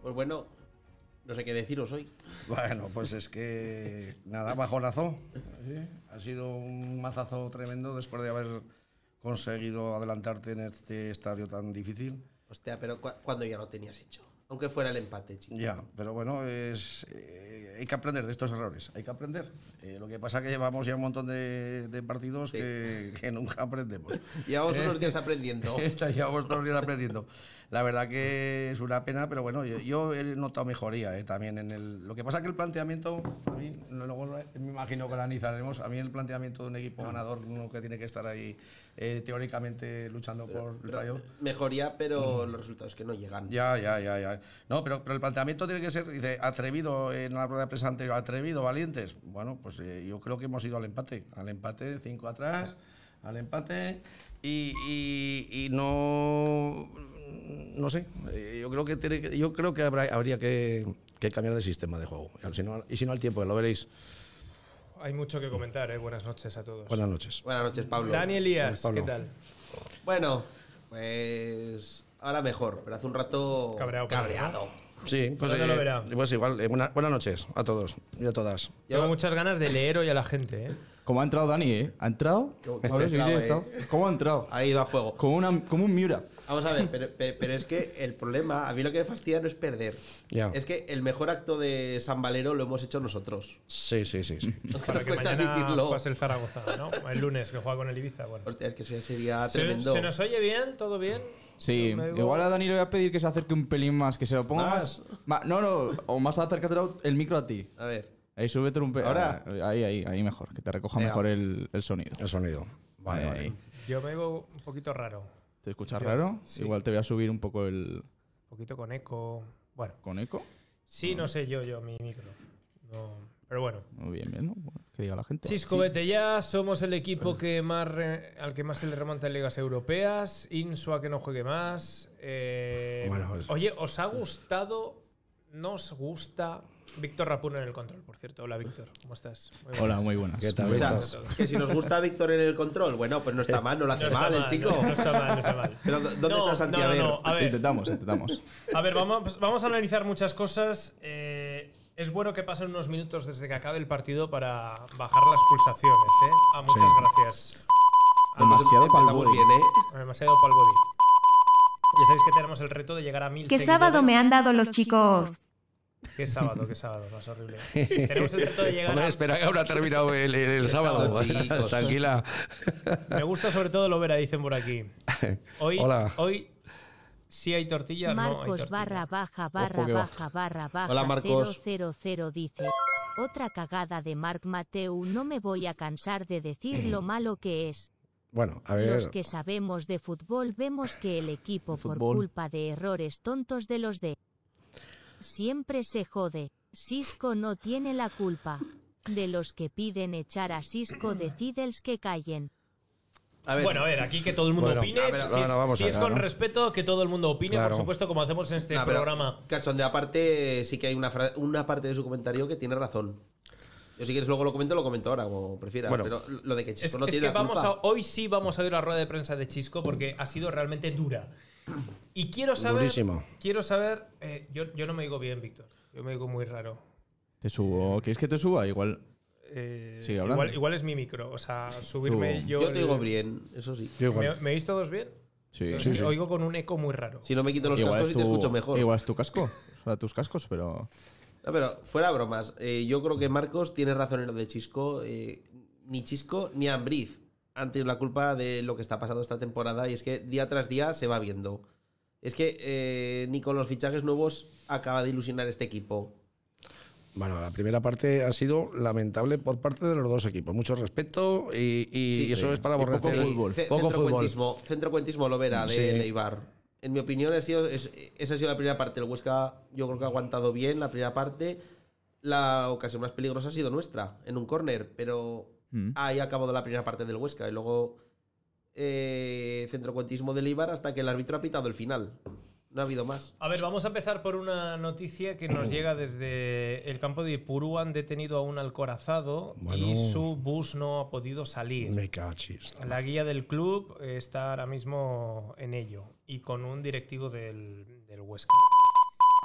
Pues bueno, no sé qué deciros hoy. Bueno, pues es que nada, bajonazo. ¿Sí? Ha sido un mazazo tremendo después de haber conseguido adelantarte en este estadio tan difícil. Hostia, pero ¿cuándo ya lo tenías hecho? Aunque fuera el empate, chico. Ya, pero bueno, hay que aprender de estos errores, hay que aprender. Lo que pasa es que llevamos ya un montón de partidos que nunca aprendemos. Llevamos unos días aprendiendo. Llevamos todos los días aprendiendo. La verdad que es una pena, pero bueno, yo he notado mejoría también en el. Lo que pasa es que el planteamiento, a mí, luego me imagino que lo analizaremos, a mí el planteamiento de un equipo ganador, uno que tiene que estar ahí teóricamente luchando por el playoff. Mejoría, pero los resultados que no llegan. Ya. No, pero el planteamiento tiene que ser, dice, atrevido en la rueda de prensa anterior, atrevido, valientes. Bueno, pues yo creo que hemos ido al empate, 5 atrás, al empate y no sé, yo creo que habría que cambiar de sistema de juego. Y si no al tiempo, lo veréis. Hay mucho que comentar, ¿eh? Buenas noches a todos. Buenas noches. Buenas noches, Pablo. Dani Elías, Pablo. ¿qué tal? Bueno, pues ahora mejor, pero hace un rato cabreado. Sí, pues, ¿Cuándo lo verá? pues igual, buenas noches a todos y a todas. Tengo muchas ganas de leer hoy a la gente, ¿eh? ¿Cómo ha entrado Dani, eh? ¿Ha entrado? ¿Cómo ha entrado, ¿Cómo ha entrado? Ha ido a fuego. Como un Miura. Vamos a ver, pero es que el problema, a mí lo que me fastidia no es perder. Ya. Es que el mejor acto de San Valero lo hemos hecho nosotros. Sí. Para que cuesta mañana admitirlo. pase el Zaragoza, ¿no? El lunes, que juega con el Ibiza. Bueno. Hostia, es que eso sería ¿Se tremendo. nos oye bien? ¿Todo bien? Sí, No me digo- igual a Dani le voy a pedir que se acerque un pelín más, que se lo ponga ¿Más? más. No, o más acércatelo el micro a ti. A ver. Ahí, súbete un pelín. ¿Ahora? Ahí mejor, que te recoja Venga. mejor el sonido. El sonido. Vale. Ahí. Yo me digo un poquito raro. ¿Te escuchas raro? Sí. Igual te voy a subir un poco el. Un poquito con eco. Bueno, ¿Con eco? sí, no sé yo, mi micro. No, pero bueno. Muy bien, ¿no? Bueno, que diga la gente. Chisco, vete ya. Somos el equipo que más al que más se le remonta en ligas europeas. Insua que no juegue más. Bueno, pues- Oye, ¿os ha gustado? ¿Nos gusta? Víctor Rapuno en el control, por cierto. Hola, Víctor. ¿Cómo estás? Muy Hola, buenas. muy buenas. ¿Qué tal? O sea, Víctor? que si nos gusta Víctor en el control, bueno, pues no está mal, no lo hace No está mal el chico. No está mal, no está mal. Pero ¿dónde está Santi? A ver. A ver, Intentamos. a ver, vamos a analizar muchas cosas. Es bueno que pasen unos minutos desde que acabe el partido para bajar las pulsaciones, ¿eh? Muchas gracias. Demasiado pa'l Empezamos body. bien, ¿eh? Demasiado pa'l body. Ya sabéis que tenemos el reto de llegar a 1000 ¿Qué seguidores. sábado me han dado los chicos? ¿Qué sábado? Más horrible. Tenemos el reto de llegar Hombre, a... espera que ahora ha terminado el sábado. chicos. Tranquila. Me gusta sobre todo lo vera, dicen por aquí. Hola. Hoy sí hay tortilla, no hay Marcos tortilla. barra baja Hola, Marcos. 000 dice: otra cagada de Marc Mateu. No me voy a cansar de decir lo malo que es. Bueno, a ver. Los que sabemos de fútbol vemos que el equipo, por Fútbol. culpa de errores tontos de los de siempre se jode. Sisco no tiene la culpa. De los que piden echar a Sisco, decidels que callen. A ver. Bueno, a ver, aquí que todo el mundo Bueno, opine. a ver, Si es, vamos si es allá, con ¿no? respeto, que todo el mundo opine, Claro. por supuesto, como hacemos en este No, pero, programa. Cachonde, aparte, sí que hay una parte de su comentario que tiene razón. Yo si quieres luego lo comento ahora, como prefieras. Bueno. Pero lo de que Es, Chisco no es tiene que la culpa. hoy sí vamos a ver la rueda de prensa de Chisco porque ha sido realmente dura. Y quiero saber. Durísimo. Yo no me digo bien, Víctor. Yo me digo muy raro. Te subo. ¿Quieres que te suba? Igual. Sigue hablando. Igual es mi micro. O sea, subirme Tú- yo. Yo te digo bien, eso sí. Yo igual. ¿Me oís todos bien? Sí. Oigo con un eco muy raro. Si no me quito los Igual cascos es y te tu- escucho mejor. Igual es tu casco. O sea, tus cascos, pero. No, pero fuera bromas. Yo creo que Marcos tiene razón en lo de Chisco. Ni Chisco ni Ambriz han tenido la culpa de lo que está pasando esta temporada y es que día tras día se va viendo. Es que ni con los fichajes nuevos acaba de ilusionar este equipo. Bueno, la primera parte ha sido lamentable por parte de los dos equipos. Mucho respeto y Sí, eso sí. es para Y poco aborrecer. fútbol. Poco fútbol. Centrocuentismo lo verá de Sí. Leibar. En mi opinión, esa ha sido la primera parte. El Huesca, yo creo que ha aguantado bien la primera parte. La ocasión más peligrosa ha sido nuestra, en un córner, pero ahí ha acabado la primera parte del Huesca. Y luego centrocuentismo de Leibar hasta que el árbitro ha pitado el final. No ha habido más. A ver, vamos a empezar por una noticia que nos llega desde el campo de Ipurú. Han detenido a un alcorazado Bueno. y su bus no ha podido salir. Me cachis. La guía del club está ahora mismo en ello y con un directivo del Huesca.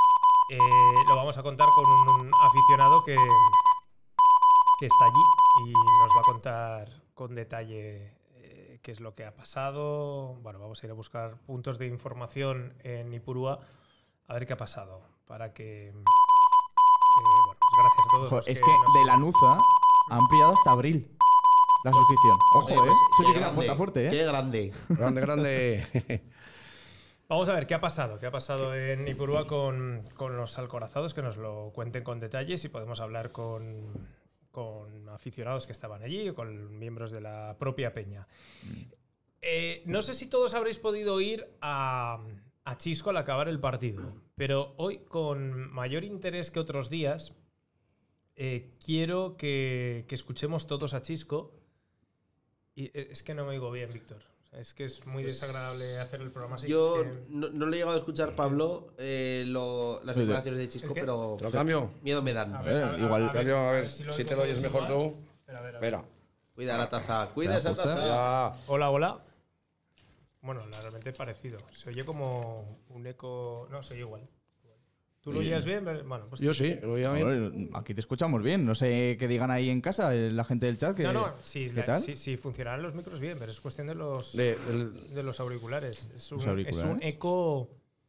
lo vamos a contar con un aficionado que está allí y nos va a contar con detalle qué es lo que ha pasado. Bueno, vamos a ir a buscar puntos de información en Ipurúa a ver qué ha pasado para que... bueno, pues gracias a todos. Ojo, los es que que nos- de Lanuza ha ampliado hasta abril la suscripción. Ojo, Pues, eso sí qué que la grande, apuesta fuerte, Qué grande. Grande, grande. Vamos a ver qué ha pasado en Ipurúa con los alcorazados, que nos lo cuenten con detalles y podemos hablar con aficionados que estaban allí o con miembros de la propia peña. No sé si todos habréis podido ir a Chisco al acabar el partido, pero hoy con mayor interés que otros días quiero que escuchemos todos a Chisco. Y es que no me oigo bien, Víctor. Es que es muy desagradable hacer el programa así. Yo es que- no lo he llegado a escuchar, Pablo, las declaraciones de Chisco, ¿El qué? pero ¿Te lo cambio? miedo me dan. igual- Cambio, a ver si si te lo oyes mejor tú. Espera. Espera. Cuida la taza, cuida esa apuesta? taza. Ya. Hola. Bueno, realmente es parecido. Se oye como un eco. No, se oye igual. ¿Tú lo oyes bien? Bueno, pues. Yo sí, lo oía bien. Joder, aquí te escuchamos bien. No sé qué digan ahí en casa la gente del chat. No, sí, ¿Qué tal? sí, funcionarán los micros bien, pero es cuestión de los, Del- de los auriculares. Es un, Los auriculares. es un eco.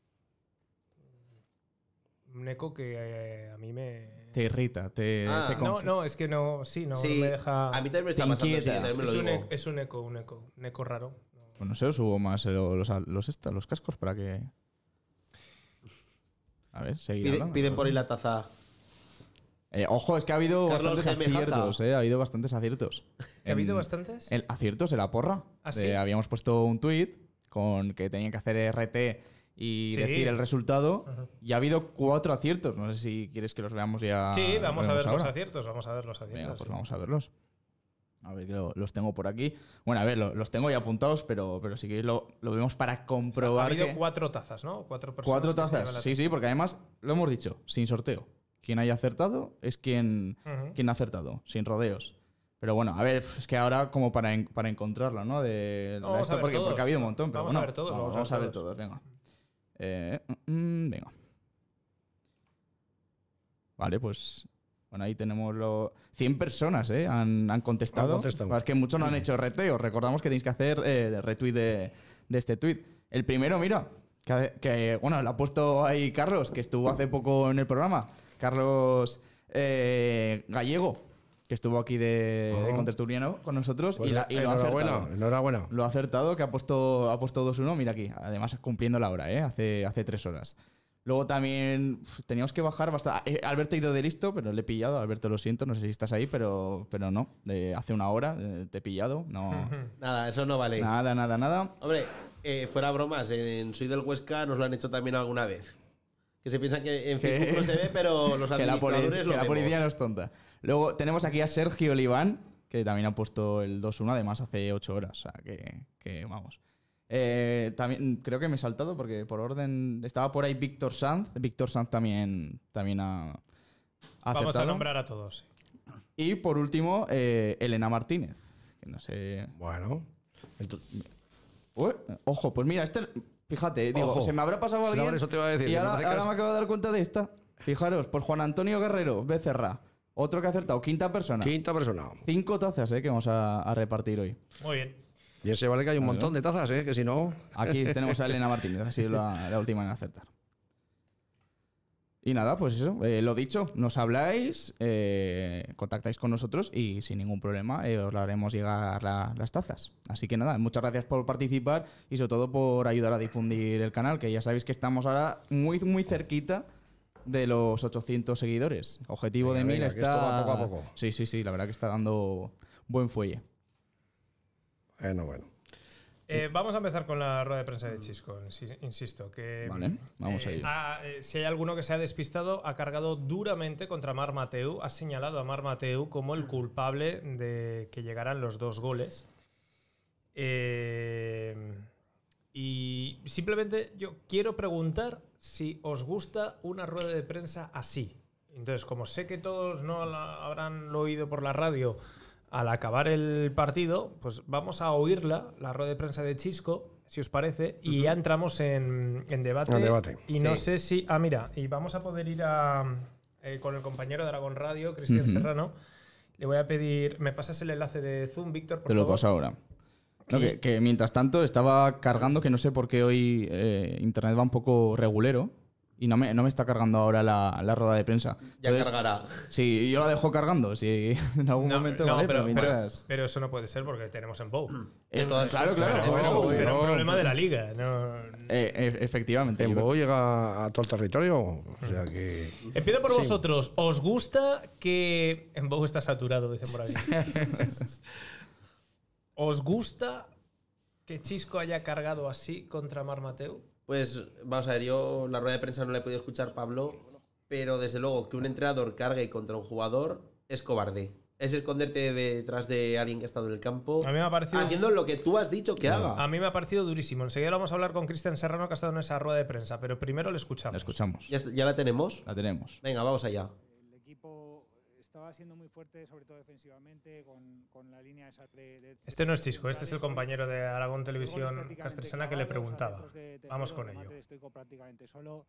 Un eco que a mí me. Te irrita, te No, es que no. Sí, no Sí, me deja. a mí también me está Te pasando, sí, inquieta. también me lo es, un digo. es un eco raro. Pues no sé, os subo más los cascos para que... A ver, seguir hablando. Piden por ahí la taza. Ojo, es que ha habido Carlos bastantes Jaime Jata. aciertos, ha habido bastantes aciertos. ¿Que ha habido bastantes? Aciertos en la porra. ¿Ah, sí? Habíamos puesto un tuit con que tenían que hacer RT y Sí. decir el resultado. Ajá. Y ha habido 4 aciertos. No sé si quieres que los veamos ya. Sí, vamos a ver los los ahora. aciertos. Vamos a ver los aciertos. Venga, pues sí. vamos a verlos. A ver, que los tengo por aquí. Bueno, a ver, los tengo ya apuntados, pero si queréis lo vemos para Ha comprobar. habido que... 4 tazas, ¿no? 4 personas. 4 que se tazas. llevan la Sí, sí, porque además lo hemos dicho, sin sorteo. Quien haya acertado es quien ha acertado, sin rodeos. Pero bueno, a ver, es que ahora como para encontrarla, ¿no? Vamos a ver porque todos. ha habido un montón, pero Vamos a bueno, ver todos, vamos a ver todos, venga. Venga. Vale, pues bueno, ahí tenemos 100 personas, han contestado. Han contestado. Es que muchos no han hecho reteo. Recordamos que tenéis que hacer retweet de este tweet. El primero, mira, bueno, lo ha puesto ahí Carlos, que estuvo hace poco en el programa. Carlos Gallego, que estuvo aquí de contertuliano con nosotros. Pues y lo ha acertado. enhorabuena. Lo ha acertado, que ha puesto 2-1. Mira aquí, además cumpliendo la hora, hace 3 horas. Luego también teníamos que bajar bastante. Alberto ha ido de listo, pero le he pillado. Alberto, lo siento, no sé si estás ahí, pero no. Hace una hora te he pillado. No. Nada, eso no vale. Nada. Hombre, fuera bromas, en Soy del Huesca nos lo han hecho también alguna vez. Que se piensan que en Facebook no se ve, pero los Que la administradores lo policía vemos. no es tonta. Luego tenemos aquí a Sergio Oliván, que también ha puesto el 2-1, además hace 8 horas. O sea, que vamos. También creo que me he saltado porque por orden estaba por ahí Víctor Sanz. Víctor Sanz también ha acertado. Vamos a nombrar a todos. Y por último, Elena Martínez. Que no sé. Bueno. Ojo, pues mira, fíjate, digo, Ojo. se me habrá pasado Sí, alguien. ahora eso te iba a decir, Y que ahora, no te ahora creas. me acabo de dar cuenta de esta. Fijaros, pues Juan Antonio Guerrero, Becerra. Otro que ha acertado, quinta persona. Quinta persona. 5 tazas, que vamos a repartir hoy. Muy bien. Y ese vale que hay un montón de tazas, que si no. Aquí tenemos a Elena Martínez, ha sido la última en acertar. Y nada, pues eso, lo dicho, nos habláis, contactáis con nosotros y sin ningún problema os haremos llegar las tazas. Así que nada, muchas gracias por participar y sobre todo por ayudar a difundir el canal, que ya sabéis que estamos ahora muy cerquita de los 800 seguidores. Objetivo Venga, de 1000 venga, que está... esto va poco a poco. Sí, la verdad que está dando buen fuelle. Bueno. Vamos a empezar con la rueda de prensa de Chisco, insisto. Que, Vale, vamos a ello. Si hay alguno que se ha despistado, ha cargado duramente contra Marc Mateu, ha señalado a Marc Mateu como el culpable de que llegaran los 2 goles. Y simplemente yo quiero preguntar si os gusta una rueda de prensa así. Entonces, como sé que todos no habrán oído por la radio al acabar el partido, pues vamos a oírla, la rueda de prensa de Chisco, si os parece, y ya entramos en debate. En debate. Y no sé si... Ah, mira, y vamos a poder ir con el compañero de Aragón Radio, Cristian Serrano. Le voy a pedir... ¿Me pasas el enlace de Zoom, Víctor, por Te lo favor? paso ahora. No, que mientras tanto estaba cargando, que no sé por qué hoy internet va un poco regulero y no me está cargando ahora la rueda de prensa. Ya Entonces, cargará. Sí, yo la dejo cargando, si en algún momento... vale, pero mientras... pero eso no puede ser porque tenemos en Bow. Claro, Eso será un no. problema de la liga. No. Efectivamente. En Bow llega a todo el territorio, o sea que... Empiezo por vosotros. ¿Os gusta que... En Bow está saturado, dicen por aquí. ¿Os gusta que Chisco haya cargado así contra Marc Mateu? Pues vamos a ver, yo la rueda de prensa no la he podido escuchar, Pablo, pero desde luego que un entrenador cargue contra un jugador es cobarde. Es esconderte detrás de alguien que ha estado en el campo A mí me ha parecido... haciendo lo que tú has dicho que haga. A mí me ha parecido durísimo. Enseguida vamos a hablar con Cristian Serrano, que ha estado en esa rueda de prensa, pero primero le escuchamos. La escuchamos. ¿Ya la tenemos? La tenemos. Venga, vamos allá. El equipo estaba siendo muy fuerte, sobre todo defensivamente, con la línea esa de... Este no es Chisco, este es el compañero de Aragón Televisión Castresana que le preguntaba. Vamos con ello. Estoy prácticamente solo.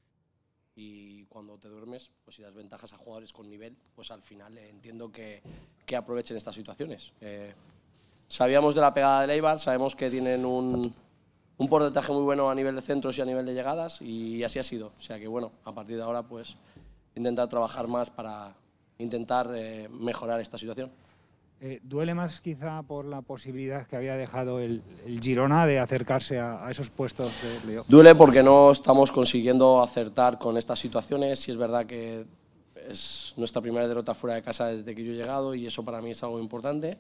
Y cuando te duermes, pues si das ventajas a jugadores con nivel, pues al final entiendo que aprovechen estas situaciones. Sabíamos de la pegada de Eibar, sabemos que tienen un porcentaje muy bueno a nivel de centros y a nivel de llegadas, y así ha sido. O sea que bueno, a partir de ahora pues intentar trabajar más para intentar mejorar esta situación. ¿Duele más quizá por la posibilidad que había dejado el Girona de acercarse a esos puestos de playoff? Duele porque no estamos consiguiendo acertar con estas situaciones. Sí es verdad que es nuestra primera derrota fuera de casa desde que yo he llegado y eso para mí es algo importante.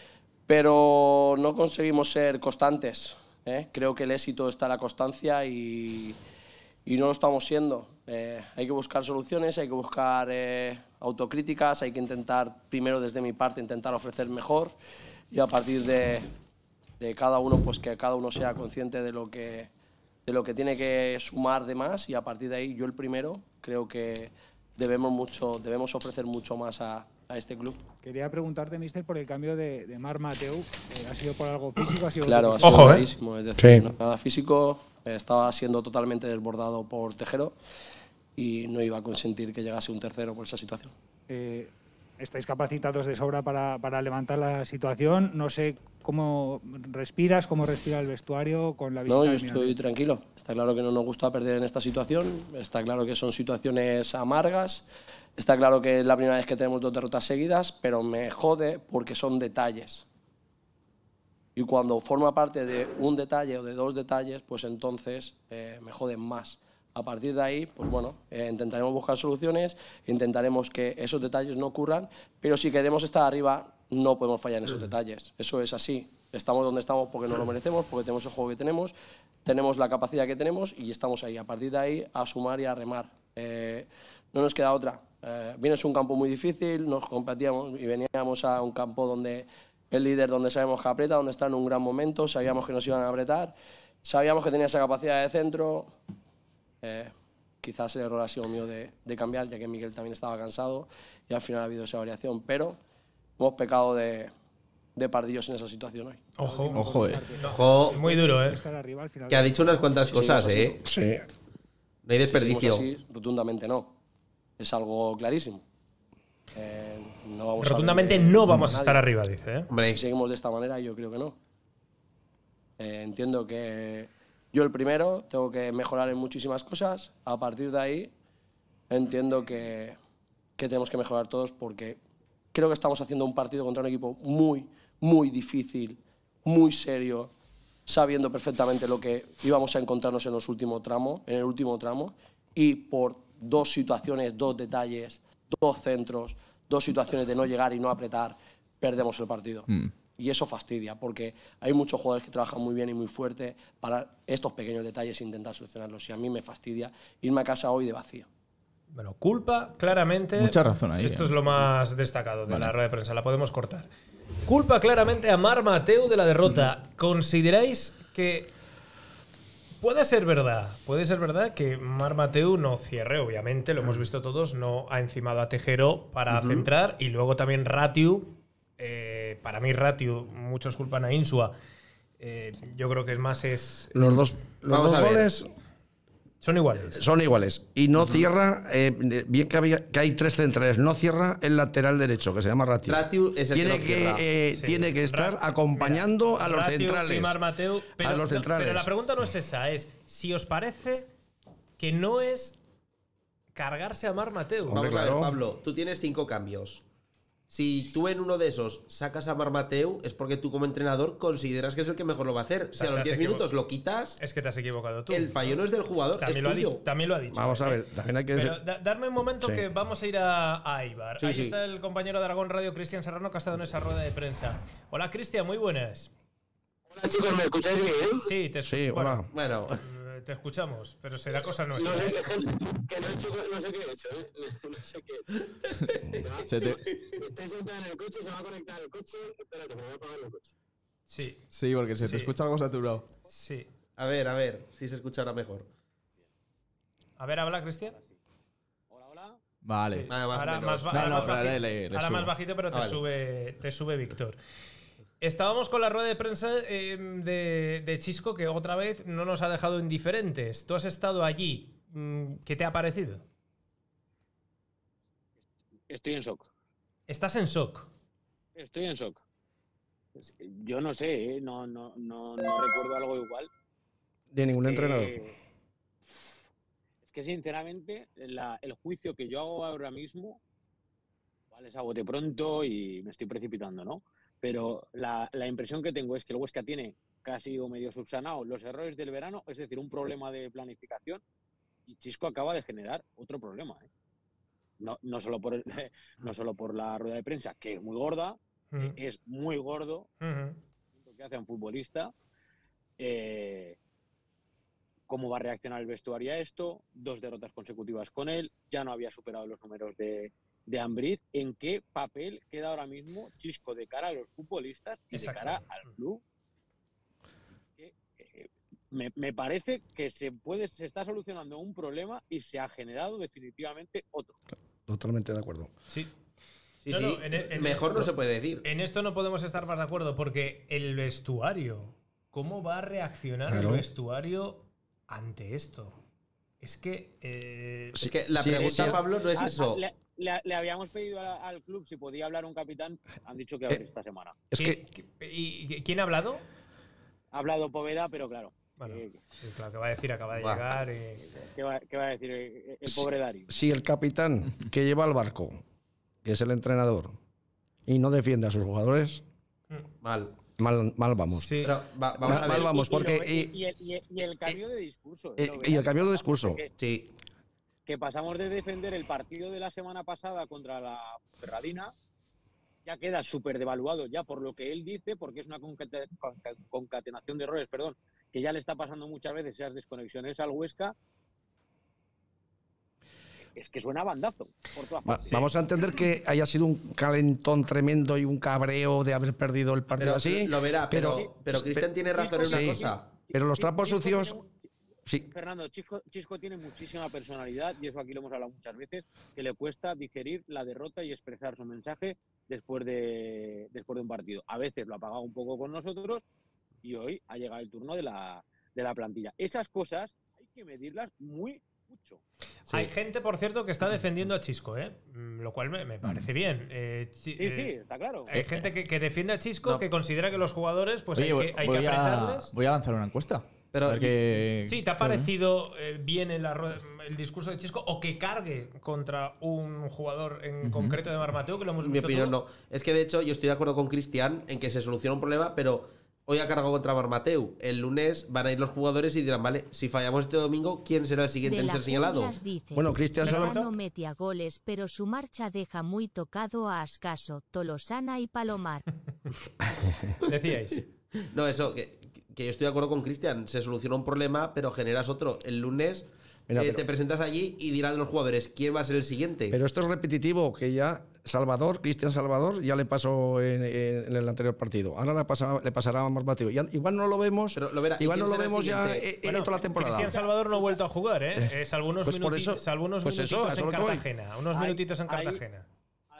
Pero no conseguimos ser constantes. Creo que el éxito está en la constancia y no lo estamos siendo. Hay que buscar soluciones, hay que buscar autocríticas, hay que intentar, primero desde mi parte, intentar ofrecer mejor y a partir de cada uno, pues que cada uno sea consciente de lo que tiene que sumar de más y a partir de ahí, yo el primero, creo que debemos ofrecer mucho más a este club. Quería preguntarte, míster, por el cambio de Marc Mateu. ¿Ha sido por algo físico? ¿Ha sido Claro, ha por sido Ojo, clarísimo. Es decir, Sí. nada físico, estaba siendo totalmente desbordado por Tejero y no iba a consentir que llegase un tercero por esa situación. Estáis capacitados de sobra para levantar la situación. No sé cómo respiras, cómo respira el vestuario con la visita No, yo del estoy Mirandés. tranquilo. Está claro que no nos gusta perder en esta situación. Está claro que son situaciones amargas. Está claro que es la primera vez que tenemos 2 derrotas seguidas, pero me jode porque son detalles. Y cuando forma parte de un detalle o de 2 detalles, pues entonces me joden más. A partir de ahí, pues bueno, intentaremos buscar soluciones, intentaremos que esos detalles no ocurran, pero si queremos estar arriba, no podemos fallar en esos detalles. Eso es así. Estamos donde estamos porque nos lo merecemos, porque tenemos el juego que tenemos la capacidad que tenemos y estamos ahí. A partir de ahí, a sumar y a remar. No nos queda otra. Vienes un campo muy difícil, nos competíamos y veníamos a un campo donde el líder, donde sabemos que aprieta, donde está en un gran momento, sabíamos que nos iban a apretar, sabíamos que tenía esa capacidad de centro. Quizás el error ha sido mío de cambiar, ya que Miguel también estaba cansado y al final ha habido esa variación, pero hemos pecado de pardillos en esa situación hoy. Ojo. Ojo, Muy duro, ¿eh? Estar arriba al final. que ha dicho unas cuantas cosas, ¿eh? Sí. No hay Si desperdicio. seguimos así, rotundamente no. Es algo clarísimo. No vamos Rotundamente a ver de- no vamos a nadie. estar arriba, dice, ¿eh? Hombre, Si seguimos de esta manera, yo creo que no. Entiendo que yo el primero tengo que mejorar en muchísimas cosas. A partir de ahí, entiendo que tenemos que mejorar todos porque creo que estamos haciendo un partido contra un equipo muy, muy difícil, muy serio, sabiendo perfectamente lo que íbamos a encontrarnos en el último tramo y por 2 situaciones, 2 detalles, 2 centros, 2 situaciones de no llegar y no apretar, perdemos el partido. Y eso fastidia, porque hay muchos jugadores que trabajan muy bien y muy fuerte para estos pequeños detalles e intentar solucionarlos. Y a mí me fastidia irme a casa hoy de vacío. Bueno, culpa, claramente. Mucha razón ahí, Esto ¿eh? es lo más destacado de la rueda de prensa, la podemos cortar. Culpa claramente a Marc Mateu de la derrota. ¿Consideráis que puede ser verdad que Marc Mateu no cierre? Obviamente, lo hemos visto todos, no ha encimado a Tejero para centrar y luego también Ratiu para mí ratio, muchos culpan a Insua. Yo creo que más es... Los dos goles son iguales. Son iguales. Y no cierra, bien que hay 3 centrales, no cierra el lateral derecho, que se llama Ratio. Ratio es el tiene que estar acompañando a los Ratio, centrales. Mateu, pero, a los centrales. Pero la pregunta no es esa, es si os parece que no es cargarse a Marc Mateu. Vamos a ver, Pablo, tú tienes 5 cambios. Si tú en uno de esos sacas a Marc Mateu, es porque tú como entrenador consideras que es el que mejor lo va a hacer. Si a los 10 minutos lo quitas, es que te has equivocado tú. El fallo no es del jugador, también es tuyo. También lo ha dicho. Vamos a ver, también hay que decir... Pero darme un momento que vamos a ir a Eibar. Sí, Ahí está el compañero de Aragón Radio, Cristian Serrano, que ha estado en esa rueda de prensa. Hola, Cristian, muy buenas. Hola, chicos, ¿me escucháis bien? Sí, te escucho. Sí, hola. Bueno. Te escuchamos, pero será cosa nuestra. No sé, que no sé qué he hecho, ¿eh? No sé qué he hecho. Estoy sentado en el coche, se va a conectar el coche. Espérate, me voy a apagar el coche. Sí, porque se te escucha algo saturado. Sí. A ver, si se escucha ahora mejor. A ver, habla, Cristian. Hola. Vale. Sí. Ahora más bajito, pero te sube Víctor. Estábamos con la rueda de prensa de Xisco, que otra vez no nos ha dejado indiferentes. Tú has estado allí. ¿Qué te ha parecido? Estoy en shock. ¿Estás en shock? Estoy en shock. Yo no sé, no recuerdo algo igual. De ningún entrenador. Es que sinceramente el juicio que yo hago ahora mismo, vale, es a bote pronto y me estoy precipitando, ¿no? Pero la impresión que tengo es que el Huesca tiene casi o medio subsanado los errores del verano, es decir, un problema de planificación, y Xisco acaba de generar otro problema, ¿eh? No solo por la rueda de prensa, que es muy gorda, es muy gordo lo que hace un futbolista, cómo va a reaccionar el vestuario a esto, 2 derrotas consecutivas con él, ya no había superado los números de Ambriz. ¿En qué papel queda ahora mismo Xisco de cara a los futbolistas y de cara al club? Me parece que se está solucionando un problema y se ha generado definitivamente otro. Totalmente de acuerdo. Sí. Mejor no se puede decir. En esto no podemos estar más de acuerdo, porque el vestuario, ¿cómo va a reaccionar el vestuario ante esto? Es que... es que la pregunta, Pablo, no es eso. Le habíamos pedido al club si podía hablar un capitán. Han dicho que va a venir esta semana. ¿Y quién ha hablado? Ha hablado Poveda, pero claro. Bueno, claro, que va a decir, acaba de llegar. ¿Qué va a decir el pobre Dari? Si el capitán que lleva el barco, que es el entrenador, y no defiende a sus jugadores, mal vamos. Sí. Pero vamos a ver. Mal vamos, porque... Y el cambio de discurso. Y el cambio de discurso. Sí. Que pasamos de defender el partido de la semana pasada contra la Ferradina, ya queda súper devaluado ya por lo que él dice, porque es una concatenación de errores, que ya le está pasando muchas veces esas desconexiones al Huesca. Es que suena bandazo por todas partes. Vamos a entender que haya sido un calentón tremendo y un cabreo de haber perdido el partido así. Lo verá, pero Cristian tiene razón en una cosa. Pero los trapos sucios... Sí. Fernando, Xisco tiene muchísima personalidad, y eso aquí lo hemos hablado muchas veces, que le cuesta digerir la derrota y expresar su mensaje después de un partido. A veces lo ha pagado un poco con nosotros y hoy ha llegado el turno de la plantilla. Esas cosas hay que medirlas mucho. Sí. Hay gente, por cierto, que está defendiendo a Xisco, lo cual me parece bien. Sí, está claro. Hay gente que defiende a Xisco, que considera que los jugadores pues hay que apretarles. Voy a lanzar una encuesta. Pero ¿te ha parecido bien el discurso de Xisco, o que cargue contra un jugador en concreto de Marc Mateu, que lo hemos visto? Mi opinión no. Es que de hecho yo estoy de acuerdo con Cristian en que se soluciona un problema, pero hoy ha cargado contra Marc Mateu. El lunes van a ir los jugadores y dirán, vale, si fallamos este domingo, ¿quién será el siguiente en ser señalado? Dice, bueno, Cristian no mete a goles, pero su marcha deja muy tocado a Ascaso, Tolosana y Palomar. Decíais. No, eso, que yo estoy de acuerdo con Cristian. Se soluciona un problema, pero generas otro. El lunes te presentas allí y dirán los jugadores, ¿quién va a ser el siguiente? Pero esto es repetitivo, que ya Cristian Salvador, ya le pasó en el anterior partido. Ahora le pasará a Marc Mateu. Igual no lo vemos, pero lo verá, igual no lo vemos ya toda la temporada. Cristian Salvador no ha vuelto a jugar, Es algunos minutitos en Cartagena. Unos minutitos en Cartagena.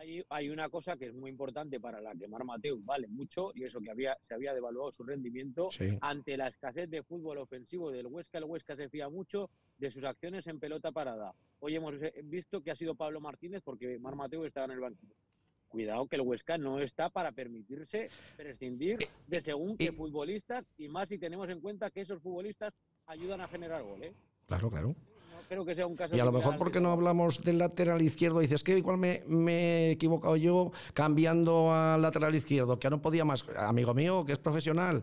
hay una cosa que es muy importante para la que Marc Mateu vale mucho, y eso que se había devaluado su rendimiento ante la escasez de fútbol ofensivo del Huesca. El Huesca se fía mucho de sus acciones en pelota parada. Hoy hemos visto que ha sido Pablo Martínez porque Marc Mateu estaba en el banquillo. Cuidado que el Huesca no está para permitirse prescindir de según qué futbolistas, y más si tenemos en cuenta que esos futbolistas ayudan a generar gol, ¿eh? Claro. No creo que sea un caso. Y a lo mejor porque no hablamos del lateral izquierdo, dices que igual me he equivocado yo cambiando al lateral izquierdo, que no podía más, amigo mío, que es profesional.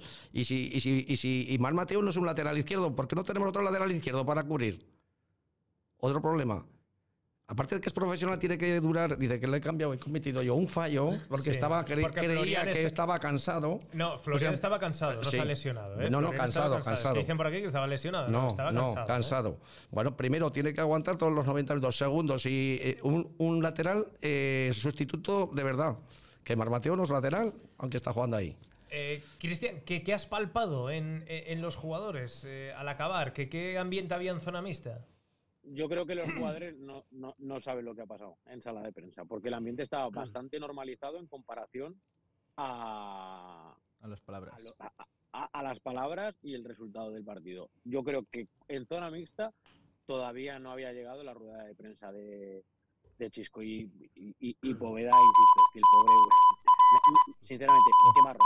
Y Marc Mateu no es un lateral izquierdo, ¿por qué no tenemos otro lateral izquierdo para cubrir? Otro problema. Aparte de que es profesional, tiene que durar. Dice que le he cambiado, he cometido yo un fallo porque creía que estaba cansado. No, Florian estaba cansado, no se ha lesionado. No, cansado. Dicen por aquí que estaba lesionado. No, estaba cansado. Bueno, primero tiene que aguantar todos los 92 segundos y un lateral sustituto de verdad. Que Marc Mateu no es lateral, aunque está jugando ahí. Cristian, ¿qué has palpado en los jugadores al acabar? ¿Qué ambiente había en zona mixta? Yo creo que los jugadores no saben lo que ha pasado en sala de prensa, porque el ambiente estaba bastante normalizado en comparación a las palabras. A las palabras y el resultado del partido. Yo creo que en zona mixta todavía no había llegado la rueda de prensa de Chisco y Poveda, insisto, es que el pobre, sinceramente, qué marrón.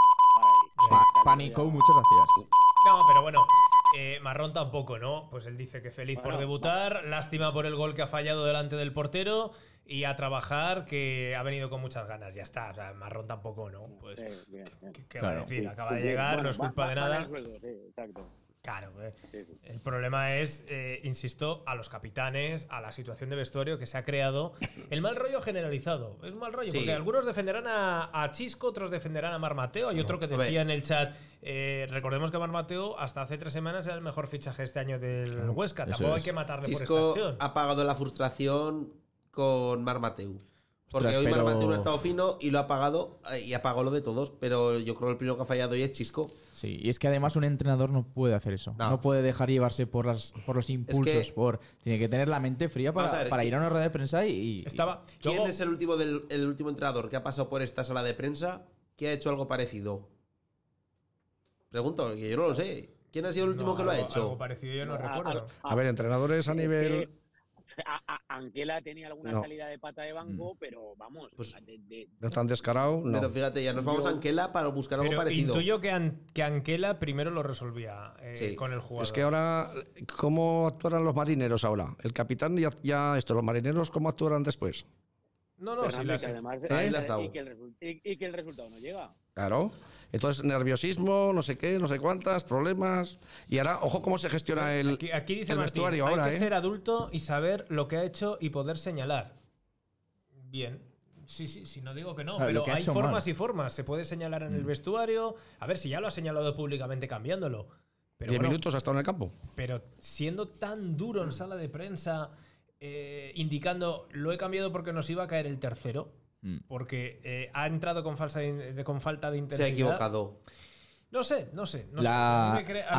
Pánico, muchas gracias. No, pero bueno, Marrón tampoco, ¿no? Pues él dice que feliz por debutar, lástima por el gol que ha fallado delante del portero y a trabajar, que ha venido con muchas ganas. Ya está, o sea, Marrón tampoco, ¿no? Pues, bien. ¿qué va a decir? Acaba de llegar, no es culpa de nada. Exacto. Claro, el problema es, insisto, a los capitanes, a la situación de vestuario que se ha creado, el mal rollo generalizado. Es un mal rollo, porque algunos defenderán a Chisco, otros defenderán a Marc Mateu. Hay otro que decía en el chat, recordemos que Marc Mateu hasta hace 3 semanas era el mejor fichaje este año del Huesca. Tampoco hay que matarle Chisco por esta acción. Ha pagado la frustración con Marc Mateu. Porque hoy Marc Mateu no ha estado fino y lo ha pagado y ha pagado lo de todos, pero yo creo que el primero que ha fallado hoy es Chisco. Sí, y es que además un entrenador no puede hacer eso. No puede dejar llevarse por los impulsos. Es que tiene que tener la mente fría para ir a una rueda de prensa ¿Quién es el último entrenador que ha pasado por esta sala de prensa que ha hecho algo parecido? Pregunto, que yo no lo sé. ¿Quién ha sido el último que lo ha hecho? Algo parecido yo no recuerdo. A ver, entrenadores a nivel... Anquela tenía alguna salida de pata de banco, pero vamos, pues, no tan descarado. No. Pero fíjate, ya nos vamos a Anquela para buscar algo parecido. Intuyo que Anquela primero lo resolvía con el jugador. Es que ahora, ¿cómo actuarán los marineros ahora? El capitán los marineros, ¿cómo actuarán después? No, sí, que además y que el resultado no llega. Claro. Entonces, nerviosismo, no sé qué, no sé cuántas, problemas. Y ahora, ojo cómo se gestiona el aquí dice el Martín, vestuario ahora. Hay que ser adulto y saber lo que ha hecho y poder señalar. Bien. Sí, no digo que no, pero hay formas y formas. Se puede señalar en el vestuario. A ver si ya lo ha señalado públicamente cambiándolo. 10 minutos ha estado en el campo. Pero siendo tan duro en sala de prensa, indicando lo he cambiado porque nos iba a caer el tercero. Porque ha entrado con falta de intensidad. Se ha equivocado. No sé. Ha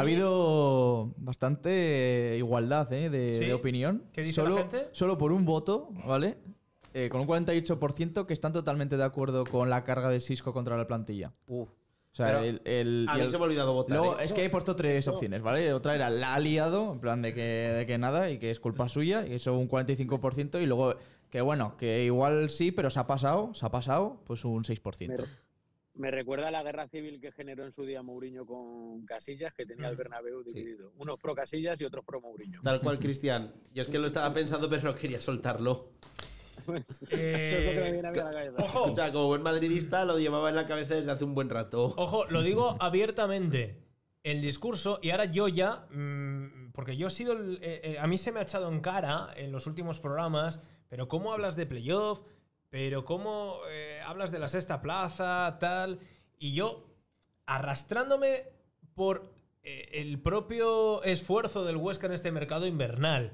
habido bastante igualdad de opinión. ¿Qué dice la gente? Solo por un voto, ¿vale? Con un 48% que están totalmente de acuerdo con la carga de Xisco contra la plantilla. O sea, a mí se me ha olvidado votar. Luego, es que he puesto 3 opciones, ¿vale? Otra era la ha liado, en plan de que nada y que es culpa suya, y eso un 45%, y luego que bueno, que igual sí, pero se ha pasado, pues un 6%. Me recuerda a la guerra civil que generó en su día Mourinho con Casillas, que tenía el Bernabéu dividido. Unos pro Casillas y otros pro Mourinho. Tal cual, Cristian. Yo es que lo estaba pensando, pero no quería soltarlo. Eso es lo que me viene a mí a la cabeza. Ojo. Escucha, como buen madridista lo llevaba en la cabeza desde hace un buen rato. Ojo, lo digo abiertamente. El discurso, y ahora yo ya, porque yo he sido a mí se me ha echado en cara en los últimos programas, pero cómo hablas de playoff, pero cómo hablas de la sexta plaza, tal, y yo arrastrándome por el propio esfuerzo del Huesca en este mercado invernal.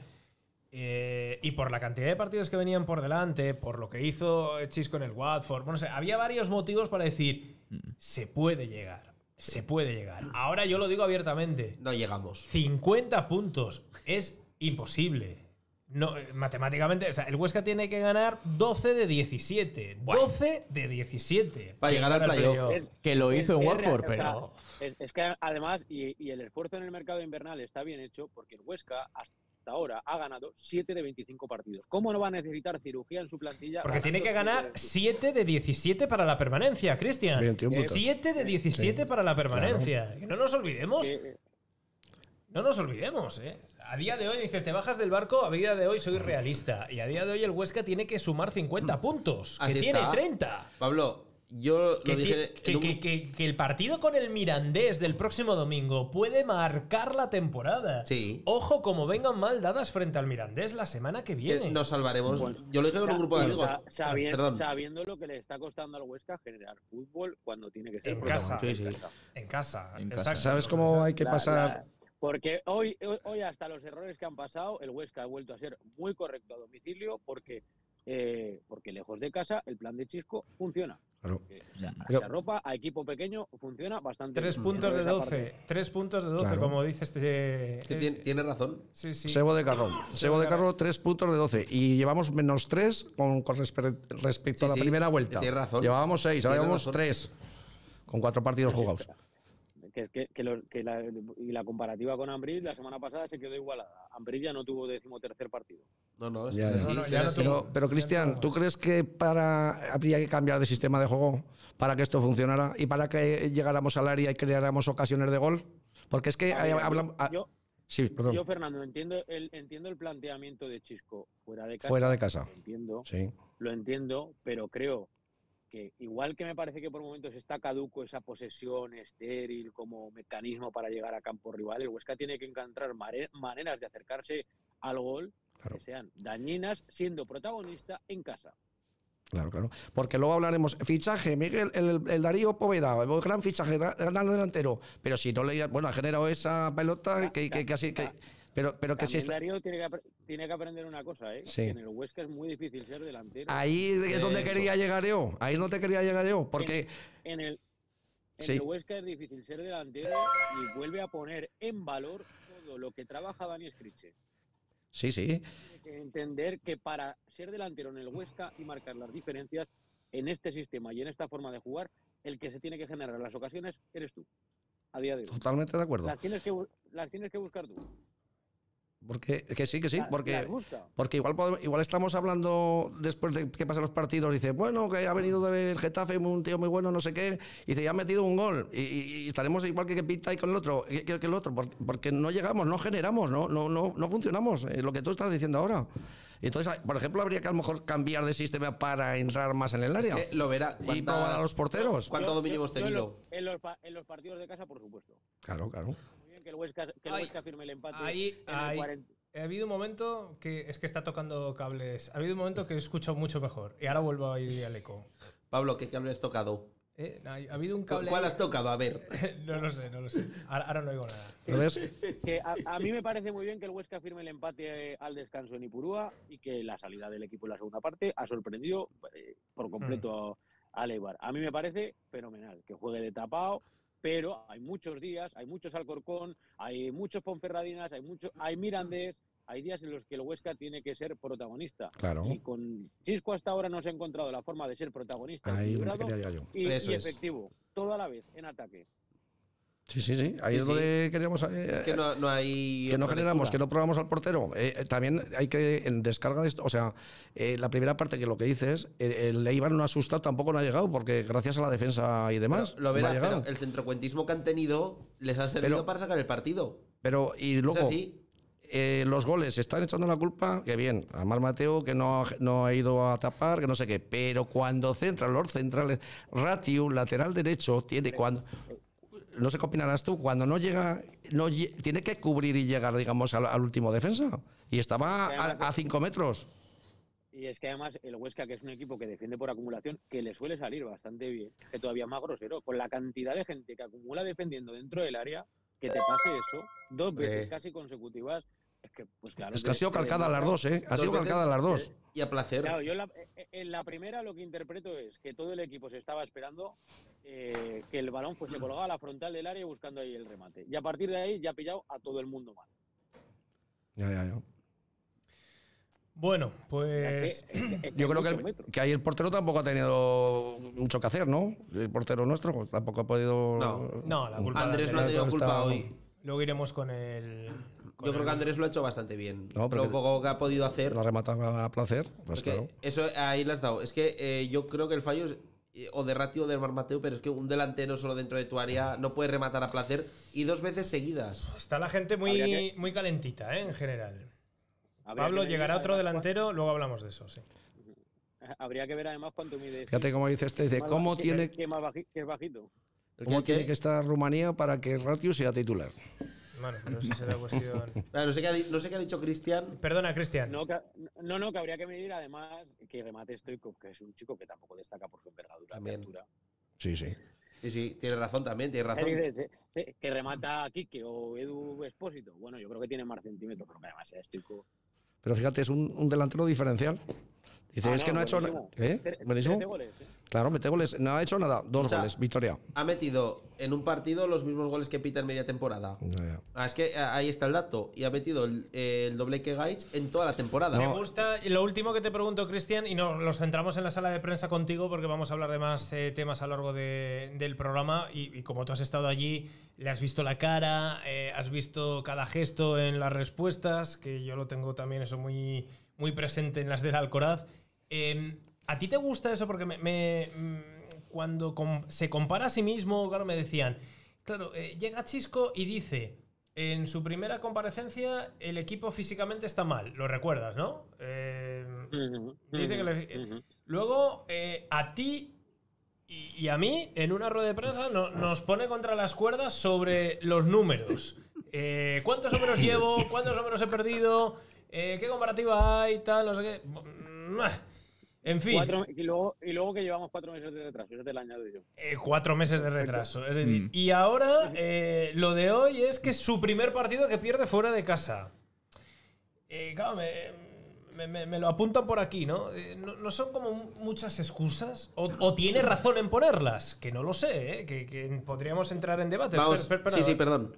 Y por la cantidad de partidos que venían por delante, por lo que hizo Chisco en el Watford, bueno, había varios motivos para decir, se puede llegar. Se puede llegar. Ahora yo lo digo abiertamente. No llegamos. 50 puntos. Es imposible. No, matemáticamente, o sea, el Huesca tiene que ganar 12 de 17. 12 de 17. Para llegar al playoff. Que lo hizo en Es Watford, real, o sea, pero... es que además, y el esfuerzo en el mercado invernal está bien hecho, porque el Huesca hasta ahora ha ganado 7 de 25 partidos. ¿Cómo no va a necesitar cirugía en su plantilla? Porque tiene que ganando ganar 7 de 17 para la permanencia, Cristian. 21 puntos. 7 de 17 para la permanencia. Y no nos olvidemos. Que- No nos olvidemos, ¿eh? A día de hoy, dice, te bajas del barco, a día de hoy soy realista. Y a día de hoy el Huesca tiene que sumar 50 puntos, que Así tiene está. 30. Pablo, yo Que, lo dije. que- que el partido con el Mirandés del próximo domingo puede marcar la temporada. Sí. Ojo, como vengan mal dadas frente al Mirandés la semana que viene. Que nos salvaremos. Bueno, Yo lo dije con un grupo de amigos. Perdón. sabiendo lo que le está costando al Huesca generar fútbol cuando tiene que ser En casa. protagonista. Sí, sí. En casa. En casa. exacto. ¿Sabes cómo hay que La- pasar? la- porque hoy hasta los errores que han pasado, el Huesca ha vuelto a ser muy correcto a domicilio porque lejos de casa el plan de Chisco funciona. Claro. Hacia ropa a equipo pequeño funciona bastante 3 bien. puntos de Esa 12. parte. 3 puntos de 12, Claro. como dice este. Es que tiene razón. Sí, sí. Sebo de Carro. Sebo de Carro, 3 puntos de 12. Y llevamos menos 3 con respecto Sí, a la sí, primera vuelta. tiene razón. Llevábamos 6, ahora Tiene llevamos razón. 3. Con 4 partidos jugados. Y la comparativa con Ambril la semana pasada se quedó igualada. Ambril ya no tuvo 13º partido. No, es Ya, que es ya. así, No, es que ya es no así. tengo- Pero Cristian, ¿tú crees que habría que cambiar de sistema de juego para que esto funcionara y para que llegáramos al área y creáramos ocasiones de gol? Porque es que A ver, hablamos. Sí, perdón. Yo, Fernando, entiendo el planteamiento de Chisco fuera de casa. Fuera de casa. Sí. Lo entiendo, pero creo que igual que me parece que por momentos está caduco esa posesión estéril como mecanismo para llegar a campo rival, el Huesca tiene que encontrar maneras de acercarse al gol Claro. que sean dañinas siendo protagonista en casa. Claro. Porque luego hablaremos. Fichaje, Miguel, el Darío Poveda, el gran fichaje, gran delantero. Pero si no le. Bueno, ha generado esa pelota que así. Pero que si También está. Darío tiene que aprender una cosa, ¿eh? Sí. Que en el Huesca es muy difícil ser delantero. Ahí es donde Eso. quería llegar yo. Ahí es donde quería llegar yo. Porque. En el Sí. el Huesca es difícil ser delantero y vuelve a poner en valor todo lo que trabaja Dani Escriche. Sí. Tiene que entender que para ser delantero en el Huesca y marcar las diferencias en este sistema y en esta forma de jugar, el que se tiene que generar las ocasiones eres tú, a día de hoy. Totalmente de acuerdo. Las tienes que buscar tú. Porque que sí. Las Porque. busca. Porque igual estamos hablando después de que pasan los partidos, dice, bueno, que ha venido del Getafe un tío muy bueno, no sé qué, y dice, ya ha metido un gol, y estaremos igual que Pinta y con el otro, que el otro, porque no llegamos, no generamos, no funcionamos, lo que tú estás diciendo ahora. Entonces, por ejemplo, habría que a lo mejor cambiar de sistema para entrar más en el área. Es que lo verá. Y probar a los porteros. ¿Cuánto dominio hemos tenido? En los partidos de casa, por supuesto. Claro. Muy bien que el Huesca firme el empate. Ahí, en el 40. ha habido un momento que es que está tocando cables. Ha habido un momento que escucho mucho mejor. Y ahora vuelvo a ir al eco. Pablo, ¿qué cable has tocado? Ha habido un cable. ¿Cuál has tocado? A ver. No lo sé. Ahora no oigo nada. Entonces, Que a mí me parece muy bien que el Huesca firme el empate al descanso en Ipurúa y que la salida del equipo en la segunda parte ha sorprendido por completo al Eibar. A mí me parece fenomenal que juegue de tapado, pero hay muchos días, hay muchos Alcorcón, hay muchos Ponferradinas, hay Mirandés, hay días en los que el Huesca tiene que ser protagonista. claro, Y con Chisco hasta ahora no se ha encontrado la forma de ser protagonista ahí lo equilibrado quería llegar yo. y Eso es. efectivo, todo a la vez, en ataque. Sí. Ahí es Sí. donde queríamos. Es que no hay. Que no otra generamos, lectura. que no probamos al portero. También hay que, en descarga de esto, o sea, la primera parte que lo que dices, el Eibar no ha asustado, tampoco no ha llegado, porque gracias a la defensa y demás, Pero, lo no verá, ha llegado. pero el centrocuentismo que han tenido les ha servido Pero- para sacar el partido. Y Es luego, así. los goles, se están echando la culpa, que bien, a Mar Mateo, que no ha ido a tapar, que no sé qué, pero cuando centran los centrales, Ratiu, lateral derecho, tiene cuando... No sé qué opinarás tú, cuando no llega, tiene que cubrir y llegar, digamos, al último defensa. Y estaba a 5 metros. Y es que además el Huesca, que es un equipo que defiende por acumulación, que le suele salir bastante bien, que todavía más grosero, con la cantidad de gente que acumula defendiendo dentro del área, que te pase eso 2 veces casi consecutivas, es que, pues claro. Es que ha sido calcada las dos, ¿eh? Ha sido Dos veces, calcada las dos. Y a placer. Claro, yo en la primera lo que interpreto es que todo el equipo se estaba esperando que el balón fuese colgado a la frontal del área buscando ahí el remate. Y a partir de ahí ya ha pillado a todo el mundo mal. Ya. Bueno, pues Yo creo que ahí el portero tampoco ha tenido mucho que hacer, ¿no? El portero nuestro tampoco ha podido... no, la culpa Andrés de no ha Andrés. tenido culpa hoy. Luego iremos con el... Yo creo que Andrés lo ha hecho bastante bien. No, pero lo poco que ha podido hacer. Lo ha rematado a placer, pues Es que claro. eso ahí le has dado. Es que yo creo que el fallo es o de Ratio o de Marc Mateu, pero es que un delantero solo dentro de tu área no puede rematar a placer y 2 veces seguidas. Está la gente muy calentita, en general. Habría Pablo, que medir llegará otro además delantero, luego hablamos de eso, sí. Habría que ver además cuánto mide. Fíjate cómo dice este, dice, ¿cómo tiene Que es bajito. ¿Cómo tiene que estar Rumanía para que Ratio sea titular? Bueno, pero eso será cuestión... No sé qué ha dicho Cristian. Perdona, Cristian. No, que habría que medir además que remate Stoichkov, que es un chico que tampoco destaca por su envergadura de altura. Sí, sí. Sí, tienes razón también, tienes razón. Que remata a Quique o Edu Expósito. Bueno, yo creo que tiene más centímetros, pero que además sea Stoichkov. Pero fíjate, es un delantero diferencial. Dice, es que no ha hecho nada. Buenísimo. Mete goles, Claro, mete goles. No ha hecho nada. 2 goles. Victoria. Ha metido en un partido los mismos goles que Pita en media temporada. Es que ahí está el dato. Y ha metido el doble que Gaich en toda la temporada. Me gusta. Y lo último que te pregunto, Cristian, y nos centramos en la sala de prensa contigo porque vamos a hablar de más temas a lo largo del programa. Y como tú has estado allí, le has visto la cara, has visto cada gesto en las respuestas, que yo lo tengo también eso muy, muy presente en las del Alcoraz. ¿A ti te gusta eso? Porque cuando se compara a sí mismo, claro, me decían, claro, llega Xisco y dice, en su primera comparecencia, el equipo físicamente está mal. Lo recuerdas, ¿no? Dice que luego, a ti y a mí, en una rueda de prensa, nos pone contra las cuerdas sobre los números. ¿Cuántos números llevo? ¿Cuántos números he perdido? ¿Qué comparativa hay? Tal, no sé qué. En fin. Y luego que llevamos 4 meses de retraso, eso te lo añado yo. 4 meses de retraso. Es decir, y ahora lo de hoy es que es su primer partido que pierde fuera de casa. Claro, me lo apuntan por aquí, ¿no? ¿No son como muchas excusas? ¿O tiene razón en ponerlas? Que no lo sé, que podríamos entrar en debate. Vamos, sí, perdón.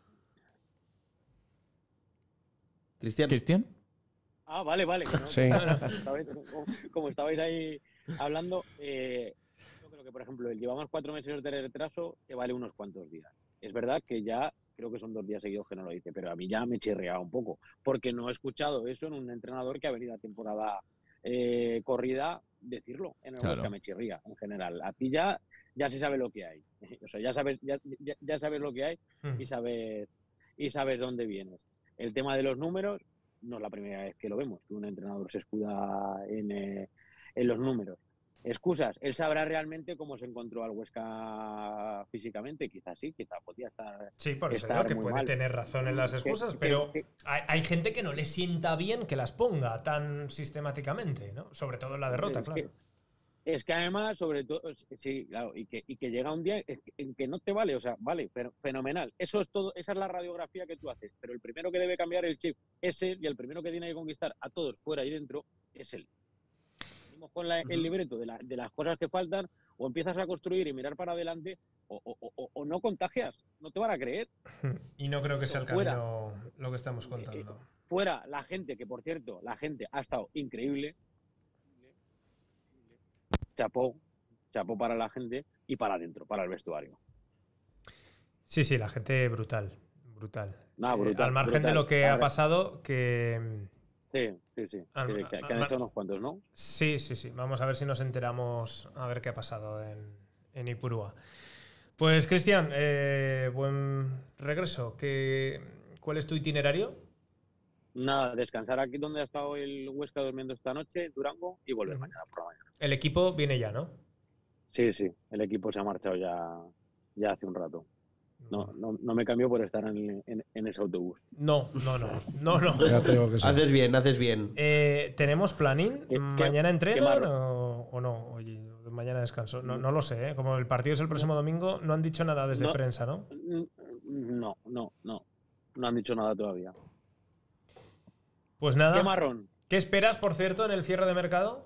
¿Cristian? Ah, vale. ¿No? Sí. Como estabais ahí hablando, yo creo que, por ejemplo, llevamos 4 meses de retraso que vale unos cuantos días. Es verdad que ya creo que son 2 días seguidos que no lo dice, pero a mí ya me chirriaba un poco, porque no he escuchado eso en un entrenador que ha venido a temporada corrida decirlo. En el Huesca me chirría, en general. A ti ya se sabe lo que hay. O sea, ya sabes lo que hay y sabes dónde vienes. El tema de los números no es la primera vez que lo vemos, que un entrenador se escuda en los números. Excusas, él sabrá realmente cómo se encontró al Huesca físicamente, quizás sí, quizás podía estar. Sí, por eso digo que puede mal. Tener razón en las excusas, pero hay gente que no le sienta bien que las ponga tan sistemáticamente, ¿no? Sobre todo en la derrota, claro. Es que además, sobre todo, sí, claro, y que llega un día en que no te vale, o sea, vale, pero fenomenal. Eso es todo, esa es la radiografía que tú haces, pero el primero que debe cambiar el chip es él y el primero que tiene que conquistar a todos fuera y dentro es él. Venimos con el libreto de las cosas que faltan, o empiezas a construir y mirar para adelante, o no contagias, no te van a creer. Y no creo que sea el camino lo que estamos contando. Fuera la gente, que por cierto, la gente ha estado increíble. Chapó para la gente y para adentro, para el vestuario. Sí, la gente brutal. Al margen brutal. De lo que ha pasado, que... Sí. Que han hecho unos cuantos, ¿no? Sí. Vamos a ver si nos enteramos, a ver qué ha pasado en Ipurúa. Pues, Cristian, buen regreso. ¿Cuál es tu itinerario? Nada, descansar aquí donde ha estado el Huesca durmiendo esta noche, en Durango, y volver mañana por la mañana. El equipo viene ya, ¿no? Sí, el equipo se ha marchado ya hace un rato. No me cambió por estar en ese autobús. No. Ya te digo que sí. Haces bien. ¿Tenemos planning? ¿Mañana entrenan o no? Oye, mañana descanso. No lo sé, ¿eh? Como el partido es el próximo domingo, no han dicho nada desde prensa, ¿no? No han dicho nada todavía. Pues nada. ¿Qué marrón? ¿Qué esperas, por cierto, en el cierre de mercado?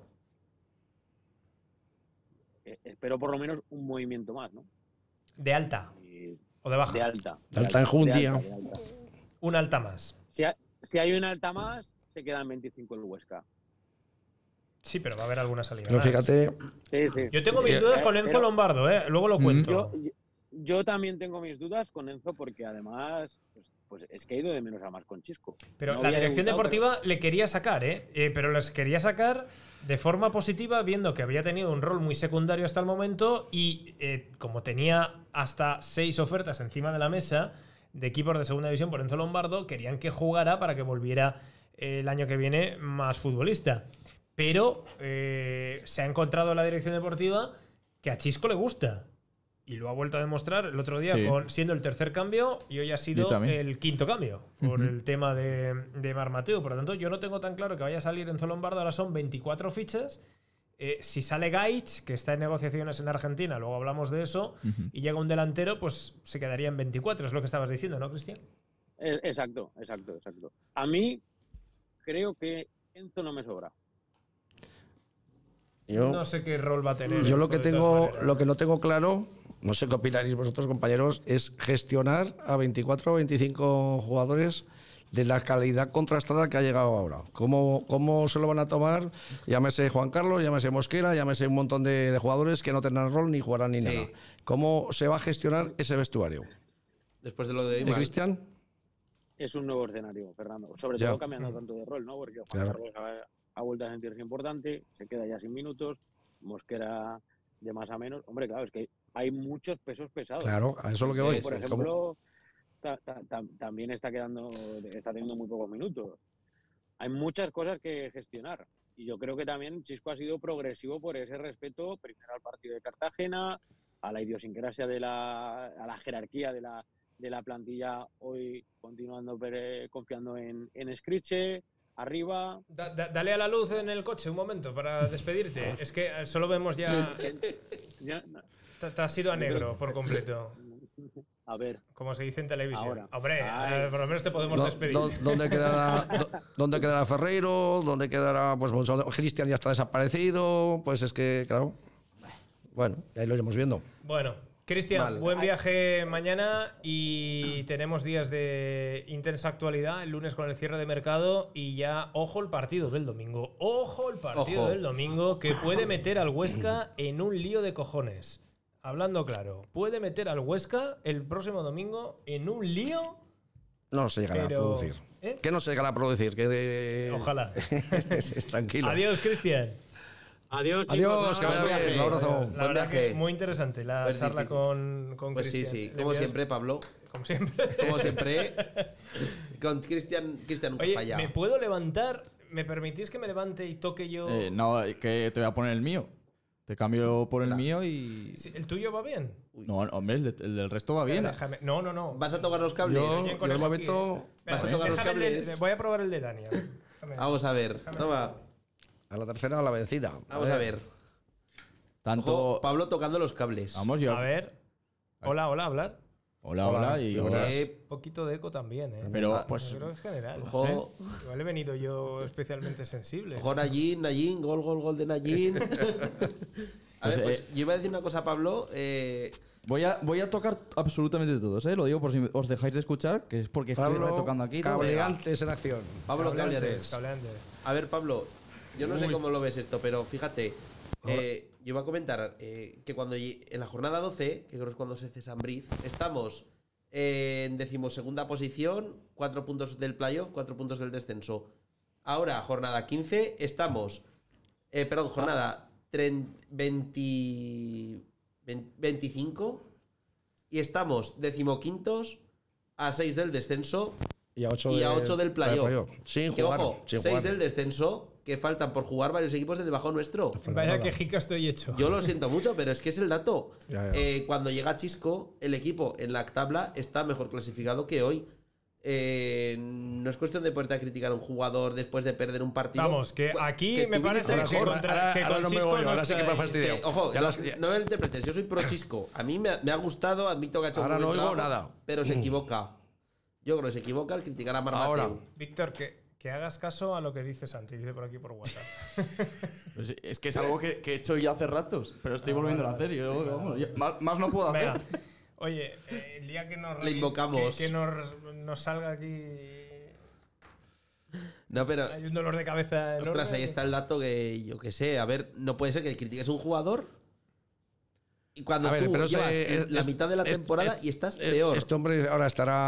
Espero por lo menos un movimiento más, ¿no? ¿De alta o de baja? De alta. De alta enjundia. Un alta más. Si hay un alta más, se queda en 25 el Huesca. Sí, pero va a haber alguna salida. Pero más. fíjate, Sí. Yo tengo mis dudas con Enzo Lombardo, luego lo cuento. Yo también tengo mis dudas con Enzo porque además pues es que ha ido de menos a más con Chisco. Pero No la había dirección debutado, deportiva le quería sacar, pero les quería sacar de forma positiva, viendo que había tenido un rol muy secundario hasta el momento y como tenía hasta 6 ofertas encima de la mesa de equipos de segunda división por Enzo Lombardo, querían que jugara para que volviera el año que viene más futbolista. Pero se ha encontrado la dirección deportiva que a Chisco le gusta. Y lo ha vuelto a demostrar el otro día siendo el tercer cambio y hoy ha sido el quinto cambio por el tema de Mar Mateo. Por lo tanto, yo no tengo tan claro que vaya a salir Enzo Lombardo. Ahora son 24 fichas. Si sale Gaich, que está en negociaciones en Argentina, luego hablamos de eso, y llega un delantero, pues se quedaría en 24. Es lo que estabas diciendo, ¿no, Cristian? Exacto. A mí creo que Enzo no me sobra. No sé qué rol va a tener. Yo lo que no tengo claro, no sé qué opinaréis vosotros, compañeros, es gestionar a 24 o 25 jugadores de la calidad contrastada que ha llegado ahora. ¿Cómo se lo van a tomar? Llámese Juan Carlos, llámese Mosquera, llámese un montón de jugadores que no tendrán rol ni jugarán ni nada. ¿Cómo se va a gestionar ese vestuario? Después de lo de Imar. ¿Cristian? Es un nuevo escenario, Fernando. Sobre todo cambiando tanto de rol, ¿no? Porque Juan Carlos ha vuelto a sentirse importante, se queda ya sin minutos, Mosquera de más a menos. Hombre, claro, es que hay muchos pesos pesados. Claro, a eso es lo que voy. Por ejemplo, también está teniendo muy pocos minutos. Hay muchas cosas que gestionar. Y yo creo que también Chisco ha sido progresivo por ese respeto, primero al partido de Cartagena, a la idiosincrasia a la jerarquía de la plantilla, hoy continuando confiando en Scriche. Arriba. Dale a la luz en el coche un momento para despedirte. Es que solo vemos ya. Te has ido a negro por completo. A ver. Como se dice en televisión. Ahora. Hombre, por lo menos te podemos despedir. ¿Dónde quedará Ferreiro? ¿Dónde quedará? Pues Cristian ya está desaparecido. Pues es que, claro. Bueno, ahí lo iremos viendo. Bueno. Cristian, buen viaje mañana y tenemos días de intensa actualidad, el lunes con el cierre de mercado y ya, ojo el partido del domingo, del domingo que puede meter al Huesca en un lío de cojones. Hablando claro, puede meter al Huesca el próximo domingo en un lío. No se llegará a producir. ¿Qué no se llegará a producir? Ojalá. Tranquilo. Adiós, Cristian. Adiós, chicos. Adiós, que vaya bien. Un abrazo. La verdad que muy interesante la charla con pues Cristian. Sí. Como siempre, Pablo. Como siempre. Como siempre. Con Cristian nunca falla. ¿Me puedo levantar? ¿Me permitís que me levante y toque yo? No, que te voy a poner el mío. Te cambio por el mío y... ¿El tuyo va bien? No, hombre, el del resto va bien. Déjame. No. ¿Vas a tocar los cables? Yo el momento... ¿Vas a tocar los cables? Voy a probar el de Dani. Vamos a ver. Toma. A la tercera, a la vencida. Vamos a ver. Tanto... Ojo, Pablo tocando los cables. Vamos, yo... A ver. Hola, hablar. Hola, y horas. Poquito de eco también, Pero, pues... Yo creo que es general. Ojo. Igual he venido yo especialmente sensible. Ojo, Nayin, gol de Nayin. A ver, pues yo iba a decir una cosa, Pablo. Voy a tocar absolutamente todos, Lo digo por si os dejáis de escuchar, que es porque estoy tocando aquí. Cableantes en acción. Pablo Cableantes. A ver, Pablo, yo no sé cómo lo ves esto, pero fíjate. Yo iba a comentar que cuando en la jornada 12, que creo es cuando se cesa Ambriz, estamos en 12ª posición, 4 puntos del playoff, 4 puntos del descenso. Ahora, jornada 15, estamos... jornada 25 y estamos 15º a 6 del descenso y a 8 del playoff. Sin que jugar, ojo, 6 del descenso, que faltan por jugar varios equipos de debajo nuestro. Vaya quejica estoy hecho. Yo lo siento mucho, pero es que es el dato. Ya. Cuando llega Chisco, el equipo en la tabla está mejor clasificado que hoy. No es cuestión de poderte criticar a un jugador después de perder un partido. Vamos, que aquí que me tú parece viniste que mejor. con Chisco no ahora sí que me fastidio. Ojo, no me lo interpretes, yo soy pro Chisco. A mí me ha gustado, admito que ha hecho ahora un buen no oigo trabajo, nada. pero se equivoca. Yo creo que se equivoca al criticar a Mar Mateu. Víctor, que hagas caso a lo que dice Santi, dice por aquí por WhatsApp. Pues es que es algo que he hecho ya hace ratos, pero estoy volviendo a hacer. Más no puedo hacer. Venga. Oye, el día que nos le invocamos. Que nos salga aquí. No, pero. Hay un dolor de cabeza enorme. Ostras, ahí está el dato que yo que sé. A ver, no puede ser que critiques a un jugador y cuando A ver, tú pero llevas ese- la mitad de la temporada y estás peor. Este hombre ahora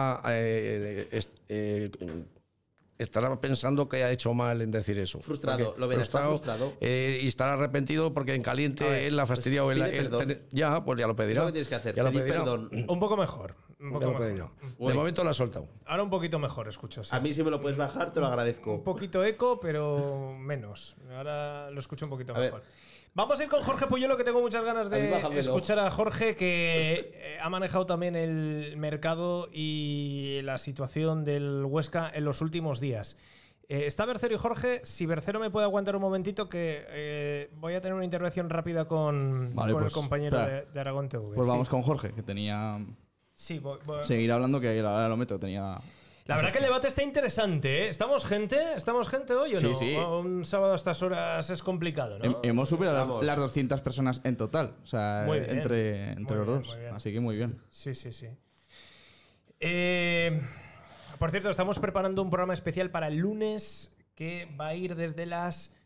estará pensando que ha hecho mal en decir eso. Frustrado, Porque lo verá, está frustrado. Y estará arrepentido porque en A caliente ver, él la ha fastidiado. pide perdón. Ya, pues ya lo Es pedirá. lo que tienes que hacer, Ya lo pedir pedirá. perdón. Un poco mejor. Un Ya poco lo mejor. pedirá. Uy. De momento lo ha soltado. Ahora un poquito mejor, escucho. Sí. A mí si me lo puedes bajar, te lo Un agradezco. poquito eco, pero menos. Ahora lo escucho un poquito A ver. mejor. Vamos a ir con Jorge Puyuelo, que tengo muchas ganas A mí de bájamelo. escuchar a Jorge, que ha manejado también el mercado y la situación del Huesca en los últimos días. Está Bercero y Jorge. Si Bercero me puede aguantar un momentito, que voy a tener una intervención rápida con Vale, el pues, compañero espera. de Aragón TV. Pues Sí. vamos con Jorge, que tenía. Sí, Seguir hablando, que ahora lo meto, tenía. La verdad que el debate está interesante, ¿eh? ¿Estamos gente hoy o Sí, no? sí. Un sábado a estas horas es complicado, ¿no? Hemos superado Vamos. las 200 personas en total. O sea, Muy bien. entre Muy los bien, dos. muy bien. Así que muy bien. Sí. Por cierto, estamos preparando un programa especial para el lunes que va a ir desde las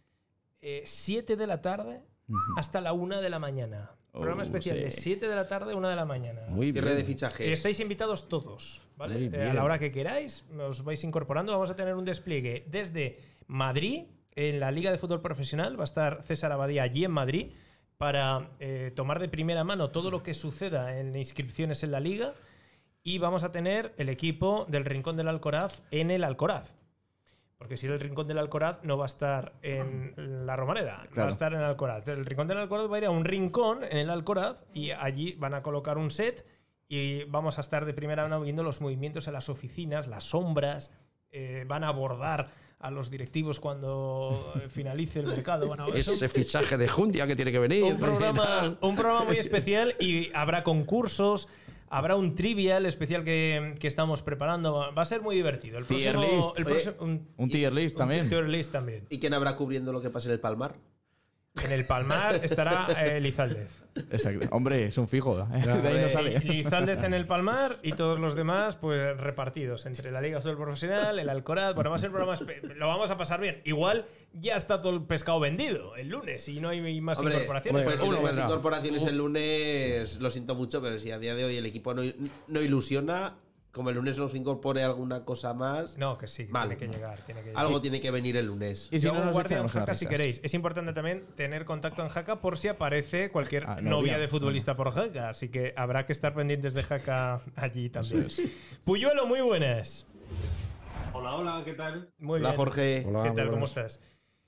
7 de la tarde hasta la 1 de la mañana. Programa especial sí. de 7 de la tarde a 1 de la mañana. Muy Cierre de bien. fichajes. Estáis invitados todos, ¿vale? Muy A bien. la hora que queráis, os vais incorporando. Vamos a tener un despliegue desde Madrid, en la Liga de Fútbol Profesional. Va a estar César Abadía allí en Madrid para tomar de primera mano todo lo que suceda en inscripciones en la Liga. Y vamos a tener el equipo del Rincón del Alcoraz en el Alcoraz. Porque si el Rincón del Alcoraz no va a estar en la Romareda, va a Claro. estar en el Alcoraz. El Rincón del Alcoraz va a ir a un rincón en el Alcoraz y allí van a colocar un set y vamos a estar de primera mano viendo los movimientos en las oficinas, las sombras, van a abordar a los directivos cuando finalice el mercado. Van a ver, Ese fichaje de Jundia que tiene que venir. un programa muy especial y habrá concursos. Habrá un trivial especial que estamos preparando. Va a ser muy divertido. El Tier próximo, list. el Oye, próximo- Un tier list también. Tier list también. ¿Y quién habrá cubriendo lo que pase en el Palmar? En el Palmar estará Lizaldez. Exacto. Hombre, es un fijo. De ahí no sale. Lizaldez en el Palmar y todos los demás pues repartidos entre la Liga de Fútbol Profesional, el Alcoraz. Bueno, va a ser un programa lo vamos a pasar bien. Igual ya está todo el pescado vendido el lunes y no hay más Hombre, incorporaciones. pues si uno hay más vendrá. incorporaciones el lunes, lo siento mucho, pero si a día de hoy el equipo no ilusiona, como el lunes nos incorpore alguna cosa más, No, que sí, que Vale. tiene que llegar. algo tiene que venir el lunes. Y si Yo no, hago nos guardia en echamos unas Jaca si risas. queréis. Es importante también tener contacto en Jaca por si aparece cualquier Ah, novia novia. de futbolista por Jaca. Así que habrá que estar pendientes de Jaca allí también. Puyuelo, muy buenas. Hola, hola, ¿qué tal? Muy Hola bien. Jorge. Hola, ¿Qué muy tal? ¿Cómo buenas. estás?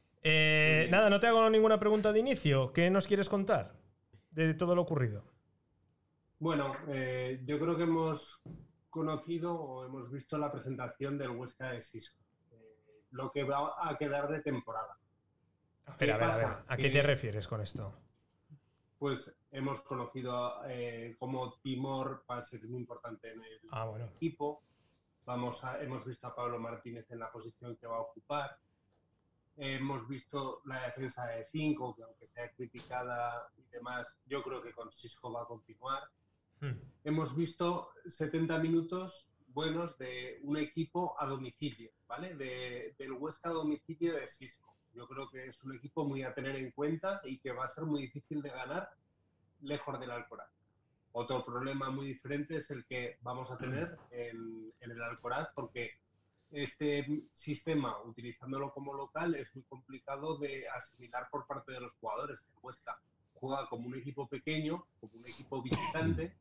Nada, no te hago ninguna pregunta de inicio. ¿Qué nos quieres contar de todo lo ocurrido? Bueno, yo creo que hemos conocido o hemos visto la presentación del Huesca de Xisco, lo que va a quedar de temporada. A ver, ¿Qué a ver, a ver. pasa? ¿A qué Que- te refieres con esto? Pues hemos conocido cómo Timor va a ser muy importante en el Ah, bueno. equipo. Hemos visto a Pablo Martínez en la posición que va a ocupar. Hemos visto la defensa de 5, que aunque sea criticada y demás, yo creo que con Xisco va a continuar. Hemos visto 70 minutos buenos de un equipo a domicilio, ¿vale? Del Huesca a domicilio de Xisco. Yo creo que es un equipo muy a tener en cuenta y que va a ser muy difícil de ganar lejos del Alcoraz. Otro problema muy diferente es el que vamos a tener en el Alcoraz, porque este sistema, utilizándolo como local, es muy complicado de asimilar por parte de los jugadores. El Huesca juega como un equipo pequeño, como un equipo visitante,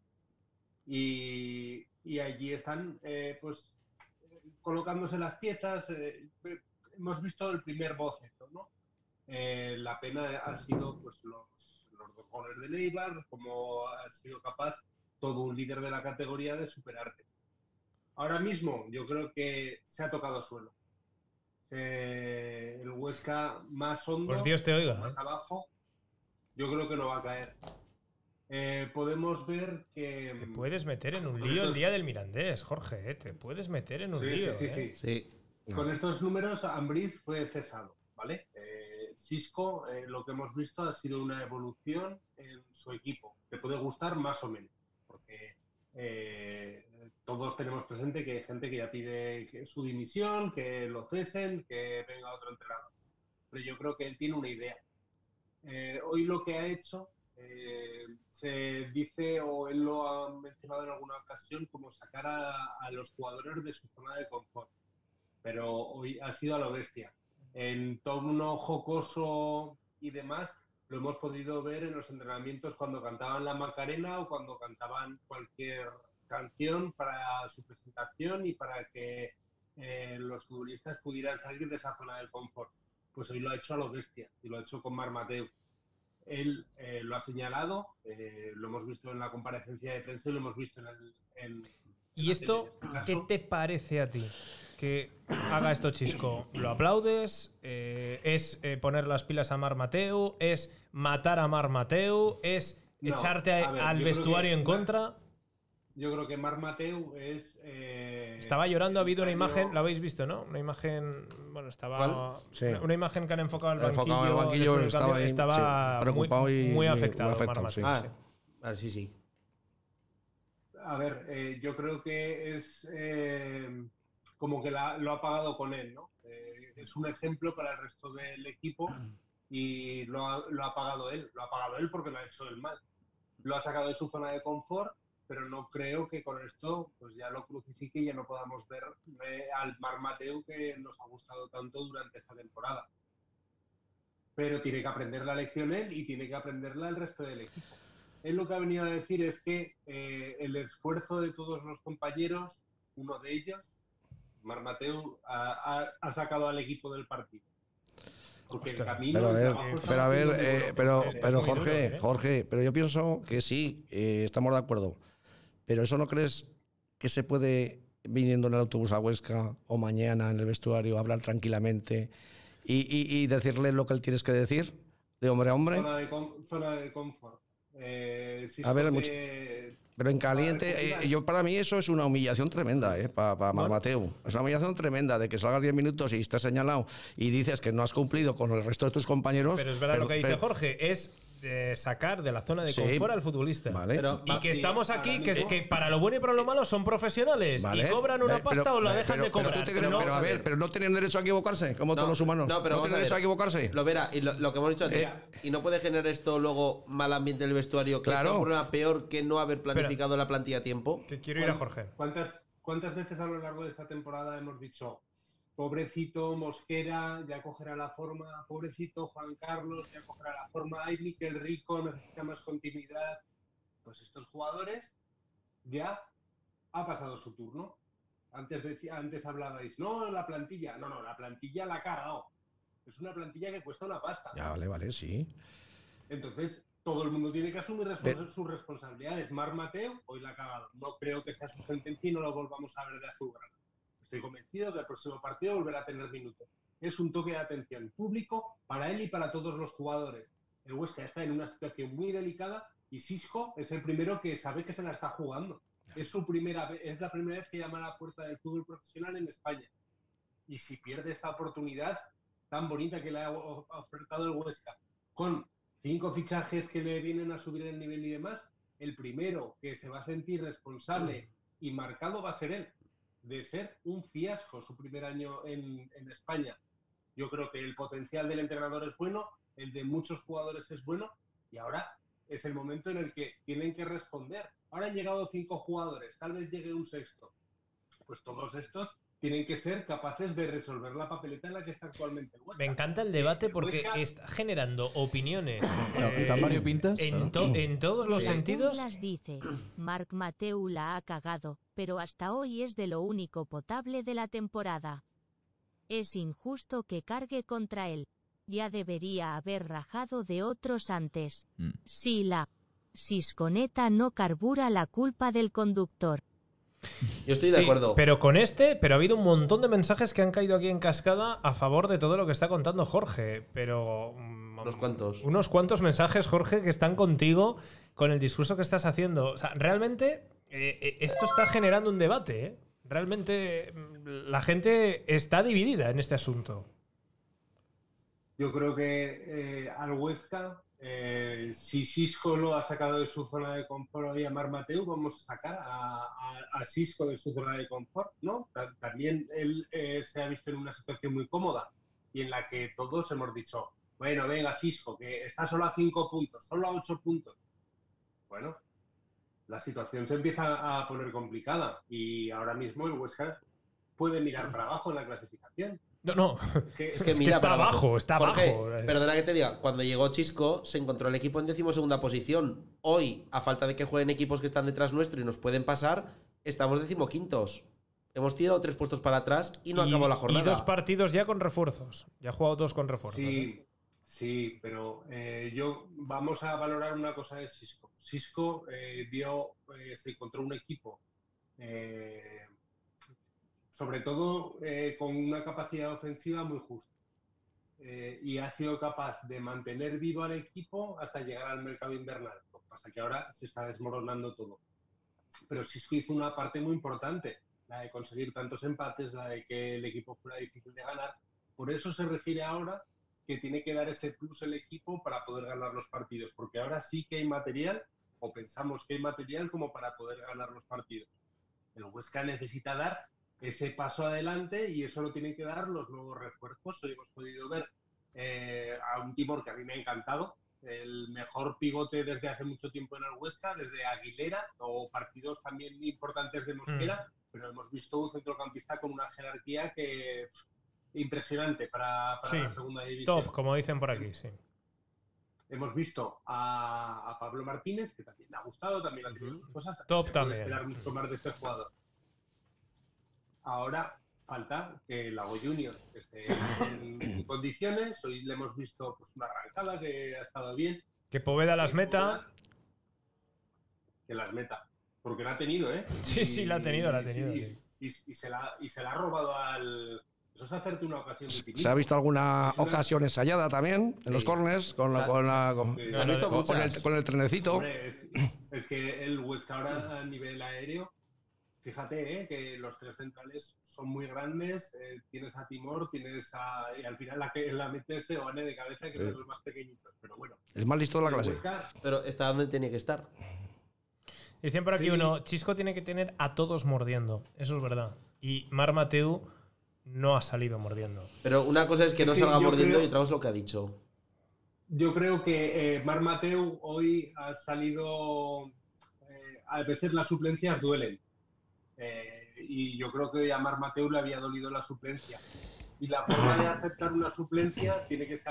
y allí están pues colocándose las piezas. Hemos visto el primer boceto, ¿no? La pena ha sido pues los 2 goles de Neibar, como ha sido capaz todo un líder de la categoría de superarte. Ahora mismo yo creo que se ha tocado suelo. El Huesca más hondo, Pues Dios te oiga. más abajo, yo creo que no va a caer. Podemos ver que... Te puedes meter en un lío el día del Mirandés, Jorge. Te puedes meter en un Sí, lío. sí, sí, Sí. Con estos números, Ambriz fue cesado, ¿vale? Xisco, lo que hemos visto ha sido una evolución en su equipo. Te puede gustar más o menos, porque todos tenemos presente que hay gente que ya pide su dimisión, que lo cesen, que venga otro entrenador. Pero yo creo que él tiene una idea. Hoy lo que ha hecho, se dice, o él lo ha mencionado en alguna ocasión, como sacar a los jugadores de su zona de confort. Pero hoy ha sido a lo bestia. En tono jocoso y demás, lo hemos podido ver en los entrenamientos cuando cantaban la Macarena o cuando cantaban cualquier canción para su presentación y para que los futbolistas pudieran salir de esa zona del confort. Pues hoy lo ha hecho a lo bestia y lo ha hecho con Marc Mateu. Él lo ha señalado, lo hemos visto en la comparecencia de prensa y lo hemos visto en ¿Y esto qué te parece a ti? Que haga esto Xisco, ¿lo aplaudes? ¿Es poner las pilas a Marc Mateu? ¿Es matar a Marc Mateu? ¿Es echarte al vestuario en contra? Yo creo que Marc Mateu es... Estaba llorando, ha habido una imagen, lo habéis visto, ¿no? Una imagen, bueno, estaba... Sí. Una imagen que han enfocado al banquillo. Enfocado en el banquillo, estaba, ahí, estaba preocupado muy y afectado. muy afectado, Marc sí. Mateu, Vale, sí. A ver, yo creo que es como que lo ha pagado con él, ¿no? Es un ejemplo para el resto del equipo y lo ha pagado él. Lo ha pagado él porque lo ha hecho él mal. Lo ha sacado de su zona de confort, pero no creo que con esto pues ya lo crucifique y ya no podamos ver al Marc Mateu que nos ha gustado tanto durante esta temporada. Pero tiene que aprender la lección él y tiene que aprenderla el resto del equipo. Él lo que ha venido a decir es que el esfuerzo de todos los compañeros, uno de ellos, Marc Mateu, ha sacado al equipo del partido. Porque el camino... Pero Jorge, pero yo pienso que sí, estamos de acuerdo. Pero eso no crees que se puede, viniendo en el autobús a Huesca o mañana en el vestuario, hablar tranquilamente y decirle lo que él tienes que decir, de hombre a hombre. Zona de confort. A ver, pero en caliente, para mí eso es una humillación tremenda, para Marc Mateu. Es una humillación tremenda de que salgas 10 minutos y estés señalado y dices que no has cumplido con el resto de tus compañeros. Pero es verdad lo que dice Jorge, es sacar de la zona de confort al futbolista. Vale. Y que estamos aquí, que para lo bueno y para lo malo son profesionales y cobran una pasta o la dejan de cobrar. Pero no tienen derecho a equivocarse, como todos los humanos. No tienen derecho a equivocarse. Lo verá, y lo que hemos dicho antes, y no puede generar esto luego mal ambiente en el vestuario, que sea un problema peor que no haber planificado la plantilla a tiempo. Que quiero ir a Jorge. ¿Cuántas veces a lo largo de esta temporada hemos dicho pobrecito Mosquera, ya cogerá la forma, pobrecito Juan Carlos, ya cogerá la forma, ay, Miquel Rico necesita más continuidad? Pues estos jugadores ya ha pasado su turno. Antes hablabais, no, la plantilla. No, la plantilla la ha cagado. Es una plantilla que cuesta una pasta. Ya, vale, sí. Entonces, todo el mundo tiene que asumir sus responsabilidades. Marc Mateu hoy la ha cagado. No creo que sea su sentencia y no lo volvamos a ver de azulgrana. Estoy convencido que el próximo partido volverá a tener minutos. Es un toque de atención público para él y para todos los jugadores. El Huesca está en una situación muy delicada y Xisco es el primero que sabe que se la está jugando. Es la primera vez que llama a la puerta del fútbol profesional en España. Y si pierde esta oportunidad tan bonita que le ha ofertado el Huesca, con 5 fichajes que le vienen a subir el nivel y demás, el primero que se va a sentir responsable y marcado va a ser él, de ser un fiasco su primer año en España. Yo creo que el potencial del entrenador es bueno, el de muchos jugadores es bueno, y ahora es el momento en el que tienen que responder. Ahora han llegado 5 jugadores, tal vez llegue un sexto. Pues todos estos tienen que ser capaces de resolver la papeleta en la que está actualmente el Huesca. Me encanta el debate porque está generando opiniones Mario Pintas, en todos los sentidos. Las dice, Marc Mateu la ha cagado, pero hasta hoy es de lo único potable de la temporada. Es injusto que cargue contra él. Ya debería haber rajado de otros antes. Si la Sisconeta no carbura, la culpa del conductor. Yo estoy de acuerdo. Pero ha habido un montón de mensajes que han caído aquí en cascada a favor de todo lo que está contando Jorge. Pero. Unos cuantos mensajes, Jorge, que están contigo con el discurso que estás haciendo. O sea, realmente esto está generando un debate, ¿eh? Realmente la gente está dividida en este asunto. Yo creo que al Huesca Si Xisco lo ha sacado de su zona de confort hoy a Marc Mateu, vamos a sacar a Xisco de su zona de confort, ¿no? También él se ha visto en una situación muy cómoda y en la que todos hemos dicho, bueno, venga, Xisco, que está solo a 5 puntos, solo a 8 puntos. Bueno, la situación se empieza a poner complicada y ahora mismo el Huesca puede mirar para abajo en la clasificación. No. Es que mira, está abajo, está Jorge, abajo. Perdona que te diga, cuando llegó Xisco se encontró el equipo en 12ª posición. Hoy, a falta de que jueguen equipos que están detrás nuestro y nos pueden pasar, estamos 15º. Hemos tirado 3 puestos para atrás y no acabó la jornada. Y 2 partidos ya con refuerzos. Ya ha jugado 2 con refuerzos. Sí, pero vamos a valorar una cosa de Xisco. Xisco se encontró un equipo sobre todo con una capacidad ofensiva muy justa. Y ha sido capaz de mantener vivo al equipo hasta llegar al mercado invernal. Lo que pasa es que ahora se está desmoronando todo. Pero Xisco hizo una parte muy importante, la de conseguir tantos empates, la de que el equipo fuera difícil de ganar. Por eso se refiere ahora que tiene que dar ese plus el equipo para poder ganar los partidos, porque ahora sí que hay material, o pensamos que hay material como para poder ganar los partidos. El Huesca necesita dar ese paso adelante y eso lo tienen que dar los nuevos refuerzos. Hoy hemos podido ver a un Timor que a mí me ha encantado, el mejor pivote desde hace mucho tiempo en el Huesca, desde Aguilera, o partidos también importantes de Mosquera, pero hemos visto un centrocampista con una jerarquía que impresionante para la segunda división. Top, como dicen por aquí, sí. Hemos visto a Pablo Martínez, que también le ha gustado, también ha tenido sus cosas. Top también. Esperar mucho más de este jugador. Ahora falta que Lago Junior esté en condiciones. Hoy le hemos visto pues, una arrancada que ha estado bien. Que Poveda las meta. Que las meta. Porque la ha tenido, ¿eh? Sí, la ha tenido. Y se la ha robado al... Eso es hacerte una ocasión de ¿Se ha visto alguna ocasión ensayada también en los corners con el trenecito? Hombre, es que el Huesca ahora a nivel aéreo, fíjate que los 3 centrales son muy grandes, tienes a Timor, y al final la metes Seoane de cabeza, que son los más pequeñitos, pero bueno. El más listo de la clase. Huesca, pero está donde tiene que estar. Dicen por aquí uno, Xisco tiene que tener a todos mordiendo, eso es verdad. Y Marc Mateu no ha salido mordiendo. Pero una cosa es que no salga mordiendo y otra cosa es lo que ha dicho. Yo creo que Marc Mateu hoy ha salido... a veces las suplencias duelen. Y yo creo que a Marc Mateu le había dolido la suplencia. Y la forma de aceptar una suplencia tiene que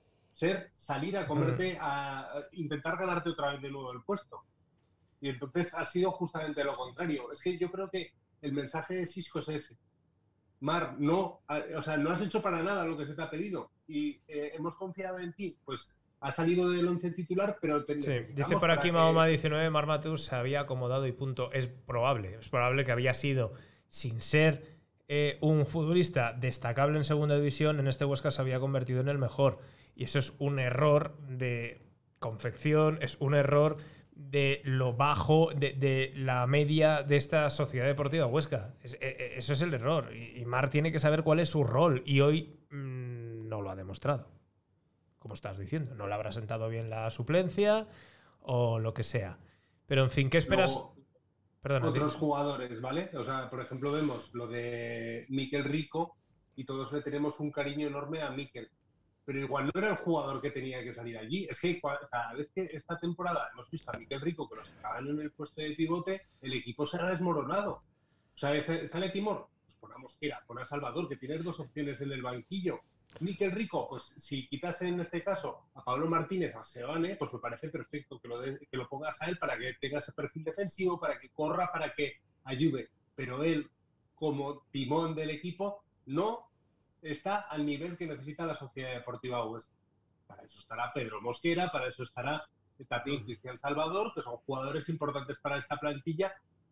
salir a comerte, a intentar ganarte otra vez de nuevo el puesto. Y entonces ha sido justamente lo contrario. Es que yo creo que el mensaje de Xisco es ese. Marc, no has hecho para nada lo que se te ha pedido y hemos confiado en ti. Pues ha salido del 11 titular, pero... dice por aquí Mahoma 19, Marc Mateu se había acomodado y punto. Es probable que había sido, sin ser un futbolista destacable en segunda división, en este Huesca se había convertido en el mejor. Y eso es un error de confección, es un error de lo bajo de la media de esta sociedad deportiva Huesca. Eso es el error. Y Marc tiene que saber cuál es su rol. Y hoy no lo ha demostrado. Como estás diciendo. No le habrá sentado bien la suplencia o lo que sea. Pero en fin, ¿qué esperas? Perdona, otros jugadores, ¿vale? O sea, por ejemplo, vemos lo de Mikel Rico y todos le tenemos un cariño enorme a Mikel. Pero igual no era el jugador que tenía que salir allí. Es que cada vez que esta temporada hemos visto a Mikel Rico que lo sacaban en el puesto de pivote, el equipo se ha desmoronado. O sea, sale Timor, pues pon a Mosquera, pon a Salvador, que tienes 2 opciones en el banquillo. Mikel Rico, pues si quitas en este caso a Pablo Martínez, a Seoane, pues me parece perfecto que lo pongas a él para que tenga ese perfil defensivo, para que corra, para que ayude. Pero él, como timón del equipo, no está al nivel que necesita la Sociedad Deportiva Huesca. Para eso estará Pedro Mosquera, para eso estará también Cristian Salvador, que son jugadores importantes para esta plantilla.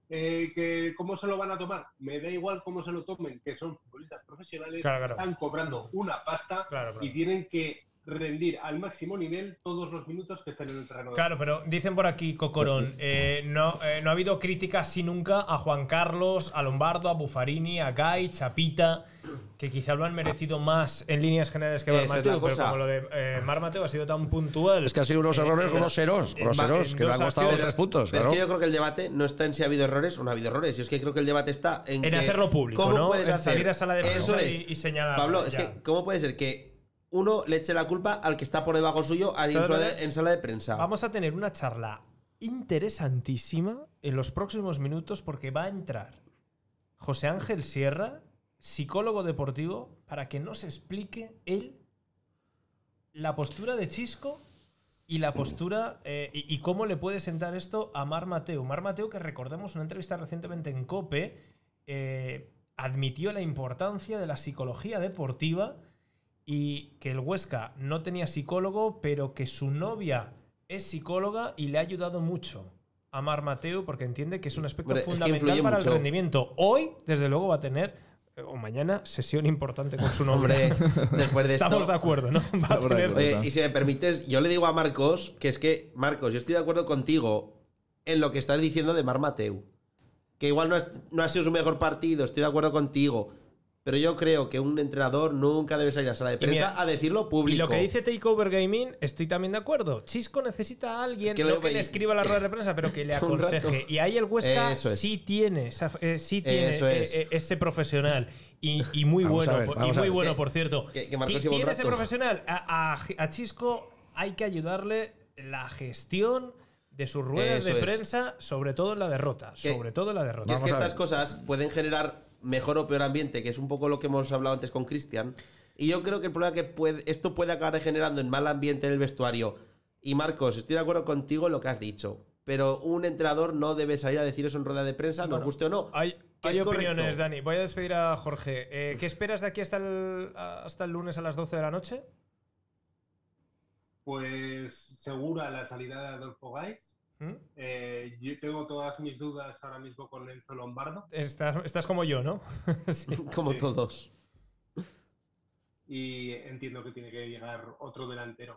¿Cómo se lo van a tomar? Me da igual cómo se lo tomen, que son futbolistas profesionales, claro. Están cobrando una pasta y tienen que rendir al máximo nivel todos los minutos que estén en el terreno. Claro, pero dicen por aquí, Cocorón, no ha habido críticas así nunca a Juan Carlos, a Lombardo, a Buffarini, a Gai, Chapita. Que quizá lo han merecido más en líneas generales que Marc Esa es la Mateu, pero cosa. como lo de Marc Mateu ha sido tan puntual. Es que ha sido unos errores groseros, que le han costado 3 puntos. Pero Claro. es que yo creo que el debate no está en si ha habido errores o no ha habido errores. Yo es que creo que el debate está en que hacerlo público, ¿cómo ¿no? puedes En hacer? salir a sala de prensa Eso y señalar. Pablo, es que ¿cómo puede ser que uno le eche la culpa al que está por debajo suyo en sala de prensa? Vamos a tener una charla interesantísima en los próximos minutos porque va a entrar José Ángel Sierra, psicólogo deportivo, para que nos explique él la postura de Xisco y la postura y cómo le puede sentar esto a Marc Mateu. Marc Mateu, que recordemos una entrevista recientemente en COPE, admitió la importancia de la psicología deportiva y que el Huesca no tenía psicólogo, pero que su novia es psicóloga y le ha ayudado mucho a Marc Mateu porque entiende que es un aspecto fundamental para el rendimiento. Hoy, desde luego, va a tener o mañana sesión importante con su nombre. Después de Estamos esto, de acuerdo, ¿no? Va a tener... Oye, y si me permites, yo le digo a Marcos que es que, Marcos, yo estoy de acuerdo contigo en lo que estás diciendo de Marc Mateu. Que igual no ha sido su mejor partido, estoy de acuerdo contigo. Pero yo creo que un entrenador nunca debe salir a sala de prensa a decirlo público. Y lo que dice Takeover Gaming, estoy también de acuerdo. Xisco necesita a alguien, no que le escriba la rueda de prensa, pero que le aconseje. Y ahí el Huesca sí tiene ese profesional. Y muy bueno, por cierto. Que tiene ese profesional. A Xisco hay que ayudarle la gestión de sus ruedas de prensa, sobre todo en la derrota. Sobre todo en la derrota. Y es que estas cosas pueden generar mejor o peor ambiente, que es un poco lo que hemos hablado antes con Cristian. Y yo creo que el problema que esto puede acabar generando en mal ambiente en el vestuario. Y Marcos, estoy de acuerdo contigo en lo que has dicho. Pero un entrenador no debe salir a decir eso en rueda de prensa, nos guste o no. Hay opiniones, Dani. Voy a despedir a Jorge. ¿Qué esperas de aquí hasta el lunes a las 12 de la noche? Pues segura la salida de Adolfo Gaitz. Yo tengo todas mis dudas ahora mismo con Enzo Lombardo. Estás como yo, ¿no? Sí. Como todos. Y entiendo que tiene que llegar otro delantero.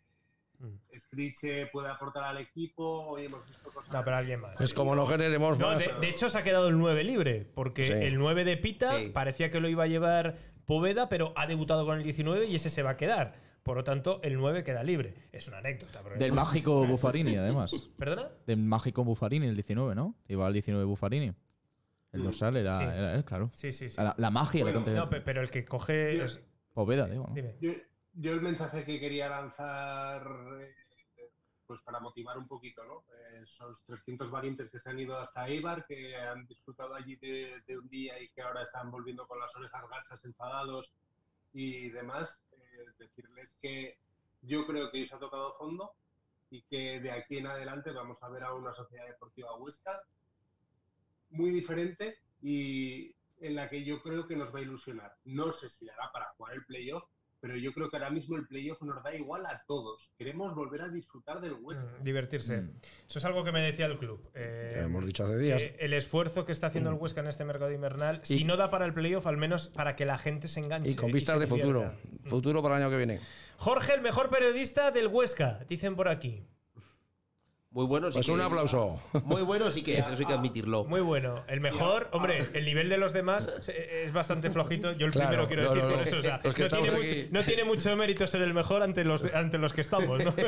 Scriche puede aportar al equipo. Hoy hemos visto cosas. No, pero alguien más. Pues como no generemos más. De hecho, se ha quedado el 9 libre. Porque el 9 de Pita parecía que lo iba a llevar Poveda, pero ha debutado con el 19 y ese se va a quedar. Por lo tanto, el 9 queda libre. Es una anécdota. Del mágico Buffarini, además. ¿Perdona? Del mágico Buffarini, el 19, ¿no? Iba al 19 Buffarini. El dorsal era él, claro. Sí. La magia que contenía. No, pero el que coge... Poveda, digo, ¿no? Dime. Yo el mensaje que quería lanzar, pues para motivar un poquito, ¿no? Esos 300 valientes que se han ido hasta Eibar, que han disfrutado allí de un día y que ahora están volviendo con las orejas gachas, enfadados y demás. Decirles que yo creo que hoy se ha tocado fondo y que de aquí en adelante vamos a ver a una sociedad deportiva Huesca muy diferente y en la que yo creo que nos va a ilusionar. No sé si dará para jugar el playoff, pero yo creo que ahora mismo el playoff nos da igual a todos. Queremos volver a disfrutar del Huesca. Divertirse. Eso es algo que me decía el club. Lo hemos dicho hace días. El esfuerzo que está haciendo el Huesca en este mercado invernal, si no da para el playoff, al menos para que la gente se enganche. Y con vistas de futuro. Futuro para el año que viene. Jorge, el mejor periodista del Huesca, dicen por aquí. Muy bueno, sí. Pues que un es. aplauso. Muy bueno, sí que es, eso hay que admitirlo. Muy bueno. El mejor, hombre, el nivel de los demás es bastante flojito. Yo el primero quiero decir por eso. O sea, no tiene mucho mérito ser el mejor ante los que estamos, ¿no?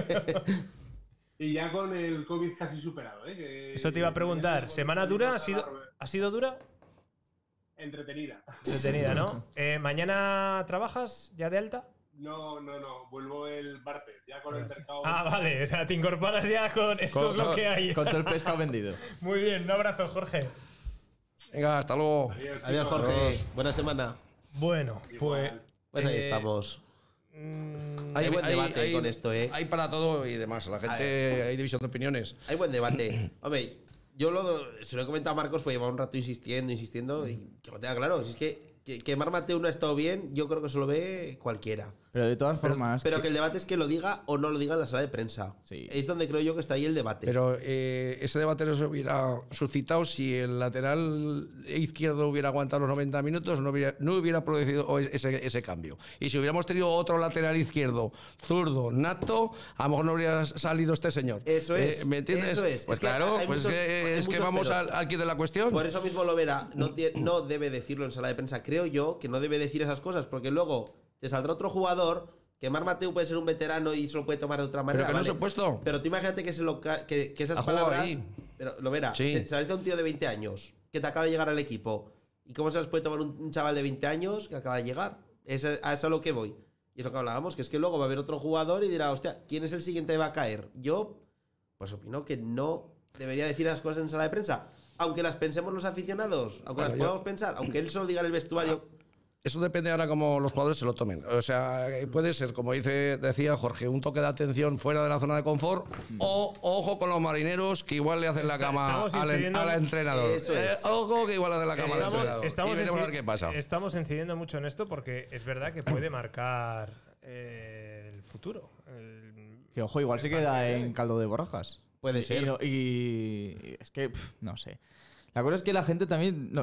Y ya con el COVID casi superado, ¿eh? Eso te iba a preguntar. ¿Semana dura? ¿Ha sido dura? Entretenida. Entretenida, ¿no? ¿Mañana trabajas ya de alta? No. Vuelvo el martes, ya con el mercado. Ah, vale. O sea, te incorporas ya con esto es lo que hay. Con todo el pescado vendido. Muy bien. Un abrazo, Jorge. Venga, hasta luego. Adiós, Jorge. Buena semana. Bueno, pues ahí estamos. Hay buen debate con esto, ¿eh? Hay para todo y demás. La gente, hay división de opiniones. Hay buen debate. Hombre, yo se lo he comentado a Marcos, pues lleva un rato insistiendo y que lo tenga claro. Si es que Marc Mateu no ha estado bien, yo creo que eso lo ve cualquiera. Pero de todas formas... Pero que el debate es que lo diga o no lo diga en la sala de prensa. Sí. Es donde creo yo que está ahí el debate. Pero ese debate no se hubiera suscitado si el lateral izquierdo hubiera aguantado los 90 minutos, no hubiera producido ese cambio. Y si hubiéramos tenido otro lateral izquierdo, zurdo, nato, a lo mejor no habría salido este señor. Eso es. ¿Me entiendes? Eso es. Pues es que claro, es que vamos al quid de la cuestión. Por eso mismo Lovera no debe decirlo en sala de prensa. creo yo que no debe decir esas cosas, porque luego te saldrá otro jugador que Marc Mateu puede ser un veterano y se lo puede tomar de otra manera. Pero que no ¿vale? se ha puesto. Pero tú imagínate que, que esas Ha jugado palabras. ahí. Pero lo verá, Sí. se las dice a un tío de 20 años que te acaba de llegar al equipo. ¿Y cómo se las puede tomar un chaval de 20 años que acaba de llegar? A eso es a lo que voy. Y es lo que hablábamos, que es que luego va a haber otro jugador y dirá, hostia, ¿quién es el siguiente que va a caer? Yo, pues opino que no debería decir las cosas en sala de prensa. Aunque las pensemos los aficionados, aunque las podamos pensar, aunque él solo diga en el vestuario. Eso depende ahora cómo los jugadores se lo tomen. O sea, puede ser, como decía Jorge, un toque de atención fuera de la zona de confort o ojo con los marineros que igual le hacen la cama al entrenador. Eso es. Ojo que igual le hacen la cama al entrenador. Y veremos a ver qué pasa. Estamos incidiendo mucho en esto porque es verdad que puede marcar el futuro. Que ojo, igual se queda en caldo de borrajas. Puede ser. Y es que, no sé. La cosa es que la gente también...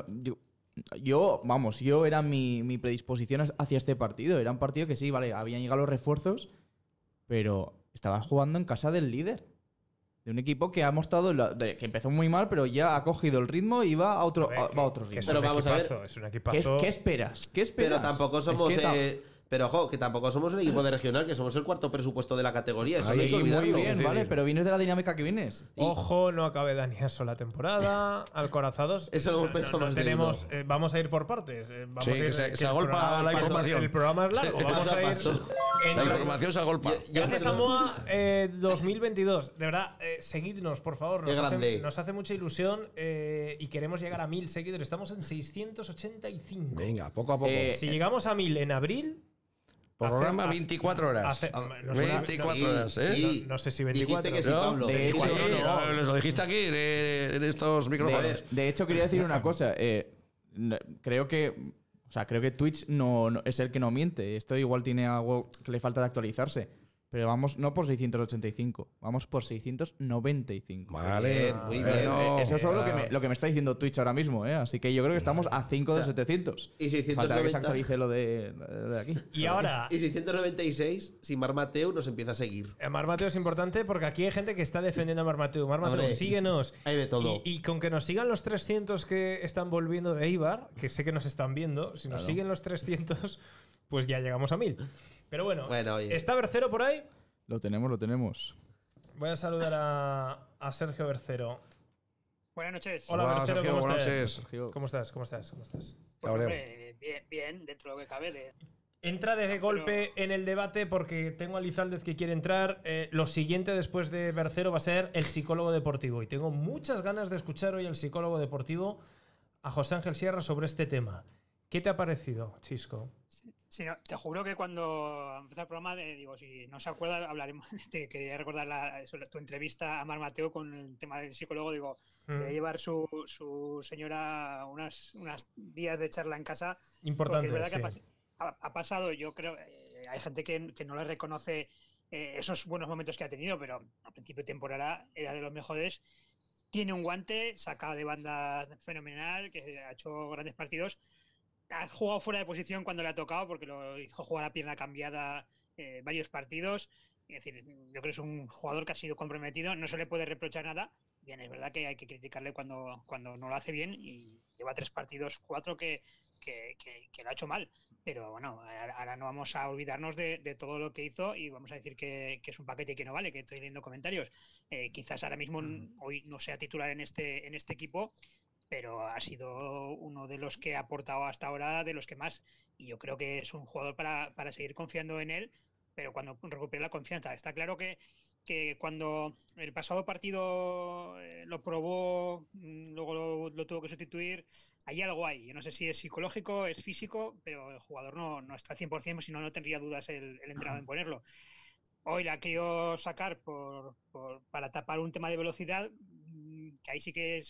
Yo era mi predisposición hacia este partido. Era un partido que sí, vale, habían llegado los refuerzos, pero estabas jugando en casa del líder. De un equipo que ha mostrado que empezó muy mal, pero ya ha cogido el ritmo y va a otro ritmo. Pero vamos a ver. Es un equipazo. ¿Qué esperas? Pero tampoco somos... Es que pero ojo, que tampoco somos un equipo de regional, que somos el cuarto presupuesto de la categoría. Eso sí, no hay que olvidarlo. muy bien, vale, pero vienes de la dinámica que vienes. Ojo, no acabe Dani Aso la temporada. Alcorazados. Eso lo hemos pensado más de tenemos, vamos a ir por partes. Vamos Sí, a ir, que se agolpa la información. El programa es largo. Vamos a ir. La información se agolpa. Grande Samoa 2022. De verdad, seguidnos, por favor. Nos hace mucha ilusión y queremos llegar a 1000 seguidores. Estamos en 685. Venga, poco a poco. Si llegamos a 1000 en abril. Programa 24 horas. 24 horas, ¿eh? Sí. No sé si 24. Dijiste que sí, Pablo. De hecho, les lo dijiste aquí en estos micrófonos. De hecho, quería decir una cosa. Creo que Twitch no es el que no miente. Esto igual tiene algo que le falta de actualizarse. Pero vamos no por 685, vamos por 695. Vale, muy bien. Eso es solo lo que me está diciendo Twitch ahora mismo, ¿eh? Así que yo creo que estamos a 5 de 700. Y 690. Falta que se actualice lo de aquí. Y ahora. Y 696, si Marc Mateu nos empieza a seguir. Marc Mateu es importante porque aquí hay gente que está defendiendo a Marc Mateu. Marc Mateu, Hombre, síguenos. Hay de todo. Y con que nos sigan los 300 que están volviendo de Eibar, que sé que nos están viendo, si nos siguen los 300, pues ya llegamos a 1000. Pero bueno, oye. ¿está Bercero por ahí? Lo tenemos. Voy a saludar a Sergio Bercero. Buenas noches. Hola, Bercero, Sergio, ¿cómo buenas estás? noches. ¿Cómo estás? Pues, hombre, bien, dentro de lo que cabe. Entra de golpe en el debate porque tengo a Lizaldez que quiere entrar. Lo siguiente después de Bercero va a ser el psicólogo deportivo. Y tengo muchas ganas de escuchar hoy al psicólogo deportivo, a José Ángel Sierra, sobre este tema. ¿Qué te ha parecido, Chisco? Sí, no, te juro que cuando empezó el programa, digo, si no se acuerda, hablaremos. Te quería recordar tu entrevista a Marc Mateu con el tema del psicólogo. Digo, de llevar su señora unos días de charla en casa. Importante. Porque es verdad sí. que ha pasado, yo creo, hay gente que no le reconoce esos buenos momentos que ha tenido, pero a principio de temporada era de los mejores. Tiene un guante, sacado de banda fenomenal, que ha hecho grandes partidos. Ha jugado fuera de posición cuando le ha tocado, porque lo hizo jugar a pierna cambiada varios partidos. Es decir, yo creo que es un jugador que ha sido comprometido, no se le puede reprochar nada. Bien, es verdad que hay que criticarle cuando no lo hace bien, y lleva 3 partidos, 4 que lo ha hecho mal. Pero bueno, ahora no vamos a olvidarnos de todo lo que hizo y vamos a decir que es un paquete que no vale, que estoy leyendo comentarios. Quizás ahora mismo hoy no sea titular en este equipo, pero ha sido uno de los que ha aportado hasta ahora, de los que más, y yo creo que es un jugador para seguir confiando en él, pero cuando recupere la confianza. Está claro que cuando el pasado partido lo probó, luego lo tuvo que sustituir, hay algo ahí. Yo no sé si es psicológico, es físico, pero el jugador no está al 100%, si no tendría dudas el entrenador en ponerlo. Hoy la ha querido sacar para tapar un tema de velocidad, que ahí sí que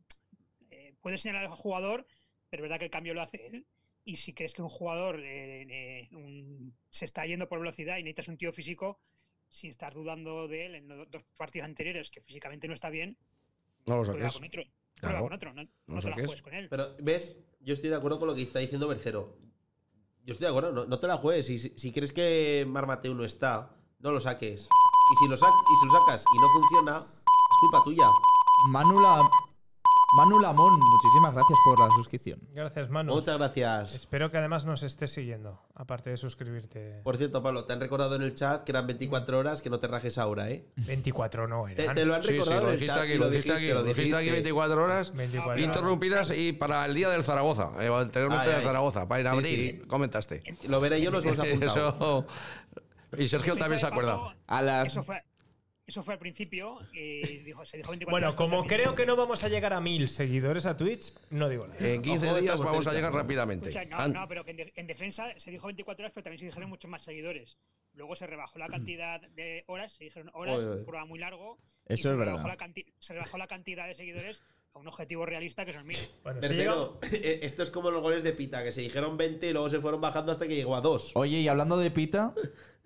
puede señalar al jugador, pero es verdad que el cambio lo hace él. Y si crees que un jugador se está yendo por velocidad y necesitas un tío físico, sin estar dudando de él en los 2 partidos anteriores, que físicamente no está bien, no lo prueba saques. con otro. No te la juegues con él. Pero, ¿ves? Yo estoy de acuerdo con lo que está diciendo Bercero. Yo estoy de acuerdo, no te la juegues. Si crees que Marc Mateu no está, no lo saques. Y si lo sacas y no funciona, es culpa tuya. Manu Manu Lamón, muchísimas gracias por la suscripción. Gracias, Manu. Muchas gracias. Espero que además nos estés siguiendo, aparte de suscribirte. Por cierto, Pablo, te han recordado en el chat que eran 24 horas, que no te rajes ahora, ¿eh? 24 no eran. Te lo han recordado lo en el dijiste chat. aquí, y lo dijiste aquí 24 horas 24 interrumpidas y para el día del Zaragoza, anteriormente del Zaragoza, para ir a Sí, abril, sí. comentaste. Lo veré yo, nos hemos apuntado. Eso, y Sergio también se ha acordado. A las... Eso fue al principio. Se dijo 24 Bueno, horas, como también. creo que no vamos a llegar a 1000 seguidores a Twitch, no digo nada. En 15 Ojo, días estamos vamos a cerca. llegar rápidamente. Escucha, no, pero que en defensa se dijo 24 horas, pero también se dijeron muchos más seguidores. Luego se rebajó la cantidad de horas, se dijeron horas, Oye, oye. un programa muy largo. Eso y se es rebajó verdad. se rebajó la cantidad de seguidores a un objetivo realista que son 1000. Bueno, Tercero, esto es como los goles de Pita, que se dijeron 20 y luego se fueron bajando hasta que llegó a 2. Oye, y hablando de Pita...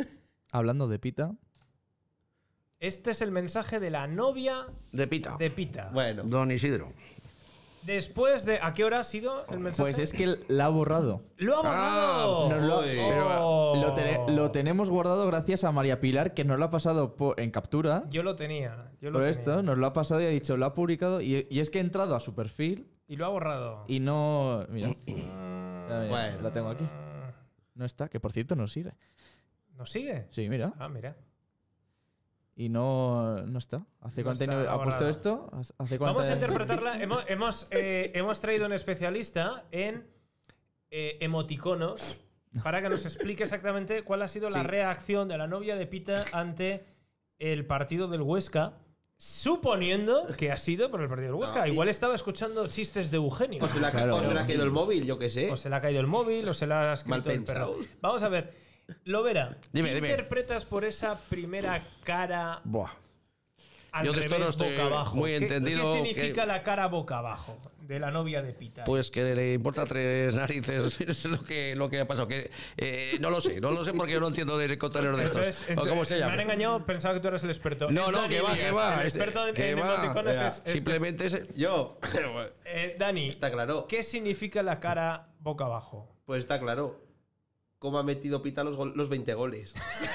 este es el mensaje de la novia De Pita. de Pita. Bueno, Don Isidro. Después de... ¿A qué hora ha sido el mensaje? Pues es que la ha borrado. ¡Lo ha borrado! Nos lo- Oh. Lo tenemos guardado gracias a María Pilar, que nos lo ha pasado en captura. Yo lo tenía. Por esto, nos lo ha pasado y ha dicho, lo ha publicado. Y es que he entrado a su perfil Y lo ha borrado. y no... Mira, mira, Bueno. la tengo aquí. No está, que por cierto nos sigue. ¿Nos sigue? Sí, mira. Ah, mira. Y no está. ¿Hace No cuánto está, ha puesto borrado. esto? ¿Hace cuánto? Vamos a interpretarla. Hemos traído un especialista en emoticonos para que nos explique exactamente cuál ha sido la Sí. reacción de la novia de Pita ante el partido del Huesca, suponiendo que ha sido por el partido del Huesca. No, y- Igual estaba escuchando chistes de Eugenio. o se le ha, Claro, o se le ha claro. caído el móvil, yo qué sé. O se le ha caído el móvil, o se le ha escrito Mal el perro. pensado. Vamos a ver. Lovera, Dime, ¿qué dime. interpretas por esa primera cara Buah. al Yo de revés, esto no estoy boca abajo? muy ¿Qué entendido significa que- la cara boca abajo de la novia de Pita? Pues que le importa 3 narices, es lo que ha pasado. Que, no lo sé porque yo no entiendo de contenedor de estos. Entonces, o cómo se me llama. han engañado, pensaba que tú eres el experto. No, Es no, Dani que va, Díaz, que va. El experto que en va. emoticones es Simplemente es. Yo, Dani, está claro. ¿qué significa la cara boca abajo? Pues está claro. ¿Cómo ha metido Pita los 20 goles?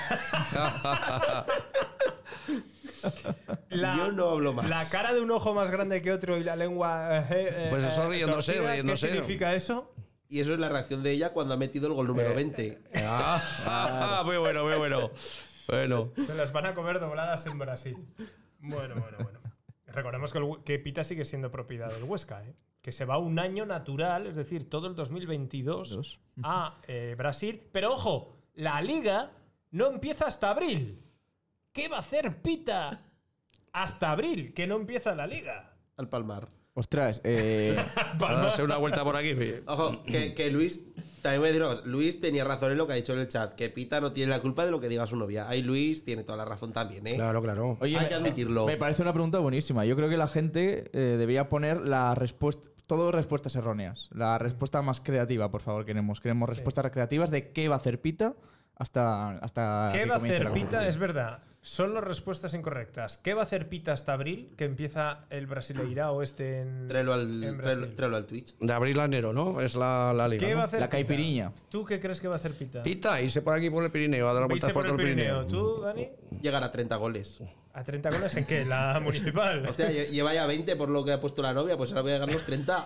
Yo no hablo más. La cara de un ojo más grande que otro y la lengua. Pues eso riéndose, torcidas, riéndose. ¿Qué significa eso? Y eso es la reacción de ella cuando ha metido el gol número 20. Muy bueno, muy bueno. Bueno. Se las van a comer dobladas en Brasil. Bueno. Recordemos que Pita sigue siendo propiedad del Huesca, ¿eh? Que se va un año natural, es decir, todo el 2022 a Brasil. Pero ojo, la liga no empieza hasta abril. ¿Qué va a hacer Pita hasta abril? Que no empieza la liga. Al palmar. Ostras, Para darse una vuelta por aquí. Ojo, que Luis, también voy a decir una cosa, Luis tenía razón en lo que ha dicho en el chat, que Pita no tiene la culpa de lo que diga su novia. Ahí Luis tiene toda la razón también, ¿eh? Claro, claro. oye, Hay que admitirlo. Me parece una pregunta buenísima. Yo creo que la gente debía poner la respuesta. Todo respuestas erróneas. La respuesta más creativa, por favor, queremos. Queremos respuestas creativas de qué va a hacer Pita hasta ¿Qué que va a comience hacer la Pita? competición. Es verdad. Son las respuestas incorrectas. ¿Qué va a hacer Pita hasta abril? Que empieza el Brasileirao en Tráelo en Brasil. tráelo al Twitch. De abril a enero, ¿no? Es la liga. ¿Qué ¿no? va a hacer La Pita? caipiriña. ¿Tú qué crees que va a hacer Pita? Pita, irse por aquí por el Pirineo, a dar vueltas Irse por todo el Pirineo. ¿Tú, Dani? Llegar a 30 goles. ¿A 30 goles en qué? ¿La municipal? O sea, lleva ya 20 por lo que ha puesto la novia, pues ahora voy a ganar los 30.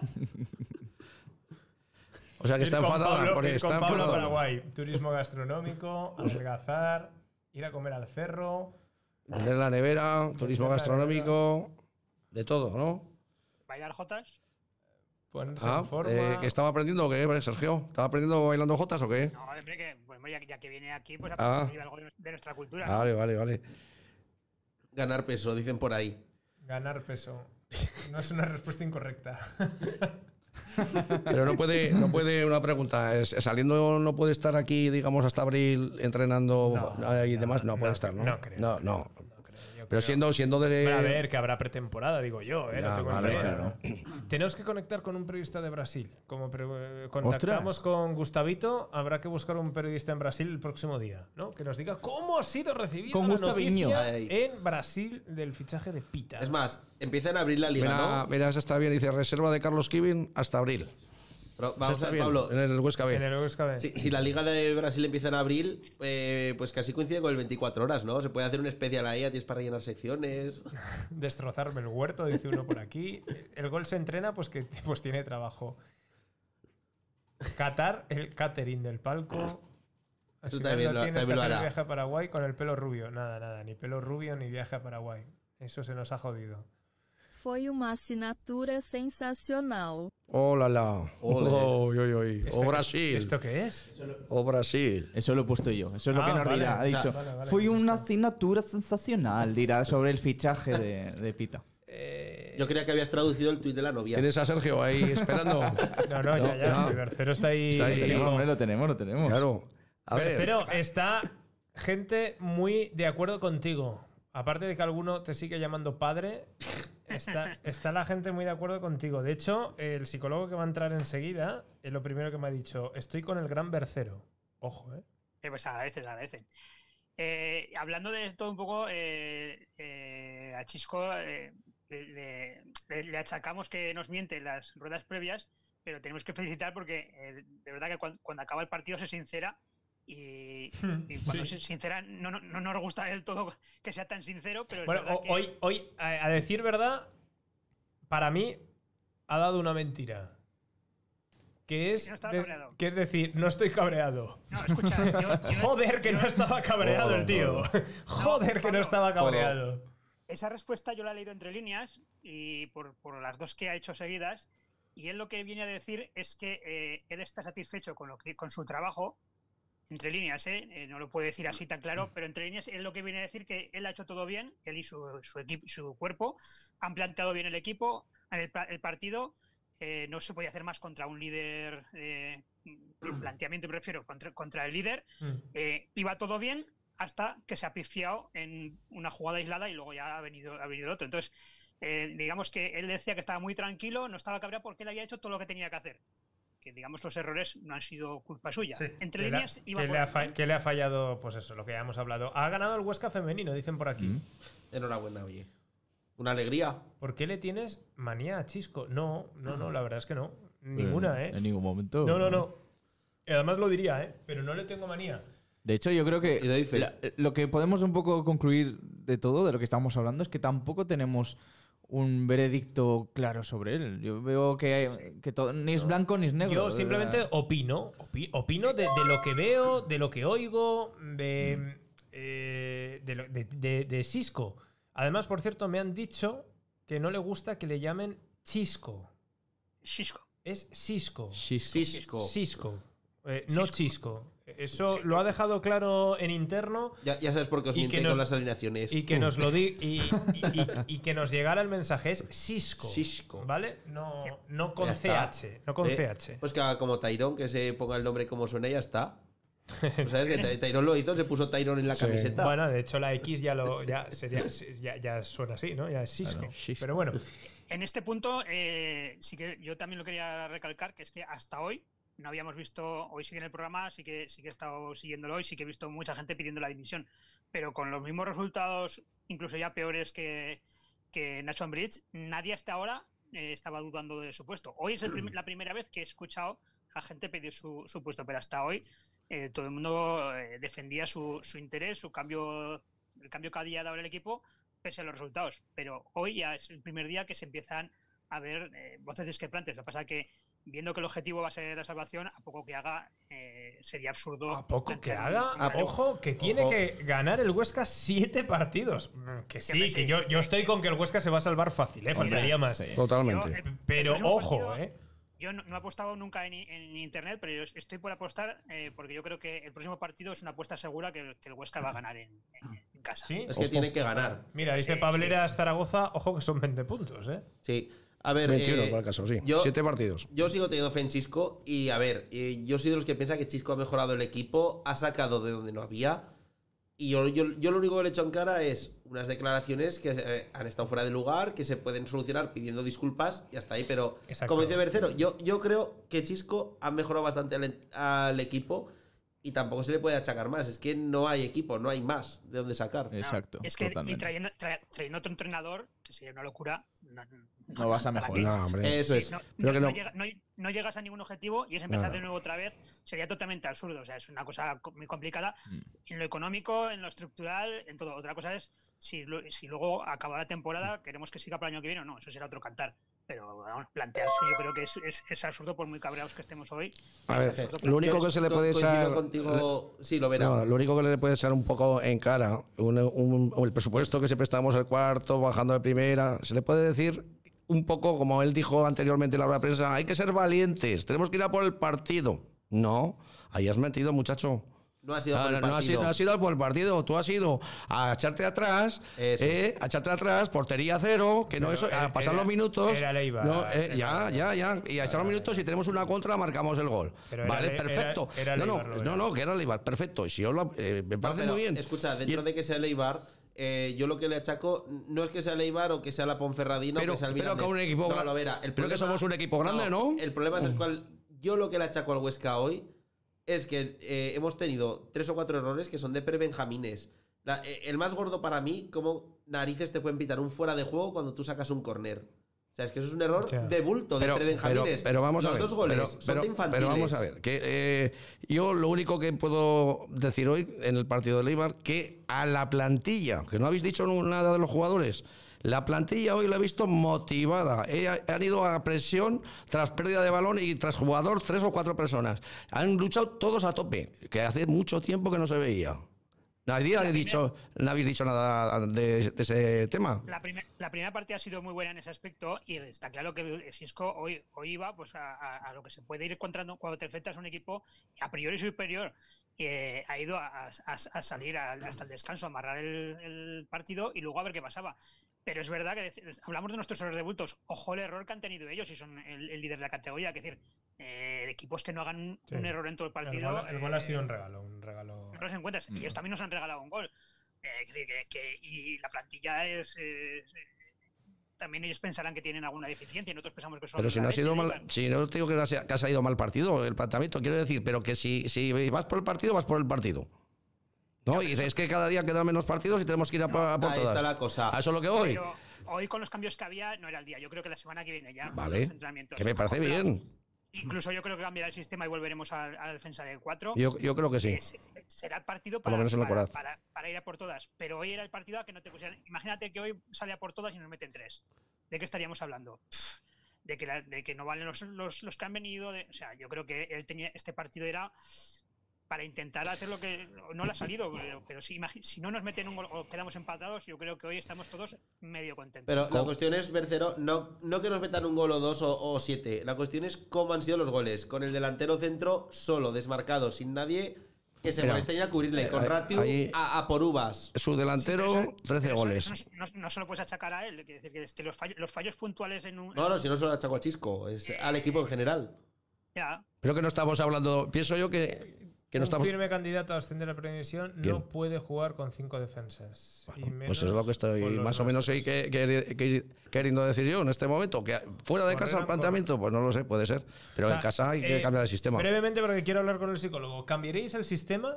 O sea que está Ir con enfadada. Pablo- por ir está con Pablo enfadada. Paraguay. Turismo gastronómico, adelgazar, ir a comer al cerro. Vender la nevera, turismo gastronómico, de todo, ¿no? ¿Bailar jotas? Ponerse en forma. ¿Que estaba aprendiendo o qué, Sergio? ¿Estaba aprendiendo bailando jotas o qué? No, hombre, que pues, ya que viene aquí, pues Ah. se lleva algo de nuestra cultura. ¿no? Vale. Ganar peso, dicen por ahí. Ganar peso. No es una respuesta incorrecta. Pero no puede una pregunta. Saliendo no puede estar aquí, digamos, hasta abril entrenando y demás. No puede estar, ¿no? no creo. No. Yo Pero creo. siendo de. A ver, que habrá pretemporada, digo yo, no Ya, tengo vale, ni idea. claro. Tenemos que conectar con un periodista de Brasil. Como contactamos con Gustavito, habrá que buscar un periodista en Brasil el próximo día, ¿no? Que nos diga cómo ha sido recibida Con la Gustaviño. noticia Ay. en Brasil del fichaje de Pita. Es más, empiezan a abrir la liga, ¿no? Mira, está bien, dice reserva de Carlos Kevin hasta abril. Pero vamos Está a ver, bien, Pablo. en el Huesca B. En el Huesca B. Si la Liga de Brasil empieza en abril, pues casi coincide con el 24 horas, ¿no? Se puede hacer un especial ahí, tienes para rellenar secciones. Destrozarme el huerto, dice uno por aquí. El gol se entrena, pues que pues tiene trabajo. Qatar, el catering del palco. Al Eso final también no lo- tienes también que lo hacer el hará. viaje a Paraguay con el pelo rubio. Nada, ni pelo rubio ni viaje a Paraguay. Eso se nos ha jodido. Foi uma assinatura sensacional. Oh, la la. Ole. Oy, oy, oy. O Brasil. ¿Esto qué es? O Brasil. Eso lo he puesto yo. Eso es lo Ah, que nos vale. dirá. Ha O sea, dicho, vale, fue pues una asignatura sensacional. Dirá sobre el fichaje de Pita. Yo creía que habías traducido el tuit de la novia. ¿Tienes a Sergio ahí esperando? No, ya. El Bercero está ahí. Está ahí. Lo tenemos. Claro. A ver. Bercero, está gente muy de acuerdo contigo. Aparte de que alguno te sigue llamando padre, está la gente muy de acuerdo contigo. De hecho, el psicólogo que va a entrar enseguida es lo primero que me ha dicho: estoy con el gran Bercero. Ojo, ¿eh? Pues agradece. Hablando de esto un poco, a Chisco le achacamos que nos miente en las ruedas previas, pero tenemos que felicitar porque de verdad que cuando acaba el partido se sincera y cuando se sincera no nos gusta del todo que sea tan sincero, pero es Bueno, verdad que... hoy, a decir verdad, para mí ha dado una mentira. Que es, no estaba cabreado. que es decir, no estoy cabreado. No, escucha, Joder, que no estaba cabreado el tío. Joder, que no estaba cabreado. Esa respuesta yo la he leído entre líneas y por las dos que ha hecho seguidas, y él lo que viene a decir es que él está satisfecho con su trabajo, entre líneas, no lo puede decir así tan claro, pero entre líneas él lo que viene a decir que él ha hecho todo bien, él y su equipo, su cuerpo han planteado bien el equipo, el partido. No se podía hacer más contra un líder, el planteamiento me refiero, contra el líder. Iba todo bien hasta que se ha pifiado en una jugada aislada y luego ya ha venido el otro. Entonces, digamos que él decía que estaba muy tranquilo, no estaba cabreado porque él había hecho todo lo que tenía que hacer. Que digamos los errores no han sido culpa suya. Sí, Entre líneas iba que le ha fallado, pues eso, lo que ya hemos hablado. Ha ganado el Huesca femenino, dicen por aquí. Enhorabuena, oye. Una alegría. ¿Por qué le tienes manía a Chisco? No, la verdad es que no. Ninguna, ¿eh? En ningún momento. No. Además lo diría, ¿eh? Pero no le tengo manía. De hecho, yo creo que lo que podemos un poco concluir de todo, de lo que estamos hablando, es que tampoco tenemos un veredicto claro sobre él. Yo veo que ni es blanco ni es negro. Yo simplemente opino de lo que veo, de lo que oigo, de Chisco. Además, por cierto, me han dicho que no le gusta que le llamen Chisco. Chisco. Es Cisco. Cisco. No Chisco. Eso lo ha dejado claro en interno. Ya sabes por qué os mienten con las alineaciones. Y que nos lo y que nos llegara el mensaje. Es Cisco. Cisco. ¿Vale? No con Ya CH. está. No con CH. Pues que haga como Tyrone, que se ponga el nombre como suena y ya está. ¿Sabes que Tyrone lo hizo? Se puso Tyrone en la camiseta. Bueno, de hecho la X ya suena así, ¿no? Ya es Cisco. Claro, Cisco. Pero bueno. En este punto, sí que yo también lo quería recalcar, que es que hasta hoy no habíamos visto, hoy sigue en el programa, sí que he estado siguiéndolo hoy, sí que he visto mucha gente pidiendo la dimisión, pero con los mismos resultados, incluso ya peores que Nacho Ambriz, nadie hasta ahora estaba dudando de su puesto. Hoy es la primera vez que he escuchado a gente pedir su puesto, pero hasta hoy todo el mundo defendía su interés, el cambio que había dado el equipo, pese a los resultados. Pero hoy ya es el primer día que se empiezan a ver voces discrepantes. Lo que pasa es que, viendo que el objetivo va a ser la salvación, a poco que haga sería absurdo. A poco que haga, ojo, que tiene que ganar el Huesca 7 partidos. Que sí, que yo estoy con que el Huesca se va a salvar fácil, faltaría más. Sí. Totalmente. Pero ojo, Yo no he apostado nunca en internet, pero yo estoy por apostar porque yo creo que el próximo partido es una apuesta segura que el Huesca va a ganar en casa. ¿Sí? Es que tiene que ganar. Mira, dice Pableras Zaragoza, ojo que son 20 puntos, ¿eh? Sí. A ver, 21 para el caso, sí. 7 partidos. Yo sigo teniendo fe en Chisco y, a ver, yo soy de los que piensa que Chisco ha mejorado el equipo, ha sacado de donde no había. Y yo lo único que le he hecho en cara es unas declaraciones que han estado fuera de lugar, que se pueden solucionar pidiendo disculpas y hasta ahí. Pero, Exacto. como dice Bercero, yo creo que Chisco ha mejorado bastante al equipo y tampoco se le puede achacar más. Es que no hay equipo, no hay más de dónde sacar. Exacto. Es que y totalmente. trayendo otro entrenador, que sería una locura, No vas a mejorar. No, hombre. Eso es. No llegas a ningún objetivo y es empezar de nuevo otra vez. Sería totalmente absurdo. O sea, es una cosa muy complicada en lo económico, en lo estructural, en todo. Otra cosa es si luego acaba la temporada, queremos que siga para el año que viene o no. Eso será otro cantar. Pero vamos, plantearse, yo creo que es absurdo por muy cabreados que estemos hoy. A ver, lo único que se le puede echar. Contigo, sí, lo verá. No, lo único que le puede echar un poco en cara, el presupuesto que siempre estamos el cuarto, bajando de primera, se le puede decir un poco, como él dijo anteriormente en la rueda de prensa, hay que ser valientes, tenemos que ir a por el partido. No, ahí has mentido, muchacho. No ha sido por el partido. No has ido por el partido, tú has ido a echarte atrás, a echarte atrás, portería cero, que no eso, a pasar los minutos. Era Leibar. No, ya, y a echar los minutos, si tenemos una contra, marcamos el gol. Vale, perfecto. No, que era Leibar, perfecto. Y si yo me parece muy bien. Escucha, dentro de que sea Leibar, yo lo que le achaco no es que sea Leibar o que sea la Ponferradina o que sea el Mirandés. Pero que un equipo pero que somos un equipo grande, ¿no? El problema es cuál. Yo lo que le achaco al Huesca hoy es que hemos tenido 3 o 4 errores que son de prebenjamines. El más gordo para mí, como narices te pueden pitar un fuera de juego cuando tú sacas un córner. O sea, es que eso es un error de bulto, de prebenjamines. Pero vamos a ver. Los 2 goles son de infantiles. Pero vamos a ver, que yo lo único que puedo decir hoy en el partido de Leibar, que a la plantilla, que no habéis dicho nada de los jugadores, la plantilla hoy la he visto motivada. Han ido a presión tras pérdida de balón y tras jugador 3 o 4 personas. Han luchado todos a tope, que hace mucho tiempo que no se veía. Nadie no habéis dicho nada de ese tema. La primera parte ha sido muy buena en ese aspecto y está claro que el Xisco hoy iba pues a lo que se puede ir encontrando cuando te enfrentas a un equipo a priori superior. Ha ido a salir hasta el descanso, a amarrar el partido y luego a ver qué pasaba. Pero es verdad que hablamos de nuestros errores de bultos. Ojo el error que han tenido ellos y son el líder de la categoría. Es decir, equipos que no hagan un error en todo el partido. El gol ha sido un regalo. No los encuentras. Ellos también nos han regalado un gol. Es decir, y la plantilla es. También ellos pensarán que tienen alguna deficiencia y nosotros pensamos que son. Pero si no ha sido mal, si no te digo que ha salido mal partido el planteamiento, quiero decir, pero que si vas por el partido, vas por el partido. No, y dices, es que cada día quedan menos partidos y tenemos que ir a por todas. Ahí está la cosa. A eso es lo que voy. Pero hoy con los cambios que había no era el día. Yo creo que la semana que viene ya. Vale, los entrenamientos, que me parece bien. Incluso yo creo que cambiará el sistema y volveremos a la defensa de 4. Yo creo que sí. Será el partido por lo menos en lo para ir a por todas. Pero hoy era el partido a que no te pusieran. Imagínate que hoy sale a por todas y nos meten 3. ¿De qué estaríamos hablando? De que no valen los que han venido. O sea, yo creo que este partido era para intentar hacer lo que no le ha salido, pero si no nos meten un gol o quedamos empatados, yo creo que hoy estamos todos medio contentos. Pero la cuestión es, Bercero, no que nos metan un gol o 2 o 7. La cuestión es cómo han sido los goles. Con el delantero centro solo, desmarcado, sin nadie que se moleste a cubrirle. Con Ratiu a por uvas. Su delantero, 13 goles. Eso no se lo puedes achacar a él. Es decir, que los fallos puntuales en un. No, si no se lo achaco a Chisco, es al equipo en general. Ya. Pero que no estamos hablando. Pienso yo que no estamos. Un firme candidato a ascender a la previsión no puede jugar con 5 defensas. Bueno, pues eso es lo que estoy más o menos queriendo decir yo en este momento. Que fuera de casa el planteamiento, pues no lo sé, puede ser. Pero en casa hay que cambiar el sistema. Brevemente, porque quiero hablar con el psicólogo. ¿Cambiaréis el sistema?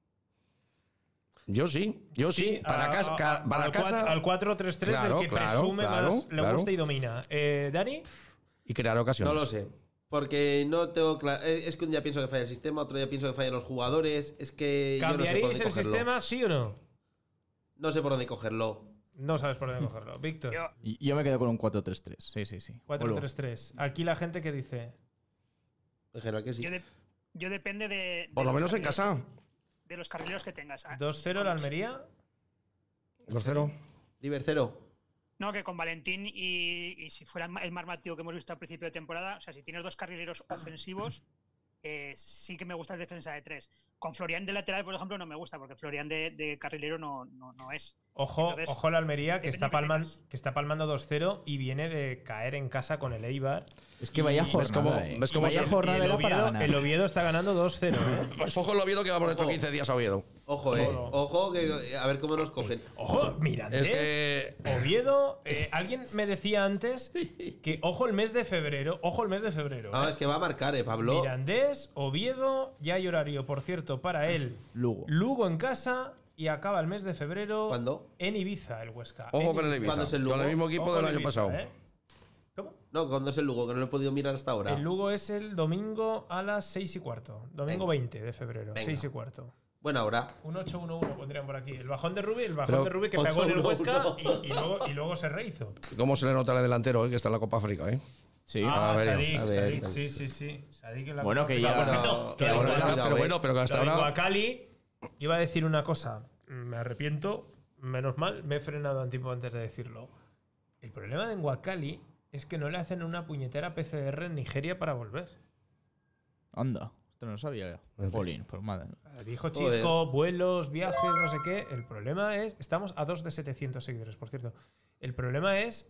Yo sí. Para casa. Al 4-3-3, del que presume más le gusta y domina. ¿Dani? Y crear ocasiones. No lo sé. Porque no tengo claro. Es que un día pienso que falla el sistema, otro día pienso que fallan los jugadores. Es que yo no sé por dónde ¿Cambiaréis el sistema, sí o no? No sé por dónde cogerlo. No sabes por dónde cogerlo. Víctor. Yo me quedo con un 4-3-3. Sí. 4-3-3. Aquí la gente que dice. En general que sí. Yo depende de. Por lo menos en casa. De los carrileros que tengas. 2-0 la Almería. 2-0. Diver 0. No, que con Valentín y si fuera el más Matío que hemos visto al principio de temporada, o sea, si tienes 2 carrileros ofensivos, sí que me gusta el defensa de 3. Con Florian de lateral, por ejemplo, no me gusta, porque Florian de carrilero no es. Ojo, Entonces, ojo la Almería, que depende está, de lo que tengas. que está palmando 2-0 y viene de caer en casa con el Eibar. Es que vaya Y- jornada. ves cómo vaya se- jornada Y el era para Oviedo, ganar. el Oviedo está ganando 2-0. Pues ojo el Oviedo que vamos dentro de 15 días a Oviedo. Ojo, ojo, que a ver cómo nos cogen. Ojo, Mirandés, Es que- Oviedo. Alguien me decía antes que ojo el mes de febrero. Ojo el mes de febrero. No, es que va a marcar, Pablo. Mirandés, Oviedo, ya hay horario, por cierto, para él. Lugo. En casa y acaba el mes de febrero. ¿Cuándo? En Ibiza, el Huesca. Ojo En con el Ibiza. Ibiza. ¿Cuándo es el Con el Lugo? mismo equipo Ojo del el año Ibiza, pasado. ¿eh? ¿Cómo? No, ¿cuándo es el Lugo? Que no lo he podido mirar hasta ahora. El Lugo es el domingo a las 6:15. Domingo Venga. 20 de febrero, Venga. 6:15. Buena hora. Un 8-1-1 pondrían por aquí. El bajón de Rubí, Pero- que pegó en el 8-1-1. Huesca y luego se rehizo. ¿Cómo se le nota al delantero, que está en la Copa África, eh? Sí. Ah, a ver, Sadik, a ver. Sadik, sí. Sadik en la Bueno, Copa que África. ya- Por cierto, Bueno, que pero ahora- bueno, pero bueno, pero que hasta Lo de ahora. Guacali, iba a decir una cosa. Me arrepiento, menos mal, me he frenado a tiempo antes de decirlo. El problema de Guacali es que no le hacen una puñetera PCR en Nigeria para volver. Anda. Esto no lo sabía. Jolín, pues madre. Dijo Joder. Chisco, vuelos, viajes, no sé qué. El problema es. Estamos a 2 de 700 seguidores, por cierto. El problema es.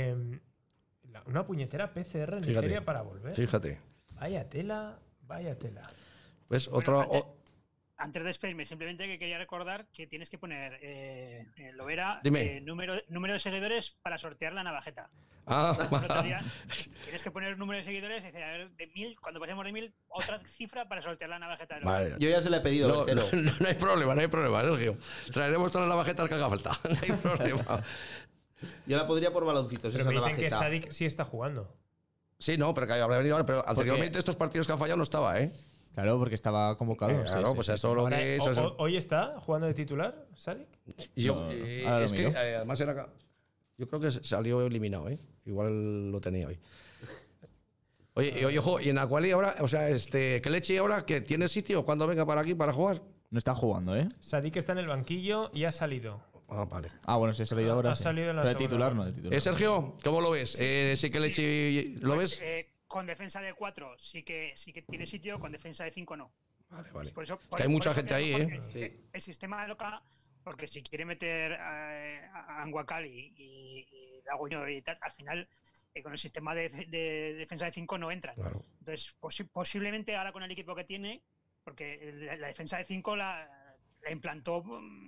Una puñetera PCR en Fíjate. Nigeria para volver. Fíjate. Vaya tela, vaya tela. ¿Ves? Bueno, Otro. antes de despedirme, simplemente que quería recordar que tienes que poner Lovera Dime. número de seguidores para sortear la navajeta. Ah, El otro día tienes que poner un número de seguidores y decir, a ver, de 1000, cuando pasemos de 1000, otra cifra para sortear la navajeta. de Lovera. vale. Yo ya se le he pedido, No, Bercero. no hay problema, Sergio. Traeremos todas las navajetas que haga falta. No hay problema. Yo la podría por baloncitos, Pero esa me dicen que navajeta. Sadik sí está jugando. Sí, no, pero que habrá venido ahora. Pero anteriormente estos partidos que han fallado no estaba, ¿eh? Claro, porque estaba convocado. Claro, sí, pues sí, eso lo Ahora, que es. ¿Hoy está jugando de titular, Sadik? Yo, No, eh, ahora lo es que miro. además era. Yo creo que salió eliminado, ¿eh? Igual lo tenía hoy. Oye, y ojo, y en Aquali ahora, o sea, Kelechi ahora, que tiene sitio cuando venga para aquí para jugar. No está jugando, ¿eh? Sadik está en el banquillo y ha salido. Ah, vale. Ah, bueno, sí ha salido ahora. Ha sí. salido en la Pero de segunda titular parte. no, de titular. Sergio, ¿cómo lo ves? Sí, Kelechi, ¿lo Pues, ves? con defensa de 4 sí que tiene sitio, con defensa de 5 no. Vale, vale. Por eso, Es que hay mucha eso gente que a lo ahí, mejor ¿eh? el sistema de loca, porque si quiere meter a Anguacali y Lagoño y tal, al final con el sistema de defensa de 5 no entran. Claro. Entonces, posiblemente ahora con el equipo que tiene, porque la defensa de 5 la implantó,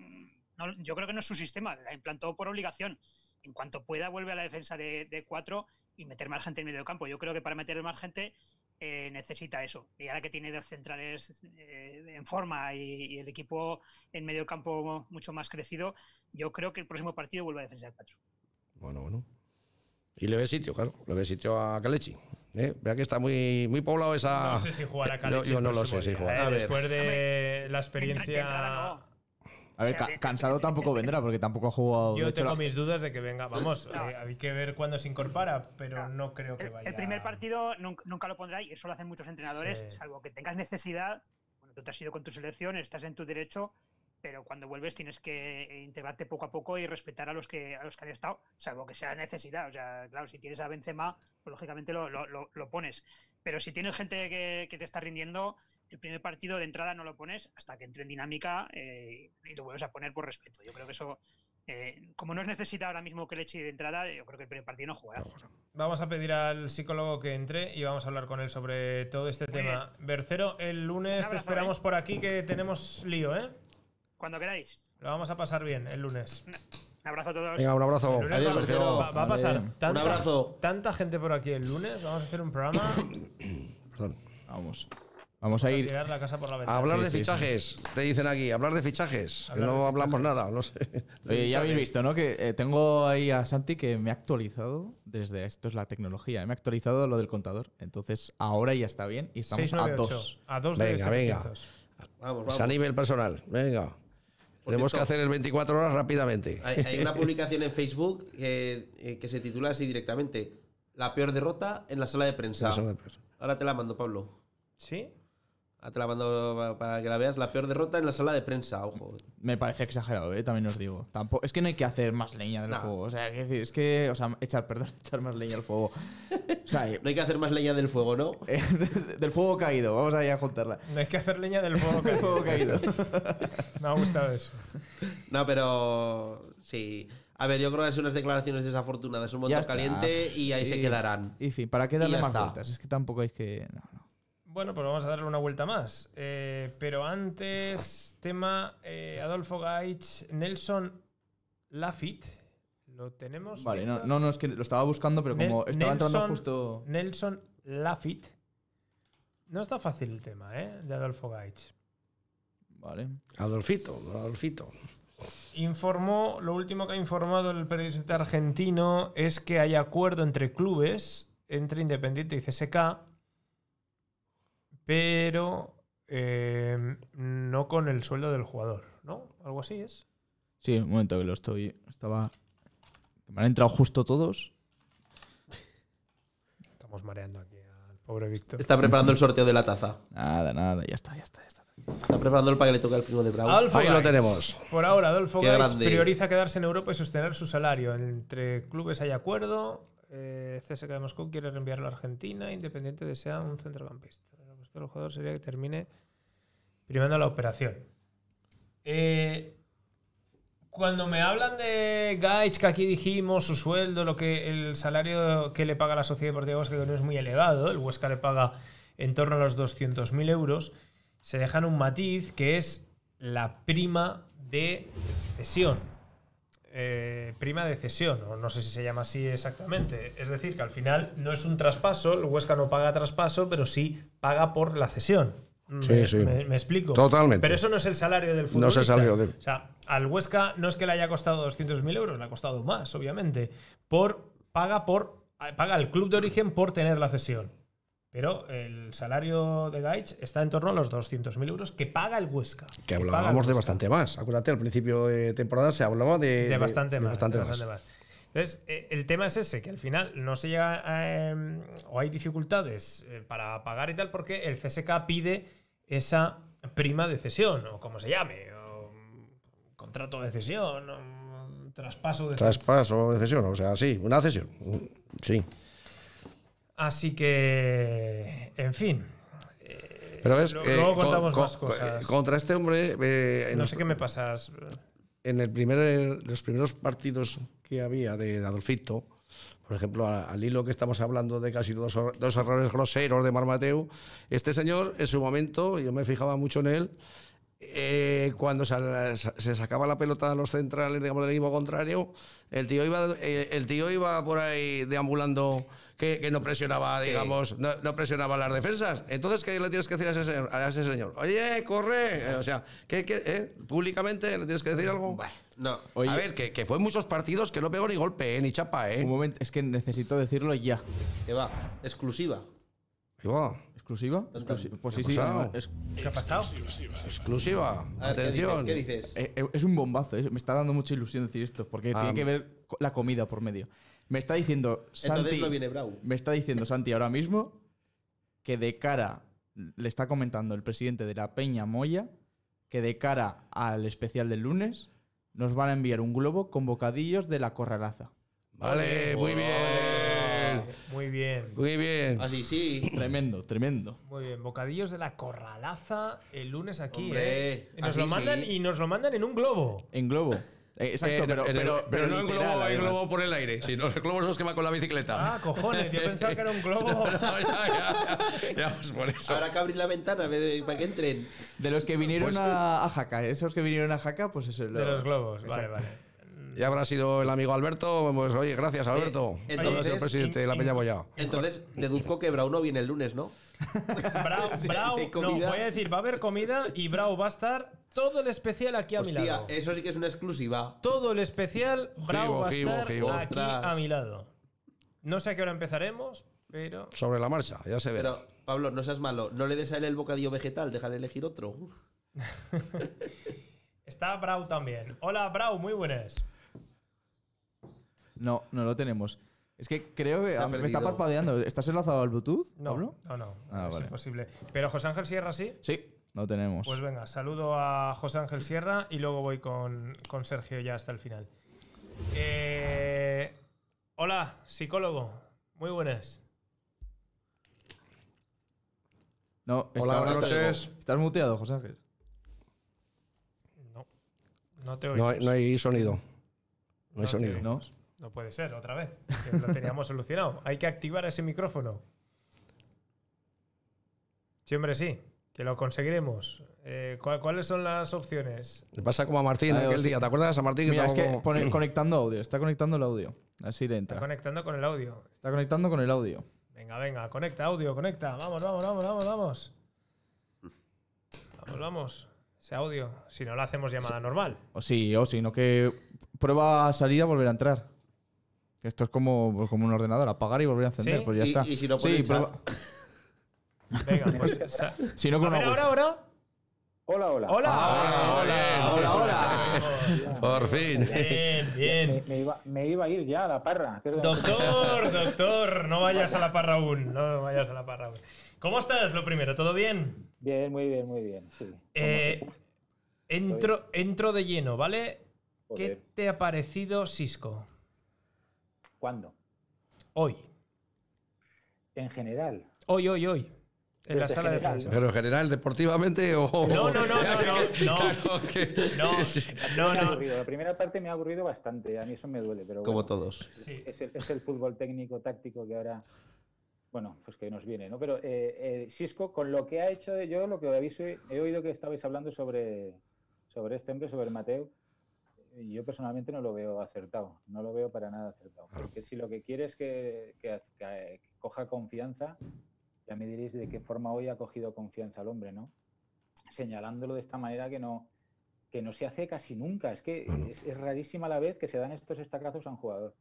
yo creo que no es su sistema, la implantó por obligación. En cuanto pueda, vuelve a la defensa de 4 y meter más gente en medio campo. Yo creo que para meter más gente necesita eso. Y ahora que tiene dos centrales en forma y el equipo en medio campo mucho más crecido, yo creo que el próximo partido vuelve a defensa de 4. Bueno. Y le ve sitio, claro. Le ve sitio a Kelechi. Vea que está muy, muy poblado esa. No sé si jugará Kelechi. Yo el no lo próximo sé si día, jugará. A ver. Después de la De experiencia. entrada no. A ver, O sea, cansado tampoco vendrá porque tampoco ha jugado. Yo de hecho, tengo la- mis dudas de que venga. Vamos, hay que ver cuándo se incorpora, pero no creo que vaya. El primer partido nunca lo pondrá y eso lo hacen muchos entrenadores, Sí. salvo que tengas necesidad. Bueno, tú te has ido con tu selección, estás en tu derecho, pero cuando vuelves tienes que integrarte poco a poco y respetar a los que han estado, salvo que sea necesidad. O sea, claro, si tienes a Benzema, pues lógicamente lo pones. Pero si tienes gente que te está rindiendo, el primer partido de entrada no lo pones hasta que entre en dinámica y lo vuelves a poner por respeto. Yo creo que eso, como no es necesidad ahora mismo que le eche de entrada, yo creo que el primer partido no jugará. Vamos a pedir al psicólogo que entre y vamos a hablar con él sobre todo este Muy tema. Bercero, el lunes Un te abrazo, esperamos por aquí que tenemos lío, ¿eh? Cuando queráis. Lo vamos a pasar bien el lunes. Un abrazo a todos. Venga, un abrazo. El lunes Adiós, va- Bercero. va a pasar Vale. tanta, Un abrazo. tanta gente por aquí el lunes. Vamos a hacer un programa. Perdón. Vamos a ir. tirar la casa por la ventana. Hablar Sí, de sí, fichajes, te dicen aquí, hablar de fichajes. Hablar que no de hablamos fichajes. nada, no sé. Oye, ya habéis visto, ¿no? Que tengo ahí a Santi que me ha actualizado desde esto es la tecnología. Me ha actualizado lo del contador. Entonces ahora ya está bien y estamos a 698. 2. A 2 de Venga, venga. 700. Vamos. Es a nivel personal. Venga. Tenemos que cierto, hacer el 24 horas rápidamente. Hay una publicación en Facebook que se titula así directamente: La peor derrota en la sala de prensa. Ahora te la mando, Pablo. ¿Sí? Ahora te la mando para que la veas. La peor derrota en la sala de prensa, ojo. Me parece exagerado, también os digo. Tampoco, es que no hay que hacer más leña del No. fuego. O sea, es decir, es que. O sea, echar más leña al fuego. O sea, No hay que hacer más leña del fuego, ¿no? del fuego caído, vamos a juntarla. No hay que hacer leña del fuego Del fuego caído. Me ha gustado eso. No, pero sí. A ver, yo creo que son unas declaraciones desafortunadas, un Ya montón está. caliente y ahí se Sí. quedarán. Y fin, ¿para qué darle Y ya más está. vueltas? Es que tampoco hay que... No. Bueno, pues vamos a darle una vuelta más. Pero antes, tema Adolfo Gaich, Nelson Lafitte. ¿Lo tenemos? Vale, Víctor? no, es que lo estaba buscando, pero como estaba entrando justo... Nelson Lafitte. No está fácil el tema, de Adolfo Gaich. Vale. Adolfito. Informó, lo último que ha informado el periodista argentino es que hay acuerdo entre clubes, entre Independiente y CSK, pero no con el sueldo del jugador, ¿no? Algo así es. Sí, un momento que estaba... Me han entrado justo todos. Estamos mareando aquí al pobre Víctor. Está preparando el sorteo de la taza. Nada, ya está. Está preparando el para que le toque al primo de Bravo. Adolfo Ahí lo Gaich. tenemos. Por ahora, Adolfo Qué Gaich grande. prioriza quedarse en Europa y sostener su salario. Entre clubes hay acuerdo. CSKA de Moscú quiere reenviarlo a Argentina. Independiente desea un centrocampista. La cuestión del jugador sería que termine primando la operación. Cuando me hablan de Gaich, que aquí dijimos su sueldo, el salario que le paga la Sociedad Deportiva Huesca, que no es muy elevado, el Huesca le paga en torno a los 200.000 euros, se dejan un matiz que es la prima de cesión. Prima de cesión, o no sé si se llama así exactamente. Es decir, que al final no es un traspaso, el Huesca no paga traspaso, pero sí paga por la cesión. Sí. Me explico. Totalmente. Pero eso no es el salario del futbolista. No es el salario del... O sea, al Huesca no es que le haya costado 200.000 euros, le ha costado más, obviamente. Paga el club de origen por tener la cesión. Pero el salario de Gaich está en torno a los 200.000 euros que paga el Huesca. Que hablábamos de bastante más. Acuérdate, al principio de temporada se hablaba de bastante más. bastante De más. bastante más. Entonces, el tema es ese, que al final no se llega o hay dificultades para pagar y tal, porque el CSK pide esa prima de cesión, o como se llame, o contrato de cesión, o traspaso de cesión. Traspaso de cesión, o sea, sí, una cesión. Sí. Así que, en fin. Pero ves, luego contamos más cosas. Contra este hombre. No sé qué me pasas. En los primeros partidos que había de Adolfito, por ejemplo, al hilo que estamos hablando de casi dos errores groseros de Marmateu, este señor, en su momento, yo me fijaba mucho en él, cuando se sacaba la pelota a los centrales, digamos, del equipo contrario, el tío iba por ahí deambulando. Que no presionaba, digamos, no presionaba las defensas. Entonces, ¿qué le tienes que decir a ese señor? Oye, corre. O sea, públicamente le tienes que decir algo. No. Oye, a ver, que fue en muchos partidos que no pegó ni golpe, ni chapa, un momento, es que necesito decirlo ya. Que va, exclusiva. Ahí va. ¿Exclusiva? Pues sí, sí. ¿Qué ha pasado? Exclusiva. A ver, Atención. ¿Qué dices? Es un bombazo, me está dando mucha ilusión decir esto, porque tiene que ver con la comida por medio. Me está diciendo Santi. Entonces no viene Bravo. Me está diciendo Santi ahora mismo que de cara. Le está comentando el presidente de la Peña Moya que de cara al especial del lunes nos van a enviar un globo con bocadillos de la Corralaza. Vale, muy bien. Muy bien. Muy bien. Así sí. Tremendo. Muy bien. Bocadillos de la Corralaza el lunes aquí, Hombre, Y nos así lo mandan sí. y nos lo mandan en un globo. En globo. Exacto, pero no en literal, globo, en además. globo por el aire. Si no, el globo es los que va con la bicicleta. Ah, cojones, yo pensaba que era un globo. Ya, pues por eso. Habrá que abrir la ventana a ver, para que entren. De los que vinieron Pues- a Jaca, esos que vinieron a Jaca, pues eso. De los globos, vale, Exacto. vale. Ya habrá sido el amigo Alberto. Pues oye, gracias, Alberto. Entonces, el presidente de la Peña Moya. Entonces, deduzco que Brau no viene el lunes, ¿no? Brau, hay no, comida. voy a decir, va a haber comida y Brau va a estar todo el especial aquí a mi Hostia, lado. eso sí que es una exclusiva. Todo el especial, Brau va a Gibo, estar gibo. aquí Ostras. a mi lado. No sé a qué hora empezaremos, pero... Sobre la marcha, ya se verá. Pero, Pablo, no seas malo. No le des a él el bocadillo vegetal, déjale elegir otro. Está Brau también. Hola, Brau, muy buenas. No lo tenemos. Es que creo que Se ha me está perdido. parpadeando. ¿Estás enlazado al Bluetooth, No, Pablo? no, Ah, es vale. imposible. Pero José Ángel Sierra sí. Sí, lo tenemos. Pues venga, saludo a José Ángel Sierra y luego voy con Sergio ya hasta el final. Hola, psicólogo. Muy buenas. No, Hola, buenas noches. ¿Estás muteado, José Ángel? No te No oímos. no hay sonido. No hay No sonido. te- No. No puede ser, otra vez. Que lo teníamos solucionado. Hay que activar ese micrófono. Sí, hombre, sí. Que lo conseguiremos. ¿Cuáles son las opciones? Le pasa como a Martín Ah, aquel sí. día. ¿Te acuerdas a Martín? Mira, es que tampoco- pone conectando audio. Está conectando el audio. Así le Está entra. conectando con el audio. Está conectando con el audio. Venga, venga, conecta audio, conecta. Vamos, vamos, vamos, vamos, vamos. Vamos, vamos. Ese audio. Si no lo hacemos llamada normal. O sí, no que prueba a salir a volver a entrar. Esto es como un ordenador, apagar y volver a encender, ¿Sí? pues ya está. Y si no pone sí, el chat. prueba. Venga, pues. Si no, A con ver, una ahora, ahora. Hola, hola. Hola. hola. Por fin. Bien, bien. Me iba a ir ya a la parra. Doctor, no vayas a la parra aún. No vayas a la parra aún. ¿Cómo estás? Lo primero, ¿todo bien? Bien, muy bien, muy bien. Sí. Entro de lleno, ¿vale? ¿Qué Joder. te ha parecido Xisco? ¿Cuándo? Hoy. En general. Hoy. En la Desde sala de general, prensa. Pero en general, deportivamente o. No. Claro que- No, sí, sí. Me ha aburrido. La primera parte me ha aburrido bastante. A mí eso me duele. Pero Como bueno, todos. Sí. es el fútbol técnico, táctico que ahora. Bueno, pues que nos viene, ¿no? Pero Xisco, con lo que ha hecho, yo lo que he oído que estabais hablando sobre este hombre, sobre Mateu. Yo personalmente no lo veo acertado, no lo veo para nada acertado. Porque si lo que quiere es que coja confianza, ya me diréis de qué forma hoy ha cogido confianza el hombre, ¿no? Señalándolo de esta manera que no se hace casi nunca. Es que es rarísima la vez que se dan estos estacazos a un jugador.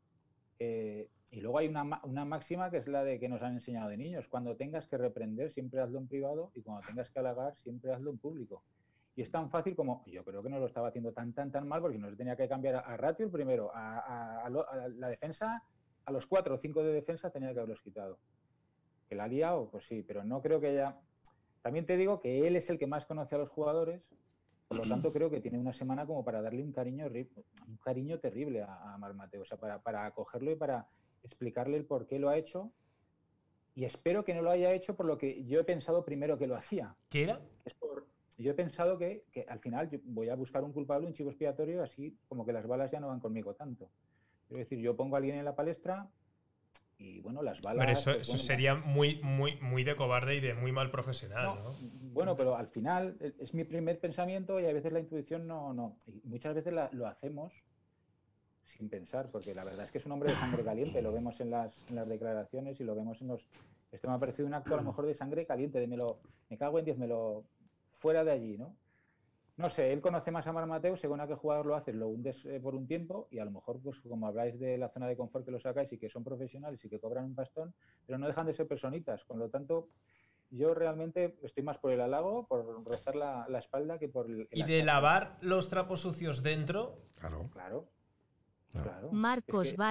Y luego hay una máxima que es la de que nos han enseñado de niños. Cuando tengas que reprender, siempre hazlo en privado, y cuando tengas que halagar, siempre hazlo en público. Y es tan fácil como, yo creo que no lo estaba haciendo tan mal, porque no se tenía que cambiar a Ratio el primero, a la defensa, a los 4 o 5 de defensa tenía que haberlos quitado. ¿Que la ha liado? Pues sí, pero no creo que haya... También te digo que él es el que más conoce a los jugadores, por lo tanto creo que tiene una semana como para darle un cariño terrible a Marc Mateu, o sea, para acogerlo y para explicarle el por qué lo ha hecho, y espero que no lo haya hecho por lo que yo he pensado primero que lo hacía. ¿Qué era? Yo he pensado que al final yo voy a buscar un culpable, un chivo expiatorio, así como que las balas ya no van conmigo tanto. Es decir, yo pongo a alguien en la palestra y, bueno, las balas... Pero eso, pues, eso bueno, sería muy de cobarde y de muy mal profesional, ¿no? Bueno, pero al final es mi primer pensamiento y a veces la intuición no. Y muchas veces lo hacemos sin pensar, porque la verdad es que es un hombre de sangre caliente, lo vemos en las declaraciones y lo vemos en los... Esto me ha parecido un acto a lo mejor de sangre caliente, de me cago en 10, fuera de allí, ¿no? No sé, él conoce más a Marc Mateu, según a qué jugador lo haces, lo hundes por un tiempo y a lo mejor, pues como habláis de la zona de confort que lo sacáis y que son profesionales y que cobran un pastón, pero no dejan de ser personitas. Con lo tanto, yo realmente estoy más por el halago, por rozar la espalda que por el ¿Y de lavar los trapos sucios dentro? Claro. Marcos Es que-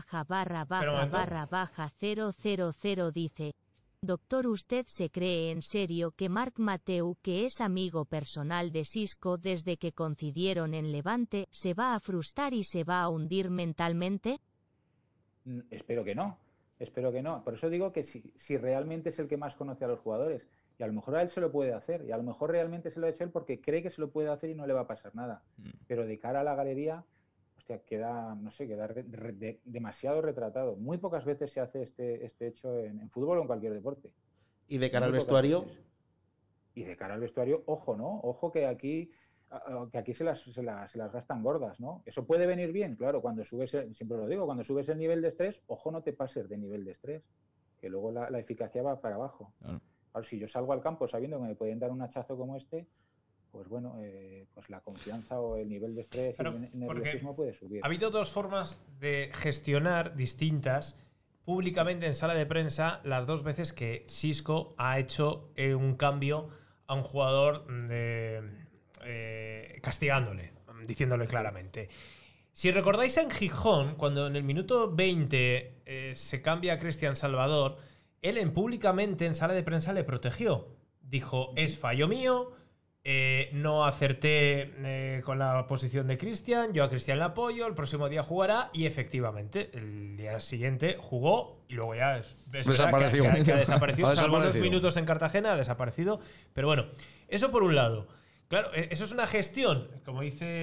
////000 dice: Doctor, ¿usted se cree en serio que Marc Mateu, que es amigo personal de Xisco desde que coincidieron en Levante, se va a frustrar y se va a hundir mentalmente? Espero que no. Por eso digo que si realmente es el que más conoce a los jugadores, y a lo mejor a él se lo puede hacer, y a lo mejor realmente se lo ha hecho él porque cree que se lo puede hacer y no le va a pasar nada. Pero de cara a la galería, hostia, queda demasiado retratado. Muy pocas veces se hace este hecho en fútbol o en cualquier deporte. ¿Y de cara al Muy pocas vestuario? veces. Y de cara al vestuario, ojo, ¿no? Ojo que aquí se las gastan gordas, ¿no? Eso puede venir bien, claro, cuando subes, siempre lo digo, cuando subes el nivel de estrés, ojo, no te pases de nivel de estrés, que luego la eficacia va para abajo. Claro. Ahora, si yo salgo al campo sabiendo que me pueden dar un hachazo como este, pues bueno, pues la confianza o el nivel de estrés Claro, y el nerviosismo puede subir. Ha habido dos formas de gestionar distintas públicamente en sala de prensa las dos veces que Xisco ha hecho un cambio a un jugador castigándole, diciéndole claramente. Si recordáis en Gijón, cuando en el minuto 20 se cambia a Cristian Salvador, él públicamente en sala de prensa le protegió. Dijo, es fallo mío, No acerté con la posición de Cristian, yo a Cristian le apoyo, el próximo día jugará y efectivamente el día siguiente jugó y luego ya desapareció. Que ha desaparecido. Ha Salvo unos desaparecido. minutos en Cartagena, ha desaparecido. Pero bueno, eso por un lado. Claro, eso es una gestión, como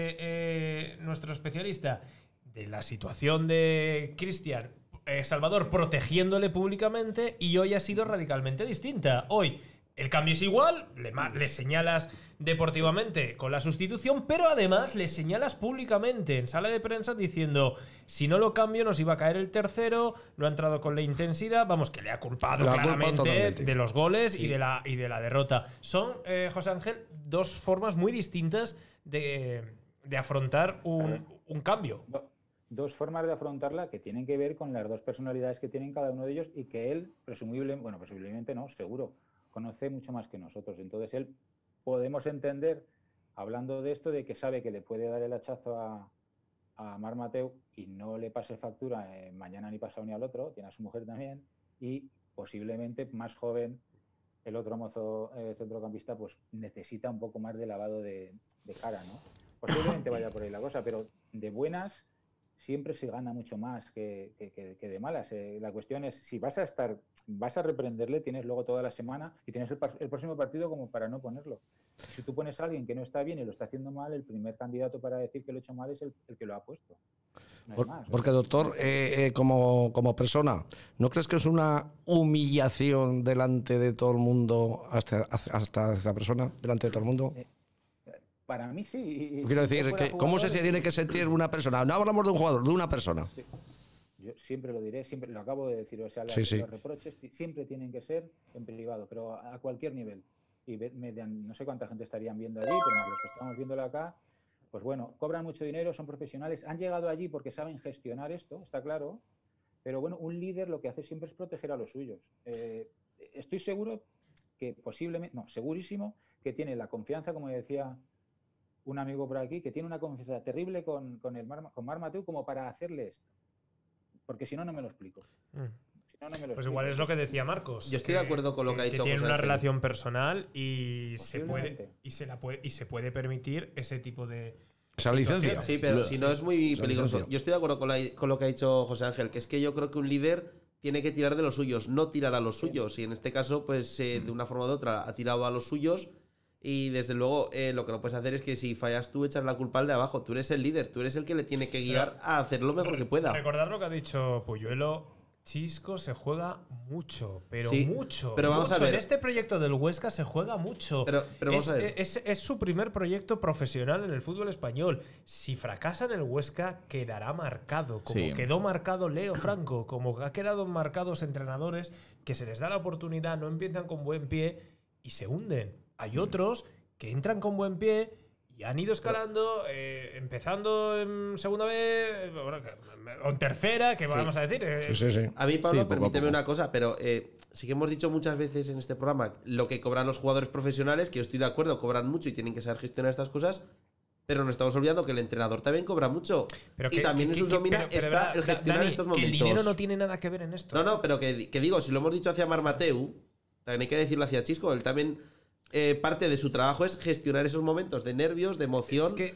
dice nuestro especialista, de la situación de Cristian Salvador protegiéndole públicamente, y hoy ha sido radicalmente distinta. Hoy el cambio es igual, le señalas deportivamente con la sustitución, pero además le señalas públicamente en sala de prensa diciendo: si no lo cambio nos iba a caer el tercero, no ha entrado con la intensidad, vamos, que le ha culpado claramente de los goles y de la derrota. Son, José Ángel, dos formas muy distintas de afrontar un cambio. Dos formas de afrontarla que tienen que ver con las dos personalidades que tienen cada uno de ellos y que él, presumiblemente no, seguro, conoce mucho más que nosotros. Entonces él, podemos entender, hablando de esto, de que sabe que le puede dar el hachazo a Marc Mateu y no le pase factura mañana ni pasado ni al otro, tiene a su mujer también, y posiblemente más joven, el otro mozo centrocampista, pues necesita un poco más de lavado de cara, ¿no? Posiblemente vaya por ahí la cosa, pero de buenas siempre se gana mucho más que de malas. La cuestión es, si vas a reprenderle, tienes luego toda la semana y tienes el próximo partido como para no ponerlo. Si tú pones a alguien que no está bien y lo está haciendo mal, el primer candidato para decir que lo ha hecho mal es el que lo ha puesto. No hay más. Porque, doctor, como persona, ¿no crees que es una humillación delante de todo el mundo, hasta esa persona, delante de todo el mundo? Para mí sí. Quiero decir, ¿cómo se tiene que sentir una persona? No hablamos de un jugador, de una persona. Sí. Yo siempre lo diré, siempre lo acabo de decir. O sea, los reproches siempre tienen que ser en privado, pero a cualquier nivel. Y no sé cuánta gente estarían viendo allí, pero los que estamos viéndolo acá, pues bueno, cobran mucho dinero, son profesionales, han llegado allí porque saben gestionar esto, está claro. Pero bueno, un líder lo que hace siempre es proteger a los suyos. Estoy seguro que segurísimo que tiene la confianza, como decía un amigo por aquí, que tiene una confianza terrible con Marc Mateu como para hacerle esto. Porque si no, no me lo explico. Pues igual es lo que decía Marcos. Yo estoy de acuerdo con lo que ha dicho José Tiene una Ángel. relación personal y se puede permitir ese tipo de esa licencia. Sí, pero si no es muy peligroso. Yo estoy de acuerdo con lo que ha dicho José Ángel, que es que yo creo que un líder tiene que tirar de los suyos, no tirar a los suyos. Y en este caso, pues de una forma u otra ha tirado a los suyos. Y desde luego lo que no puedes hacer es que si fallas tú, echar la culpa al de abajo. Tú eres el líder, tú eres el que le tiene que guiar a hacer lo mejor que pueda. Recordar lo que ha dicho Puyuelo: Chisco se juega mucho, pero sí, mucho. Pero vamos a ver. En este proyecto del Huesca se juega mucho. Pero vamos a ver. Es su primer proyecto profesional en el fútbol español. Si fracasa en el Huesca, quedará marcado. Como quedó marcado Leo Franco, como ha quedado marcados entrenadores que se les da la oportunidad, no empiezan con buen pie y se hunden. Hay otros que entran con buen pie y han ido escalando, empezando en segunda vez, o en tercera, que vamos a decir. Sí. A mí, Pablo, permíteme una cosa, pero sí que hemos dicho muchas veces en este programa lo que cobran los jugadores profesionales, que yo estoy de acuerdo, cobran mucho y tienen que saber gestionar estas cosas, pero nos estamos olvidando que el entrenador también cobra mucho. Y también en sus nóminas está el gestionar Dani, estos que momentos. el dinero no tiene nada que ver en esto. No, pero que digo, si lo hemos dicho hacia Marc Mateu, también hay que decirlo hacia Chisco, él también... parte de su trabajo es gestionar esos momentos de nervios, de emoción, de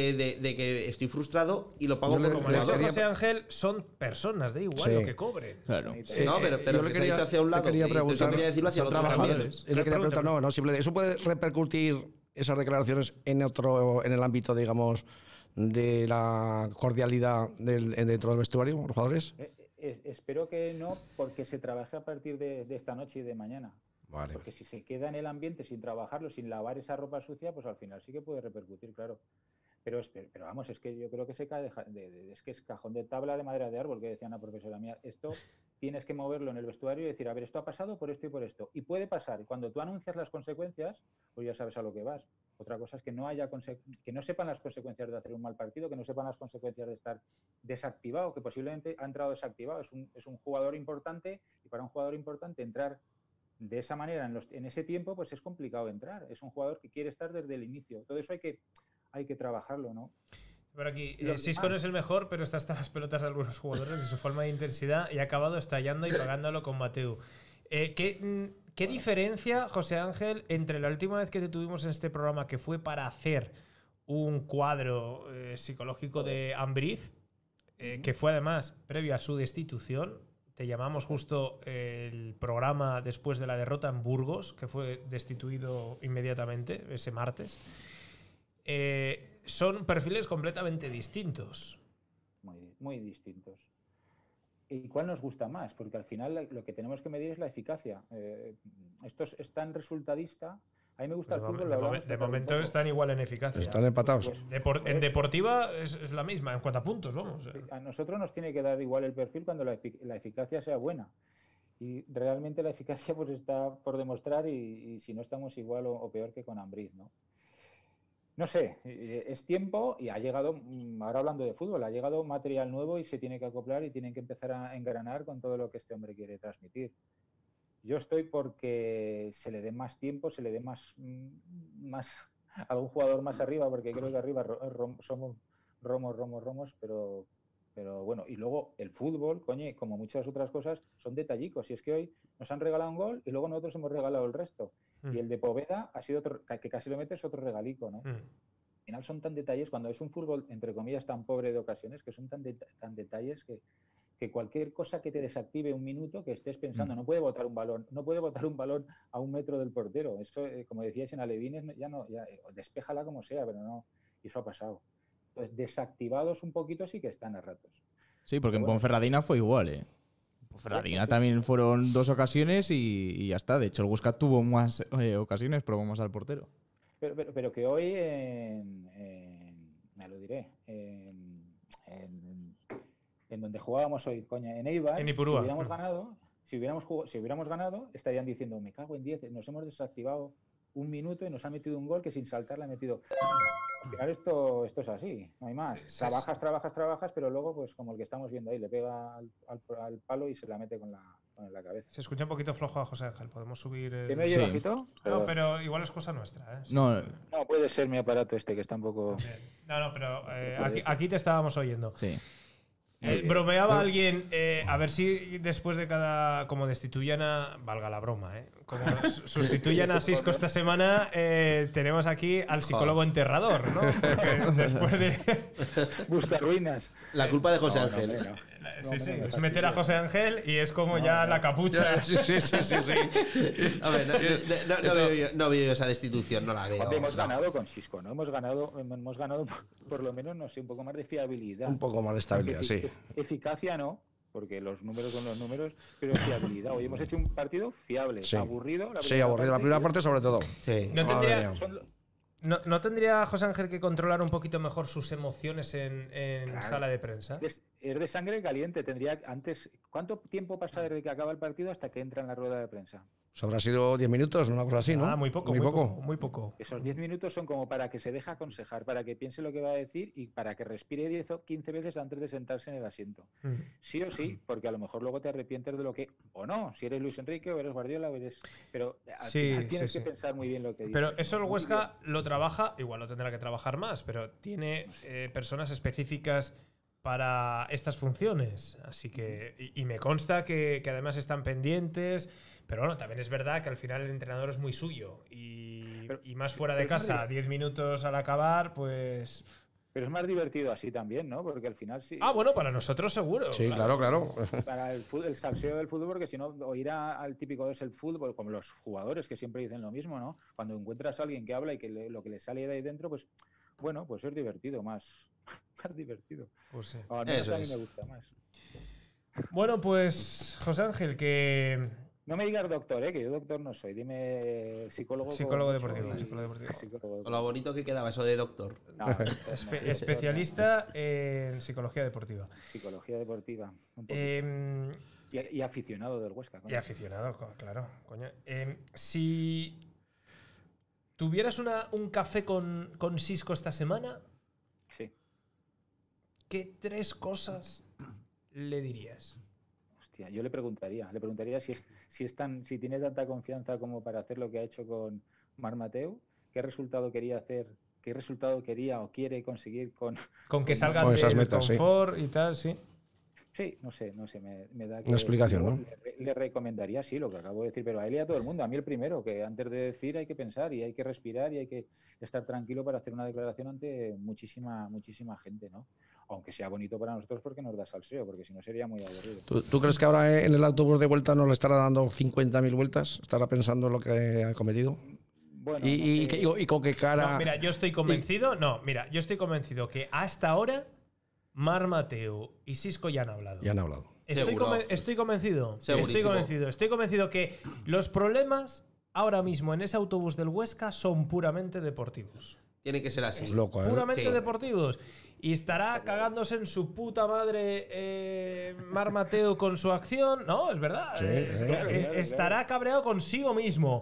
que estoy frustrado y lo pago por un jugador. José Ángel, son personas, da igual lo que cobren. Claro. No, pero yo se ha dicho hacia un lado. quería Entonces yo quería decirlo hacia el otro también. Simplemente, ¿eso puede repercutir esas declaraciones en el ámbito, digamos, de la cordialidad dentro del vestuario, los jugadores? Espero que no, porque se trabaje a partir de esta noche y de mañana. Vale. Porque si se queda en el ambiente sin trabajarlo, sin lavar esa ropa sucia, pues al final sí que puede repercutir, claro. Pero vamos, es que yo creo que se cae es que es cajón de tabla de madera de árbol, que decía una profesora mía. Esto tienes que moverlo en el vestuario y decir, a ver, esto ha pasado por esto y por esto. Y puede pasar. Y cuando tú anuncias las consecuencias, pues ya sabes a lo que vas. Otra cosa es que que no sepan las consecuencias de hacer un mal partido, que no sepan las consecuencias de estar desactivado, que posiblemente ha entrado desactivado. Es un jugador importante, y para un jugador importante entrar de esa manera en ese tiempo, pues es complicado entrar. Es un jugador que quiere estar desde el inicio. Todo eso hay que trabajarlo, ¿no? Por aquí, Sisco no es el mejor, pero está hasta las pelotas de algunos jugadores de su forma de intensidad y ha acabado estallando y pagándolo con Mateu. ¿Qué ¿Qué diferencia, José Ángel, entre la última vez que te tuvimos en este programa, que fue para hacer un cuadro psicológico de Ambriz, que fue además previo a su destitución? Te llamamos justo el programa después de la derrota en Burgos, que fue destituido inmediatamente ese martes. Son perfiles completamente distintos. Muy distintos. ¿Y cuál nos gusta más? Porque al final lo que tenemos que medir es la eficacia. Esto es tan resultadista. A mí me gusta el fútbol. De momento están igual en eficacia. Están empatados. En Deportiva es la misma, en cuanto a puntos, vamos. A nosotros nos tiene que dar igual el perfil cuando la eficacia sea buena. Y realmente la eficacia pues está por demostrar y si no estamos igual o peor que con Ambriz, ¿no? No sé, es tiempo y ha llegado, ahora hablando de fútbol, ha llegado material nuevo y se tiene que acoplar y tienen que empezar a engranar con todo lo que este hombre quiere transmitir. Yo estoy porque se le dé más tiempo, se le dé más algún jugador más arriba, porque creo que arriba somos romos, pero bueno, y luego el fútbol, coño, como muchas otras cosas, son detallicos. Y es que hoy nos han regalado un gol y luego nosotros hemos regalado el resto. Y el de Poveda ha sido otro, que casi lo metes, otro regalico, ¿no? Al final son tan detalles, cuando es un fútbol, entre comillas, tan pobre de ocasiones, que son tan detalles que cualquier cosa que te desactive un minuto, que estés pensando, no puede botar un balón a 1 metro del portero. Eso, como decíais en Alevines, ya despéjala como sea, pero no, y eso ha pasado. Entonces, desactivados un poquito sí que están a ratos. Sí, porque en Ponferradina fue igual, ¿eh? En Ponferradina también fueron 2 ocasiones y ya está. De hecho, el Huesca tuvo más ocasiones, probamos al portero. Pero que hoy, me lo diré, en donde jugábamos hoy, coña, en Eibar, en Ipurúa. si hubiéramos ganado, estarían diciendo, me cago en 10, nos hemos desactivado 1 minuto y nos ha metido un gol que sin saltar le ha metido. Al final esto es así, no hay más. Trabajas, pero luego, pues como el que estamos viendo ahí, le pega al palo y se la mete con la cabeza. Se escucha un poquito flojo a José Ángel, podemos subir... ¿Te me oye bajito? No, pero igual es cosa nuestra, ¿eh? No, puede ser mi aparato este, que está un poco... No, pero aquí te estábamos oyendo. Sí. Bromeaba alguien, a ver si después de cada, como destituyan valga la broma, como sustituyan a Sisco esta semana, tenemos aquí al psicólogo enterrador, ¿no? Porque después de... Busca ruinas. La culpa de José Ángel. Sí, es meter a José Ángel y es como la capucha. Sí. A ver, no veo yo esa destitución, no la veo. Hemos ganado con Sisco, ¿no? Hemos ganado por lo menos, no sé, un poco más de fiabilidad. Un poco más de estabilidad, sí. Eficacia no, porque los números son los números, pero fiabilidad. Hoy hemos hecho un partido fiable, aburrido. Aburrido la primera parte sobre todo. Sí. ¿No tendría José Ángel que controlar un poquito mejor sus emociones en sala de prensa? Es de sangre caliente. Tendría antes. ¿Cuánto tiempo pasa desde que acaba el partido hasta que entra en la rueda de prensa? Eso habrá sido 10 minutos, una cosa así, ¿no? Muy poco. Esos 10 minutos son como para que se deje aconsejar, para que piense lo que va a decir y para que respire 10 o 15 veces antes de sentarse en el asiento. Sí o sí, porque a lo mejor luego te arrepientes de lo que... O no, si eres Luis Enrique o eres Guardiola o eres... Pero al final tienes que pensar muy bien lo que dices. Pero eso el Huesca lo trabaja, igual lo tendrá que trabajar más, pero tiene personas específicas para estas funciones. Así que... Y me consta que además están pendientes... Pero bueno, también es verdad que al final el entrenador es muy suyo y más fuera de casa, 10 minutos al acabar, pues... Pero es más divertido así también, ¿no? Porque al final sí... bueno, para nosotros seguro. Sí, claro. Para el salseo del fútbol, porque si no, oír al típico es el fútbol, como los jugadores que siempre dicen lo mismo, ¿no? Cuando encuentras a alguien que habla y que lo que le sale de ahí dentro, pues bueno, pues es divertido, más divertido. Pues sí. A mí me gusta más. Bueno, pues José Ángel, que... No me digas doctor, que yo doctor no soy. Dime psicólogo. Psicólogo deportivo. Con lo bonito que quedaba eso de doctor. No, especialista en psicología deportiva. Psicología deportiva. Y aficionado del Huesca. Y aficionado, claro. Coño. Si tuvieras un café con Sisco esta semana, sí. ¿Qué 3 cosas le dirías? Yo le preguntaría si tiene tanta confianza como para hacer lo que ha hecho con Marc Mateu, qué resultado quería hacer, qué resultado quería o quiere conseguir con que salgan del confort y tal, sí. Sí, no sé, me da que... Una explicación, ¿no? Le recomendaría, sí, lo que acabo de decir, pero a él y a todo el mundo, a mí el primero, que antes de decir hay que pensar y hay que respirar y hay que estar tranquilo para hacer una declaración ante muchísima gente, ¿no? Aunque sea bonito para nosotros porque nos da salseo, porque si no sería muy aburrido. ¿Tú crees que ahora en el autobús de vuelta no le estará dando 50.000 vueltas? ¿Estará pensando en lo que ha cometido? Bueno, ¿Y con qué cara...? No, mira, yo estoy convencido que hasta ahora Marc Mateu y Xisco ya han hablado. Estoy convencido. Estoy convencido que los problemas ahora mismo en ese autobús del Huesca son puramente deportivos. Tiene que ser así. Loco, ¿eh? Puramente deportivos. Y estará cagándose en su puta madre Marc Mateu con su acción. No, es verdad. Sí, estará cabreado consigo mismo.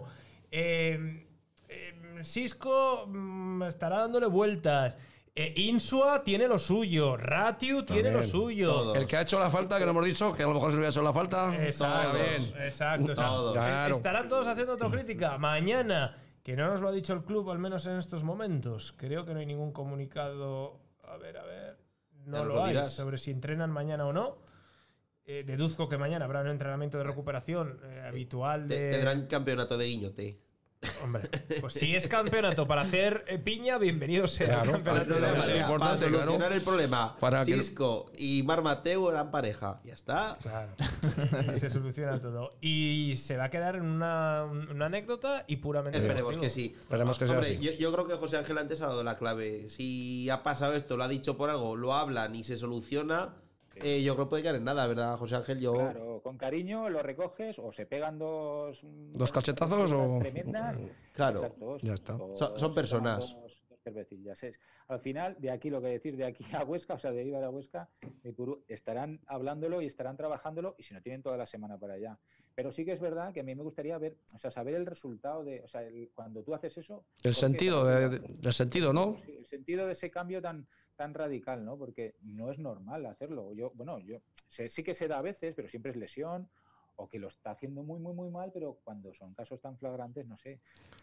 Xisco estará dándole vueltas. Insua tiene lo suyo, Ratiu tiene lo suyo. Todos. El que ha hecho la falta, que no hemos dicho, que a lo mejor se le hubiera hecho la falta. Exacto. Claro. Estarán todos haciendo autocrítica. Mañana, que no nos lo ha dicho el club, al menos en estos momentos. Creo que no hay ningún comunicado. A ver. No lo hay sobre si entrenan mañana o no. Deduzco que mañana habrá un entrenamiento de recuperación habitual. Tendrán campeonato de guiñote. Hombre, pues si es campeonato para hacer piña, bienvenido sea. Claro, el campeonato para solucionar el problema. Para Xisco y Marc Mateu eran pareja. Ya está. Claro. Y se soluciona todo. Y se va a quedar en una anécdota y puramente. Esperemos que sí. Esperemos que sea Hombre, así. yo creo que José Ángel antes ha dado la clave. Si ha pasado esto, lo ha dicho por algo, lo hablan y se soluciona. Yo creo que puede quedar en nada, ¿verdad, José Ángel? Claro, con cariño lo recoges o se pegan dos cachetazos o... tremendas. Claro, exacto, ya está. Son personas. Dos cervecillas. Al final, de aquí lo que decir, de aquí a Huesca, o sea, de Eibar a Huesca, estarán hablándolo y estarán trabajándolo y si no tienen toda la semana para allá. Pero sí que es verdad que a mí me gustaría ver, o sea, saber el resultado de, o sea, cuando tú haces eso... El sentido, del sentido, ¿no? Sí, el sentido de ese cambio tan radical, ¿no? Porque no es normal hacerlo. Yo sí que se da a veces, pero siempre es lesión o que lo está haciendo muy mal, pero cuando son casos tan flagrantes, no sé.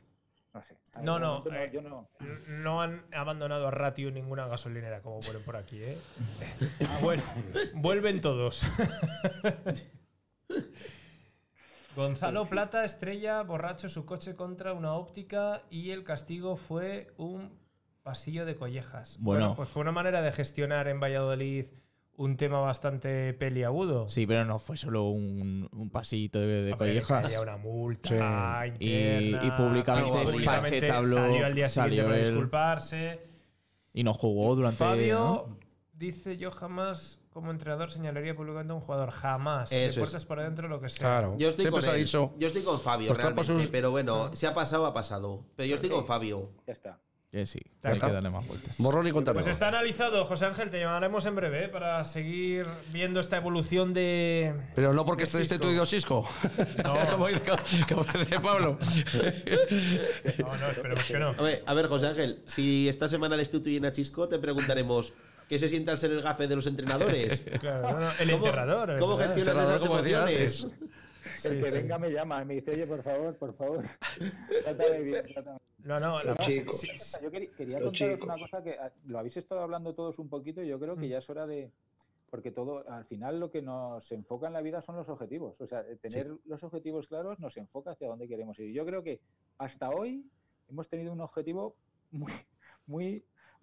No han abandonado a Ratiu en ninguna gasolinera, como ponen por aquí, ¿eh? Bueno, vuelven todos. Gonzalo Plata estrella borracho su coche contra una óptica y el castigo fue un pasillo de collejas. Bueno, pues fue una manera de gestionar en Valladolid un tema bastante peliagudo. Sí, pero no fue solo un pasillito de collejas. Había una multa interna. Y públicamente Pacheta habló, salió al día siguiente para disculparse. Y no jugó durante... Fabio dice: yo jamás como entrenador señalaría públicamente a un jugador. Jamás. De puertas para adentro, lo que sea. Claro. Yo estoy Siempre con Fabio, realmente, pero bueno, si ha pasado, ha pasado. Pero yo estoy con Fabio. Ya está. Que sí, hay que darle más vueltas. Borrón y cuenta Pues nueva. está analizado, José Ángel. Te llamaremos en breve para seguir viendo esta evolución de. Pero no porque estés destituido Xisco. No. como dice Pablo. No, esperemos que no. A ver, José Ángel, si esta semana destituyen a Xisco, te preguntaremos ¿qué se siente al ser el gafe de los entrenadores? Claro, el enterrador. ¿Cómo gestionas esas emociones? El que venga me llama y me dice: oye, por favor, trátame bien. Chicos. Yo quería contaros una cosa que lo habéis estado hablando todos un poquito y yo creo que ya es hora de... Porque todo, al final lo que nos enfoca en la vida son los objetivos. O sea, tener los objetivos claros nos enfoca hacia dónde queremos ir. Yo creo que hasta hoy hemos tenido un objetivo muy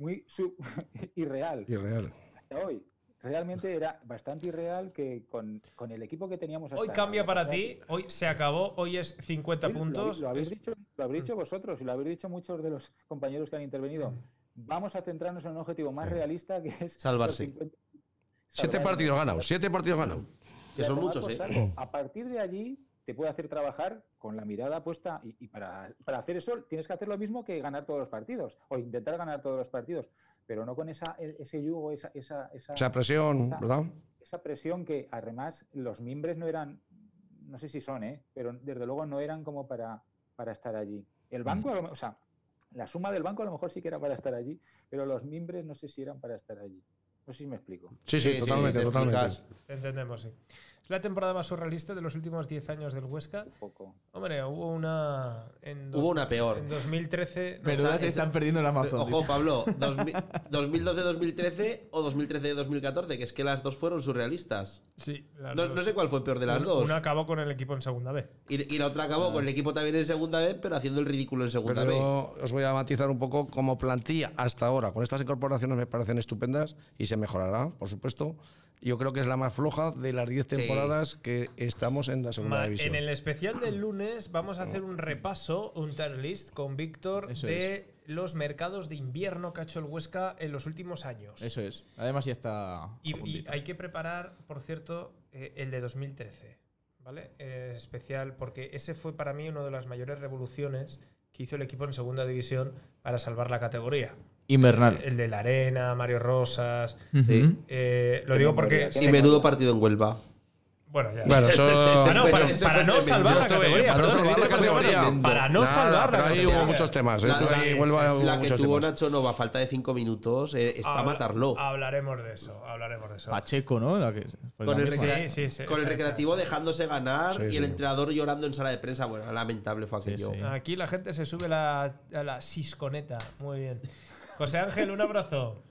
irreal. Hasta hoy. Realmente era bastante irreal que con el equipo que teníamos hasta hoy cambia para ti, hoy se acabó, hoy es 50 puntos. Lo habéis dicho vosotros y lo habéis dicho muchos de los compañeros que han intervenido. Vamos a centrarnos en un objetivo más realista, que es salvarse. 7 partidos ganados. Que son muchos, ¿eh? A partir de allí te puede hacer trabajar con la mirada puesta y para hacer eso tienes que hacer lo mismo que ganar todos los partidos o intentar ganar todos los partidos, pero no con ese yugo, esa presión, ¿verdad? Esa presión que además los miembros no eran, no sé si son, pero desde luego no eran como para estar allí. El banco, o sea, la suma del banco a lo mejor sí que era para estar allí, pero los miembros no sé si eran para estar allí. No sé si me explico. Sí, totalmente. Entendemos, sí. la temporada más surrealista de los últimos 10 años del Huesca. Poco. Hombre, hubo una... Hubo una peor. En 2013... no, Menuda se están perdiendo en Amazon. Ojo, tío. Pablo, 2012-2013 o 2013-2014, que es que las dos fueron surrealistas. Sí, No sé cuál fue peor de las dos. Una acabó con el equipo en segunda B. Y la otra acabó con el equipo también en segunda B, pero haciendo el ridículo en segunda Pero B. yo os voy a matizar un poco como plantilla hasta ahora. Con estas incorporaciones me parecen estupendas y se mejorará, por supuesto. Yo creo que es la más floja de las 10 temporadas que estamos en la segunda división. En el especial del lunes vamos a hacer un repaso, un tier list con Víctor de los mercados de invierno que ha hecho el Huesca en los últimos años. Eso es. Además ya está. Y hay que preparar, por cierto, el de 2013, ¿vale? Especial, porque ese fue para mí una de las mayores revoluciones que hizo el equipo en segunda división para salvar la categoría. Invernal. El de la Arena, Mario Rosas. Sí. Lo digo porque... Y menudo partido en Huelva. Bueno, ya. Bueno, eso, para no salvar la categoría. Para no salvar la categoría. Para no salvar la pero ahí categoría. hubo muchos temas. Esto ahí Huelva hubo La que muchos tuvo temas. Nacho Nova, falta de 5 minutos, es para matarlo. Hablaremos de eso. Pacheco, ¿no? La que fue Con la el, misma. con el recreativo dejándose ganar Sí, y el sí. entrenador llorando en sala de prensa. Bueno, lamentable fue aquello. sí. Aquí la gente se sube a la sisconeta. Muy bien. José Ángel, un abrazo.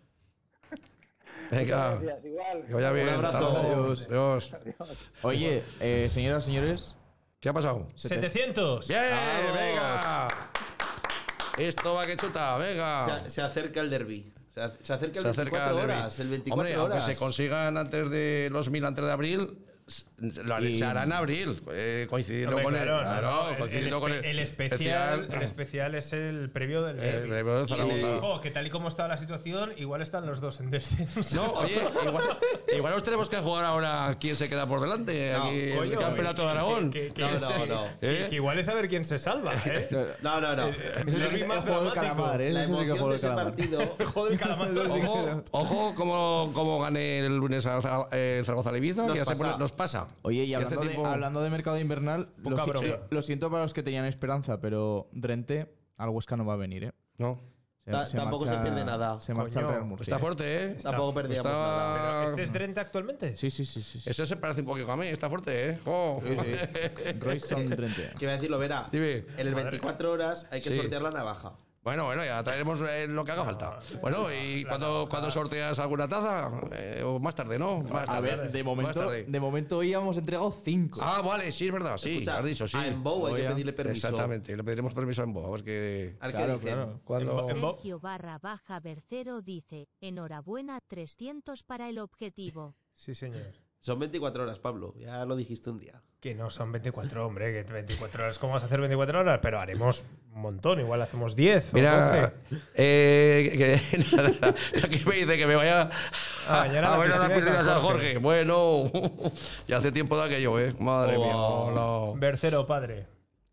Venga, Gracias, igual. que vaya bien. Un abrazo. Adiós. Adiós. Oye, señoras, señores. ¿Qué ha pasado? 700. ¡Bien! ¡Vamos! ¡Venga! Esto va que chuta, venga. Se acerca el derbi. Se acerca el Se acerca 24 el derbi. horas. El 24 Hombre, horas. aunque se consigan antes de los 1000, antes de abril, se hará en abril, coincidiendo Hombre, con claro, el, coincidiendo con el especial es el previo del derbi. previo del Zaragoza. Ojo, que tal y como está la situación, igual están los dos en descenso. No, oye, igual nos tenemos que jugar ahora quién se queda por delante No, aquí en coño, el campeonato de Aragón. Que igual es saber quién se salva, ¿eh? No. Eso sí que es más el juego del dramático. calamar, ¿eh? La Eso sí que es el emoción juego de del ese calamar. partido. Joder, calamar. Ojo como gane el lunes a Zaragoza Ibiza, Nos que ya se pasa. pone- nos pasa. Oye, y hace tiempo- hablando de mercado invernal, Poca broma. lo siento para los que tenían esperanza, pero Drente al Huesca no va a venir, ¿eh? No. Tampoco se pierde nada. Se marcha al Coño, Real Murcia. Está fuerte, ¿eh? Tampoco perdíamos Está- nada. ¿Pero este es Drente actualmente? Sí. Ese se parece un poquito a mí, está fuerte, ¿eh? Jo. Royston Drente. Que voy a decirlo, verá. Dime. En el 24 horas hay que Sí. sortear la navaja. Bueno, ya traeremos lo que haga falta. Bueno, ¿y cuando sorteas alguna taza? O más tarde, ¿no? Más A tarde. ver, Más tarde. de momento hoy hemos entregado 5. Ah, vale, sí, es verdad, sí, Escucha, has dicho, sí. a Embo hay que Oye, pedirle permiso. Exactamente, le pediremos permiso a Embo, a ver qué... Al que Claro, dicen. claro. Cuando... Sergio_Bercero dice, enhorabuena 300 para el objetivo. Sí, señor. Son 24 horas, Pablo. Ya lo dijiste un día. Que no son 24, hombre, que 24 horas. ¿Cómo vas a hacer 24 horas? Pero haremos un montón, igual hacemos 10 o Mira, 12. aquí me dice que me vaya mañana a la ver a la piscina de piscina de San San Jorge. Jorge. Bueno, ya hace tiempo de aquello, Madre mía. no. Bercero, padre.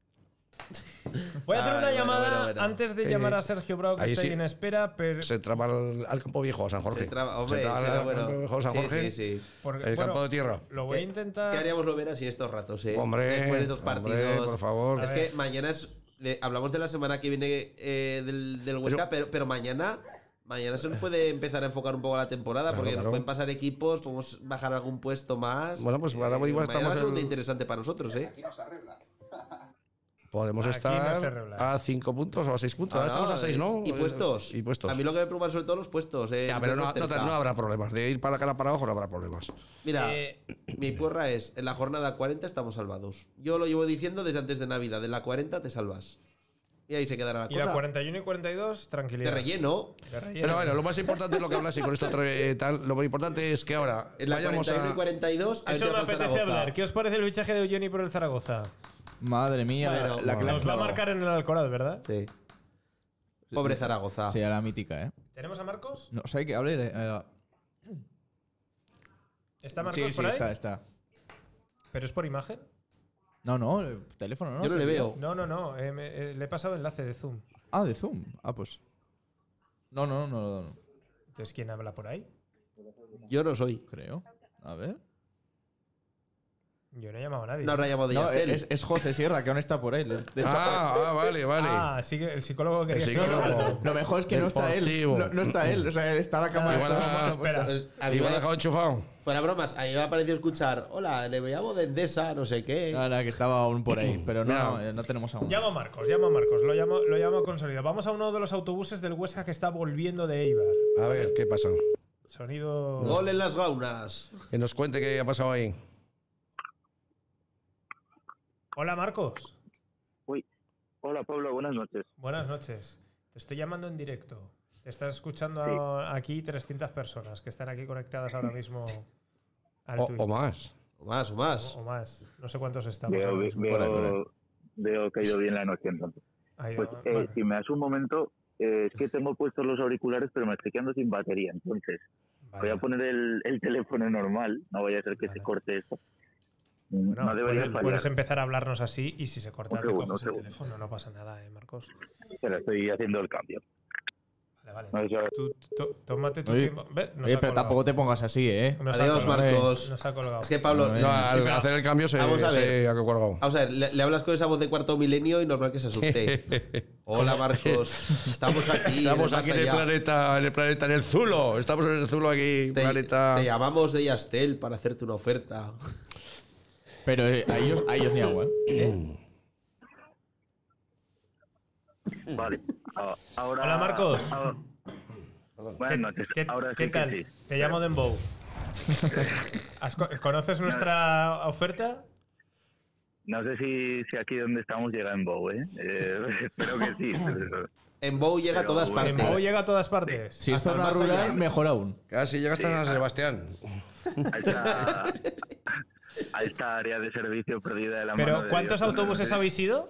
Voy a hacer una llamada bueno. antes de llamar a Sergio Bravo, que ahí está sí. ahí en espera. Pero Se traba al campo viejo, a San Jorge. Hombre, se traba será al bueno. campo viejo de San Sí, Jorge. sí. porque, El campo de tierra. Lo voy a intentar. ¿Qué haríamos lo ver así estos ratos, Hombre, Después de estos hombre, partidos. por favor. Es que mañana es. Hablamos de la semana que viene del Huesca, pero mañana se nos puede empezar a enfocar un poco la temporada, Claro, porque nos claro. pueden pasar equipos, podemos bajar algún puesto más. Bueno, pues ahora igual mañana estamos va a ser un día en- interesante para nosotros, Podemos Aquí no estar se arregla. a 5 puntos o a 6 puntos. Ahora Ah, estamos a 6, ¿no? Y puestos. Y puestos. A mí lo que me preocupan sobre todo los puestos. Ya, pero no meternos cerca. habrá problemas. De ir para la cara para abajo no habrá problemas. Mira, mi porra es, en la jornada 40 estamos salvados. Yo lo llevo diciendo desde antes de Navidad. En la 40 te salvas. Y ahí se quedará la Y cosa. la 41 y 42, tranquilidad. De relleno. De relleno. Pero bueno, lo más importante es lo que hablas y con esto tal. Lo más importante es que ahora En la vayamos 41 y a... 42, a ver Eso si me baja el apetece Zaragoza. hablar. ¿Qué os parece el fichaje de Eugeni por el Zaragoza? Madre mía, Bueno, la que le han Nos va a clavado. marcar en el Alcoraz, ¿verdad? Sí. Pobre Zaragoza. Sí, a la mítica, ¿eh? ¿Tenemos a Marcos? No sé qué hable. ¿Está Marcos Sí, por ahí? está. ¿Pero es por imagen? No, el teléfono no. Yo no le veo. No. Le he pasado enlace de Zoom. Ah, de Zoom. Ah, pues. No. Entonces, ¿quién habla por ahí? Yo no soy. Creo. A ver. Yo no he llamado a nadie. No habrá llamado de No, Yastel. es José Sierra, que aún está por él. De hecho, vale. Ah, sí que el psicólogo quería El seguir psicólogo. hablando. lo mejor es que no está él. Deportivo. No está él. O sea, está la cámara. Igual solo ha- puesta. Espera. A mí Igual me- ha dejado enchufado. Fuera bromas, a mí me ha parecido escuchar, hola, le llamo de Endesa, no sé qué. Nada, que estaba aún por ahí. Pero no, Mira. no tenemos aún. Llamo a Marcos. Lo llamo con sonido. Vamos a uno de los autobuses del Huesca que está volviendo de Eibar. A ver, ¿qué pasa? Sonido. Gol en las gaunas. Que nos cuente qué ha pasado ahí. Hola, Marcos. Hola Pablo, buenas noches. Buenas noches. Te estoy llamando en directo. Te estás escuchando aquí 300 personas que están aquí conectadas ahora mismo al Twitch. O más. O más. O más. No sé cuántos estamos. Veo, ahora mismo. veo que ha ido bien la noche entonces. Ahí Pues va, vale. si me das un momento, es que tengo puestos los auriculares pero me estoy quedando sin batería, entonces voy a poner el teléfono normal, no vaya a ser que se corte esto. Bueno, no debería puedes fallar. empezar a hablarnos así y si se corta Un te segundo, coges un el segundo. teléfono. No pasa nada, Marcos. Pero estoy haciendo el cambio. Vale. No, eso- Tómate tu Oye, tiempo. Ve, nos Oye, ha pero colgado. tampoco te pongas así, ¿eh? Nos ha Adiós, colgado. Marcos. Nos ha colgado. Es que Pablo, No, al hacer el cambio se vamos a ver. se ha colgado. Vamos a ver, le hablas con esa voz de cuarto milenio y normal que se asuste. Hola, Marcos. Estamos aquí. Estamos en el aquí más allá. en el planeta, en el Zulo. Estamos en el Zulo aquí, planeta. Te llamamos de Yastel para hacerte una oferta. Pero a ellos ni agua, ¿eh? Vale. Ahora, Hola, Marcos. Buenas noches. Ahora ¿Qué sí tal? que sí. Te llamo Dembow. ¿Conoces nuestra oferta? No sé si aquí donde estamos llega en Bow, ¿eh? Espero que sí. En Bow llega a Pero todas bueno. partes. Dembow llega a todas partes. Si es Hasta zona el más allá. rural, mejor aún. Casi llega hasta San Sebastián. A esta área de servicio perdida de la mano. Pero de ¿cuántos Dios. autobuses habéis ido?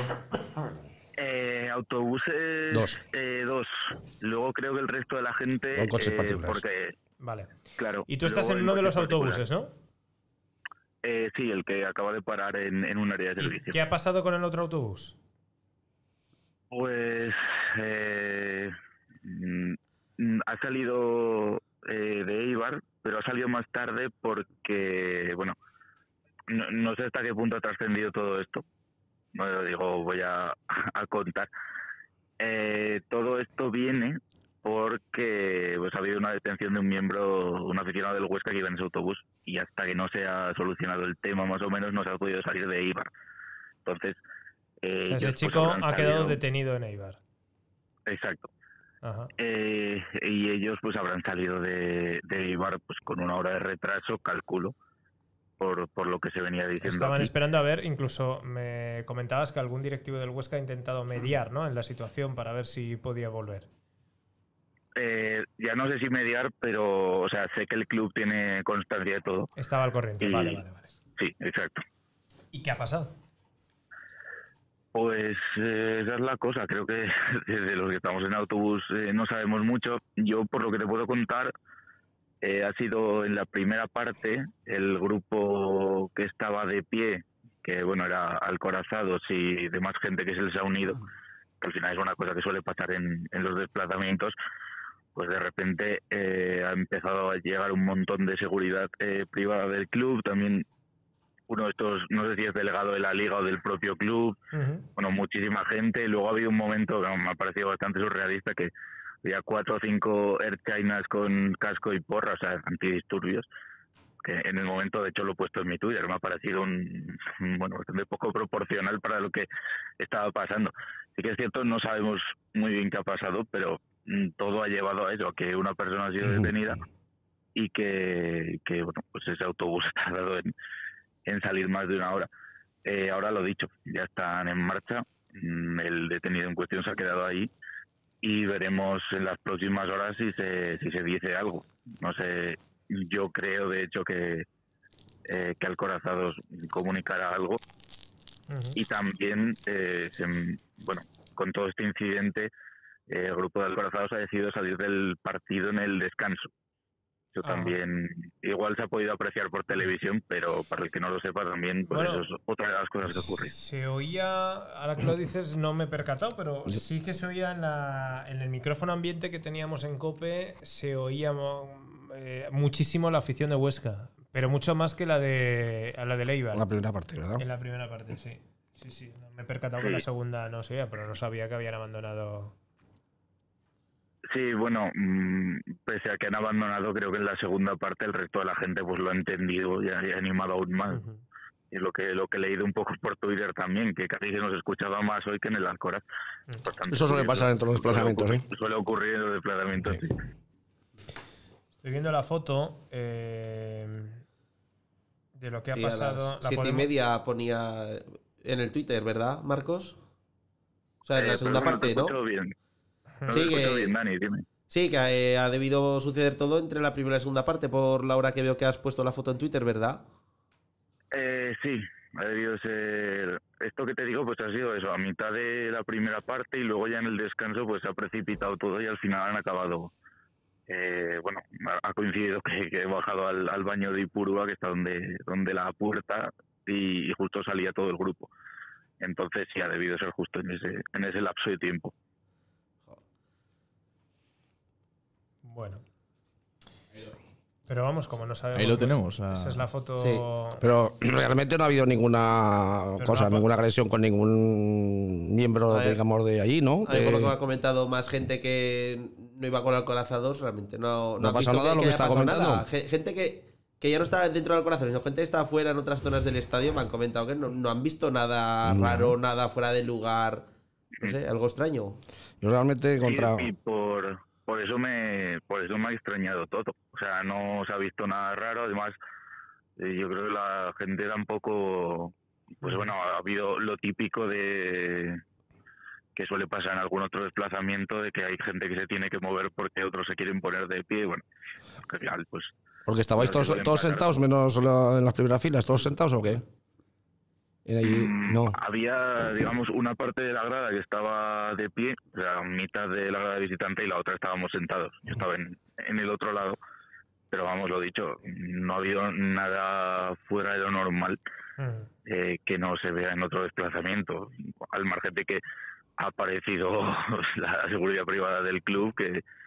Autobuses. Dos. Dos. Luego creo que el resto de la gente. Con coches particulares. Porque, Vale. claro. Y tú estás luego en uno de los coches autobuses, ¿no? particulares. Sí, el que acaba de parar en un área de servicio. ¿Qué ha pasado con el otro autobús? Pues. Ha salido de Eibar, pero ha salido más tarde porque, bueno, no sé hasta qué punto ha trascendido todo esto. No lo digo, voy a contar. Todo esto viene porque pues, ha habido una detención de un miembro, un aficionado del Huesca que iba en ese autobús y hasta que no se ha solucionado el tema más o menos no se ha podido salir de Eibar. Entonces, O sea, ellos, ese pues, chico habrán ha quedado salido- detenido en Eibar. Exacto. Ajá. Y ellos pues habrán salido de Eibar pues con una hora de retraso, calculo, por lo que se venía diciendo. Estaban aquí. esperando a ver, incluso me comentabas que algún directivo del Huesca ha intentado mediar, ¿no? En la situación para ver si podía volver. Ya no sé si mediar, pero o sea, sé que el club tiene constancia de todo. Estaba al corriente, Y- vale. Sí, exacto. ¿Y qué ha pasado? Pues esa es la cosa. Creo que de los que estamos en autobús no sabemos mucho. Yo, por lo que te puedo contar, ha sido en la primera parte el grupo que estaba de pie, que bueno, era Alcorazados y demás gente que se les ha unido, que al final es una cosa que suele pasar en los desplazamientos. Pues de repente ha empezado a llegar un montón de seguridad privada del club, también uno de estos, no sé si es delegado de la liga o del propio club, bueno, muchísima gente. Luego ha habido un momento que me ha parecido bastante surrealista, que había 4 o 5 Air Chinas con casco y porra, o sea, antidisturbios, que en el momento, de hecho, lo he puesto en mi Twitter, me ha parecido bueno, bastante poco proporcional para lo que estaba pasando. Sí que es cierto, no sabemos muy bien qué ha pasado, pero todo ha llevado a eso, a que una persona ha sido detenida y que bueno, pues ese autobús ha tardado en salir más de una hora. Ahora lo dicho, ya están en marcha, el detenido en cuestión se ha quedado ahí y veremos en las próximas horas si se dice algo. No sé, yo creo de hecho que Alcorazados comunicará algo y también, bueno, con todo este incidente, el grupo de Alcorazados ha decidido salir del partido en el descanso. Eso también, igual se ha podido apreciar por televisión, pero para el que no lo sepa también, pues Bueno, eso es otra de las cosas que ocurre. Se oía, ahora que lo dices no me he percatado, pero sí que se oía en el micrófono ambiente que teníamos en COPE, se oía muchísimo la afición de Huesca Pero mucho más que a la de Eibar. La primera parte, ¿verdad? En la primera parte, sí. Sí. Me he percatado que en la segunda no sé, pero no sabía que habían abandonado. Sí, bueno, pese a que han abandonado, creo que en la segunda parte el resto de la gente pues lo ha entendido y ha animado aún más. Y lo que he leído un poco por Twitter también, que casi se nos escuchaba más hoy que en el Alcoraz. Eso suele pasar en todos los desplazamientos, ¿eh? Suele ocurrir en los desplazamientos, sí. Estoy viendo la foto de lo que ha pasado. A las 7:30 ponía en el Twitter, ¿verdad, Marcos? O sea, en la segunda parte, ¿no? Bien. Sí, bien, Dani, dime. Sí, que ha debido suceder todo entre la primera y la segunda parte, por la hora que veo que has puesto la foto en Twitter, ¿verdad? Sí, ha debido ser... Esto que te digo, pues ha sido eso, a mitad de la primera parte y luego ya en el descanso pues se ha precipitado todo y al final han acabado... bueno, ha coincidido que he bajado al baño de Ipurúa, que está donde la puerta, y justo salía todo el grupo. Entonces sí, ha debido ser justo en ese lapso de tiempo. Bueno. Pero vamos, como no sabemos... Ahí lo tenemos. Esa es la foto... Sí. Pero realmente no ha habido ninguna ninguna agresión con ningún miembro, digamos, de allí, ¿no? Por lo que me ha comentado más gente que no iba con Alcorazados, realmente no ha pasado nada lo que está comentando. Gente que ya no está dentro del Alcorazado, sino gente que está afuera en otras zonas del estadio me han comentado que no han visto nada raro, nada fuera de lugar, no sé, algo extraño. Yo realmente contra... Y por eso me ha extrañado todo. O sea, no se ha visto nada raro. Además, yo creo que la gente tampoco... Pues bueno, ha habido lo típico de que suele pasar en algún otro desplazamiento, de que hay gente que se tiene que mover porque otros se quieren poner de pie. Y bueno, al final, pues... Porque estabais todos sentados, menos en las primeras filas, ¿todos sentados o qué? No. Había, digamos, una parte de la grada que estaba de pie, o sea, mitad de la grada visitante, y la otra estábamos sentados. Yo estaba en el otro lado, pero vamos, lo dicho, no ha habido nada fuera de lo normal que no se vea en otro desplazamiento, al margen de que ha aparecido la seguridad privada del club,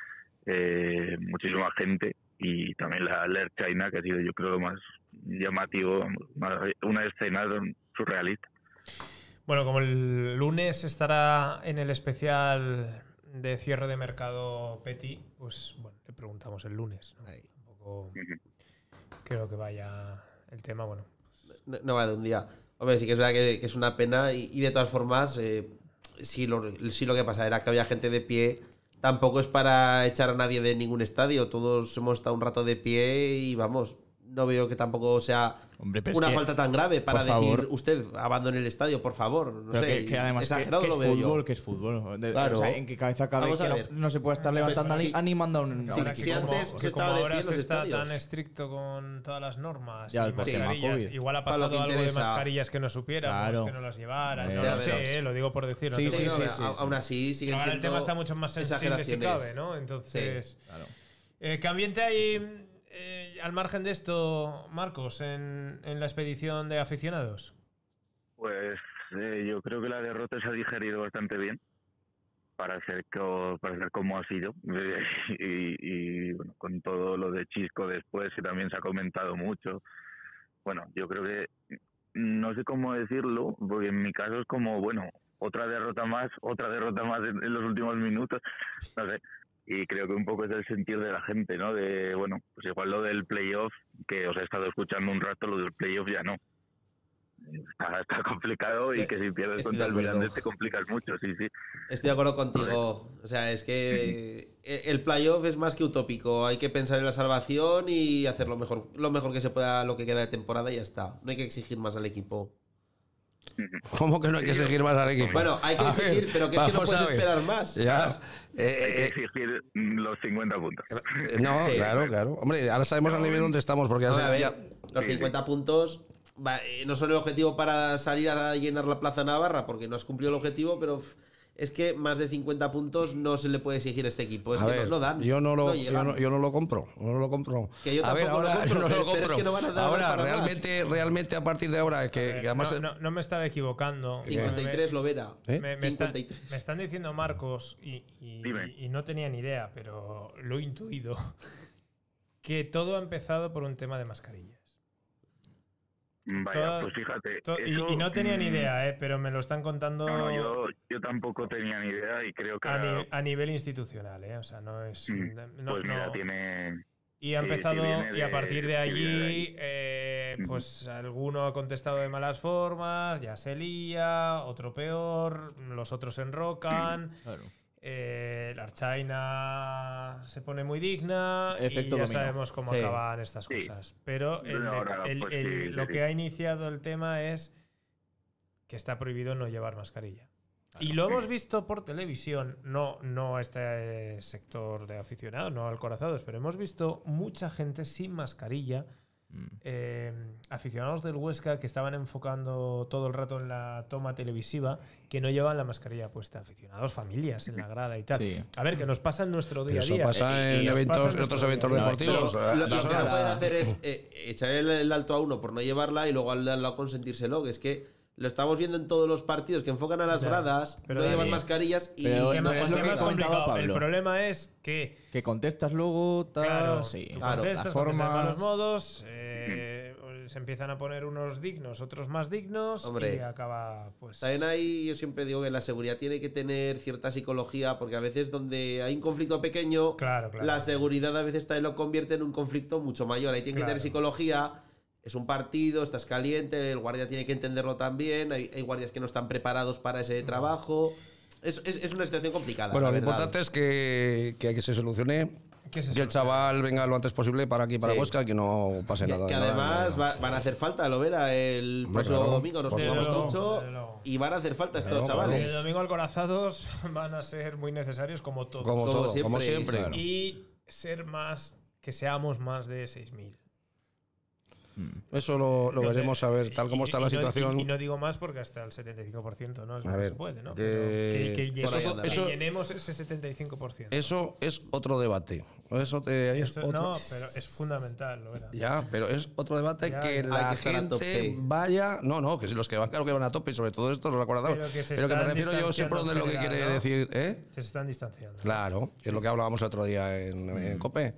que muchísima gente, y también la Air China, que ha sido, yo creo, lo más llamativo, una escena surrealista. Bueno, como el lunes estará en el especial de cierre de mercado Petit, pues bueno, le preguntamos el lunes, ¿no? Tampoco creo que vaya el tema, bueno. Pues... No va de un día. Hombre, sí que es verdad que es una pena y de todas formas, si lo que pasa era que había gente de pie, tampoco es para echar a nadie de ningún estadio. Todos hemos estado un rato de pie y vamos, no veo que tampoco sea una falta tan grave para decir usted abandone el estadio, por favor. No sé, que además exagerado que lo veo fútbol, yo. que es fútbol. Claro. O sea, ¿en qué cabeza cabe que no se puede estar levantando animando a un si antes se estaba de pie en los está estadios. tan estricto con todas las normas ya, y mascarillas, igual ha pasado algo de mascarillas que no supiéramos, que no las llevaran. No lo sé, lo digo por decir. Sí, aún así siguen siendo... El tema está mucho más sensible si cabe, ¿no? Entonces, ¿qué ambiente hay al margen de esto, Marcos, en la expedición de aficionados? Pues yo creo que la derrota se ha digerido bastante bien para ser como ha sido y bueno, con todo lo de Chisco después, que también se ha comentado mucho. Bueno, yo creo que no sé cómo decirlo, porque en mi caso es como, bueno, otra derrota más en los últimos minutos, no sé. Y creo que un poco es el sentir de la gente, ¿no? De, bueno, pues igual lo del playoff, que os he estado escuchando un rato, lo del playoff ya no. Está complicado y que si pierdes contra el Mirandés te complicas mucho, sí. Estoy de acuerdo contigo. O sea, es que el playoff es más que utópico. Hay que pensar en la salvación y hacer lo mejor que se pueda lo que queda de temporada y ya está. No hay que exigir más al equipo. ¿Cómo que no hay que exigir más al equipo? Bueno, hay que exigir, pero que es que no puedes esperar más. Ya. Hay que exigir los 50 puntos. No, sí, claro. Hombre, ahora sabemos al nivel donde estamos, porque los 50 puntos no son el objetivo para salir a llenar la Plaza Navarra, porque no has cumplido el objetivo, pero es que más de 50 puntos no se le puede exigir a este equipo. Es que no dan. Yo no lo compro. Que yo tampoco lo compro, pero es que no van a dar ahora, para realmente a partir de ahora, que además... No me estaba equivocando. 53 lo verá. Me están diciendo Marcos, y no tenía ni idea, pero lo he intuido, que todo ha empezado por un tema de mascarillas. Vaya, pues fíjate. Y no tenía ni idea, pero me lo están contando. No, yo tampoco tenía ni idea y creo que. A nivel institucional, o sea, no es. Pues mira, tiene. Y ha empezado, y a partir de allí, pues alguno ha contestado de malas formas, ya se lía, otro peor, los otros se enrocan. Claro. La Archaina se pone muy digna. Efecto y ya dominó. Sabemos cómo acaban estas cosas. Pero lo que ha iniciado el tema es que está prohibido no llevar mascarilla. Y lo hemos visto por televisión, no a este sector de aficionados, no al Corazados, pero hemos visto mucha gente sin mascarilla, aficionados del Huesca que estaban enfocando todo el rato en la toma televisiva, que no llevan la mascarilla puesta, aficionados, familias en la grada y tal. Sí. A ver, que nos pasa en nuestro día a día. Eso pasa en otros eventos deportivos. Lo que no pueden hacer es echar el alto a uno por no llevarla y luego al lado consentírselo, que es que lo estamos viendo en todos los partidos que enfocan a las gradas, no llevan mascarillas y no es lo que comentaba Pablo. El problema es que contestas luego, tal, claro, sí. Contestas de malos modos, se empiezan a poner unos dignos, otros más dignos. Hombre, y acaba pues. También ahí yo siempre digo que la seguridad tiene que tener cierta psicología, porque a veces donde hay un conflicto pequeño, la seguridad a veces también lo convierte en un conflicto mucho mayor. Ahí tiene que tener psicología. Es un partido, estás caliente, el guardia tiene que entenderlo también, hay guardias que no están preparados para ese trabajo. Es una situación complicada. Bueno, lo importante es que se solucione, que el chaval venga lo antes posible para aquí, para Huesca, que no pase nada. Que además van a hacer falta, lo verá, el próximo domingo nos jugamos mucho y van a hacer falta estos chavales. El domingo Alcorazados van a ser muy necesarios como todos. Como siempre. Claro. Y que seamos más de 6.000. Eso lo veremos a ver, tal como está la situación. Y no digo más porque hasta el 75% no es lo que se puede, ¿no? Que llenemos ese 75%. Eso es otro debate. No, pero es fundamental, lo era. Ya, pero es otro debate la gente vaya. No, que los que van, claro que van a tope, y sobre todo estos, los acordados. Pero que me refiero yo, sé por dónde es lo que quiere decir. Se están distanciando. Claro, que es lo que hablábamos el otro día en COPE.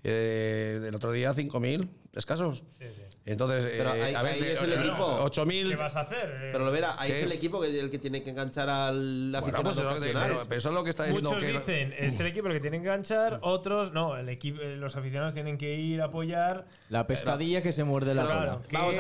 El otro día 5.000 escasos. Sí. Entonces, pero ahí es el equipo. 8.000. ¿Qué vas a hacer? Pero lo verá, ahí es el equipo el que tiene que enganchar al aficionado ocasional. Pero eso es lo que está diciendo. Muchos dicen, es el equipo el que tiene que enganchar, otros no, los aficionados tienen que ir a apoyar. La pescadilla que se muerde la cola.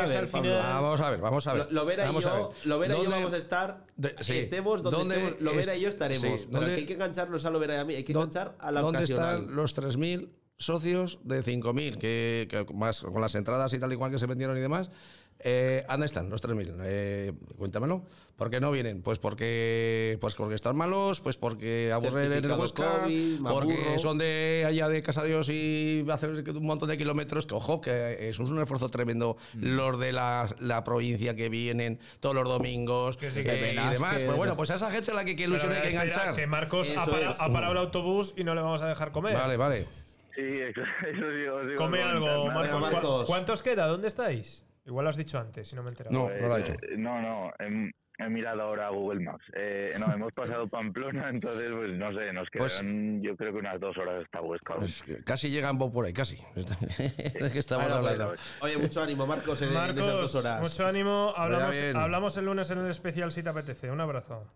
Vamos a ver. Lo verá y yo vamos a estar, estemos donde estemos, lo verá y yo estaremos. Pero el que hay que enganchar no es a lo verá y a mí, hay que enganchar a la ocasional. ¿Dónde están los 3.000 socios de 5.000, que más con las entradas y tal y cual que se vendieron y demás? ¿Dónde están los 3.000? Cuéntamelo. ¿Por qué no vienen? Pues porque están malos, pues porque aburren en el Huesca, porque son de allá de Casadios y hacen un montón de kilómetros, que ojo, que es un esfuerzo tremendo los de la provincia que vienen todos los domingos y demás. Pues bueno, pues a esa gente a la que ilusión hay que enganchar. Que Marcos ha parado el autobús y no le vamos a dejar comer. Vale. Sí, eso digo. Come algo, Marcos. ¿Cuántos queda? ¿Dónde estáis? Igual lo has dicho antes, si no me he enterado. No lo he dicho. No, he mirado ahora a Google Maps. Hemos pasado Pamplona, entonces, pues no sé, nos quedan yo creo que unas 2 horas hasta Huesca. Pues casi llegan por ahí, casi. Es que estamos hablando. Oye, mucho ánimo, Marcos, en esas 2 horas. Mucho ánimo. Hablamos el lunes en el especial si te apetece. Un abrazo.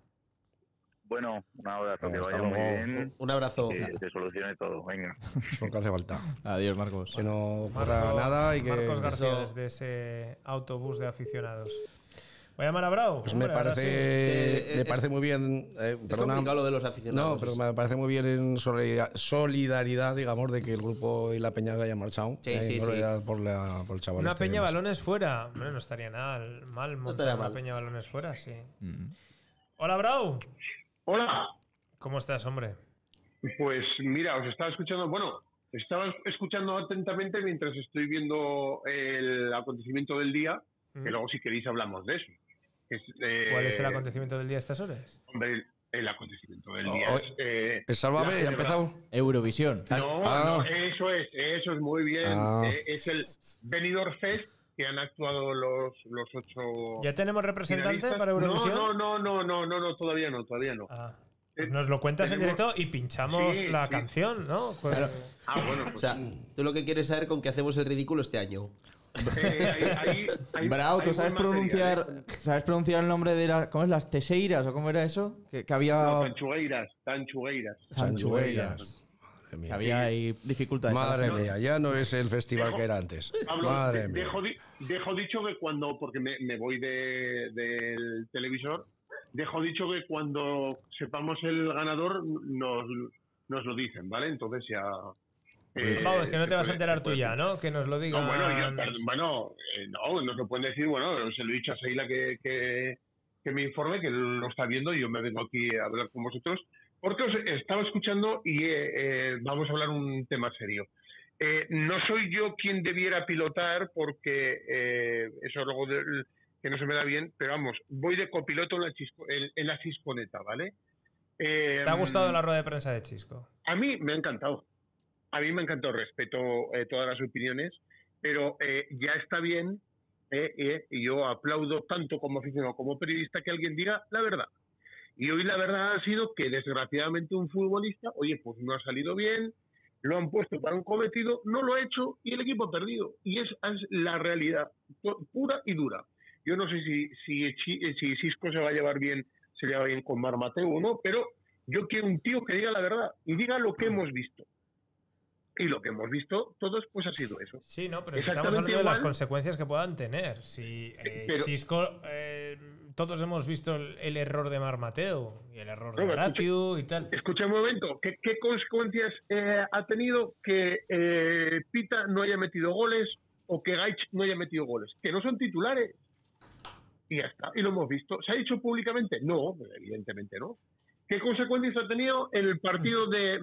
Bueno, un abrazo, que vaya muy bien. Un abrazo. Que se solucione todo, venga. Es lo que hace falta. Adiós, Marcos. Que no ocurra nada y que... Marcos García, desde ese autobús de aficionados. Voy a llamar a Brau. Pues me parece muy bien. Es complicado lo de los aficionados. No, pero me parece muy bien en solidaridad, digamos, de que el grupo y la peña hayan marchado. Sí. Por el chaval. Una peña balones fuera. Bueno, no estaría nada mal montar una peña balones fuera, sí. Hola, Brau. Hola. ¿Cómo estás, hombre? Pues mira, os estaba escuchando atentamente mientras estoy viendo el acontecimiento del día, que luego si queréis hablamos de eso. ¿Cuál es el acontecimiento del día a estas horas? Hombre, el acontecimiento del día es Sálvame, ya ha empezado. Eurovisión. No, eso es muy bien. Es el Benidorm Fest, que han actuado los 8. ¿Ya tenemos representante para Eurovisión? No, todavía no. Pues nos lo cuentas en directo y pinchamos la canción, ¿no? Pues... Bueno, pues, o sea, tú lo que quieres saber con qué hacemos el ridículo este año. Bravo, ¿tú sabes pronunciar el nombre de las... ¿Cómo es? ¿Las teseiras o cómo era eso? Que había... No, Tanchugueiras. Que había ahí dificultades. Madre mía, ya no es el festival que era antes. Pablo, Madre mía. dejo dicho que cuando, porque me voy del televisor, dejo dicho que cuando sepamos el ganador nos lo dicen, ¿vale? Entonces ya... Vamos, que no te vas a enterar tú ya, ¿no? Que nos lo digan. No, no nos lo pueden decir, bueno, se lo he dicho a Seila que me informe, que lo está viendo y yo me vengo aquí a hablar con vosotros. Porque os estaba escuchando y vamos a hablar un tema serio. No soy yo quien debiera pilotar porque eso luego que no se me da bien, pero vamos, voy de copiloto en la Chisponeta, ¿vale? ¿Te ha gustado la rueda de prensa de Chisco? A mí me ha encantado. Respeto todas las opiniones, pero ya está bien, y yo aplaudo tanto como aficionado como periodista que alguien diga la verdad. Y hoy la verdad ha sido que desgraciadamente un futbolista, oye, pues no ha salido bien, lo han puesto para un cometido, no lo ha hecho y el equipo ha perdido. Y es la realidad pura y dura. Yo no sé si Xisco se va a llevar bien con Marc Mateu o no, pero yo quiero un tío que diga la verdad y diga lo que hemos visto. Y lo que hemos visto todos, pues ha sido eso. Sí, no, pero estamos hablando de las consecuencias que puedan tener. Si Xisco, todos hemos visto el error de Marc Mateu y el error de Ratiu y tal. Escucha un momento, ¿qué consecuencias ha tenido que Pita no haya metido goles o que Gaich no haya metido goles? Que no son titulares. Y ya está, y lo hemos visto. ¿Se ha dicho públicamente? No, evidentemente no. ¿Qué consecuencias ha tenido el partido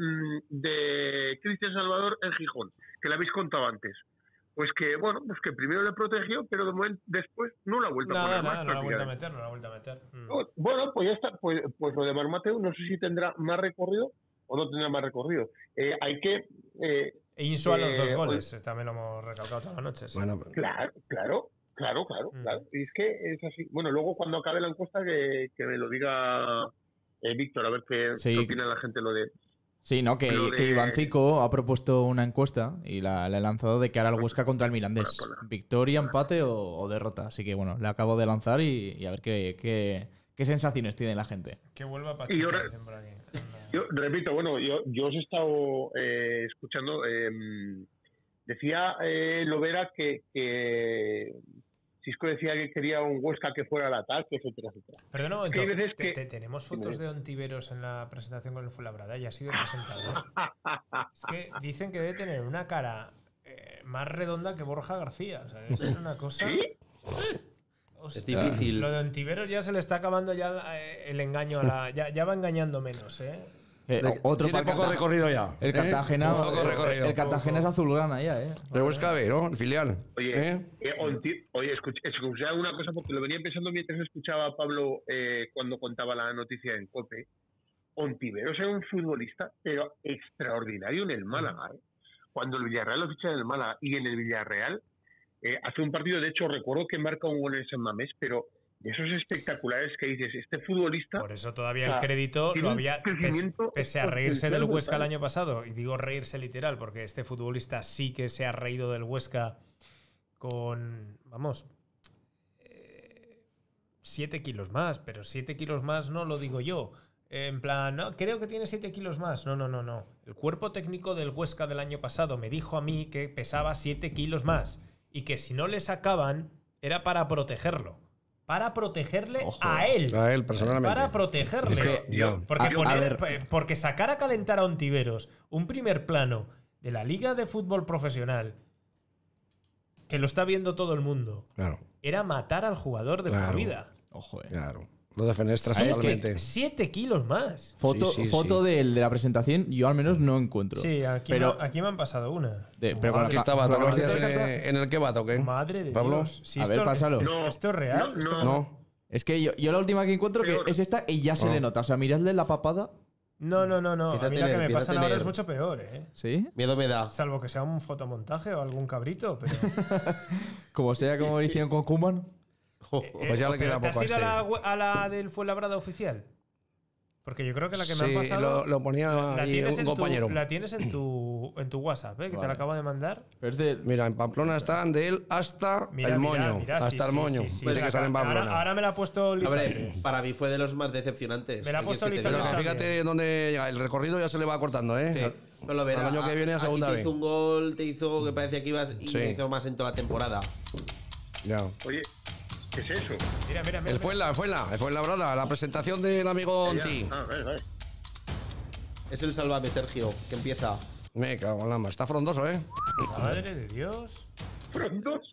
de Cristian Salvador en Gijón? Que lo habéis contado antes. Pues que, bueno, pues que primero le protegió, pero de momento después no lo ha vuelto a poner más. No lo ha vuelto a meter. Bueno, pues ya está. Pues lo de Marc Mateu no sé si tendrá más recorrido o no tendrá más recorrido. Hay que... Insu a los 2 goles, también lo hemos recalcado todas las noches. Bueno, claro. Y es que es así. Bueno, luego cuando acabe la encuesta que me lo diga... Víctor, a ver qué opina la gente lo de... Sí, no, que Iván Zico ha propuesto una encuesta y la he lanzado de cara al Huesca contra el Mirandés. Victoria, empate o derrota. Así que bueno, la acabo de lanzar y a ver qué sensaciones tiene la gente. Que vuelva Pacheco, dicen por aquí. Yo repito, bueno, yo os he estado escuchando. Decía Lovera que Xisco decía que quería un Huesca que fuera al ataque, etcétera. Perdón un momento, tenemos fotos de Ontiveros en la presentación con el Fuenlabrada, ya ha sido presentado. Es que dicen que debe tener una cara más redonda que Borja García. O sea, es una cosa... ¿Sí? Hostia, es difícil. Lo de Ontiveros ya se le está acabando ya el engaño ya va engañando menos, Otro tiene poco recorrido ya. El Cartagena, el Cartagena es azulgrana ya, De Huesca B, ¿no? El filial. Oye, escuchad una cosa porque lo venía pensando mientras escuchaba a Pablo cuando contaba la noticia en COPE. Ontiveros era un futbolista, pero extraordinario en el Málaga. Cuando el Villarreal lo ficha en el Málaga y en el Villarreal hace un partido, de hecho recuerdo que marca un gol en San Mamés, pero de esos espectaculares que dices, este futbolista... Por eso todavía el crédito lo había, pese a reírse del Huesca el año pasado, y digo reírse literal, porque este futbolista sí que se ha reído del Huesca con, 7 kilos más, pero 7 kilos más no lo digo yo. En plan, no, creo que tiene 7 kilos más. No. El cuerpo técnico del Huesca del año pasado me dijo a mí que pesaba 7 kilos más y que si no le sacaban era para protegerlo. Para protegerle a él. A él, personalmente. Para protegerle. Es que, porque sacar a calentar a Ontiveros un primer plano de la Liga de Fútbol Profesional, que lo está viendo todo el mundo, era matar al jugador de por vida. Claro. Lo defenestras totalmente. 7 kilos más. Foto de la presentación, yo al menos no encuentro. Sí, aquí me han pasado una. Pero aquí estaba, ¿en el que va o qué? Madre de Pablo. Dios. Sí, a ver, pásalo. Esto es real. No. Es que yo la última que encuentro que es esta y ya se le nota. O sea, miradle la papada. No. A mí la que me pasan ahora es mucho peor, ¿Sí? Miedo me da. Salvo que sea un fotomontaje o algún cabrito, pero... Como sea, como hicieron con Koeman. Pues ya le queda poco. ¿Te has ido a la del Fuenlabrada oficial? Porque yo creo que la que me han pasado... lo ponía ahí un compañero. La tienes en tu tu WhatsApp, que te Vale. lo acabo de mandar. Pero es de... Mira, en Pamplona están de él hasta el moño. Hasta el moño. Dice que están en Pamplona. Ahora me la ha puesto Hombre, para mí fue de los más decepcionantes. Me la ha ¿Qué puesto quieres que te Lizardo diga? Fíjate dónde llega. El recorrido ya se le va cortando, ¿eh? Sí. No lo verás. Al año que viene a segunda Aquí te vez. hizo un gol, te hizo que parecía que ibas y Sí. te hizo más en toda la temporada. Ya. Oye, ¿qué es eso? Mira. El Fuenlabrada, la presentación del amigo Onti. Ah, vale. Es el Sálvame, Sergio, que empieza. Me cago en la mar. Está frondoso, ¿eh? Madre de Dios. Frondoso.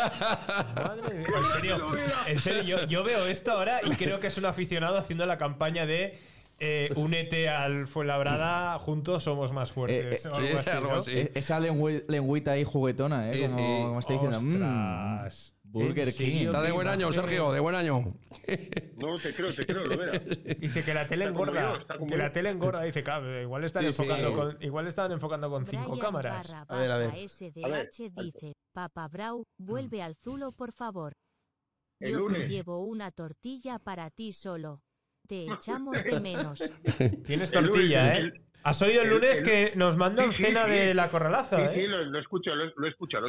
Madre de Dios. En serio, yo veo esto ahora y creo que es un aficionado haciendo la campaña de únete al Fuenlabrada, juntos somos más fuertes. o algo así, ¿no? Esa lengüita ahí juguetona, Sí, como está diciendo. Ostras. Burger ¿En King. serio? Está de buen año, Sergio, de buen año. No, te creo, lo verás. Dice que la tele Está como engorda. yo, está como Que yo. la tele engorda. Dice, claro, igual están Sí, enfocando sí. con, igual estaban enfocando con 5 Brian cámaras. barra A ver. baja A ver. SDH dice, Papa Brau, vuelve al Zulo por favor. El Yo te lunes. llevo una tortilla para ti solo. Te echamos de menos. Tienes El tortilla, lunes, ¿eh? el- ¿Has oído el lunes el- que nos mandan Sí, cena sí. de la corralaza, Sí, eh? sí, lo escucho, lo he escuchado.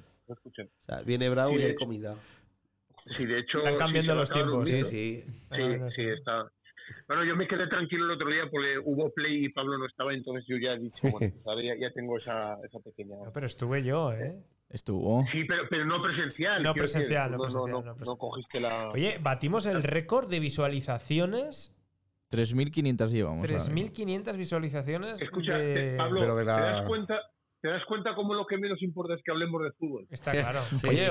O sea, viene Bravo Sí, y de hay hecho. comida. Sí, de hecho. Están cambiando sí, los estaba tiempos. dormido. Sí. Sí, está. Bueno, yo me quedé tranquilo el otro día porque hubo play y Pablo no estaba, entonces yo ya he dicho, bueno, pues ahora ya tengo esa pequeña. No, pero estuve yo, ¿eh? Estuvo. Sí, pero no presencial. No quiero presencial, decir, no presencial. no cogiste la. Oye, batimos el récord de visualizaciones. 3.500 llevamos. 3.500 visualizaciones. Escucha, de... Pablo, Pero de ¿te la- das cuenta? ¿Te das cuenta cómo lo que menos importa es que hablemos de fútbol? Está claro. Oye,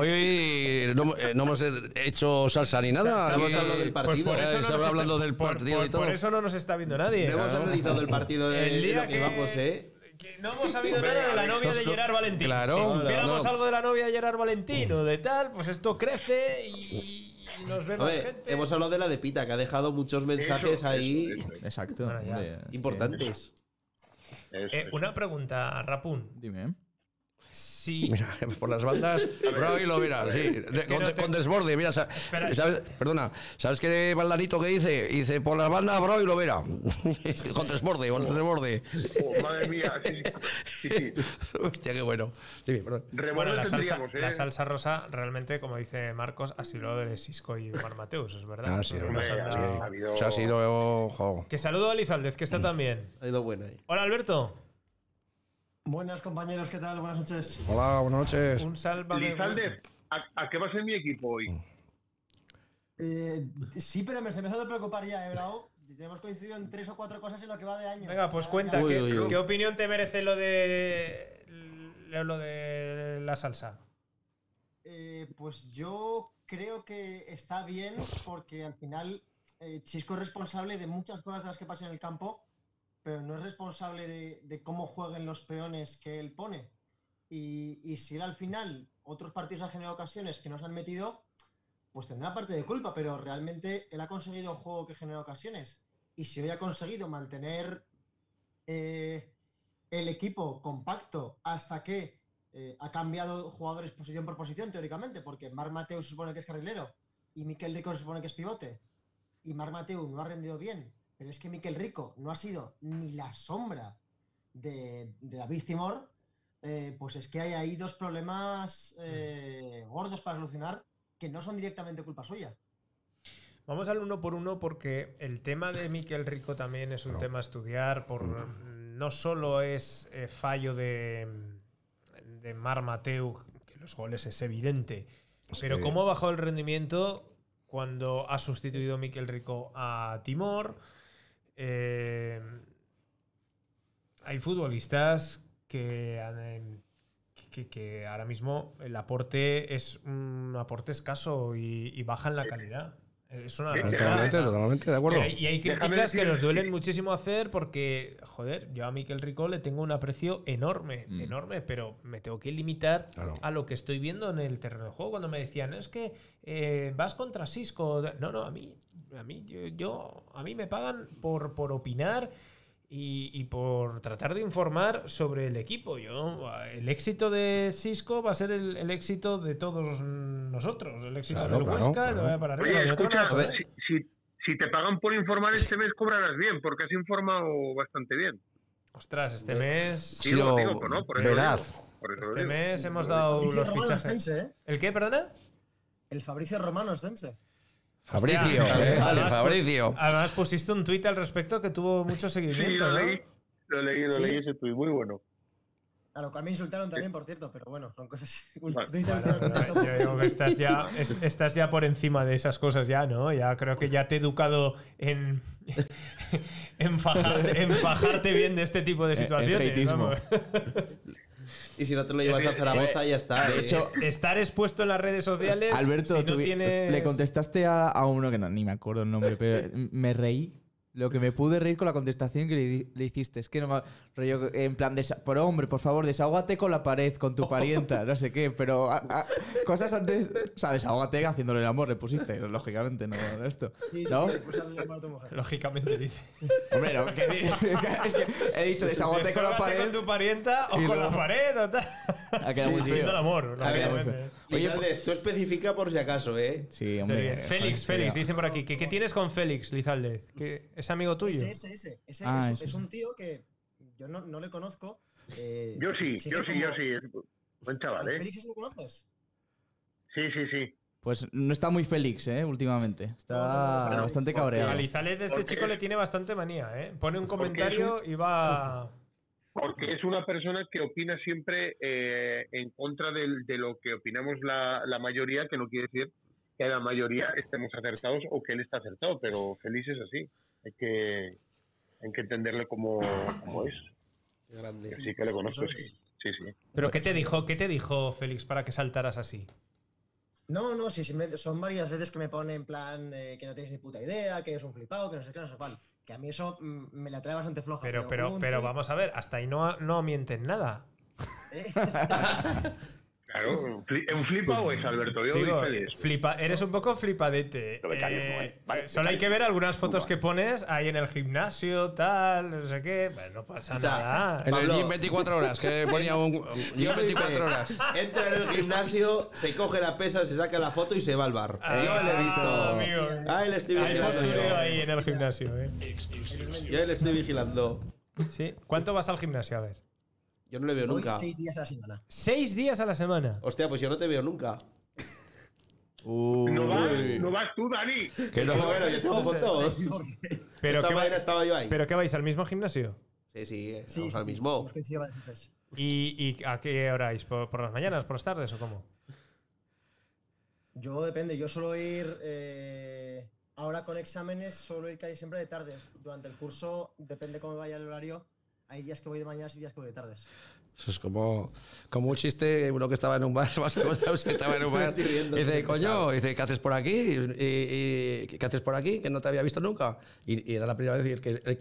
hoy no hemos hecho salsa ni nada. Hemos Aquí- hablado del partido. Pues por eso no Estaba nos hablando está- del por- partido por- y todo. Por eso no nos está viendo nadie. No hemos Claro. analizado el partido de El día lo que vamos, ¿eh? Que no hemos sabido Hombre, nada de la Alex, novia de Gerard Valentín. Claro, Si supiéramos no. algo de la novia de Gerard Valentín o de tal, pues esto crece y nos ve A más ver, gente. hemos hablado de la de Pita, que ha dejado muchos mensajes Eso, ahí eso. Exacto. Bueno, ya. hombre, es que- importantes. Eso. Una pregunta, Rapun. Dime. Si Mira, por las bandas, Bravo y lo mira, sí, que no te- con desborde, mira, Espera. ¿sabes? Perdona, ¿sabes qué baldanito que dice? Dice, por las bandas, Bravo y lo verá, con desborde, Oh, madre mía, sí. Hostia, qué bueno. Dime, perdón. bueno, Revuelo la salsa, tendríamos, la salsa rosa realmente, como dice Marcos, ha sido lo de Sisco y Mar Mateus, es verdad. Ah, sí, Nos hombre, han sí. dado- ha habido- O sea, ha sido, ojo. Que saludo a Lizaldez, que está también. Ha ido buena ahí. Hola, Alberto. Buenas compañeros, ¿qué tal? Buenas noches. Hola, buenas noches. Un sálvame. Lizalde, ¿a qué va a ser mi equipo hoy? Sí, pero me estoy empezando a preocupar ya, Bravo. Tenemos coincidido en 3 o 4 cosas en lo que va de año. Venga, pues Ya, cuenta, ya. Uy, ¿qué, uy, uy. qué opinión te merece lo de la salsa? Pues yo creo que está bien porque al final Chisco es responsable de muchas cosas de las que pasan en el campo, pero no es responsable de cómo jueguen los peones que él pone. Y si él al final, otros partidos ha generado ocasiones que no se han metido, pues tendrá parte de culpa, pero realmente él ha conseguido un juego que genera ocasiones. Y si hoy ha conseguido mantener el equipo compacto hasta que ha cambiado jugadores posición por posición, teóricamente, porque Marc Mateus se supone que es carrilero y Miquel Rico se supone que es pivote, y Marc Mateus no ha rendido bien, pero es que Miquel Rico no ha sido ni la sombra de David Timor, pues es que hay ahí dos problemas gordos para solucionar que no son directamente culpa suya. Vamos al uno por uno porque el tema de Miquel Rico también es un tema a estudiar. No solo es fallo de Marc Mateu, que los goles es evidente, pero cómo ha bajado el rendimiento cuando ha sustituido Miquel Rico a Timor. Hay futbolistas que ahora mismo el aporte es un aporte escaso y bajan la calidad. Es una Totalmente de acuerdo. y hay críticas que nos duelen muchísimo hacer porque, joder, yo a Miquel Rico le tengo un aprecio enorme, pero me tengo que limitar a lo que estoy viendo en el terreno de juego. Cuando me decían, es que vas contra Sisco. No, a mí me pagan por opinar y por tratar de informar sobre el equipo. El éxito de Sisco va a ser el éxito de todos nosotros. El éxito del Huesca, de para arriba. Oye, de otro escucha, lado. si te pagan por informar este mes, cobrarás bien, porque has informado bastante bien. Ostras, este mes... Digo, ¿no? Por eso veraz. digo, por eso Este digo. mes hemos dado Fabricio los Romano fichajes. Ostense, ¿eh? ¿El qué, perdona? El Fabricio Romano Ostense. Fabricio, Fabricio. Además pusiste un tuit al respecto que tuvo mucho Sí, seguimiento, lo ¿no? leí. Lo Sí. leí ese tuit, muy bueno. A lo cual me insultaron también, por cierto, pero bueno, son cosas. Yo digo que estás ya por encima de esas cosas ya, ¿no? Ya creo que ya te he educado en fajarte bien de este tipo de situaciones. El hateismo. Vamos. Y si no te lo llevas a Zaragoza, ya está. De hecho, Estar expuesto en las redes sociales. Alberto, si no tienes... le contestaste a uno que ni me acuerdo el nombre, pero me reí. Lo que me pude reír con la contestación que le hiciste. Es que no me... Rollo, en plan, pero hombre, por favor, desahógate con la pared, con tu parienta, no sé qué. Pero cosas antes... O sea, desahógate haciéndole el amor, le pusiste. Lógicamente, no esto. Sí, ¿no? sí, le puse el amor a tu mujer. Lógicamente, dice. Hombre, no, es que he dicho desahógate con la pared. con tu parienta o y con la luego- pared o tal. Ha quedado muy Haciendo feo. el amor, A ver, lógicamente. oye, tú especifica por si acaso, ¿eh? Sí, Qué hombre. bien. Félix, dicen por aquí. ¿Qué tienes con Félix, Lizalde? ¿Es amigo tuyo? Ese Ah, es ese. un tío que yo no le conozco. Yo sí. Buen chaval, ¿Al ¿eh? Félix lo conoces? Sí. Pues no está muy Félix, últimamente. Está No, bastante A cabreado. Lizalde de este Porque- chico le tiene bastante manía, ¿eh? Pone un Porque comentario y va... Porque es una persona que opina siempre en contra de lo que opinamos la mayoría, que no quiere decir que la mayoría estemos acertados o que él está acertado, pero Félix es así. Hay que entenderle como es. Grande. Sí que le conozco, sí. ¿Pero qué te dijo Félix para que saltaras así? No, sí, son varias veces que me pone en plan que no tienes ni puta idea, que eres un flipado, que no sé qué, no sé cuál. Que a mí eso me la trae bastante floja. Pero vamos a ver, hasta ahí no mienten nada. Claro, ¿un flipado es Alberto? Yo Digo, doy Félix. eres un poco flipadete. Solo hay que ver algunas fotos que pones ahí en el gimnasio, tal, no sé qué. Bueno, no pasa nada. En el gym 24 horas, que ponía un gym 24 horas. Entra en el gimnasio, se coge la pesa, se saca la foto y se va al bar. Yo le he visto. Amigo. Ahí le estoy Hay vigilando. postureo ahí en el gimnasio, Yo le estoy vigilando. ¿Sí? ¿Cuánto vas al gimnasio? A ver. Yo no le veo Voy nunca. 6 días a la semana. 6 días a la semana. Hostia, pues yo no te veo nunca. No vas tú, Dani. Que no, bueno, yo tengo fotos. Pero Esta mañana estaba yo ahí. ¿Pero qué vais? ¿Al mismo gimnasio? Sí, vamos al mismo. Hemos coincidido varias veces. ¿Y a qué hora vais? ¿Por las mañanas, por las tardes o cómo? Yo depende, yo suelo ir ahora con exámenes, suelo ir casi siempre de tardes. Durante el curso, depende cómo vaya el horario, hay días que voy de mañanas y días que voy de tardes. Eso es como un chiste, uno que estaba en un bar, más o menos, que estaba en un bar. Dice, coño, dice, ¿qué haces por aquí? Y ¿qué haces por aquí? Que no te había visto nunca. Y era la primera vez, y el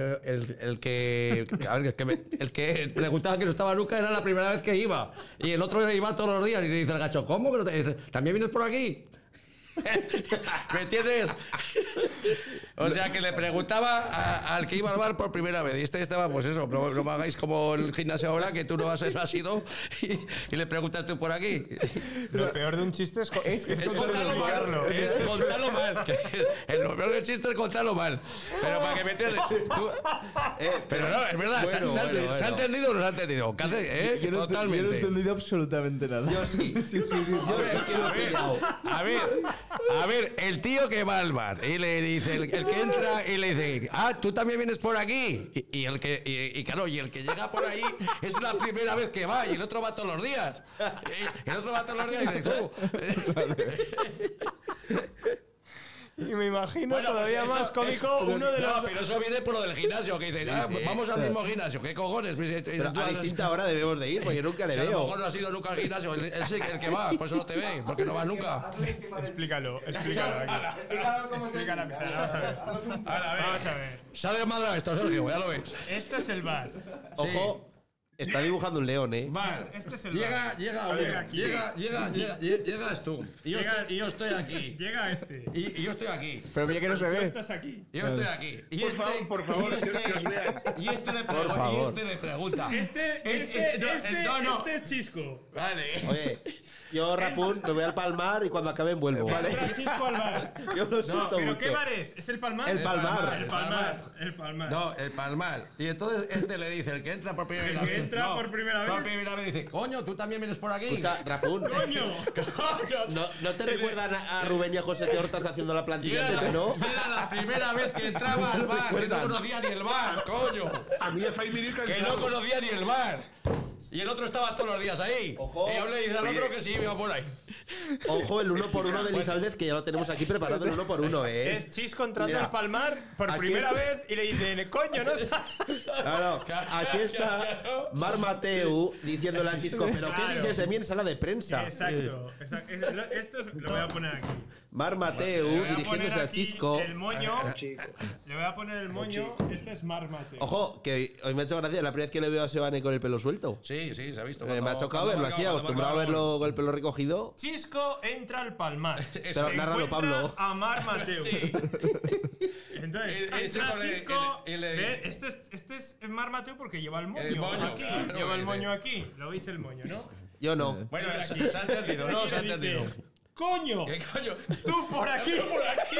que preguntaba que no estaba nunca era la primera vez que iba. Y el otro iba todos los días. Y dice el gacho, ¿cómo que no te... ¿También vienes por aquí? ¿Me entiendes? O sea, que le preguntaba al que iba al bar por primera vez. Y este estaba, pues eso, no me hagáis como el gimnasio ahora, que tú no has ido y le preguntas tú por aquí. Lo peor de un chiste es contarlo mal. Es contarlo mal. Lo peor del chiste es contarlo mal. Pero para que me entiendes. Pero no, es verdad. ¿Se ha entendido o no se ha entendido? Yo no Totalmente. he entendido absolutamente nada. Yo sí. Yo sí que lo he pillado. A ver, el tío que va al bar y le dice, el que entra y le dice, ¿tú también vienes por aquí? Y claro, y el que llega por ahí es la primera vez que va y el otro va todos los días. El otro va todos los días y dice, tú. Y me imagino Bueno, todavía pues más cómico uno de los... No, pero eso viene por lo del gimnasio, que dice, vamos al mismo gimnasio, ¿qué cojones? Pero a distinta hora debemos de ir, porque yo nunca le Si a lo veo. mejor no has ido nunca al gimnasio, él es el que va, por eso no te ve, porque no vas nunca. Explícalo aquí. Explícalo. Vamos a ver. Sale de madre esto, Sergio, ya lo ves. Este es el bar. Ojo, está dibujando un león, ¿eh? Este es el bar. Llegas tú. Y yo estoy aquí. Llega este. Y yo estoy aquí. Pero mira que no se Tú ve. estás aquí. Yo estoy aquí. Y Por favor, que os vean. Y este le favor. pregunta. Este es Chisco. Vale. Oye, Yo, Rapun, me voy al Palmar y cuando acabe vuelvo. Entra Chisco al bar. Yo lo siento ¿Pero mucho. qué bar es? ¿Es el Palmar? El Palmar. El Palmar. El Palmar. No, el Palmar. Y entonces este le dice, el que entra por primera vez. El que entra por primera vez. Por primera vez dice, coño, tú también vienes por aquí. Escucha, Rapun. ¡Coño! ¿No te recuerdan a Rubén y a José de Hortas haciendo la plantilla de no? Era la primera vez que entraba al bar, que no conocía ni el bar, coño. A mí es Jaime Que no conocía ni el bar. Y el otro estaba todos los días ahí. Ojo. Y yo le dice al otro que sí, iba por ahí. Ojo, el 1x1 de Lizaldez, que ya lo tenemos aquí preparado, el 1x1, Es Chisco entrando Mira, al Palmar por aquí primera está. vez y le dicen, coño, ¿no? Claro, aquí está Mar Mateu diciéndole a Chisco, ¿pero qué Claro. dices de mí en sala de prensa? Exacto. Esto lo voy a poner aquí. Mar Mateu Le voy a dirigiéndose poner a aquí Chisco. El moño. Le voy a poner el moño. Este es Mar Mateu. Ojo, que hoy me ha hecho gracia la primera vez que le veo a Sebane con el pelo suelto. Sí, se ha visto. Me ha chocado verlo así, acostumbrado a verlo con el pelo recogido. Chisco entra al Palmar. Pero Se nárralo, encuentra Pablo. a Mar Mateu. Sí. Entonces, El entra chico le- Chisco. le- ve, este es Mar Mateu porque lleva el moño. El moño, aquí. claro, Lleva el dice. moño aquí. ¿Lo veis el moño, no? Yo no. Bueno, Mira se aquí. ha entendido, ¿no? Y Se ha le dice, entendido. ¡Coño! ¿Qué coño? ¡Tú por aquí! por aquí!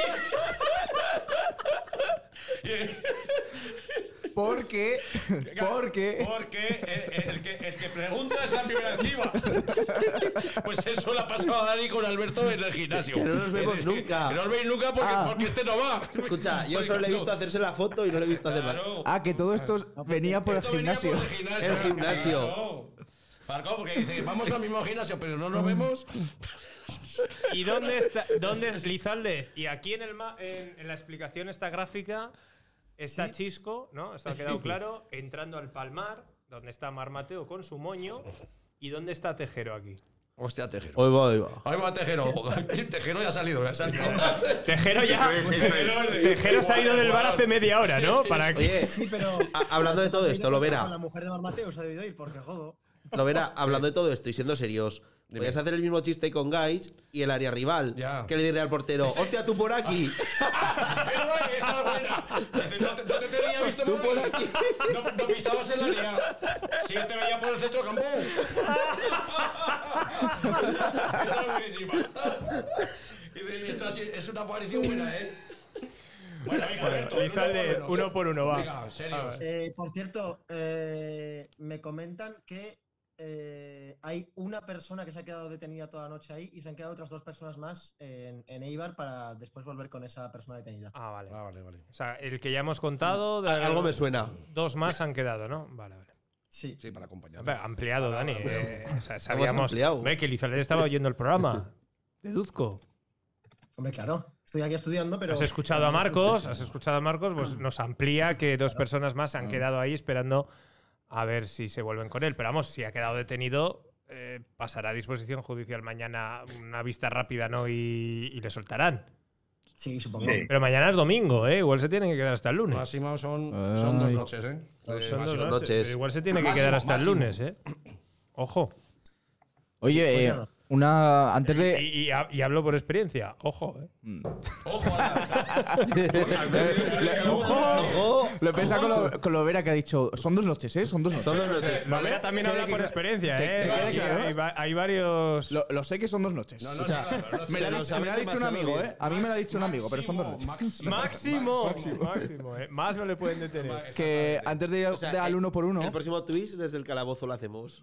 ¿Por qué? Porque el que pregunta es la primera activa. Pues eso le ha pasado a Dani con Alberto en el gimnasio. Que no nos vemos nunca. Que no os veis nunca porque este no va. Escucha, yo solo le he visto hacerse la foto y no le he visto hacer nada. Ah, que todo esto venía por el Esto venía gimnasio. por el gimnasio. El gimnasio. Claro. Marco, porque dice, vamos al mismo gimnasio, pero no nos vemos. ¿Y dónde está? ¿Dónde es Lizalde? Y aquí en la explicación esta gráfica está Chisco, ¿no? Esto ha quedado claro. Entrando al Palmar, donde está Mar Mateu con su moño. ¿Y dónde está Tejero aquí? Hostia, Tejero. Hoy va, hoy va. Ahí va Tejero. Tejero ya ha salido, Tejero ya. Tejero se ha ido del bar hace media hora, ¿no? Para que. Oye, Sí, pero. hablando de todo esto, lo verá. La mujer de Mar Mateu se ha debido ir porque jodo. Lo verá, hablando de todo esto y siendo serios. Podrías hacer el mismo chiste con Gaich y el área rival. Ya. Que le diría al portero, ¡hostia, tú por aquí! Esa es buena. Dice, no te tenía visto Tú por aquí. No pisabas el área. Si él te veía por el centro campo. Esa es buenísima. Y dice, esto es una aparición buena, ¿eh? Bueno, venga, Alberto, Lizalde, uno por uno, va. Venga, serios. Por cierto, me comentan que hay una persona que se ha quedado detenida toda la noche ahí y se han quedado otras 2 personas más en Eibar para después volver con esa persona detenida. Ah, vale. Vale. O sea, el que ya hemos contado. Algo me suena. 2 más han quedado, ¿no? Vale. Sí. Sí, para acompañar. Hombre, ampliado, Dani. O sea, Hemos sabíamos. ampliado. Ve que Lizalde estaba oyendo el programa. Deduzco. Hombre, claro. Estoy aquí estudiando, pero. Has escuchado a Marcos, pues nos amplía que 2 personas más se han quedado ahí esperando a ver si se vuelven con él. Pero vamos, si ha quedado detenido, pasará a disposición judicial mañana una vista rápida, ¿no? Y le soltarán. Sí, supongo. Sí. Pero mañana es domingo, ¿eh? Igual se tienen que quedar hasta el lunes. Máximo son 2 noches, ¿eh? Son Máximo. 2 noches. Pero igual se tiene que Máximo, quedar hasta el máximo. lunes, ¿eh? Ojo. Oye, antes de. Y hablo por experiencia. Ojo, ¿eh? Ojo, ¡Ojo! Lo he pensado con lo vera que ha dicho. Son 2 noches, ¿eh? Son 2 noches. Son 2 noches. Valera también habla por experiencia, ¿eh? Hay varios. Lo sé que son 2 noches. Me lo ha dicho un amigo, ¿eh? A mí me lo ha dicho un amigo, pero son 2 noches. Máximo, ¿eh? Más no le pueden detener. Que antes de ir O sea, al 1 por 1, El próximo twist desde el calabozo lo hacemos.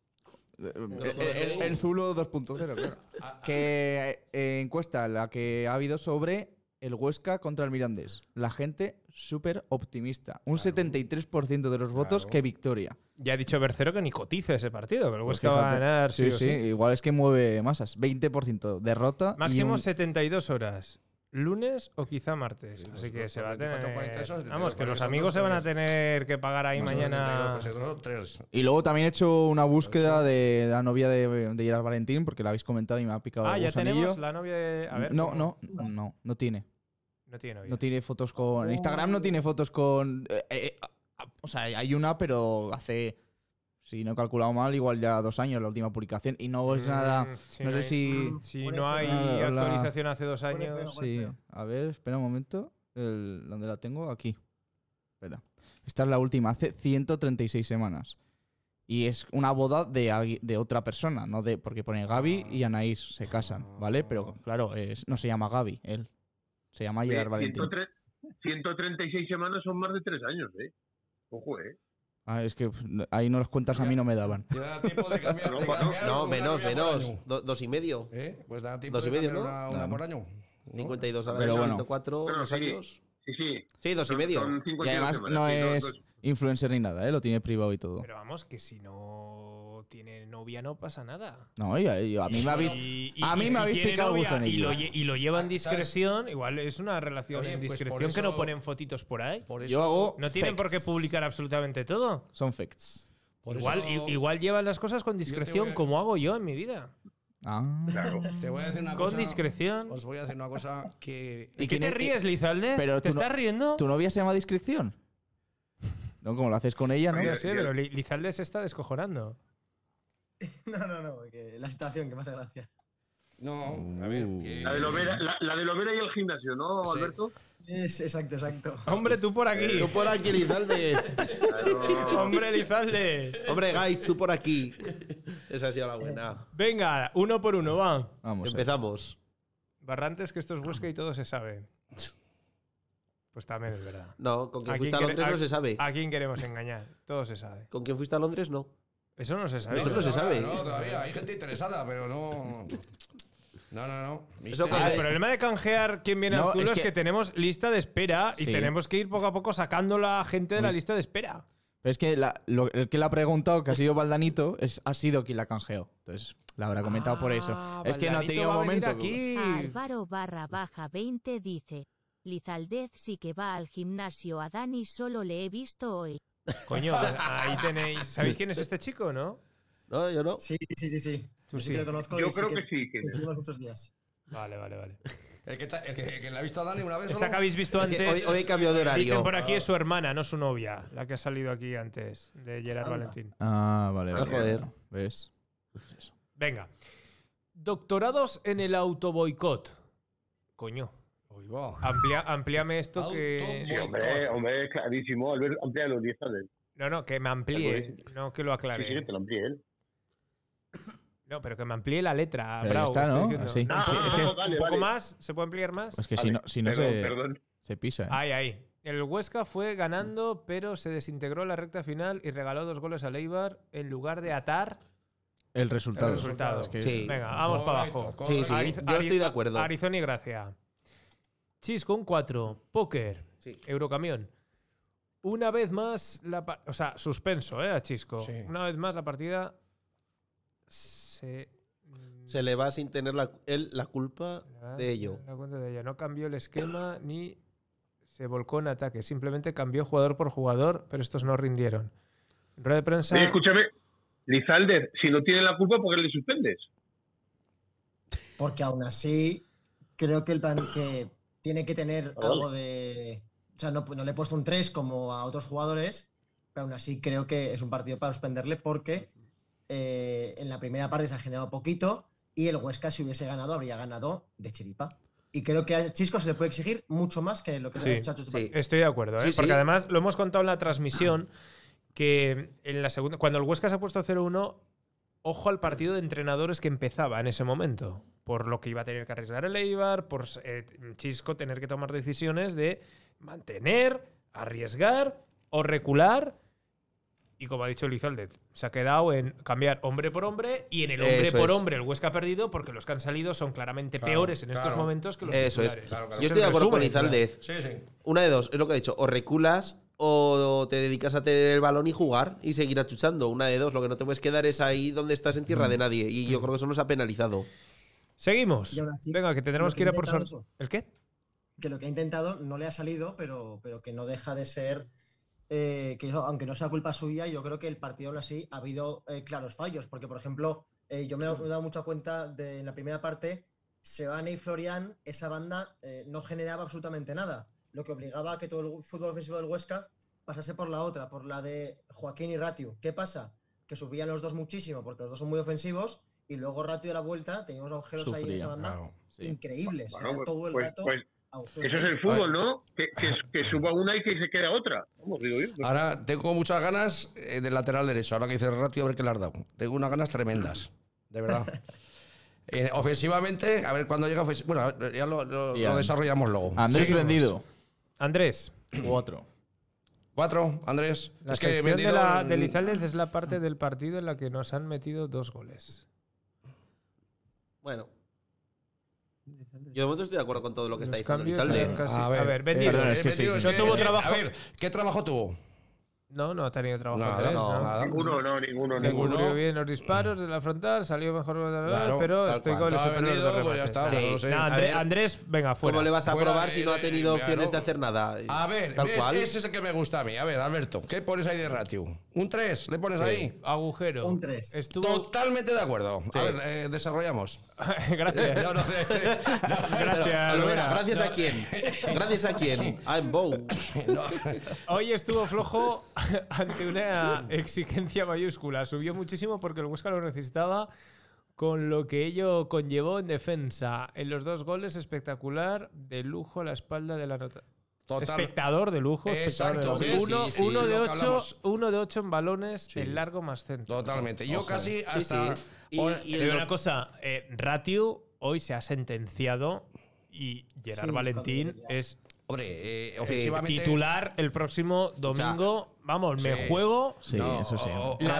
el Zulo 2.0, claro. Que encuesta la que ha habido sobre el Huesca contra el Mirandés. La gente súper optimista. Un 73% de los votos que victoria. Ya ha dicho Bercero que ni cotiza ese partido, que el Pues Huesca va a fíjate. ganar. Sí, o sí, igual es que mueve masas. 20% derrota. Máximo y 72 horas. Lunes o quizá martes. Así que se va a tener. Vamos, que los amigos se van a tener que pagar ahí mañana. Y luego también he hecho una búsqueda de la novia de Gerard Valentín, porque la habéis comentado y me ha picado Ah, el ya gusanillo. tenemos la novia de. A ver. No, ¿cómo? no tiene. No tiene novia. No tiene fotos con. En Instagram no tiene fotos con. O sea, hay una, pero hace. Si no he calculado mal, igual ya 2 años la última publicación. Y no es nada. si no sé hay- si. Si no hay la- actualización hace 2 años. Sí. A ver, espera un momento. ¿Dónde la tengo? Aquí. Espera. Esta es la última, hace 136 semanas. Y es una boda de otra persona, no de porque pone Gaby y Anaís se casan, ¿vale? Pero claro, no se llama Gaby, él. Se llama Gerard Valentín. 136 semanas son más de 3 años, ¿eh? Ojo, ¿eh? Ah, es que ahí no las cuentas a mí no me daban. Da tiempo de cambiar. No, menos. 2,5. Pues da tiempo 2,5, de cambiar ¿no? una por año. 52 al Pero año, bueno. 104 Pero los sí, años. Sí. Sí, 2,5. Son 52 Y además semanas, no sí, es influencer ni nada, lo tiene privado y todo. Pero vamos, que si no tiene novia no pasa nada. No, a mí me habéis, si tiene picado el novia gusanillo. y lo lleva en discreción, igual es una relación Oye, en pues discreción por eso- que no ponen fotitos por ahí. Por eso, Yo hago No tienen por qué facts. publicar absolutamente todo. Son facts. por Igual, eso- igual llevan las cosas con te discreción, voy a- como hago yo en mi vida. Ah. Claro. Te voy a decir una Con cosa. discreción. Os voy a decir una cosa que. ¿Y qué quién te es- ríes, Lizalde? Pero ¿Te tú no- estás riendo? ¿Tu novia se llama discreción? No, como lo haces con ella, ¿no? No sé, pero Lizalde se está descojonando. No, que la situación que me hace gracia. No, a ver. que- La de Lovera y el gimnasio, ¿no, Sí. Alberto? Exacto. Hombre, tú por aquí. Tú por aquí, Lizalde. Hombre, Lizalde. Hombre, guys, tú por aquí. Esa ha sido la buena. Venga, uno por uno, va. Vamos. Empezamos. Barrantes, que esto es Huesca y todo se sabe. Pues también es verdad. No, con quién ¿A fuiste a quién Londres quere- no se sabe. ¿A quién queremos engañar? Todo se sabe. ¿Con quién fuiste a Londres? No. Eso no se sabe. Eso no se sabe. No, todavía hay gente interesada, pero no. No. Eso El problema de canjear quién viene No, al Zulo es es que- que tenemos lista de espera y Sí. tenemos que ir poco a poco sacando la gente de la lista de espera. Pero es que el que le ha preguntado, que ha sido Valdanito, ha sido quien la canjeó. Entonces, la habrá comentado por eso. Es que no ha Valdanito tenido va a venir momento. aquí. Álvaro_20 dice: Lizaldez sí que va al gimnasio, a Dani solo le he visto hoy. Coño, ahí tenéis. ¿Sabéis quién es este chico, no? No, yo no. Sí. Tú Yo sí. sí que lo conozco. Yo y creo que sí. Que coincidimos muchos días. Vale. El que le ha visto a Dani una vez. Esa solo. que habéis visto Es que antes. hoy hay cambio de horario. Dicen por aquí es su hermana, no su novia, la que ha salido aquí antes, de Gerard Anda. Valentín. Ah, vale. Ah, joder. ¿Ves? Venga. Doctorados en el autoboicot. Coño. Uy, va. Amplíame esto que. Sí, hombre, clarísimo. Alberto, amplía los 10 de él. No, que me amplíe, no que lo Sí, aclare. que te lo amplíe él. No, pero que me amplíe la letra, Pero ya Bravo. está, estoy ¿no? diciendo. Así. Un Ah, poco- sí, es que- un vale, poco vale. más, ¿se puede ampliar más? Pues que Vale, si no perdón. se pisa. ¿eh? Ahí. El Huesca fue ganando, pero se desintegró en la recta final y regaló 2 goles al Eibar en lugar de atar El resultado. el resultado. Es que- Sí. Venga, vamos para Correcto, abajo. Sí, yo estoy de acuerdo. Arizona y Gracia. Chis con 4. Póker. Sí. Eurocamión. Una vez más, suspenso, a Chisco. Sí. Una vez más la partida se Se le va sin tener él la culpa de ello. la cuenta de ella. No cambió el esquema ni se volcó en ataque. Simplemente cambió jugador por jugador, pero estos no rindieron. En rueda de prensa. Oye, escúchame. Lizalde, si no tiene la culpa, ¿por qué le suspendes? Porque aún así, creo que el plan que tiene que tener Vale. algo de. O sea, no le he puesto un 3 como a otros jugadores, pero aún así creo que es un partido para suspenderle porque en la primera parte se ha generado poquito y el Huesca, si hubiese ganado, habría ganado de chiripa. Y creo que a Chisco se le puede exigir mucho más que lo que Sí, le ha hecho a este partido. Estoy de acuerdo, Sí, porque sí. además lo hemos contado en la transmisión que en la segunda, cuando el Huesca se ha puesto 0-1, ojo al partido de entrenadores que empezaba en ese momento, por lo que iba a tener que arriesgar el Eibar, por Chisco tener que tomar decisiones de mantener, arriesgar o recular. Y como ha dicho Lizalde, se ha quedado en cambiar hombre por hombre y en el hombre Eso por es. hombre el Huesca ha perdido porque los que han salido son claramente Claro, peores en estos claro. momentos que los Eso es. titulares. Claro, claro. Yo estoy de acuerdo con resumen, Lizaldez. Sí. Una de dos, es lo que ha dicho. O reculas o te dedicas a tener el balón y jugar y seguir achuchando. Una de dos. Lo que no te puedes quedar es ahí donde estás en tierra de nadie. Y yo creo que eso nos ha penalizado. Seguimos. Y aún así, Venga, que tendremos lo que ir a por intentado sorteo. eso, ¿El qué? que lo que ha intentado no le ha salido, pero que no deja de ser. Que aunque no sea culpa suya, yo creo que el partido aún así ha habido claros fallos. Porque, por ejemplo, yo me he dado mucha cuenta de en la primera parte, Sebane y Florian, esa banda no generaba absolutamente nada. Lo que obligaba a que todo el fútbol ofensivo del Huesca pasase por la otra, por la de Joaquín y Ratiu. ¿Qué pasa? Que subían los dos muchísimo, porque los dos son muy ofensivos, y luego Ratiu a la vuelta teníamos agujeros ahí en esa Sufría, banda claro, increíbles. Bueno, Era pues- todo el pues- rato pues- Eso es el fútbol, ¿no? Que suba una y que se quede otra. Vamos, digo yo. Ahora tengo muchas ganas del lateral derecho. Ahora que dice Ratio, a ver qué le has dado. Tengo unas ganas tremendas, de verdad. Ofensivamente, a ver cuándo llega bueno, ya lo desarrollamos luego. Andrés Seguimos. vendido. Andrés. 4. 4, Andrés. La Es que sección vendido de Lizaldes es la parte del partido en la que nos han metido 2 goles. Bueno. Yo de momento estoy de acuerdo con todo lo que está diciendo cambios Lizalde. casi- a ver, vendido. Perdón, es que sí. No tuvo trabajo. A ver, ¿qué trabajo tuvo? No ha tenido trabajo. Nada, Andrés, nada. Ninguno. Cubrió bien los disparos de la frontal, salió mejor, Claro, pero tal estoy cual. con el Estaba superior vendido, de pues ya está, remate. no lo sé. Nah, A ver, Andrés, venga, fuera. ¿Cómo le vas a Fuera, probar si no ha tenido claro. opciones de hacer nada? A ver, Tal cual. ese es el que me gusta a mí. A ver, Alberto, ¿qué pones ahí de ratio? ¿Un 3? ¿Le pones Sí. ahí? Agujero. Un 3. Estuvo. Totalmente de acuerdo. Sí. A ver, desarrollamos. Gracias. No, no sé. Gracias. Alovera, Alvera. ¿gracias a quién? ¿Gracias a quién? A Bow. Hoy estuvo flojo ante una exigencia mayúscula. Subió muchísimo porque el Huesca lo necesitaba, con lo que ello conllevó en defensa. En los 2 goles, espectacular, de lujo a la espalda de la nota. Total. Espectador de lujo. Exacto, espectador de sí, lujo. sí, sí, Uno lo de que 8, hablamos. 1 de 8 en balones, el largo más centro. Totalmente. Yo Ojo. casi Sí, hasta. sí. Y- Y Te en digo los- una cosa, Ratiu hoy se ha sentenciado y Gerard Sí, Valentín cuando- es Hombre, ofensivamente. titular el próximo domingo. Vamos, me sí. juego Sí, No, eso sí.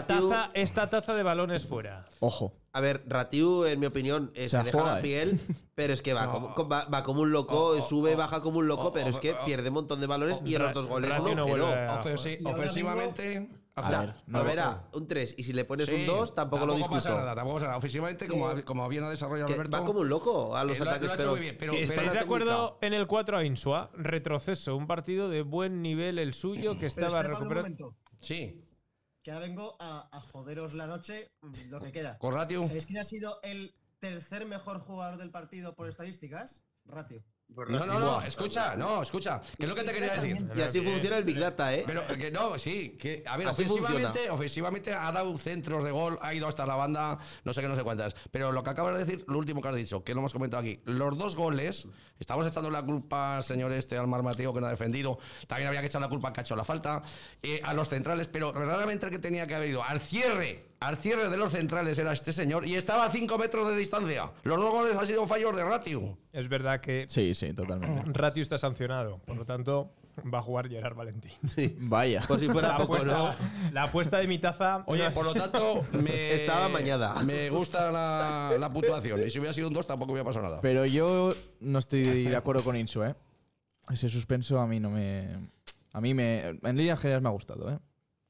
esta taza de balones fuera. Ojo. A ver, Ratiu, en mi opinión, se deja juega, la piel, pero es que va, va como un loco, sube, baja como un loco, pero es que pierde un montón de balones y en los 2 goles Ratiu un no agujero. vuelve a- Y ahora Ofensivamente. O sea, ver, a ver, un 3. Y si le pones Sí, un 2, tampoco lo discuto. pasa nada, tampoco pasa nada. Ofensivamente, como bien ha desarrollado Que Alberto. va como un loco a los lo ha ataques, hecho pero, muy bien, pero- Que pero ¿Estáis la de acuerdo técnica. en el 4 a Insua? Retroceso, un partido de buen nivel el suyo que Pero estaba espera, Pablo, un recuperando. momento, Sí, que ahora vengo a joderos la noche lo que queda. con Ratio. ¿Sabéis quién ha sido el tercer mejor jugador del partido por estadísticas? Ratio. No, escucha, ¿qué es lo que te quería decir? Y así funciona el Big Data, ¿eh? Pero que no, sí, que a ver, Así ofensivamente ha dado centros de gol, ha ido hasta la banda, no sé qué, no sé cuántas. Pero lo que acabas de decir, lo último que has dicho, que lo hemos comentado aquí, los 2 goles, estamos echando la culpa, señor al Mar Mateo, que no ha defendido, también había que echar la culpa al que ha hecho la falta, a los centrales, pero verdaderamente el que tenía que haber ido al cierre de los centrales era este señor y estaba a 5 metros de distancia. Los 2 goles han sido fallos de Ratio. Es verdad que Sí, totalmente. Ratiu está sancionado, por lo tanto va a jugar Gerard Valentín. Vaya. Pues si fuera La poco, ¿no? apuesta, la apuesta de mi taza. Oye, por lo tanto, Estaba amañada. Me gusta la puntuación. Y si hubiera sido un 2, tampoco hubiera pasado nada. Pero yo no estoy de acuerdo con Insu, ¿eh? Ese suspenso a mí no me. A mí me. En líneas generales me ha gustado, ¿eh?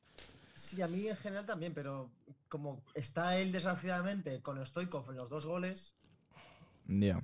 Sí, a mí en general también, pero como está él desgraciadamente con Stoikov en los 2 goles. Ya.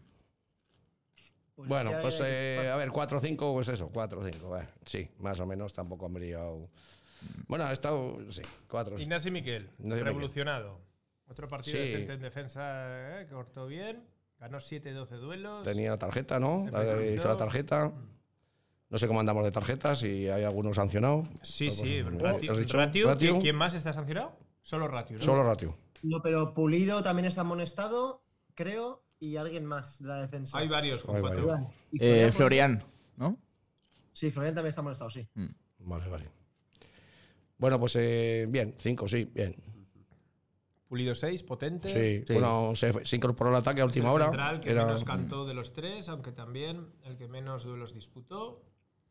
Pues Bueno, ya- pues a ver, 4-5, pues eso, 4-5. Sí, más o menos, tampoco han brillado. Bueno, ha estado, sí, 4. Ignasi Miquel, Ignasi revolucionado. Otro partido Sí. decente en defensa que cortó bien. Ganó 7-12 duelos. Tenía tarjeta, ¿no? Se La de- presentó. hizo la tarjeta. No sé cómo andamos de tarjetas, si hay alguno sancionado. Sí, Pues, sí. ¿has dicho? Ratiu. Ratio. ¿Quién más está sancionado? Solo Ratiu, ¿no? Solo Ratio. No, pero Pulido también está amonestado, creo, y alguien más de la defensa. Hay varios con Hay 4. varios. ¿Y Florian, Florian, ¿no? Sí, Florian también está amonestado, sí. Vale. Bueno, pues bien, 5, sí, bien. Pulido 6, potente. Sí, bueno, se incorporó al ataque a Es última el hora. central que Era- menos cantó de los 3, aunque también el que menos duelos disputó.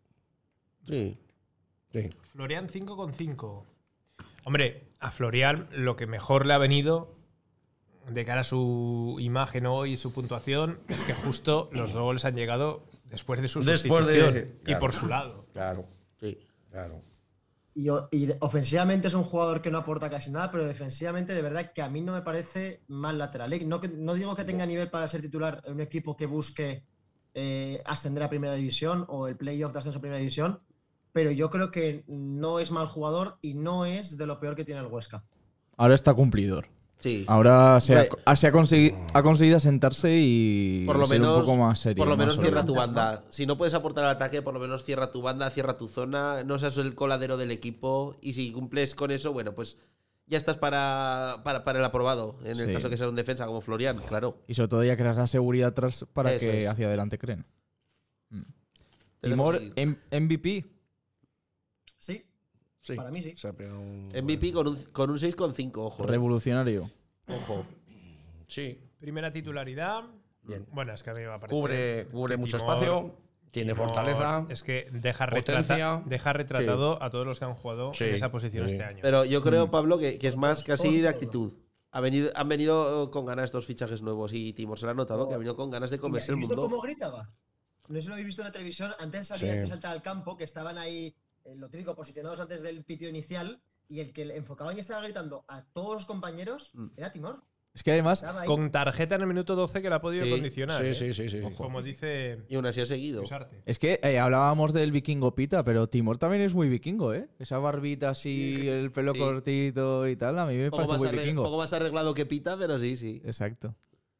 Sí. Florian 5,5. Hombre, a Florian lo que mejor le ha venido de cara a su imagen hoy y su puntuación es que justo los 2 goles han llegado después de su sustitución y por su lado. Claro, Sí. claro. Y ofensivamente es un jugador que no aporta casi nada, pero defensivamente de verdad que a mí no me parece mal lateral. No digo que tenga nivel para ser titular en un equipo que busque ascender a Primera División o el playoff de ascenso a Primera División, pero yo creo que no es mal jugador y no es de lo peor que tiene el Huesca. Ahora está cumplidor. Sí. Ahora ha Hombre, conseguido asentarse y por lo ser menos, un poco más serio. por lo más menos cierra sólido. tu banda. Si no puedes aportar al ataque, por lo menos cierra tu banda, cierra tu zona, no seas el coladero del equipo. Y si cumples con eso, bueno, pues ya estás para el aprobado. En el Sí. caso que sea un defensa como Florian, claro. Y sobre todo ya creas la seguridad atrás para Eso que es. hacia adelante creen. Timor, MVP. Sí. Sí. Para mí sí. MVP con un 6,5, ojo. Revolucionario. Ojo. Sí. Primera titularidad. Bien. Bueno, es que a mí me va a parecer. Cubre que mucho Timor- espacio, tiene Timor fortaleza. Es que deja potencia. retratado a todos los que han jugado Sí, en esa posición sí. este año. Pero yo creo, Pablo, que es más casi de actitud. Han venido con ganas estos fichajes nuevos y Timor se lo ha notado que ha venido con ganas de comerse el ¿Has visto mundo. cómo gritaba? No sé si lo habéis visto en la televisión. Antes salía Sí. que saltaba al campo, que estaban ahí, lo típico, posicionados antes del pitio inicial, y el que le enfocaban y estaba gritando a todos los compañeros era Timor. Es que además, Estaba ahí. Con tarjeta en el minuto 12 que la ha podido Sí, condicionar. sí. Como dice. Y aún así ha seguido. Usarte. es que hablábamos del vikingo Pita, pero Timor también es muy vikingo, ¿eh? Esa barbita así, el pelo Sí. cortito y tal, a mí me parece muy vikingo. poco más arreglado que Pita, pero sí. Exacto.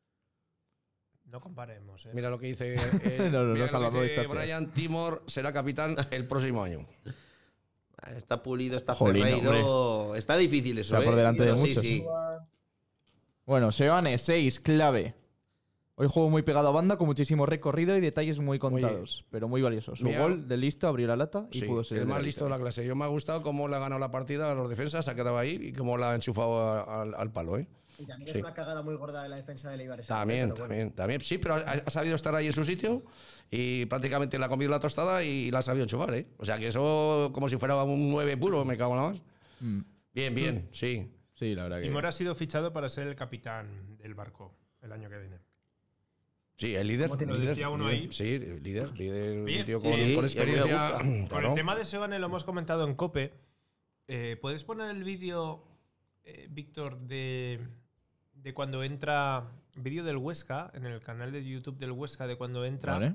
No comparemos. Mira lo que dice No, mira lo salvamos que dice distancias. Brian. Timor será capitán el próximo año. Está Pulido, está Jolín, Ferreiro. Está difícil eso, Está por delante de Sí, muchos. sí. Bueno, Seoane, 6, clave. Hoy juego muy pegado a banda, con muchísimo recorrido y detalles muy contados, pero muy valiosos. Su Mira- gol de listo abrió la lata y Sí, pudo ser el más de la listo de la clase. Yo me ha gustado cómo le ha ganado la partida a los defensas, se ha quedado ahí y cómo la ha enchufado al palo, ¿eh? Y también Sí. es una cagada muy gorda de la defensa de Eibar. esa, También, pero bueno. también. Sí, pero ha sabido estar ahí en su sitio y prácticamente le ha comido la tostada y la ha sabido enchufar, ¿eh? O sea que eso, como si fuera un 9 puro, me cago en la más. Bien, sí. Sí, la verdad que. Timor ha sido fichado para ser el capitán del barco el año que viene. Sí, el líder. ¿Cómo te lo líder, decía uno líder, ahí? Sí, líder, Bien. un tío con, Sí, con sí, y a mí me experiencia. gusta. Con Claro. el tema de Seoane lo hemos comentado en COPE. ¿Puedes poner el vídeo, Víctor, de cuando entra. Vídeo del Huesca, en el canal de YouTube del Huesca, de cuando entra Vale.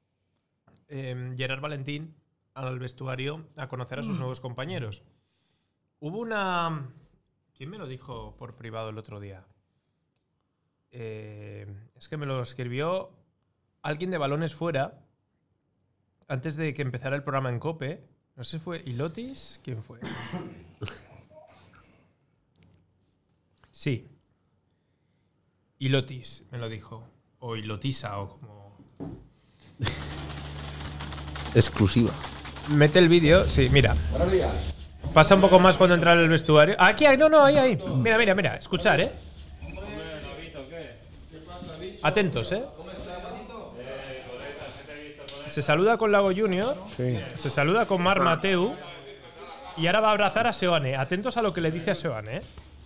Gerard Valentín al vestuario a conocer a sus nuevos compañeros? Hubo una. ¿Quién me lo dijo por privado el otro día? Es que me lo escribió alguien de Balones Fuera antes de que empezara el programa en COPE. No sé si fue Ilotis. ¿Quién fue? Sí. Ilotis me lo dijo. O Ilotisa, o como. Exclusiva. Mete el vídeo. Sí, mira. Buenos días. Pasa un poco más cuando entra en el vestuario. Aquí hay, no, ahí. Mira. Escuchar, ¿eh? Atentos, ¿eh? Se saluda con Lago Junior. Sí. Se saluda con Marc Mateu. Y ahora va a abrazar a Seoane. Atentos a lo que le dice a Seoane, ¿eh?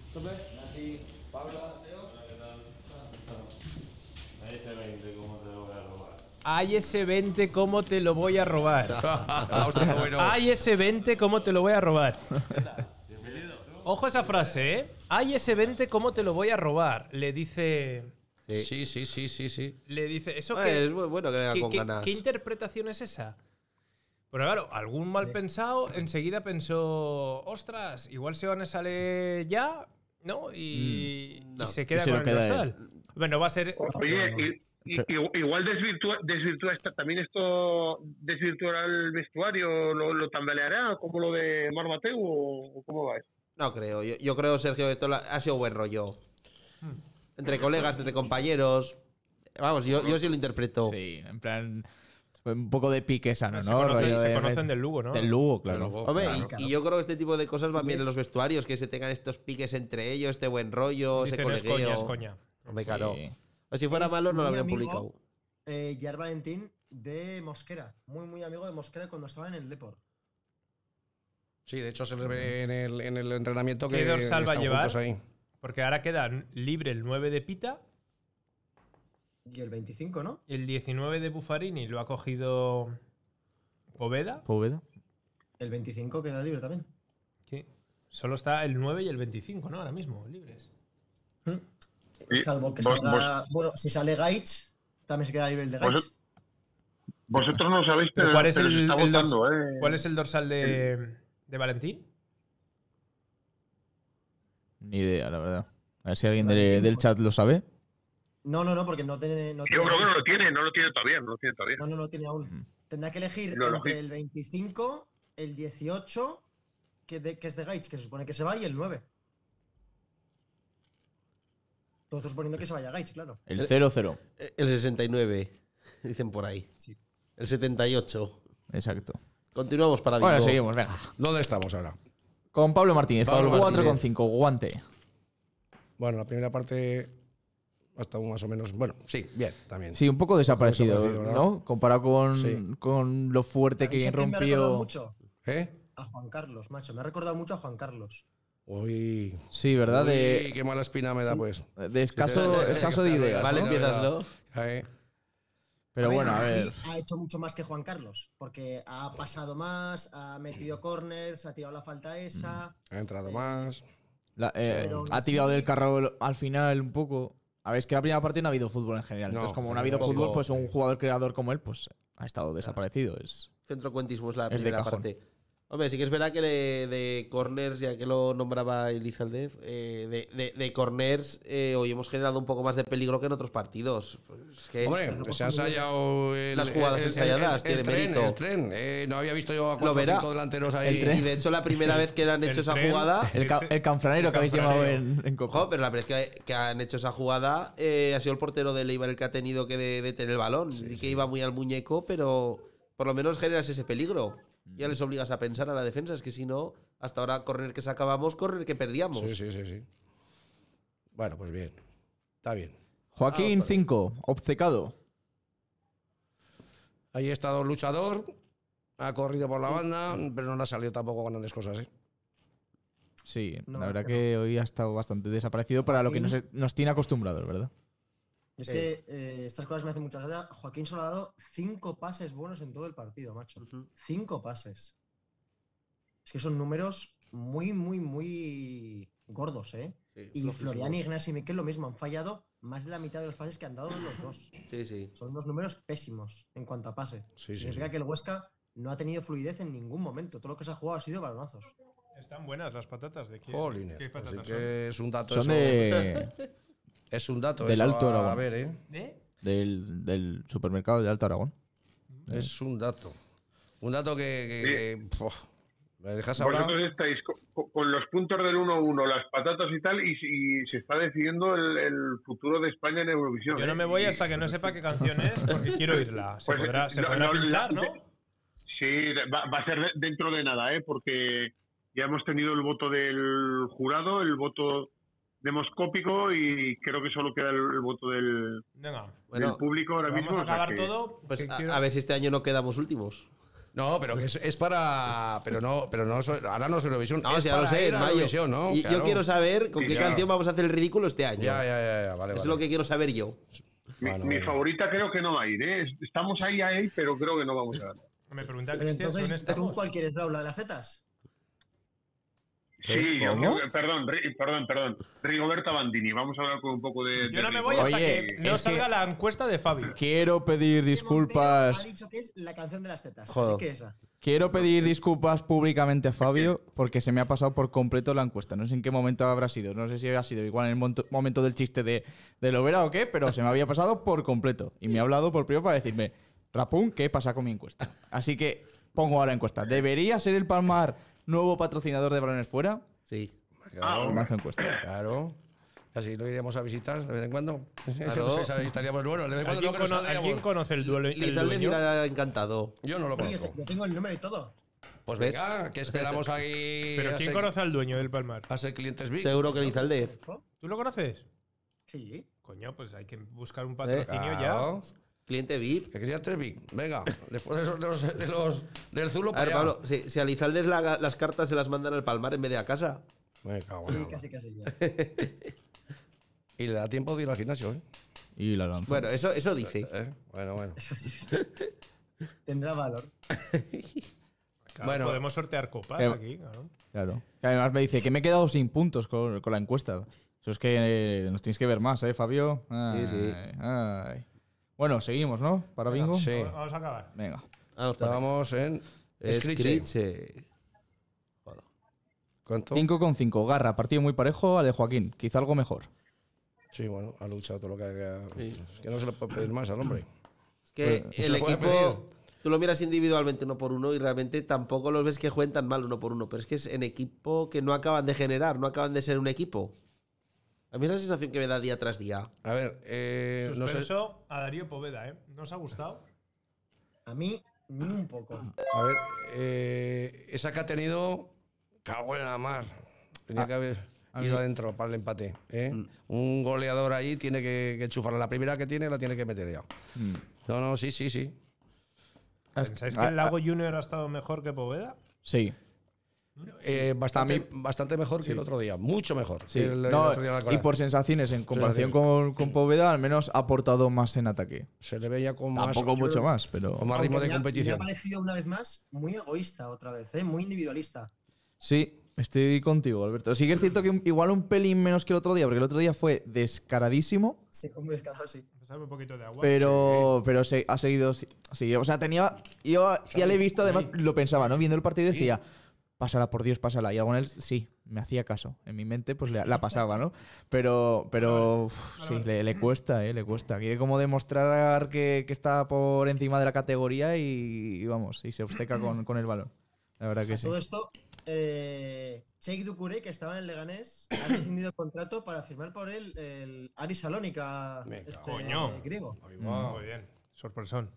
Ay, ese 20, ¿cómo te lo voy a robar? Hostia, bueno. Ay, ese 20, ¿cómo te lo voy a robar? Ojo a esa frase, ¿eh? Ay, ese 20, ¿cómo te lo voy a robar? Le dice. Sí. Le dice. ¿Eso Ah, qué? es muy bueno que venga con ganas. ¿Qué interpretación es esa? Pero claro, algún mal pensado enseguida pensó. Ostras, igual Seoane sale ya, ¿no? Y se queda Y se con lo el queda dorsal. Bueno, va a ser. Oye, igual desvirtúa también esto desvirtuará el vestuario, lo tambaleará como lo de Marc Mateu o cómo va eso. No creo. Yo creo, Sergio, que esto ha sido buen rollo. Entre colegas, entre compañeros. Vamos, yo sí lo interpreto. Sí, en plan. Un poco de pique sano, Se ¿no? conocen- Rollo se de- conocen del Lugo, ¿no? Del Lugo, claro. Hombre, Claro. y yo creo que este tipo de cosas van bien en los vestuarios, que se tengan estos piques entre ellos, este buen rollo, ese Dicen, es colegueo. coña, es coña. Hombre, claro. Sí. O si fuera Es malo, no lo muy habrían amigo, publicado. Gerard Valentín de Mosquera. Muy amigo de Mosquera cuando estaba en el Depor. Sí, de hecho se les ve en el entrenamiento que ¿Qué dorsal va a están llevar? juntos ahí. Porque ahora queda libre el 9 de Pita. Y el 25, ¿no? El 19 de Buffarini lo ha cogido Poveda. El 25 queda libre también. Sí. Solo está el 9 y el 25, ¿no? Ahora mismo, libres. Salvo que vos- salga. Bueno, si sale Gaich, también se queda libre el de Gaich. Vosotros no sabéis, Pero pero, ¿cuál es pero el, se está el votando, dors- ¿cuál es el dorsal de Valentín? Ni idea, la verdad. A ver si alguien del chat lo sabe. No, porque no tiene. Yo creo que no lo tiene todavía, no lo tiene todavía. No tiene aún. Tendrá que elegir No, entre el 25, el 18, que es de Gaich, que se supone que se va, y el 9. Todos suponiendo que se vaya Gaich, claro. El 0-0. El 69, dicen por ahí. El 78. Exacto. Continuamos para Vigo. Bueno, seguimos, venga. ¿Dónde estamos ahora? Con Pablo Martínez, Pablo 4,5, guante. Bueno, la primera parte hasta más o menos. Bueno, sí, bien, también. Sí, un poco desaparecido, desaparecido, ¿no? Comparado con, Sí. con lo fuerte A mí que siempre me ha recordado rompió. mucho ¿Eh? a Juan Carlos, macho. Me ha recordado mucho a Juan Carlos. Uy. Sí, ¿verdad? Uy, qué mala espina me da, Sí. pues. De escaso de ideas. Vale, ¿no? empiezas, ¿no? Pero bueno, a sí, ver. ha hecho mucho más que Juan Carlos, porque ha pasado más, ha metido corners, ha tirado la falta esa. Ha entrado más. Pero aún Ha así- tirado del carro al final un poco. A ver, es que la primera parte no ha habido fútbol en general. No, Entonces, como no ha pero habido poco. fútbol, pues un jugador creador como él, pues ha estado desaparecido. Es Centrocuentismo es la Es de primera cajón. parte. Hombre, sí que es verdad que de corners, ya que lo nombraba Elizalde, de corners hoy hemos generado un poco más de peligro que en otros partidos. Pues es que Hombre, se ha ensayado las jugadas ensayadas, tiene mérito. El tren. No había visto yo a Lo 4 o verá. 5 delanteros ahí. Y de hecho, la primera vez que han hecho esa jugada. el canfranero que habéis llamado en Copa. Ojo, pero la vez que han hecho esa jugada ha sido el portero del Eibar el que ha tenido que detener el balón. y que iba muy al muñeco, pero por lo menos generas ese peligro. Ya les obligas a pensar a la defensa, es que si no, hasta ahora correr que sacábamos, correr que perdíamos. Sí. Bueno, pues bien. Está bien. Joaquín, 5, obcecado. Ahí ha estado luchador, ha corrido por la banda, pero no le ha salido tampoco grandes cosas, ¿eh? Sí, No, la verdad pero- que hoy ha estado bastante desaparecido para lo que Joaquín- nos tiene acostumbrados, ¿verdad? Es que estas cosas me hacen mucha gracia. Joaquín solo ha dado 5 pases buenos en todo el partido, macho. 5 pases. Es que son números muy, muy, muy gordos, ¿eh? Sí, Y flojísimos. Florian, Ignacio y Miquel lo mismo. Han fallado más de la mitad de los pases que han dado los dos. Sí. Son unos números pésimos en cuanto a pase. Sí, Significa sí. que el Huesca no ha tenido fluidez en ningún momento. Todo lo que se ha jugado ha sido balonazos. Están buenas las patatas. ¿De qué, Jolines, qué pues patatas sí que es un dato. Son eso. de, Es un dato. del eso Alto a Aragón. ver, ¿eh? ¿De? del supermercado del Alto Aragón. Es un dato. Un dato que ¿me dejas ahora? Vosotros estáis con los puntos del 1-1, las patatas y tal, y se está decidiendo el futuro de España en Eurovisión. Yo no me voy hasta que no sepa qué canción es, porque quiero oírla. Se Pues, podrá no, pinchar, ¿no? Sí, va a ser dentro de nada, porque ya hemos tenido el voto del jurado, el voto demoscópico y creo que solo queda el voto del público ahora vamos mismo. a o sea acabar que- todo. Pues que quiero- a ver si este año no quedamos últimos. No, pero que es para. Pero no, ahora no es Eurovisión. No, es si ya lo para sé, ir en a mayo. Eurovisión, ¿no? Y Claro. yo quiero saber con Sí, qué claro. canción vamos a hacer el ridículo este año. Ya, vale. Eso es lo que quiero saber yo. Mi favorita creo que no va a ir, ¿eh? Estamos ahí, pero creo que no vamos a ganar. Me pregunta Pero Cristian, ¿son entonces, ¿tú estamos? cuál quieres, Raúl? ¿La de las Zetas? Sí, ¿Cómo? perdón. Rigoberta Bandini. Vamos a hablar con un poco de. Yo no de me voy rigor. hasta Oye, que no es que- salga la encuesta de Fabio. Quiero pedir Ha disculpas. dicho que es la canción de las tetas. Joder. Así que esa. Quiero pedir disculpas públicamente a Fabio porque se me ha pasado por completo la encuesta. No sé en qué momento habrá sido. No sé si ha sido igual en el momento del chiste de Lovera o qué, pero se me había pasado por completo. Y me ha hablado por primero para decirme, Rapún, ¿qué pasa con mi encuesta? Así que pongo ahora encuesta. ¿Debería ser el Palmar nuevo patrocinador de Balones Fuera? Sí. Claro. Lanzo encuesta. Claro. Así lo iremos a visitar de vez en cuando. Claro. Estaríamos bueno. De vez en cuando ¿Alguien, no que nos ¿Alguien saldríamos. conoce el duelo? el Lizalde dueño? dirá encantado. Yo no lo Oye, conozco. yo tengo el número y todo. Pues ¿Ves? venga, que esperamos ahí. ¿Pero a quién ser- conoce al dueño del Palmar? A ser clientes VIP. Seguro que Lizalde. ¿Tú lo conoces? Sí. Coño, pues hay que buscar un patrocinio Claro. ya. Cliente VIP. Que quería 3 VIP. Venga, después del Zulo A para ver, allá. Pablo, si a Lizalde las cartas se las mandan al Palmar en vez de a casa. Me cago Sí, en la- casi ya. Y le da tiempo de ir al gimnasio, ¿eh? Y la lanzo. Bueno, eso dice. Bueno. Tendrá valor. Claro, Bueno. podemos sortear copas Eh, aquí, claro. Claro. Que además me dice que me he quedado sin puntos con la encuesta. Eso es que nos tienes que ver más, ¿eh, Fabio? Ay, sí. ay. Bueno, seguimos, ¿no? Para bingo. Sí. Vamos a acabar. Venga. Estábamos en. Escriche. ¿Cuánto? 5,5. Garra, partido muy parejo al de Joaquín. Quizá algo mejor. Sí, bueno, ha luchado todo lo que haga. Es que no se le puede pedir más al hombre. Es que Se el le puede equipo, tú lo miras individualmente uno por uno y realmente tampoco los ves que jueguen tan mal uno por uno, pero es que es en equipo que no acaban de generar, no acaban de ser un equipo. A mí es la sensación que me da día tras día. A ver, no sé. Suspenso a Darío Poveda, ¿eh? ¿No os ha gustado? A mí, ni un poco. A ver, esa que ha tenido, cago en la mar. Tenía que haber ido adentro para el empate. Un goleador ahí tiene que enchufarla. La primera que tiene la tiene que meter ya. No, sí. ¿Pensáis que el Lago Junior ha estado mejor que Poveda? Sí. Bastante mejor que el otro día. Mucho mejor. Sí. Que el No, otro día de Alcaraz. y por sensaciones, en comparación con Poveda, al menos ha aportado más en ataque. Se le veía con más. Tampoco mucho más, pero. Con más ritmo de Me ha competición. parecido una vez más muy egoísta otra vez, muy individualista. Sí, estoy contigo, Alberto. Sí que es cierto que igual un pelín menos que el otro día, porque el otro día fue descaradísimo. Sí, fue muy descarado, sí. Un poquito de agua. Pero ha seguido. Sí, o sea, yo ya le he visto, además lo pensaba, ¿no? Viendo el partido decía, pásala, por Dios, pásala. Y algo en él, sí, me hacía caso. En mi mente, pues la pasaba, ¿no? Pero sí, le cuesta, le cuesta. Quiere como demostrar que está por encima de la categoría y vamos, y se obceca con el balón. La verdad que sí. Todo esto, Cheikh Doucouré, que estaba en el Leganés, ha rescindido contrato para firmar por él el Aris Salónica griego. Muy bien, sorpresón.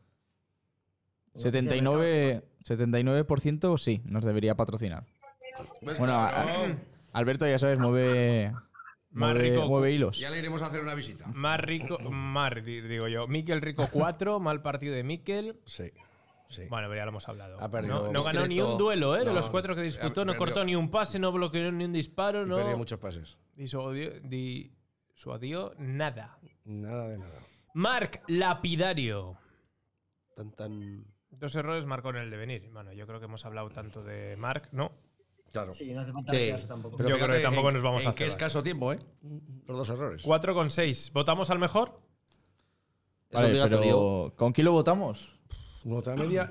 79% sí, nos debería patrocinar. Bueno, Alberto, ya sabes, mueve hilos. Ya le iremos a hacer una visita. Digo yo. Mikel Rico 4, mal partido de Mikel. Sí. Bueno, ya lo hemos hablado. No ganó ni un duelo, de los 4 que disputó. No cortó ni un pase, no bloqueó ni un disparo. No perdió muchos pases. Disuadió nada. Nada de nada. Marc Lapidario. Tan. 2 errores marcó en el devenir. Bueno, yo creo que hemos hablado tanto de Marc, ¿no? Claro. Sí, no hace falta retirarse tampoco. Pero yo creo que tampoco nos vamos a hacer. En qué escaso tiempo, Los 2 errores. 4,6. ¿Votamos al mejor? Vale, pero ¿con quién lo votamos? Nota media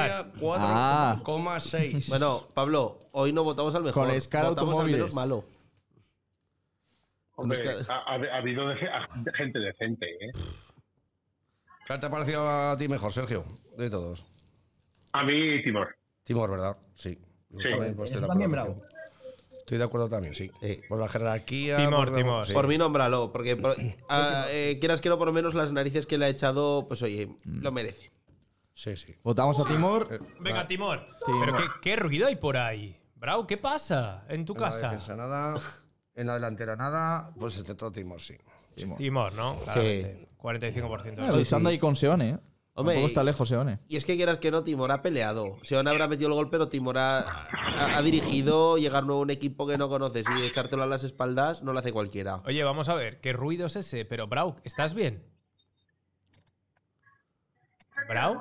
4,6. Bueno, Pablo, hoy no votamos al mejor. Con Scar votamos al Automóviles. menos malo. Hombre, ha habido gente decente, ¿Qué te ha parecido a ti mejor, Sergio? De todos. A mí, Timor. Timor, ¿verdad? Sí. También Bravo. Estoy de acuerdo también, sí. Por la jerarquía. Timor. Sí. Por mí, nómbralo, porque quieras que no, por lo menos las narices que le ha echado, pues oye, lo merece. Sí. ¿Votamos a Timor? Venga, Timor. Pero ¿qué ruido hay por ahí? Bravo, ¿qué pasa en tu casa? En la defensa nada, en la delantera nada, pues todo Timor, sí. Timor, ¿no? Claramente. 45%. Luchando ahí con Seone, Hombre, tampoco está lejos Seone. Y es que quieras que no, Timor ha peleado. Seone habrá metido el gol, pero Timor ha dirigido. Llegar nuevo a un equipo que no conoces y echártelo a las espaldas no lo hace cualquiera. Oye, vamos a ver, ¿qué ruido es ese? Pero, Brau, ¿estás bien? ¿Brau?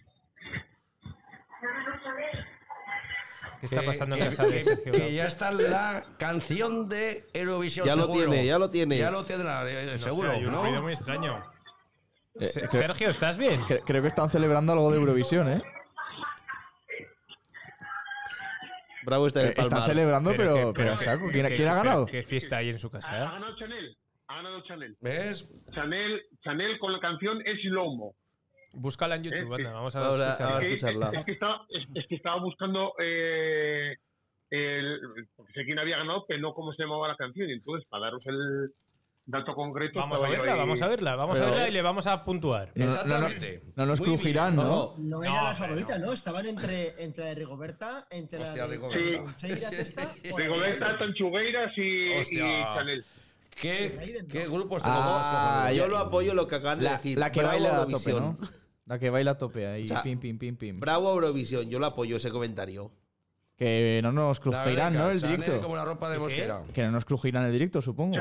¿Qué está pasando en casa de Sergio? Que ya está la canción de Eurovisión. Ya lo seguro. tiene. Ya lo tendrá, seguro, Hay un ¿no? ruido muy extraño. Sergio, ¿estás bien? Creo que están celebrando algo de Eurovisión, ¿eh? Bravo está en el Están Palmar. celebrando, pero a saco. ¿Quién ha ganado? ¿Qué fiesta hay en su casa? Ha ganado Chanel. Ha ganado Chanel. ¿Ves? Chanel con la canción Slow-Mo. Búscala en YouTube, anda, vamos a escucharla. Es que estaba buscando porque sé quién había ganado, pero no cómo se llamaba la canción. Y entonces, para daros el dato concreto... Vamos a verla y le vamos a puntuar. Exactamente. No nos crujirán, ¿no? No era la favorita, ¿no? Estaban entre la de Rigoberta, entre Hostia, la de Rigoberta. Chancheiras esta. Rigoberta, Tanchugueiras y Chanel. ¿Qué grupos Yo lo apoyo lo que acaban de decir. La que Bravo baila a tope, Eurovisión. ¿no? La que baila a tope ahí. O sea, Pim. Bravo Eurovisión, yo lo apoyo ese comentario. Que no nos crujirán, ¿no? El directo. Como la ropa de Mosquera. Que no nos crujirán el directo, supongo.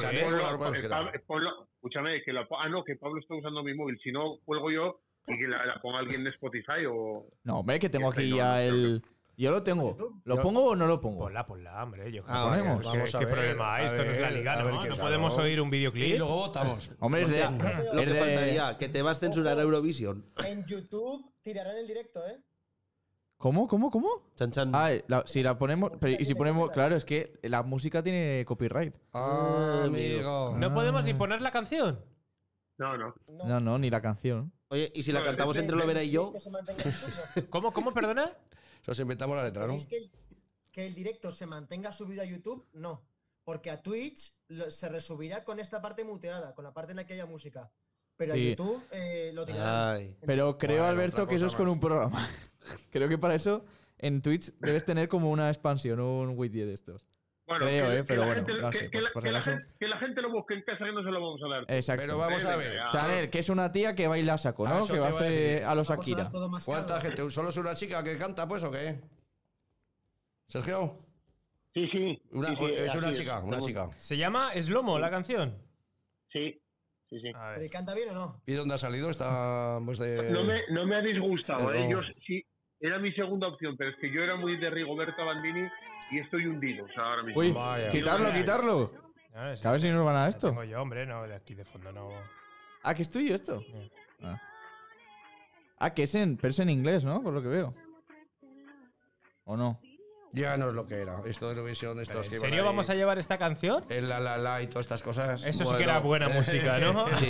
Escúchame, que Pablo está usando mi móvil. Si no, cuelgo yo y que la ponga alguien de Spotify o... No, hombre, que tengo aquí ya el... Yo lo tengo. ¿Lo pongo o no lo pongo? Ponla, hombre. ¿Qué problema hay? Esto no es la liga, ¿no? ¿No podemos oír un videoclip? Y luego votamos. Hombre, Lo que faltaría, que te vas a censurar a Eurovisión. En YouTube tirarán el directo, ¿eh? ¿Cómo? Chan, chan. Si la ponemos... y si ponemos... Claro, es que la música tiene copyright. Amigo. ¿No podemos ni poner la canción? No, ni la canción. Oye, ¿y si la cantamos entre Lovera y yo? ¿Cómo, perdona? Nos inventamos la letra, ¿no? ¿Es que el directo se mantenga subido a YouTube? No. Porque a Twitch se resubirá con esta parte muteada, con la parte en la que haya música. Pero Sí. en YouTube lo tirarán. Pero creo, Bueno, Alberto, otra que eso cosa es con más. un programa. Creo que para eso en Twitch debes tener como una expansión, un widget de estos. Bueno, creo, que pero la bueno, gente- no que- sé, que pues la- por que si la acaso. gente- que la gente lo busque en casa, que no se lo vamos a dar. Exacto. Pero vamos a ver. Chanel, que es una tía que baila a saco, Ah, ¿no? eso Que te va a iba a hacer decir. a los Vamos a Akira. dar todo más ¿Cuánta caro. gente? ¿Solo es una chica que canta, pues, o qué? ¿Sergio? Sí, sí. Una- sí, sí, es una aquí chica, una estamos. chica. ¿Se llama Slomo la canción? Sí, sí, sí. A ¿Pero ver. canta bien o no? ¿Y dónde ha salido? Está pues de... No me ha disgustado, No. Yo sí, era mi segunda opción, pero es que yo era muy de Rigoberta Bandini y estoy hundido, o sea, ahora mismo. Uy, Vaya. quitarlo, quitarlo. A ver, Que a ver si nos van a lo esto. tengo yo, hombre, no, de aquí de fondo no. Ah, que es tuyo esto. Ah, que pero es en inglés, ¿no? Por lo que veo. ¿O no? Ya no es lo que era. Esto de Eurovisión, estos que ¿En iban serio ahí, vamos a llevar esta canción? El la y todas estas cosas. Eso sí que era buena música, ¿no? Sí.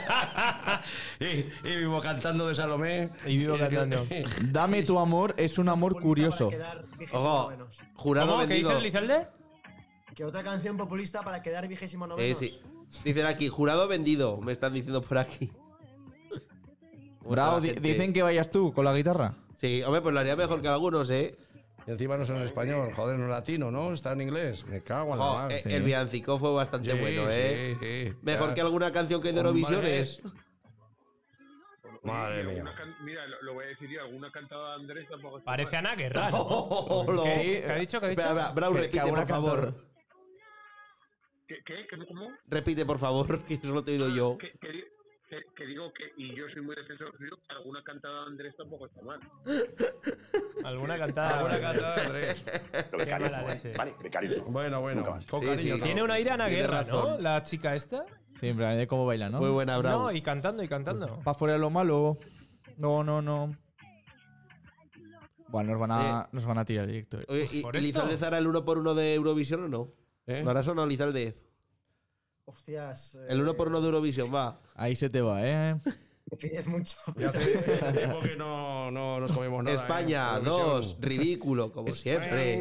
y vivo cantando de Salomé. Y vivo cantando. Dame tu amor es un amor curioso. Para quedar vigésimo Ojo, novenos. jurado ¿Cómo? ¿Qué vendido. dices, Lizalde? Que otra canción populista para quedar 29º. Sí. Dicen aquí, jurado vendido, me están diciendo por aquí. Bravo, La gente- dicen que vayas tú con la guitarra. Sí, hombre, pues lo haría mejor que algunos, ¿eh? Y encima no es en español, joder, no es latino, ¿no? Está en inglés. Me cago en la Ojo, mar. el villancico fue bastante Sí, bueno, ¿eh? sí, sí. Mejor Ya. que alguna canción que hay de Hombre. Eurovisiones. Madre Y mía. alguna mira, lo voy a decir yo, alguna cantada de Andrés tampoco está Parece mal. Ana Guerra, ¿no? Oh, ¿Qué? ¿Qué ha dicho? ¿Qué ha dicho? Espera, Brau, Que repite, alguna por favor. cantora. ¿Qué? ¿Cómo? Repite, por favor, que eso lo te he oído yo. Que digo que, y yo soy muy defensor suyo, que alguna cantada de Andrés tampoco está mal. Alguna cantada. Alguna cantada de Andrés. Qué mala leche. Bueno, con Sí, cariño. sí. todo. Tiene un aire Ana Tiene Guerra, ¿no? razón. La chica esta. Sí, en plan, de cómo baila, ¿no? Muy buena, Brau. No, y cantando, y cantando. Pa' fuera de lo malo. No. Bueno, nos van a tirar directo. Oye, ¿y ¿Por Lizalde esto? hará el 1 por 1 de Eurovisión o no? ¿Eh? ¿Lo harás o no, Lizalde? Hostias. El 1 por 1 de Eurovisión, va. Ahí se te va, ¿eh? Me pides mucho. Ya hace tiempo que no nos comemos nada. España, 2, ridículo, como siempre.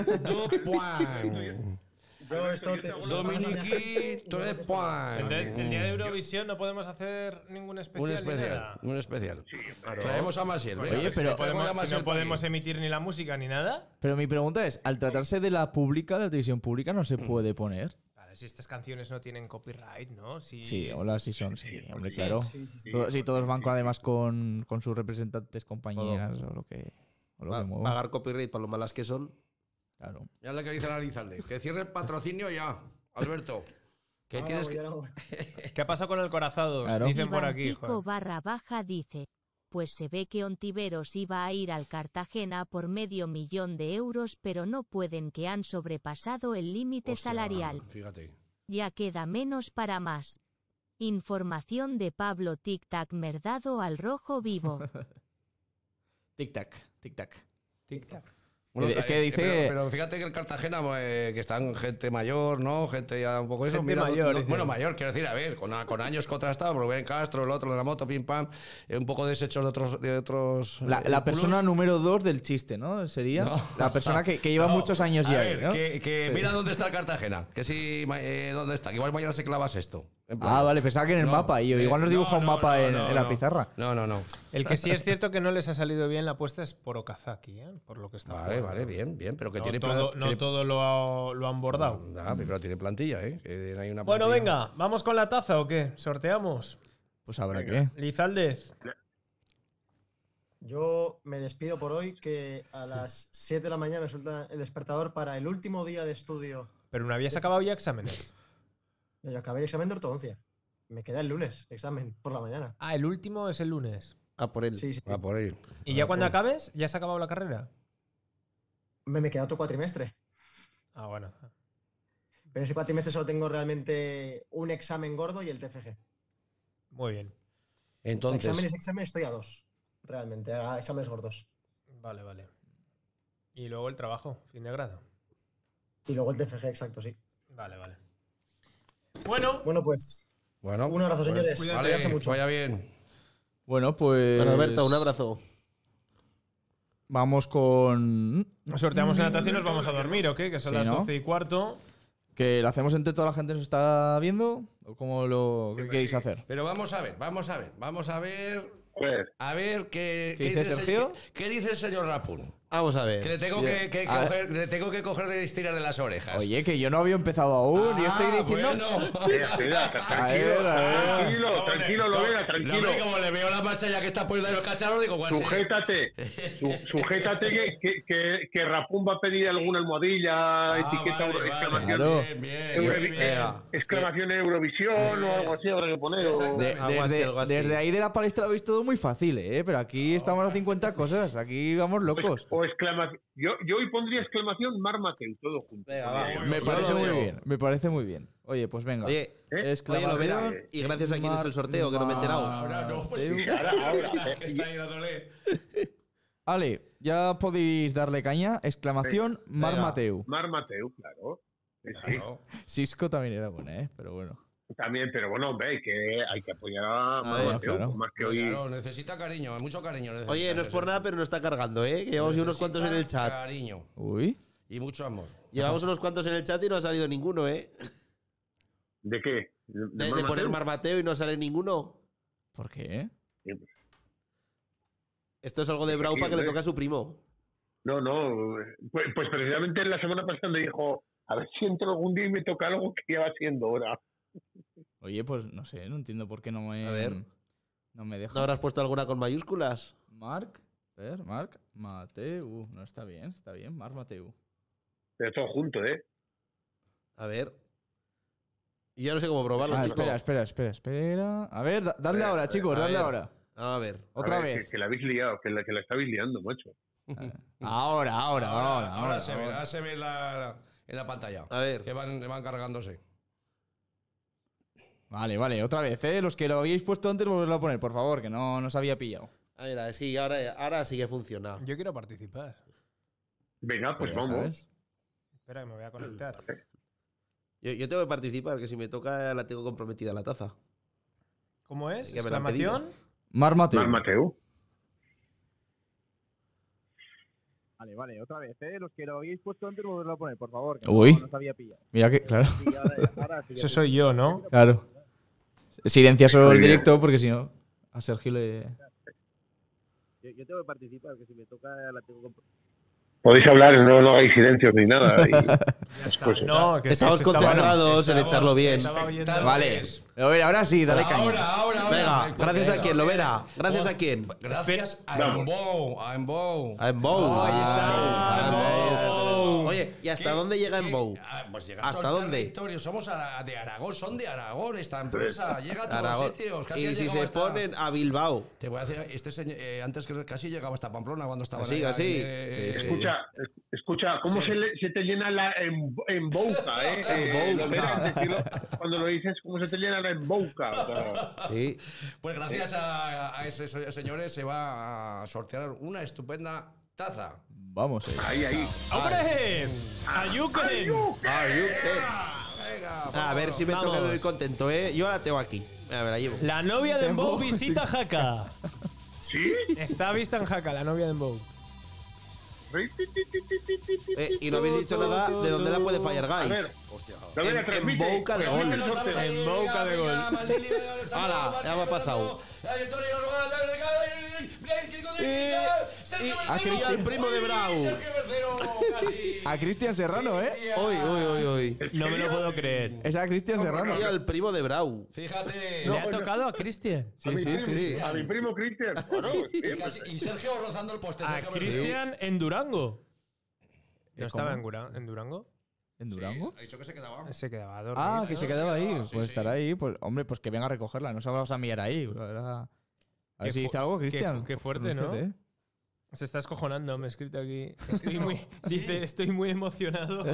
Yo esto te. Dominique, 3 points. Entonces, el día de Eurovisión no podemos hacer ningún especial. Un ni especial, nada. un especial. Traemos a Masiel. venga. Oye, pero- Si no podemos, Traemos a si no Masiel podemos por aquí. emitir ni la música ni nada. Pero mi pregunta es, al tratarse de la pública, de la televisión pública, no se puede poner. Vale, si estas canciones no tienen copyright, ¿no? Si... Sí, hola, sí son, sí, hombre, Sí, claro. sí. Sí, todos van además con sus representantes, compañías o lo que muevan. Pagar copyright para lo malas que son. Claro. Ya le que dice a Lizalde. Que cierre el patrocinio ya, Alberto. Que Ahora tienes voy, que... ahora voy. ¿Qué ha pasado con el Corazados? Claro. Dicen por aquí. Ivancico joder. dice. Pues se ve que Ontiveros iba a ir al Cartagena por $500,000 de euros, pero no pueden, que han sobrepasado el límite Hostia, salarial. Fíjate. Ya queda menos para más. Información de Pablo Tic Tac Merdado al Rojo Vivo. Tic-tac, tic-tac. Tic-tac. Es que dice- Pero fíjate que el Cartagena, que están gente mayor, ¿no? Gente ya un poco eso. Gente mayor, dice. Bueno, mayor, quiero decir, a ver, con años contrastados, Rubén Castro, el otro de la moto, pim pam, un poco desechos de otros. La culos. persona número 2 del chiste, ¿no? Sería No. la persona que lleva No, muchos años a ya ver, ahí, ¿no? que Sí. mira dónde está el Cartagena. Que si, ¿dónde está? Que igual mañana se clavas esto. En plan- Ah, vale, pensaba que en el No, mapa. Y igual nos dibuja un mapa en la pizarra. No. El que sí es cierto que no les ha salido bien la apuesta es por Okazaki, ¿eh? Por lo que está Vale, jugando. bien, pero que No tiene todo, plan- no tiene- todo lo han bordado. pero tiene plantilla, ¿eh? Que hay una Bueno, plantilla. venga, ¿vamos con la taza o qué? ¿Sorteamos? Pues habrá que. Lizaldez. Yo me despido por hoy, que a las 7 de la mañana me suelta el despertador para el último día de estudio. Pero no habías acabado ya exámenes. Yo acabé el examen de ortodoncia. Me queda el lunes, examen, por la mañana. Ah, el último es el lunes. Ah, por él. Sí. Va por ahí. ¿Y ya cuando acabes, ya has acabado la carrera? Me queda otro cuatrimestre. Ah, bueno. Pero ese cuatrimestre solo tengo realmente un examen gordo y el TFG. Muy bien. Entonces, Examen estoy a 2. Realmente, a exámenes gordos. Vale. Y luego el trabajo, fin de grado. Y luego el TFG, exacto, sí. Vale. Bueno. Bueno, pues. bueno, Un abrazo, señores. Vale, Cuídense mucho. vaya bien. Bueno, pues. Bueno, Alberto, un abrazo. Vamos con. Sorteamos en la taza y nos vamos a dormir, ¿o qué? Que son Sí, las ¿no? 12:15. ¿Que lo hacemos entre toda la gente que nos está viendo? ¿O cómo lo qué queréis hacer? Pero vamos a ver. A ver qué dice Sergio. ¿Qué dice el señor Rapun? Vamos a ver. Que le tengo le tengo que coger de estirar de las orejas. Oye, que yo no había empezado aún y estoy diciendo... Tranquilo, Lovera, tranquilo. No, como le veo la marcha ya que está poniendo los cacharros, digo, ¿cuál Sujétate que Rapun va a pedir alguna almohadilla, etiqueta, exclamación en Eurovisión o algo así, habrá que poner. Desde ahí de la palestra lo habéis todo muy fácil, pero aquí estamos a 50 cosas, aquí vamos locos. O exclamación. Yo hoy pondría exclamación Marc Mateu, todo junto. Me parece muy bien, me parece muy bien. Oye, pues venga. Oye, Lovera, y gracias a quién es el sorteo, que no me he enterado. Ahora no, pues sí. Que está ahí dándole. Ale, ya podéis darle caña. Exclamación Marc Mateu. Marc Mateu, claro. Sisco también era buena, pero bueno. También, pero bueno, hombre, hay que apoyar a Marc Mateu, claro. más que hoy. Claro, necesita cariño, mucho cariño. Oye, no es por nada, pero no está cargando, que llevamos unos cuantos en el chat. Cariño. Uy. Y mucho amor. Llevamos unos cuantos en el chat y no ha salido ninguno, ¿De qué? De poner Marc Mateu y no sale ninguno. ¿Por qué? Esto es algo de Braupa que le toca a su primo. No. Pues precisamente la semana pasada me dijo, a ver si entro algún día y me toca algo que ya va siendo hora. Oye, pues no sé, no entiendo por qué no me... A ver. No me deja. ¿No habrás puesto alguna con mayúsculas? Marc Mateu. No, está bien, Marc Mateu. Pero todo junto, A ver. Y ya no sé cómo probarlo, chicos. Espera. A ver, dadle ahora, chicos, dadle ahora. A ver. Otra vez. Que la habéis liado, que la estabais liando, macho. Ahora se ve en la pantalla. A ver. Que van cargándose. Vale, otra vez, Los que lo habíais puesto antes, volverlo a poner, por favor, que no nos había pillado. A ver, sí, ahora sí que funciona. Yo quiero participar. Venga, pues vamos. ¿Sabes? Espera, que me voy a conectar. Yo tengo que participar, que si me toca la tengo comprometida la taza. ¿Cómo es? Que me la han pedido. ¿Exclamación? Marc Mateu. Marc Mateu. Vale, otra vez, Los que lo habéis puesto antes, volverlo a poner, por favor, que Uy. no nos había pillado. Mira que, claro. Eso soy yo, ¿no? Claro. Silencia solo el directo porque si no, a Sergio le... Yo tengo que participar, que si me toca la tengo que... Podéis hablar, no hagáis silencios ni nada. No, que estamos concentrados en echarlo bien. Vale. Lovera, ahora sí, dale caña. Ahora. Venga, ¿gracias a quién, Lovera? ¿Gracias a quién? Gracias a Embou. Ahí está. Oye, ¿y hasta dónde llega Embou? Pues llega ¿Hasta todo el dónde? territorio. Somos de Aragón, son de Aragón esta empresa. Llega a todos Aragón. los sitios. Casi Y si se ponen a Bilbao. Te voy a decir, este señor, antes que casi llegaba hasta Pamplona cuando estaba Así. Escucha, ¿cómo se te llena la embouca, cuando lo dices, ¿cómo se te llena la embouca? Sí. Pues gracias a ese señores se va a sortear una estupenda taza. Vamos. Ahí. ¡Hombre! ¡Ayuken! A ver si me toca el contento, Yo la tengo aquí. A ver, la llevo. La novia de Embou visita Jaca. ¿Sí? Está vista en Jaca, la novia de Embou. Y no habéis dicho nada de dónde la puede fallar Gaich. En boca de gol. En boca de gol. ¡Hala! Ya me ha pasado. Y al primo de Brau. A Cristian Serrano, Hoy. No me lo puedo creer. Es a Cristian Serrano. Y al primo de Brau. Fíjate. ¿Le ha tocado a Cristian? Sí. A mi primo Cristian. Y Sergio rozando el poste. A Cristian en Durango. ¿No estaba en Durango? ¿En Durango? Ha dicho que se quedaba. Se quedaba dormido. Que se quedaba ahí. Pues estará ahí. Pues hombre, pues que venga a recogerla. No se vamos a mirar ahí. A ver si dice algo, Cristian. Qué fuerte, ¿no? Se está escojonando, me he escrito aquí. Estoy muy emocionado.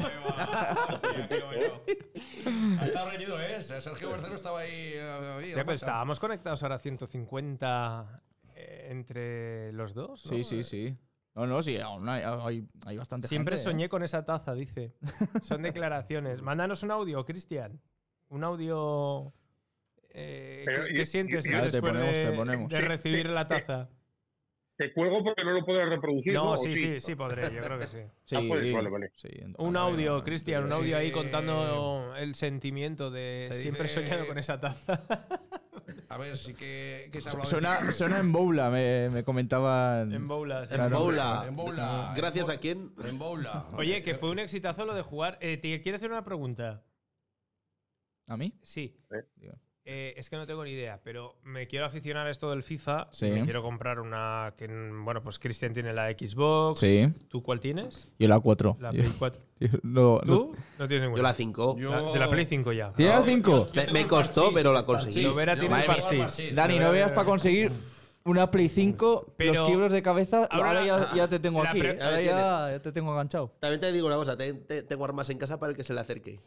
Ha estado reñido, Sergio Bercero estaba ahí. Hostia, pero estábamos conectados ahora 150 entre los dos, ¿no? Sí. No, sí, aún hay bastante Siempre gente. soñé con esa taza, dice. Son declaraciones. Mándanos un audio, Cristian. Un audio... ¿Qué sientes después de recibir la taza? Te cuelgo porque no lo puedo reproducir. No, ¿O sí podré, yo creo que sí. Pues, vale. Un audio, Cristian, un audio ahí contando el sentimiento de Te siempre he dice- soñado con esa taza. A ver, sí que se ha hablado de Suena en Boula, me comentaban. En Boula, sí. En Boula. En Boula. ¿Gracias a quién? En Boula. Oye, que fue un exitazo lo de jugar. ¿Te quiero hacer una pregunta? ¿A mí? Sí. Digo. Es que no tengo ni idea, pero me quiero aficionar a esto del FIFA. Sí. Y me quiero comprar una. Bueno, pues Cristian tiene la Xbox. Sí. ¿Tú cuál tienes? Yo la 4. La Play 4. No, ¿Tú? No tienes ninguna. Yo la 5. De la Play 5 ya. ¿Tienes la 5? Me costó, pero la conseguí. Lovera tiene el parchís. Dani, no veas para conseguir una Play 5, Pero los quiebros de cabeza. ahora Ya te tengo la aquí. pre- Ahora ya te tengo enganchado. También te digo una cosa, tengo armas en casa para el que se le acerque.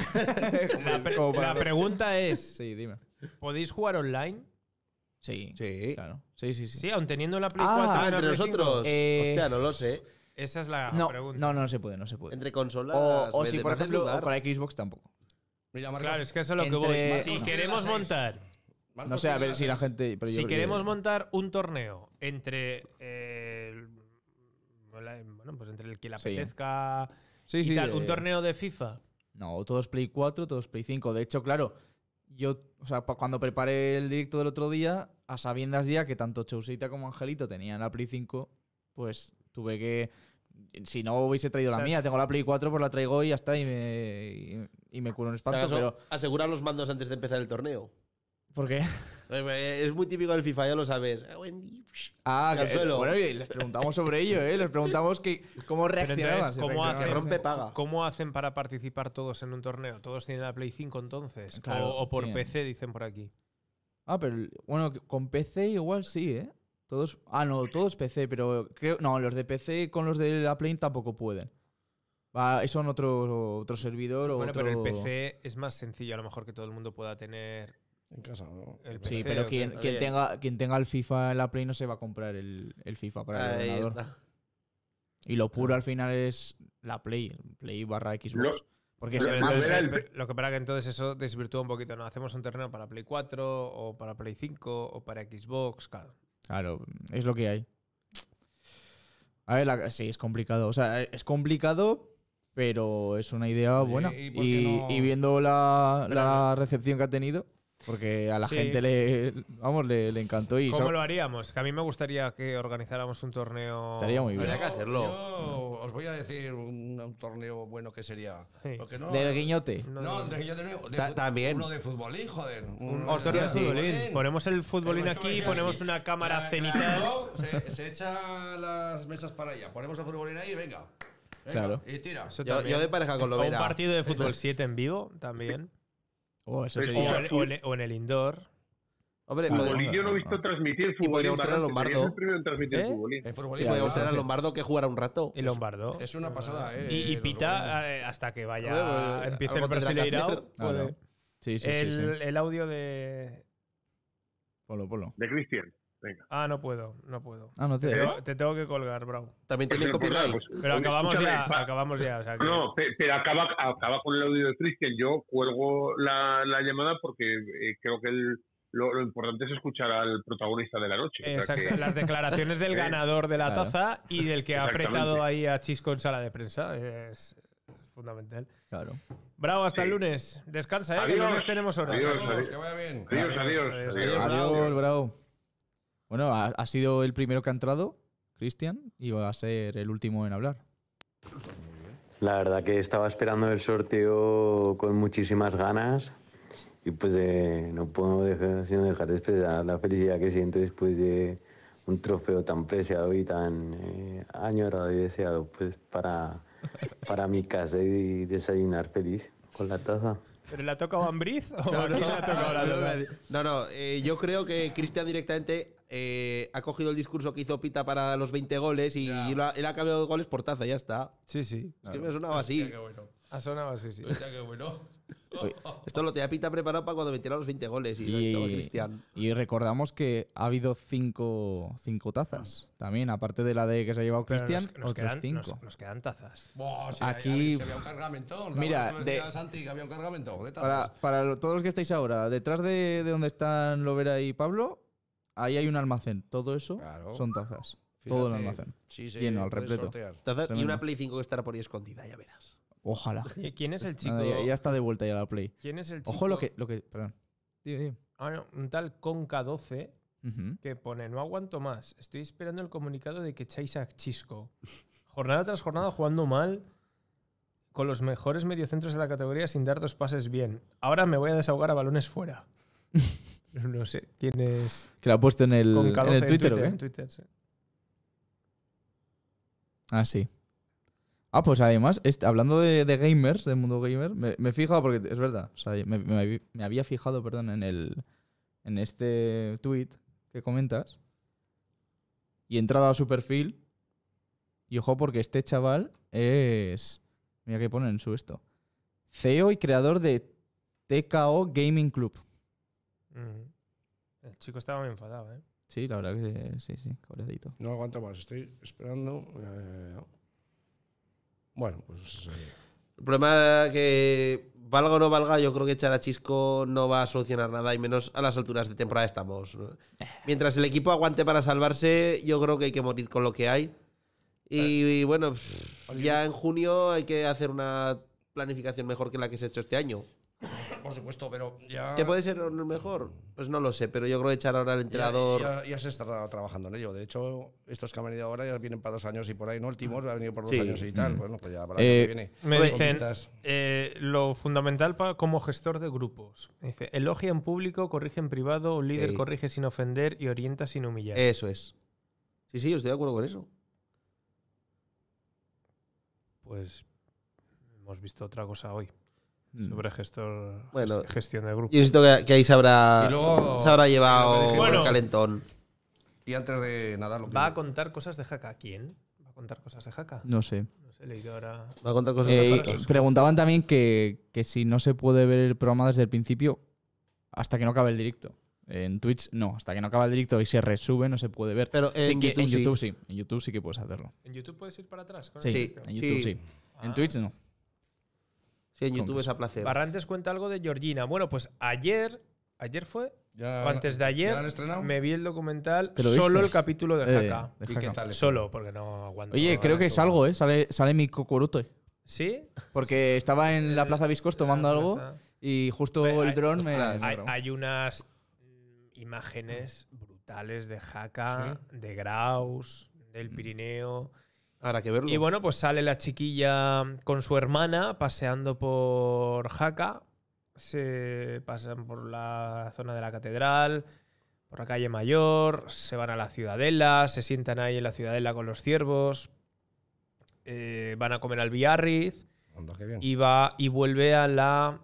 La pregunta es: Sí, dime. ¿podéis jugar online? Sí. Sí. Claro. Sí. Sí, aún teniendo la Play Ah, 4 y una entre Play nosotros. 5. Hostia, no lo sé. Esa es la No, pregunta. no se puede, no se puede. Entre consolas. O me- si, me por haces ejemplo, dudar. o con la Xbox tampoco. Mira, Marcos, Claro, es que eso es lo que voy. Entre- Si Marcos queremos tiene la montar. Marcos No sé, a tiene ver si la 6. gente. pero yo Si creo que- queremos montar un torneo entre bueno, pues entre el que le Sí. apetezca Sí, y sí, tal, un torneo de FIFA. No, todos Play 4, todos Play 5. De hecho, claro, yo, o sea, cuando preparé el directo del otro día, a sabiendas ya que tanto Chousita como Angelito tenían la Play 5, pues tuve que. Si no hubiese traído la O sea, mía, tengo la Play 4, pues la traigo y ya está, y me curo un O espanto, sea, eso, pero. asegura los mandos antes de empezar el torneo. ¿Por qué? Es muy típico del FIFA, ya lo sabes. Ah, Al que, suelo. bueno, y les preguntamos sobre ello, ¿eh? Les preguntamos cómo Pero reaccionaban. entonces, si ¿cómo reaccionaban. hacen, rompe paga. ¿cómo hacen para participar todos en un torneo? ¿Todos tienen la Play 5 entonces? Claro, o por tienen. PC, dicen por aquí. Ah, pero bueno, con PC igual sí, ¿eh? Todos. Ah, no, todos PC, pero creo. No, los de PC con los de la Play tampoco pueden. Son otro servidor o Bueno, otro. pero el PC es más sencillo, a lo mejor que todo el mundo pueda tener En casa, ¿no? el PC. Sí, pero o quien que- tenga el FIFA en la Play no se va a comprar el FIFA para el Ahí ordenador. está. Y lo puro al final es la Play barra Xbox. Lo- Porque lo- es el lo mando. era el- Lo que pasa que entonces eso desvirtúa un poquito, ¿no? Hacemos un torneo para Play 4 o para Play 5 o para Xbox, claro. Claro, es lo que hay. A ver, sí, es complicado. O sea, es complicado, pero es una idea Oye, buena. ¿y por qué no? Y viendo la recepción que ha tenido, porque a la Sí. gente le encantó. Y ¿Cómo lo haríamos? Que a mí me gustaría que organizáramos un torneo. estaría muy bien. Habría que hacerlo. Yo os voy a decir un torneo bueno que sería. Sí. Porque no, ¿Del guiñote? No, de guiñote no, También. Uno de futbolín, joder. Un Hostia, Torneo de sí. futbolín. Ponemos el futbolín Hemos aquí, hecho ponemos aquí. una cámara Claro, cenital. Se echa las mesas para allá. Ponemos el futbolín ahí y venga. Claro. Y tira. Eso Yo también. de pareja con O un Lovera. partido de fútbol 7 en vivo también. Oh, eso Sí, sería. O en el indoor. Hombre, Claro. Futbolín yo no he visto transmitir Y fútbol. podríamos traer a Lombardo. Es el primero en transmitir ¿Eh? futbolín. El futbolín. y podemos tener a claro. Lombardo que jugara un rato. Y Lombardo. Es una pasada, Y los pita futbolines. hasta que Bueno, vaya. Empiece el algo tendrá que Brasileirao. hacer. puede. Claro. Sí, sí, el, sí. el audio de. Ponlo. De Cristian. Venga. Ah, no puedo. Ah, no te. Te tengo que colgar, bro. También tiene Pero, copyright. pues, Pero acabamos escúchame, ya. Acabamos ya. O sea que- No, pero acaba con el audio de Cristian. Yo cuelgo la llamada porque creo que lo importante es escuchar al protagonista de la noche. O sea Exacto, que- las declaraciones del ganador de la Claro. taza y del que ha Exactamente. apretado ahí a Chisco en sala de prensa. Es fundamental. Claro. Bravo, hasta el Sí. lunes. Descansa, que el Adiós. lunes tenemos horas. Adiós, Adiós, que vaya bien. Adiós. Adiós, bravo. Bueno, ha sido el primero que ha entrado, Cristian, y va a ser el último en hablar. La verdad que estaba esperando el sorteo con muchísimas ganas y pues no puedo sino dejar de expresar la felicidad que siento después de un trofeo tan preciado y tan añorado y deseado pues para mi casa y desayunar feliz con la taza. ¿Pero le ha tocado a Ambriz o No, a quién le ha tocado la taza? No, yo creo que Cristian directamente ha cogido el discurso que hizo Pita para los 20 goles y él ha cambiado de goles por taza, ya está. Sí, sí. Es que me sonaba así. Ha sonado así, sí. Qué bueno. Esto lo tenía Pita preparado para cuando metiera los 20 goles y lo hizo Cristian. Y recordamos que ha habido cinco tazas también, aparte de la de que se ha llevado Pero Cristian, nos otros quedan, 5. nos quedan tazas. Buah, si Aquí, había un cargamento. mira, Santi, que había un cargamento de tazas. Para todos los que estáis ahora, detrás de donde están Lovera y Pablo, ahí hay un almacén. Todo eso son tazas. Todo el Fíjate, almacén. sí, sí, Lleno, al puedes repleto. sortear. Tazas y Tremendo. una Play 5 que estará por ahí escondida, ya verás. Ojalá. ¿Y quién es el chico? Nada, ya está de vuelta ya la Play. ¿Quién es el chico? Ojo lo que... Perdón. Dime. Ah, no, un tal Conca12 Ujú. que pone: no aguanto más. Estoy esperando el comunicado de que echáis a Chisco. Jornada tras jornada jugando mal con los mejores mediocentros de la categoría sin dar 2 pases bien. Ahora me voy a desahogar a balones fuera. No sé quién es. Que lo ha puesto en el Conca12 Twitter, ¿o qué? en Twitter, sí. Ah, sí. Ah, pues además, hablando de gamers, del mundo gamer, me he fijado, porque es verdad, o sea, me había fijado, perdón, en este tweet que comentas, y he entrado a su perfil, y ojo, porque este chaval es, mira que pone en su esto, CEO y creador de TKO Gaming Club. El chico estaba muy enfadado, ¿eh? Sí, la verdad que sí, cabreadito. No aguanto más, estoy esperando. Bueno, pues. El problema es que valga o no valga, yo creo que echar a Chisco no va a solucionar nada, y menos a las alturas de temporada estamos, ¿no? Mientras el equipo aguante para salvarse, yo creo que hay que morir con lo que hay. Y bueno, ya en junio hay que hacer una planificación mejor que la que se ha hecho este año. Por supuesto, pero ya. ¿Qué puede ser mejor? Pues no lo sé, pero yo creo que echar ahora al entrenador. Ya se está trabajando en ello. De hecho, estos que han venido ahora ya vienen para 2 años y por ahí, ¿no? El Timor ha venido por 2 Sí. años y tal. Bueno, pues ya para el año que viene. Me Con dicen vistas. lo fundamental como gestor de grupos. Dice: elogia en público, corrige en privado, un líder Sí. corrige sin ofender y orienta sin humillar. Eso es. Sí, yo estoy de acuerdo con eso. Pues hemos visto otra cosa hoy sobre Bueno, gestión de grupos. Yo insisto que ahí se habrá, Y luego- se habrá llevado Bueno. el calentón. Y antes de nada, lo que. ¿Va a contar cosas de Haka? ¿Quién? ¿Va a contar cosas de Haka? No sé. No sé, he leído ahora. Va a contar cosas de Haka. Preguntaban también que si no se puede ver el programa desde el principio hasta que no acabe el directo. En Twitch no, hasta que no acaba el directo y se resube no se puede ver. Pero en que YouTube en sí. YouTube sí. En YouTube sí que puedes hacerlo. ¿En YouTube puedes ir para atrás? Sí, directo? en YouTube sí. En Twitch no. Sí, en YouTube es a placer. Barrantes cuenta algo de Georgina. Bueno, pues ayer fue, Ya- o antes de ayer, ¿ya la han estrenado? me vi el documental, ¿Te lo solo viste? el capítulo de Haka. de ¿Y Haka. qué tal? eso? Solo, porque no aguanto. Oye, creo que salgo, ¿eh? Sale mi Kokoruto. ¿Sí? Porque estaba en la Plaza Viscos tomando algo y justo Hay- el dron me... Hay unas imágenes brutales de Haka, de Graus, del Pirineo. Habrá que verlo. Y bueno, pues sale la chiquilla con su hermana paseando por Haka. Se pasan por la zona de la catedral, por la calle Mayor, se van a la Ciudadela, se sientan ahí en la Ciudadela con los ciervos, van a comer al Biarritz Anda, qué bien. y vuelve a la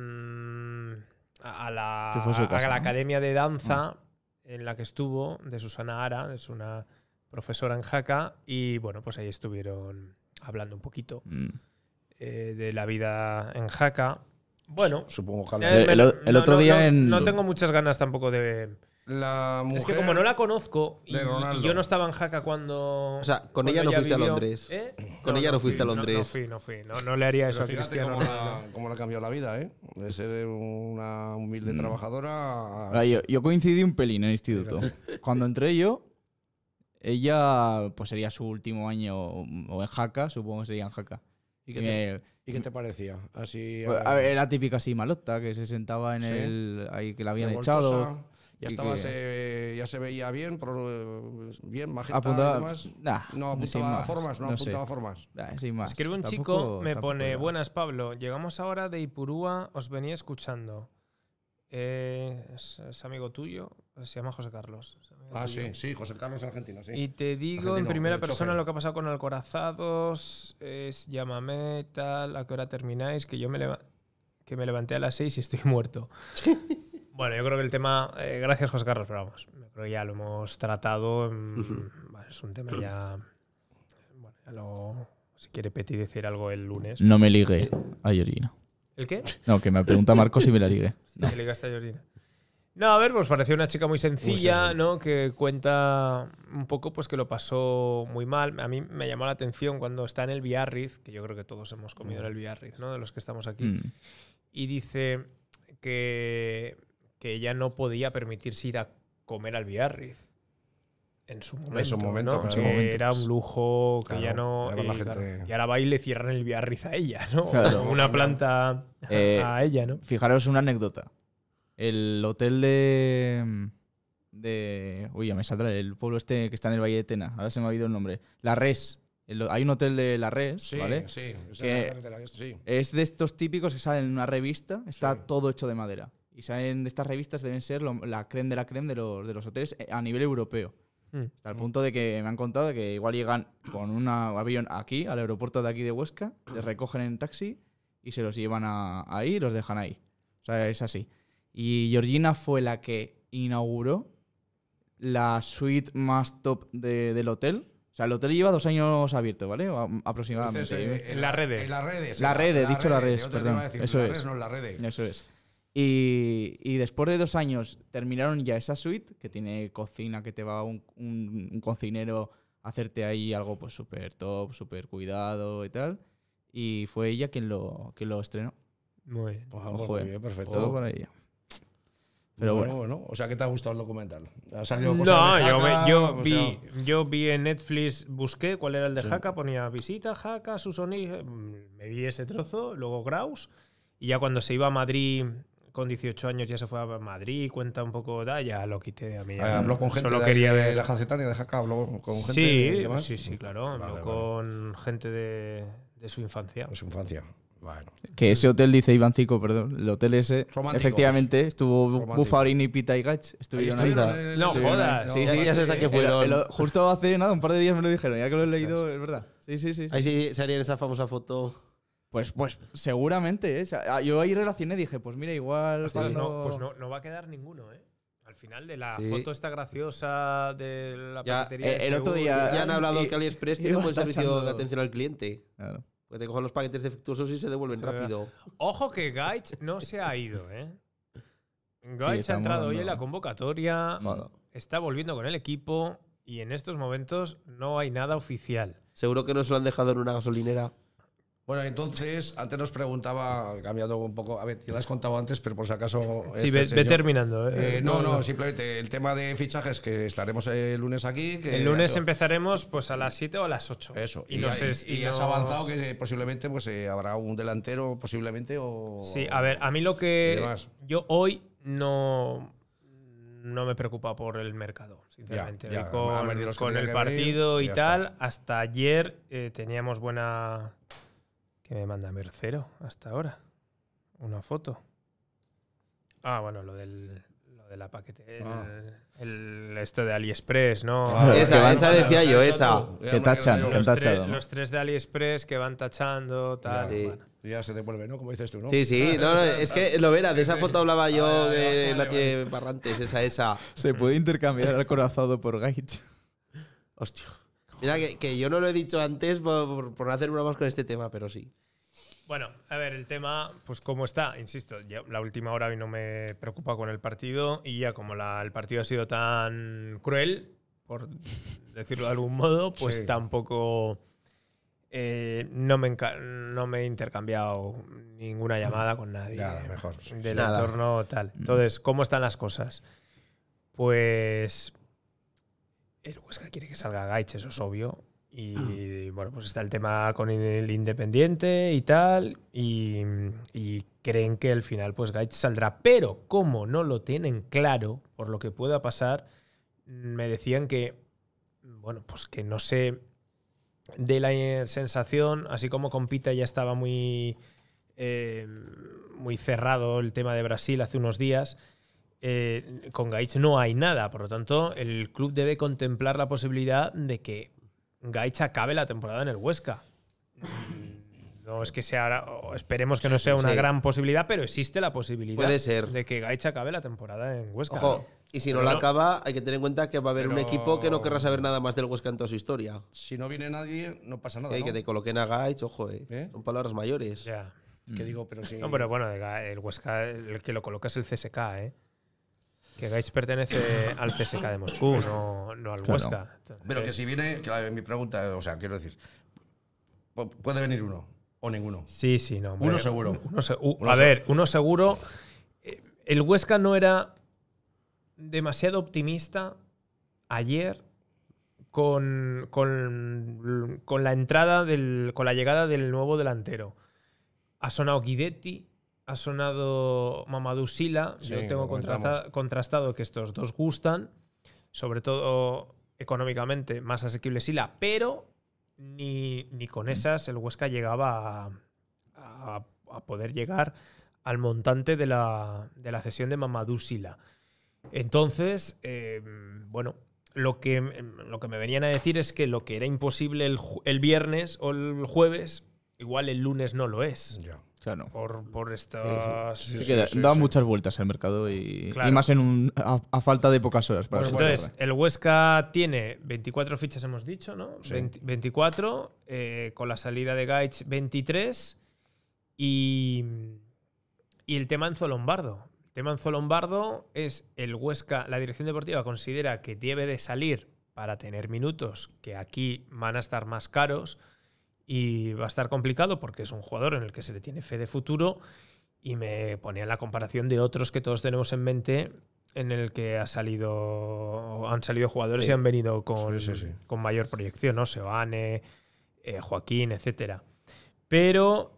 Que fue su casa, a la ¿no? academia de danza en la que estuvo, de Susana Ara, es una profesora en Haka, y bueno, pues ahí estuvieron hablando un poquito de la vida en Haka. Bueno, supongo que el otro día no tengo muchas ganas tampoco de... La mujer Es que como no la conozco y de Ronaldo. yo no estaba en Haka cuando... O sea, con cuando ella no fuiste a vivió. Londres. ¿Eh? Con ella no fuiste a Londres. No fui. No le haría eso Pero a fíjate Cristiano cómo Ronaldo. cómo le ha cambiado la vida, ¿eh? De ser una humilde trabajadora a... Ahora, yo coincidí un pelín en el instituto. Cuando entré yo, ella pues sería su último año o en Haka, supongo que sería en Haka. ¿Y qué te parecía? Así, Pues, a ver, era típica así malota, que se sentaba en Sí. el... ahí que la habían revoltosa, echado. Ya y estaba, que- ya se veía bien, bien, majeta Apuntaba- y demás. nah, no sin apuntaba más, formas, no no sé. apuntaba formas. Sin más. Escribe un Tampoco- chico, me tampoco pone: era. buenas Pablo, llegamos ahora de Ipurúa, os venía escuchando. Es amigo tuyo, se llama José Carlos. Es amigo Ah, tuyo. sí, José Carlos Argentino, sí. Y te digo en Argentino, primera el persona chofer. lo que ha pasado con Alcorazados, es llámame, tal, a qué hora termináis, que yo me levanté a las 6 y estoy muerto. Bueno, yo creo que el tema, gracias José Carlos, pero vamos, yo creo que ya lo hemos tratado, vale, es un tema ya, bueno, ya lo, si quiere Peti decir algo el lunes. No me ligue a Georgina. ¿El qué? No, que me pregunta Marcos si me la ligue. Sí, que ligaste a Georgina. No, a ver, pues pareció una chica muy sencilla, Pues eso. ¿no? Que cuenta un poco pues que lo pasó muy mal. A mí me llamó la atención cuando está en el Biarritz, que yo creo que todos hemos comido en el Biarritz, ¿no? De los que estamos aquí. Y dice que ella no podía permitirse ir a comer al Biarritz. En su momento. En su momento, ¿no? claro. Que En su momento. era un lujo que Claro, ya no. ahora la Y, gente- claro, y ahora va y le cierran el Biarritz a ella, ¿no? Claro. Una planta a ella, ¿no? Fijaros una anécdota. El hotel de. Uy, ya me saldrá el pueblo este que está en el Valle de Tena. Ahora se me ha ido el nombre. La Res. Hay un hotel de La Res, Sí, ¿vale? sí, esa Que es la carretera, sí. es de estos típicos que salen en una revista. Está todo hecho de madera. Y salen de estas revistas, deben ser la creme de la creme de los hoteles a nivel europeo. Hasta el punto de que me han contado que igual llegan con un avión aquí, al aeropuerto de aquí de Huesca, les recogen en taxi y se los llevan ahí y los dejan ahí. O sea, es así. Y Georgina fue la que inauguró la suite más top del hotel. O sea, el hotel lleva 2 años abierto, ¿vale? Aproximadamente. Dices, en las redes. En las redes. La red, he dicho la red, yo te iba perdón. a decir, Eso la es. redes, no la red. Eso es. Y después de 2 años terminaron ya esa suite, que tiene cocina, que te va un cocinero a hacerte ahí algo pues súper top, súper cuidado y tal. Y fue ella quien lo estrenó. Muy bien. Ojo, Muy bien, perfecto. todo para ella. Pero bueno. O sea, ¿qué te ha gustado el documental? ¿Ha salido cosas No, de Jaca? yo vi en Netflix, busqué cuál era el de Sí. Jaca, ponía visita Jaca, sus orígenes, me vi ese trozo, luego Graus, y ya cuando se iba a Madrid con 18 años ya se fue a Madrid, cuenta un poco, ya lo quité a mí. Habló con gente Solo de, quería ver la Jacetania, de Jaca, habló con gente sí, y demás. sí, claro, habló con gente de su infancia. De su infancia. Bueno. Que ese hotel, dice Ivancico, perdón, el hotel ese, Románticos. efectivamente, estuvo Románticos. Buffarini, Pita y Gach. Estuvieron ahí. No jodas. Sí, Ya sé a qué fueron. Justo hace nada, un par de días me lo dijeron, ya que lo he leído, es verdad. Sí. Ahí sí se haría esa famosa foto. Pues seguramente, ¿eh? O sea, yo ahí relacioné y dije, pues mira, igual. Pues cuando- no va a quedar ninguno, ¿eh? Al final de la Sí. foto esta graciosa de la Ya, paquetería. de el otro Seúl, día- Ya han hablado que AliExpress tiene un buen iba servicio tachando- de atención al cliente. Claro. Que te cojan los paquetes defectuosos y se devuelven Sí, rápido. Ojo que Gaich no se ha ido, ¿eh? Gaich ha está entrado hoy molando. en la convocatoria, Mola. está volviendo con el equipo y en estos momentos no hay nada oficial. Seguro que no se lo han dejado en una gasolinera. Bueno, entonces, antes nos preguntaba, cambiando un poco, a ver, ya lo has contado antes, pero por si acaso... Sí, ve señor- terminando, ¿eh? No, simplemente el tema de fichajes, que estaremos el lunes aquí. Que El lunes empezaremos pues a las 7 o a las 8. Eso, Y, nos es- y has avanzado que posiblemente pues, habrá un delantero, posiblemente, o... Sí, a ver, a mí lo y que... demás. Yo hoy no me preocupa por el mercado, sinceramente. Ya, Hoy a ver, de los que con tenía el que partido venir, y ya tal, está. hasta ayer teníamos buena... ¿Qué me manda Mercero hasta ahora? Una foto. Ah, bueno, lo de la paquete. Esto de AliExpress, ¿no? Esa decía yo, esa. Que tachan, que han tachado. ¿no? Los 3 de AliExpress que van tachando, tal. Sí. bueno. Y ya se devuelve, ¿no? Como dices tú, ¿no? Sí, no, es que lo verás, de esa foto hablaba yo Vale, en la vale, tiene Barrantes, esa. Se puede intercambiar el corazado por Gaich. Hostia. Mira que yo no lo he dicho antes por no hacer bromas con este tema, pero sí. Bueno, a ver, el tema, pues cómo está, insisto, ya la última hora a mí no me preocupa con el partido y ya como el partido ha sido tan cruel, por decirlo de algún modo, pues Sí. tampoco no me he intercambiado ninguna llamada con nadie Nada, mejor, sí, del Nada. entorno tal. Entonces, ¿cómo están las cosas? Pues el Huesca quiere que salga Gaich, eso es obvio. Y bueno, pues está el tema con el Independiente y tal. Y creen que al final pues Gaich saldrá. Pero como no lo tienen claro por lo que pueda pasar, me decían que, bueno, pues que no sé, de la sensación, así como con Pita ya estaba muy cerrado el tema de Brasil hace unos días. Con Gaich no hay nada, por lo tanto el club debe contemplar la posibilidad de que Gaich acabe la temporada en el Huesca. No es que sea, esperemos que no sea una sí. gran posibilidad, pero existe la posibilidad Puede ser. de que Gaich acabe la temporada en Huesca. Ojo, y si no Pero la acaba, hay que tener en cuenta que va a haber un Pero- equipo que no querrá saber nada más del Huesca en toda su historia. Si no viene nadie, no pasa nada, ¿no? Que te coloquen a Gaich, ojo, ¿Eh? son palabras mayores. Ya. Que digo, pero si... No, pero bueno, el Huesca, el que lo coloca es el CSK, ¿eh? Que Gaich pertenece al CSK de Moscú, no al Claro. Huesca. Pero que si viene, que mi pregunta, o sea, quiero decir, puede venir uno o ninguno. Sí, no. Hombre. Uno seguro. Uno seguro. El Huesca no era demasiado optimista ayer con la entrada con la llegada del nuevo delantero. Ha sonado Guidetti, ha sonado Mamadou Sylla. Sí, Yo tengo lo comentamos. contrastado que estos dos gustan, sobre todo económicamente más asequible Sylla, pero ni con esas el Huesca llegaba a poder llegar al montante de la cesión de Mamadou Sylla. Entonces, bueno, lo que me venían a decir es que lo que era imposible el viernes o el jueves, igual el lunes no lo es. Claro. Por estas... Sí, que da muchas vueltas el mercado y Claro. más a falta de pocas horas para Pues su entonces, cierre. el Huesca tiene 24 fichas, hemos dicho, ¿no? Sí. 24, con la salida de Gaich 23 y el tema Enzo Lombardo. El tema Enzo Lombardo es el Huesca, la dirección deportiva considera que debe de salir para tener minutos, que aquí van a estar más caros y va a estar complicado porque es un jugador en el que se le tiene fe de futuro, y me ponía en la comparación de otros que todos tenemos en mente en el que han salido jugadores Sí. y han venido con, Sí. con mayor proyección, ¿no? Seoane, Joaquín, etcétera. Pero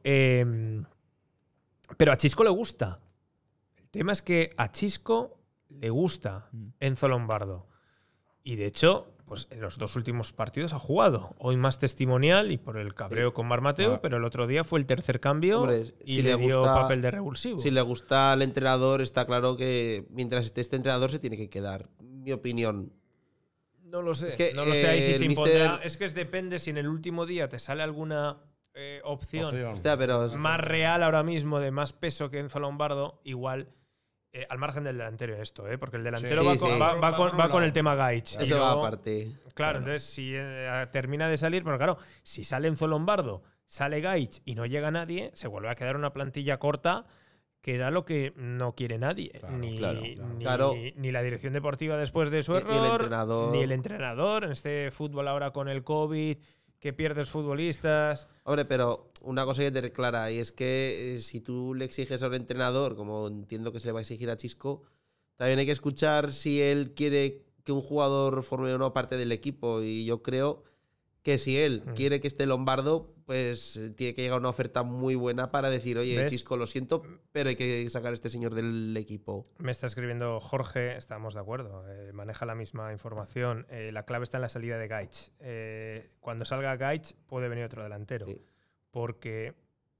a Chisco le gusta. El tema es que a Chisco le gusta Enzo Lombardo. Y de hecho, pues en los dos últimos partidos ha jugado. Hoy más testimonial y por el cabreo con Marc Mateu, pero el otro día fue el tercer cambio. Hombre, y le dio papel de revulsivo. Si le gusta al entrenador, está claro que mientras esté este entrenador se tiene que quedar. Mi opinión. No lo sé. Es que, no lo sé ahí si el se míster- impondrá. Es que depende si en el último día te sale alguna opción Hostia, pero más real ahora mismo, de más peso que Enzo Lombardo, igual. Al margen del delantero esto, porque el delantero Sí, va, sí, con, sí. va con el tema Gaich. Eso va aparte. Claro, entonces si termina de salir, pero claro, si sale Enzo Lombardo, sale Gaich y no llega nadie, se vuelve a quedar una plantilla corta, que era lo que no quiere nadie. Ni la dirección deportiva después de su Ni el error, entrenador. ni el entrenador. En este fútbol ahora con el COVID, que pierdes futbolistas. Hombre, pero una cosa que te declara, y es que si tú le exiges a un entrenador, como entiendo que se le va a exigir a Chisco, también hay que escuchar si él quiere que un jugador forme o no parte del equipo. Y yo creo que si él quiere que esté Lombardo, pues tiene que llegar una oferta muy buena para decir, oye, ¿Ves? Chisco, lo siento, pero hay que sacar a este señor del equipo. Me está escribiendo Jorge, estamos de acuerdo, maneja la misma información. La clave está en la salida de Gaich. Cuando salga Gaich puede venir otro delantero. Porque...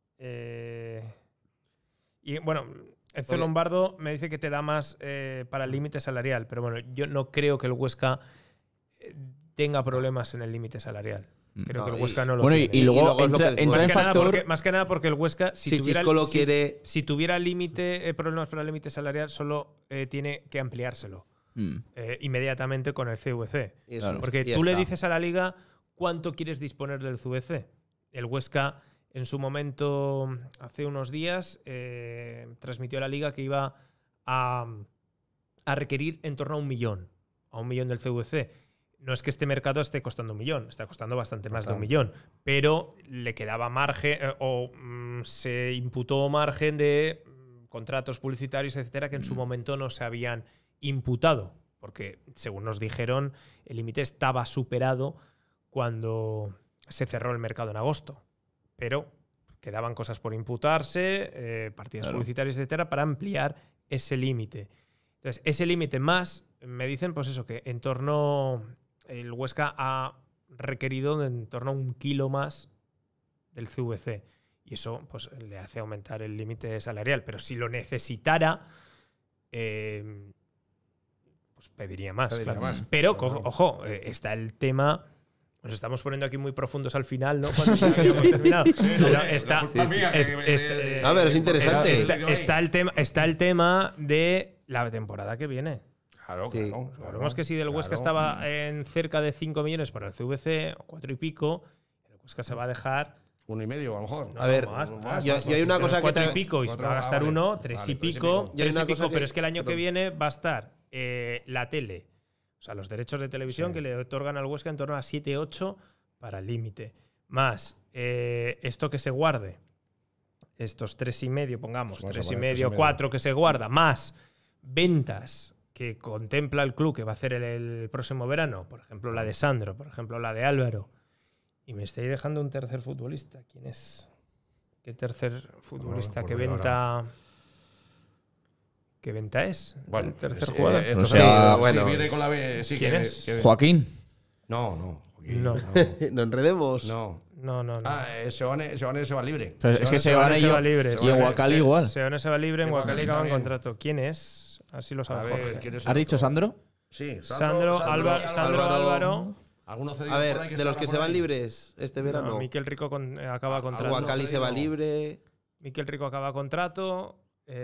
y bueno, Enzo Lombardo me dice que te da más para el límite salarial, pero bueno, yo no creo que el Huesca tenga problemas en el límite salarial. Creo que el Huesca no lo Bueno, tiene. y luego es lo que entra decimos. en factor... Más que nada porque el Huesca, Si Chisco lo quiere- si tuviera límite, problemas para el límite salarial, solo tiene que ampliárselo inmediatamente con el CVC. Eso, Porque ya tú le está. dices a la liga cuánto quieres disponer del CVC. El Huesca, en su momento, hace unos días, transmitió a la liga que iba a requerir en torno a 1 millón. A 1 millón del CVC. No es que este mercado esté costando 1 millón, está costando bastante más de 1 millón, pero le quedaba margen se imputó margen de contratos publicitarios, etcétera, que en su momento no se habían imputado, porque según nos dijeron, el límite estaba superado cuando se cerró el mercado en agosto, pero quedaban cosas por imputarse, partidas publicitarias, etcétera, para ampliar ese límite. Entonces, ese límite más, me dicen, pues eso, que en torno... El Huesca ha requerido en torno a 1 kilo más del CVC. Y eso pues, le hace aumentar el límite salarial. Pero si lo necesitara, pues pediría más. Pediría claro. más. Pero, ojo, está el tema... Nos estamos poniendo aquí muy profundos al final, ¿no? Cuando ya hemos terminado. Pero está, A ver, es interesante. Está el tema de la temporada que viene. Claro, Sí. claro. Sabemos que si del Huesca estaba en cerca de 5 millones para el CVC, o 4 y pico, el Huesca se va a dejar... 1,5 a lo mejor. A ver, yo hay una cosa que 4 y te- pico y se va a gastar 1, 3 y pico, Y hay una cosa pero que- es que el año que perdón. viene va a estar la tele, o sea, los derechos de televisión que le otorgan al Huesca en torno a 7, 8 para el límite. Más esto que se guarde, estos 3,5, pongamos, Vamos a 3,5, poner 3,5. 4 que se guarda, más ventas que contempla el club que va a hacer el próximo verano, por ejemplo la de Sandro, por ejemplo la de Álvaro, y me estáis dejando un tercer futbolista. ¿Quién es? ¿Qué tercer futbolista? ¿Qué venta? ¿Qué venta es? Bueno, el tercer sí, jugador. esto sí, bueno. si viene con la B, sí, ¿Quién es? Joaquín. No. No. No enredemos. No. No. Seone se va libre. Pero es que Seone se va libre. Y en Huacali igual. Seone se va libre, en En Huacali Huacali acaba en también. contrato. ¿Quién es? Así lo A sabe ver, Jorge. ¿quién es el ¿Has dicho otro? Sandro? Sí, Sandro, Álvaro. Alguno cedido A por ver, ahí que de los estará que por se van ahí. libres este verano. No, Miquel Rico acaba contrato. Huacali se va libre. Miquel Rico acaba contrato.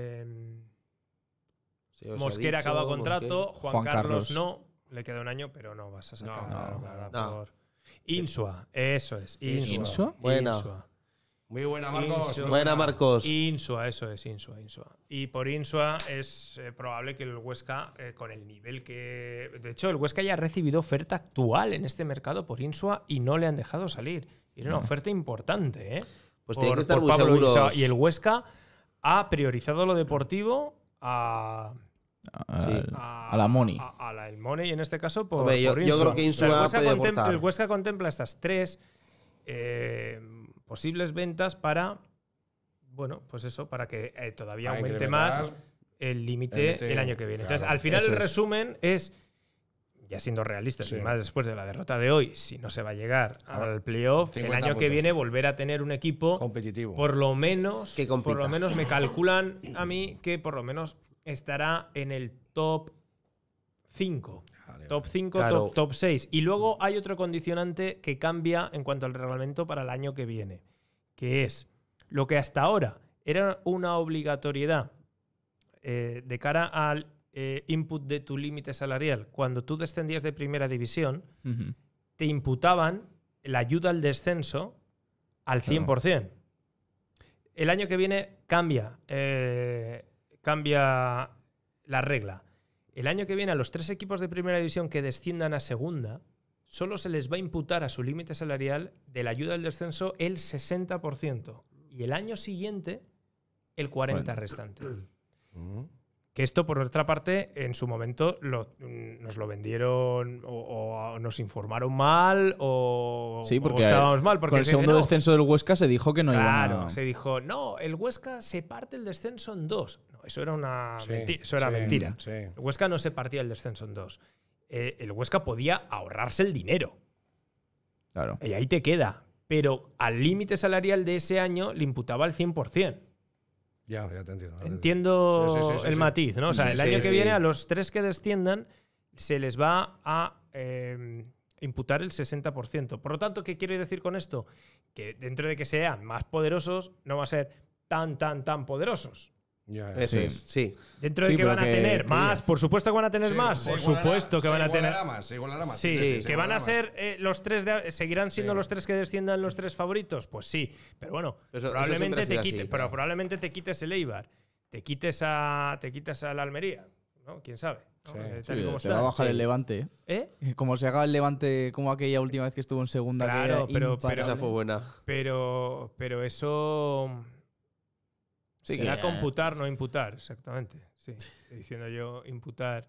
Sí, os he Mosquera dicho, acaba contrato. Mosquera. Juan Carlos no. Le queda un año, pero no vas a sacar nada no. por... Insua, eso es. ¿Insua? Buena. Insua. Muy buena, Marcos. Insua. Buena, Marcos. Insua, eso es, Insua. Y por Insua es probable que el Huesca, con el nivel que... De hecho, el Huesca ya ha recibido oferta actual en este mercado por Insua y no le han dejado salir. Y era una oferta importante, ¿eh? Pues tienen que estar por muy Pablo seguros. Insua. Y el Huesca ha priorizado lo deportivo a la Money. A la El Money, en este caso, por, Hombre, yo por Insua. creo que Insua O sea, puede aportar. el Huesca contempla estas tres posibles ventas para, bueno, pues eso, para que todavía Para aumente incrementar más el límite el año que viene. claro, Entonces, al final eso el es. resumen es, ya siendo realistas, Sí. y más después de la derrota de hoy, si no se va a llegar al playoff, el 50 año que puntos. viene volver a tener un equipo competitivo. por lo menos, Que compita. por lo menos me calculan a mí que por lo menos estará en el top 5. Top 5, Claro. top 6. Y luego hay otro condicionante que cambia en cuanto al reglamento para el año que viene, que es lo que hasta ahora era una obligatoriedad de cara al input de tu límite salarial. Cuando tú descendías de primera división, te imputaban la ayuda al descenso al 100%. El año que viene cambia la regla. El año que viene a los 3 equipos de primera división que desciendan a segunda, solo se les va a imputar a su límite salarial de la ayuda al descenso el 60%. Y el año siguiente, el 40% restante. Que esto, por otra parte, en su momento nos lo vendieron o nos informaron mal o, Sí, porque o estábamos mal. Porque con el se segundo dice, no, descenso del Huesca se dijo que no claro, iban a... se dijo, no, el Huesca se parte el descenso en 2. No, eso era una Sí, mentira. Eso era sí, mentira. sí. El Huesca no se partía el descenso en 2. El Huesca podía ahorrarse el dinero. Claro. Y ahí te queda. Pero al límite salarial de ese año le imputaba el 100%. Ya te entiendo. Entiendo Sí, el matiz, ¿no? O sea, Sí, el sí, año que sí. viene a los 3 que desciendan se les va a imputar el 60%. Por lo tanto, ¿qué quiero decir con esto? Que dentro de que sean más poderosos, no va a ser tan poderosos. Eso es, sí. Dentro de Sí, que pero van a tener más, por supuesto que van a tener más, por supuesto que van a tener. Se igualará más. Sí, se que van a igualará más. ser los 3 seguirán siendo Sí. los 3 que desciendan los 3 favoritos, pues sí, pero bueno, Eso probablemente siempre ha te sido quite, así, pero claro. probablemente te quites el Eibar, te quites a la Almería, ¿no? ¿Quién sabe? ¿no? Sí. Tal Sí, y como se está. va a bajar Sí. el Levante. Como se haga el Levante como aquella última vez que estuvo en segunda. que Claro, era pero imparable. Esa fue buena. Pero eso Sí, será que- computar, no imputar, exactamente. Sí, estoy diciendo yo imputar.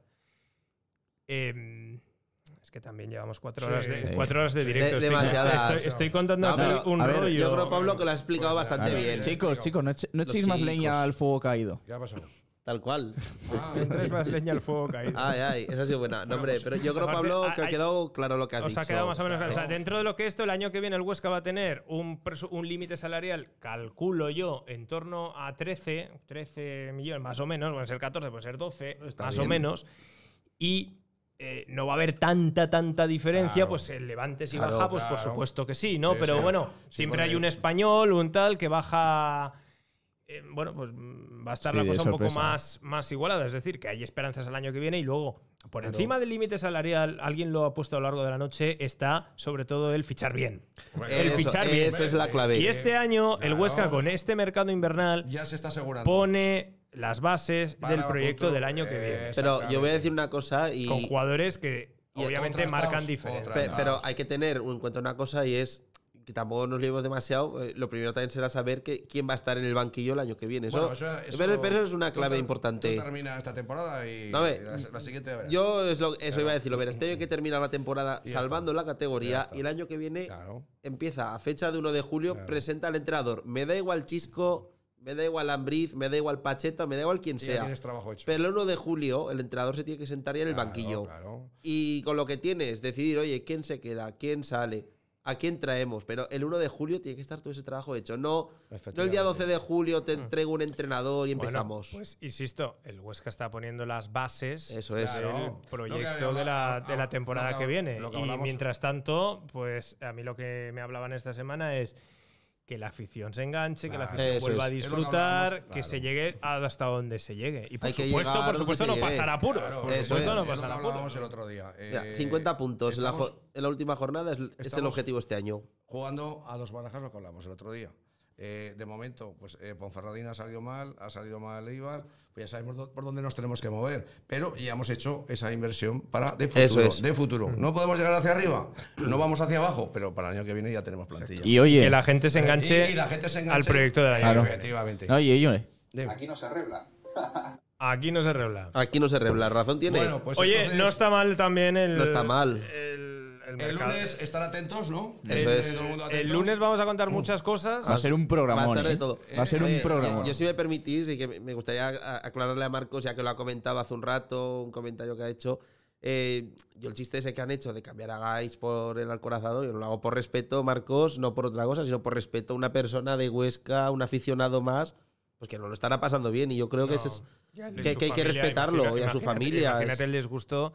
Es que también llevamos 4 horas, Sí. 4 horas de directo. Demasiadas. Estoy contando No, aquí pero, un a ver, rollo. Yo creo, Pablo, que lo ha explicado bastante bien. Chicos, no echéis más chicos. leña al fuego caído. ¿Qué ha pasado? Tal cual. Entráis más leña al fuego caído. Ay, esa ha sido buena. No, hombre, pero yo creo, Aparte, Pablo, que ha hay- quedado claro lo que has Os dicho. ha quedado más o menos claro. O sea, Sí. dentro de lo que esto, el año que viene el Huesca va a tener un límite salarial, calculo yo, en torno a 13 millones, más o menos, pueden ser 14, pueden ser 12, Está más bien. o menos. Y no va a haber tanta diferencia, Claro. pues el Levante si Claro, baja, pues por claro. supuesto que sí, ¿no? Sí, Pero sí. bueno, Sí, siempre porque- hay un español, un tal, que baja. Bueno, pues va a estar Sí, la de cosa un poco sorpresa. más igualada. Es decir, que hay esperanzas al año que viene y luego, por Claro. encima del límite salarial, alguien lo ha puesto a lo largo de la noche, está sobre todo el fichar bien. El fichar bien. Eso es la clave. Y este año, el Claro. Huesca, con este mercado invernal, Ya se está asegurando. pone las bases Para del proyecto futuro, del año que viene. Pero yo voy a decir una cosa y. Con jugadores que y obviamente contrastados, marcan diferencia. Pero hay que tener en cuenta una cosa y es que tampoco nos liemos demasiado, lo primero también será saber quién va a estar en el banquillo el año que viene. Pero eso es una clave importante. Termina esta temporada y no, la siguiente verás. Yo eso iba a decirlo. Este año hay que terminar la temporada salvando la categoría y el año que viene empieza a fecha de 1 de julio, presenta al entrenador. Me da igual Chisco, me da igual Ambriz, me da igual Pacheta, me da igual quien sea. Pero el 1 de julio el entrenador se tiene que sentar ya en el banquillo. Y con lo que tienes, decidir, oye, quién se queda, quién sale, a quién traemos. Pero el 1 de julio tiene que estar todo ese trabajo hecho. No el día 12 de julio te entrego un entrenador y empezamos. Pues insisto, el Huesca está poniendo las bases del proyecto de la temporada que viene. Y mientras tanto, pues a mí lo que me hablaban esta semana es que la afición se enganche, que la afición vuelva a disfrutar, que se llegue hasta donde se llegue. Y por supuesto no pasar apuros. Por supuesto no pasar apuros. El otro día. 50 puntos en la última jornada es el objetivo este año. Jugando a 2 barajas, lo que hablamos el otro día. De momento, pues Ponferradina ha salido mal Eibar, pues ya sabemos por dónde nos tenemos que mover, pero ya hemos hecho esa inversión de futuro. No podemos llegar hacia arriba, no vamos hacia abajo, pero para el año que viene ya tenemos plantilla. Y oye, que la gente se enganche, al proyecto del año. Efectivamente. Aquí no se arregla. Aquí no se arregla. Aquí no se arregla. Razón tiene. Bueno, pues oye, entonces, no está mal también no está mal. El lunes estar atentos, ¿no? Eso es. El lunes vamos a contar muchas cosas. Va a ser un programón. Va a estar de todo. Va a ser un programa. Yo si me permitís, y que me gustaría aclararle a Marcos, ya que lo ha comentado hace un rato, un comentario que ha hecho. Yo el chiste ese que han hecho de cambiar a Gais por el Alcorazado, yo lo hago por respeto, Marcos, no por otra cosa, sino por respeto a una persona de Huesca, un aficionado más, pues que no lo estará pasando bien. Y yo creo que eso es que hay que respetarlo y a su familia. Imagínate el disgusto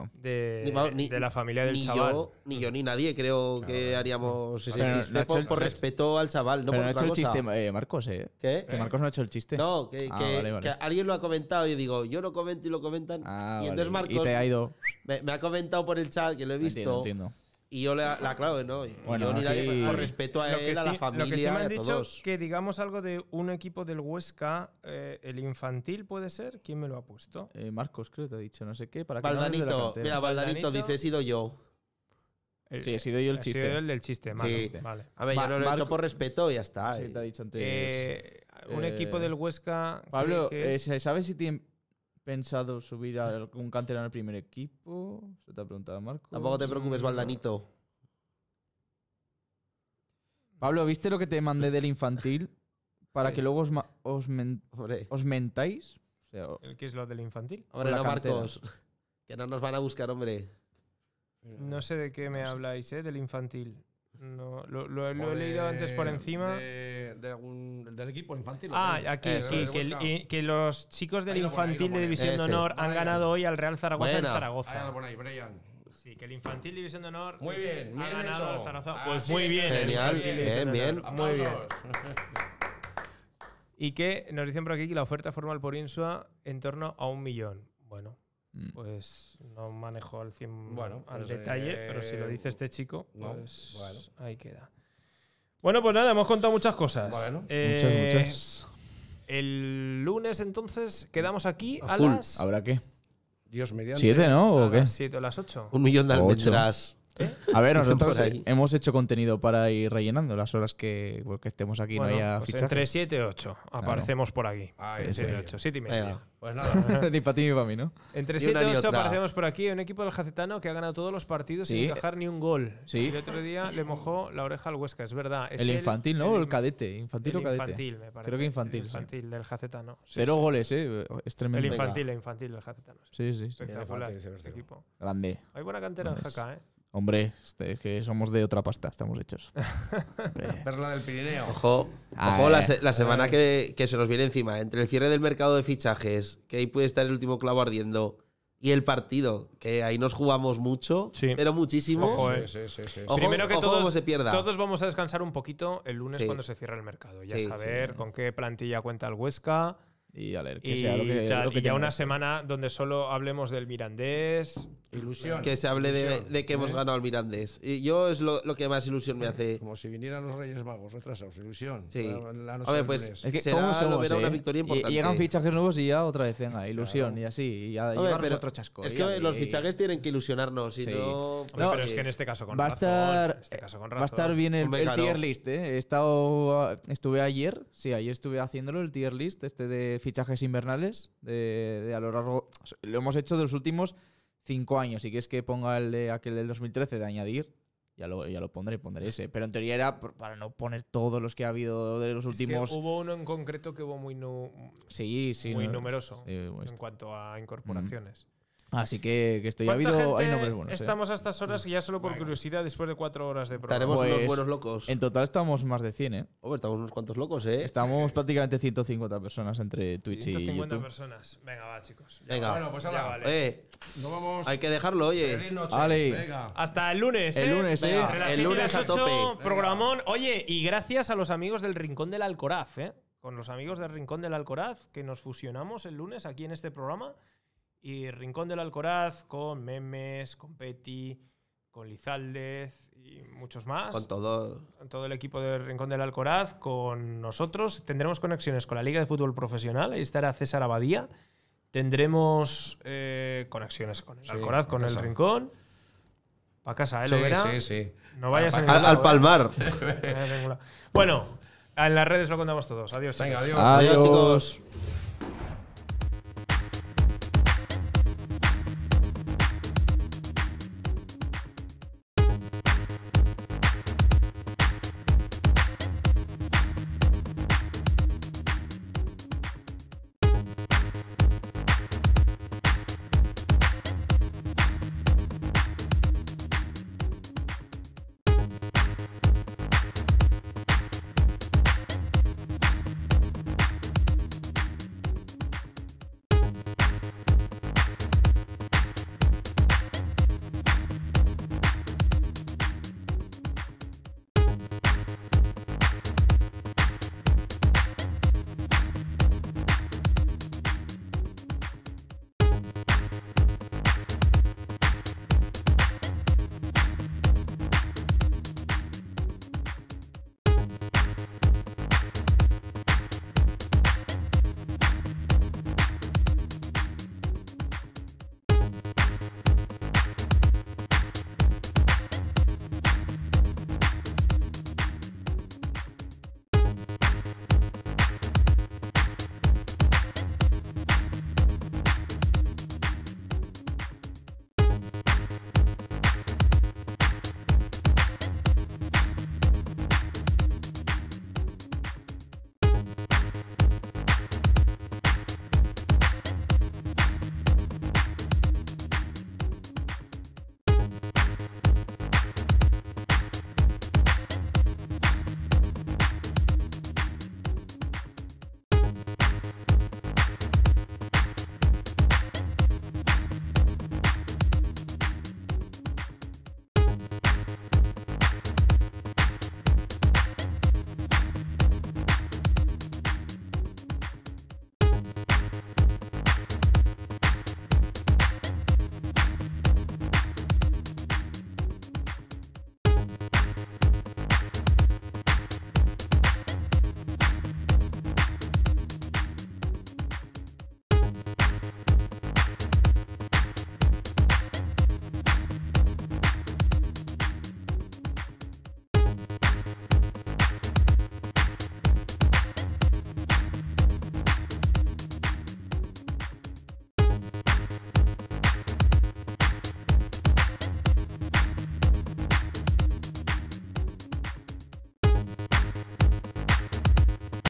de la familia del chaval. Ni yo ni nadie creo que haríamos ese chiste por respeto al chaval. No pero por no ha otra hecho el cosa. chiste, Marcos, ¿Qué? Que Marcos no ha hecho el chiste. No, que alguien lo ha comentado y digo, yo lo comento y lo comentan. Y entonces Marcos y te ha ido. me ha comentado por el chat, que lo he visto. Entiendo. Y yo le aclaro, ¿no? Bueno, yo ni nadie, por respeto a él, a la familia, lo que sí me han a dicho todos. que digamos algo de un equipo del Huesca, el infantil puede ser. ¿Quién me lo ha puesto? Marcos, creo que te ha dicho, no sé qué. Valdanito, mira, Valdanito dice, he sido yo. Sí, he sido yo el chiste. He sido el del chiste, sí. Vale. A ver, yo lo he hecho por respeto y ya está. Sí, te ha dicho antes. Un equipo del Huesca. Pablo, ¿sabes si tiene pensado subir a algún canterano al primer equipo? Se te ha preguntado Marcos. Tampoco te preocupes, Valdanito. Pablo, ¿viste lo que te mandé del infantil? Para que luego os mentáis. O sea, ¿Qué es lo del infantil? Hombre, no, Marcos. Que no nos van a buscar, hombre. No sé de qué me habláis, del infantil. No, lo he leído antes por encima. Del equipo infantil. Aquí, que los chicos del infantil de División de Honor han ganado hoy al Real Zaragoza en Zaragoza. Ahí lo pone ahí, Brian. Sí, que el infantil División de Honor muy bien, ha ganado al Zaragoza. Pues sí, muy bien. Genial, bien. Muy bien. Y que nos dicen por aquí que la oferta formal por Insua en torno a 1 millón. Bueno, pues no manejo al 100 al detalle, pero si lo dice este chico, pues ahí queda. Bueno, pues nada, hemos contado muchas cosas. Muchas. El lunes entonces quedamos aquí a full. las... ¿Habrá qué? Dios mediante. 7, ¿no? ¿O qué? A las 7 o las 8. 1 millón de almendras. A ver, nosotros hemos hecho contenido para ir rellenando las horas que estemos aquí, no haya pues fichajes. Entre 7 y 8 aparecemos por aquí. 7 y 8, 7 y media. Pues nada. Ni para ti ni para mí, ¿no? Entre 7 y 8 aparecemos por aquí. Un equipo del Jacetano que ha ganado todos los partidos sin encajar ni un gol. Sí. Y el otro día le mojó la oreja al Huesca, es verdad. Es el infantil, ¿no? El cadete. ¿Infantil o cadete? Infantil, me parece. Creo que infantil. El infantil del Jacetano. 0 goles, es tremendo. El infantil del Jacetano. Sí. Espectacular este equipo. Grande. Hay buena cantera en Jaca, Hombre, es que somos de otra pasta, estamos hechos. Perla del Pirineo. Ojo, la semana que se nos viene encima, entre el cierre del mercado de fichajes, que ahí puede estar el último clavo ardiendo, y el partido, que ahí nos jugamos mucho, pero muchísimo. Ojo, Sí. Ojo, primero que cómo se pierda. todos vamos a descansar un poquito el lunes cuando se cierre el mercado. Ya saber con qué plantilla cuenta el Huesca. Y a ver, que sea lo que, tal, lo que y ya tenga. una semana donde solo hablemos del Mirandés. Ilusión. Que se hable de que hemos ganado al Mirandés. Y yo es lo que más ilusión me hace. Como si vinieran los Reyes Magos retrasados. Ilusión. Sí. La noche Hombre, del pues lunes. Es que será, ¿cómo somos, era una victoria Y importante. llegan fichajes nuevos y ya otra vez, venga, ilusión y así. Y ya Hombre, llegan pero otro chasco. es y que ahí- los fichajes tienen que ilusionarnos. Si Sí. no, Hombre, pues, pero es que en este caso con va a razón. estar, En este caso con va a estar razón. bien el Hombre, claro. tier list, ¿eh? Estuve ayer estuve haciéndolo, el tier list de fichajes invernales de a lo largo. Lo hemos hecho de los últimos 5 años. Si quieres que ponga el de aquel del 2013 de añadir, ya lo pondré ese. Pero en teoría era para no poner todos los que ha habido de los Es que últimos. hubo uno en concreto que hubo muy muy numeroso en esto. cuanto a incorporaciones. Así que estoy ha ¿Cuánta habido. Hay gente nombres buenos. estamos a estas horas? Ya solo por curiosidad, después de 4 horas de programa. estaremos unos Pues, buenos locos. En total estamos más de 100, ¿eh? Hombre, estamos unos cuantos locos, ¿eh? Estamos prácticamente 150 personas entre Twitch y 150 YouTube. personas. Venga, va, chicos. Ya Venga. vale. Bueno, pues Ya hala. vale. Nos vamos. Hay que dejarlo, oye. Feliz noche. Ale. Venga. Hasta el lunes, El lunes, Venga, ¿eh? entre las El 7 y lunes las a 8, tope. Programón. Oye, y gracias a los amigos del Rincón del Alcoraz, ¿eh? Con los amigos del Rincón del Alcoraz, que nos fusionamos el lunes aquí en este programa. Y Rincón del Alcoraz con Memes, con Peti, con Lizaldez y muchos más. Con todo. Con todo el equipo del Rincón del Alcoraz, con nosotros. Tendremos conexiones con la Liga de Fútbol Profesional. Ahí estará César Abadía. Tendremos conexiones con el Alcoraz, con el Rincón. Para casa, ¿eh? Lo verá. Sí. No vayas a Al, ningún lado, al ¿eh? Palmar. Bueno, en las redes lo contamos todos. Adiós. Venga, chicos. adiós. Adiós, chicos.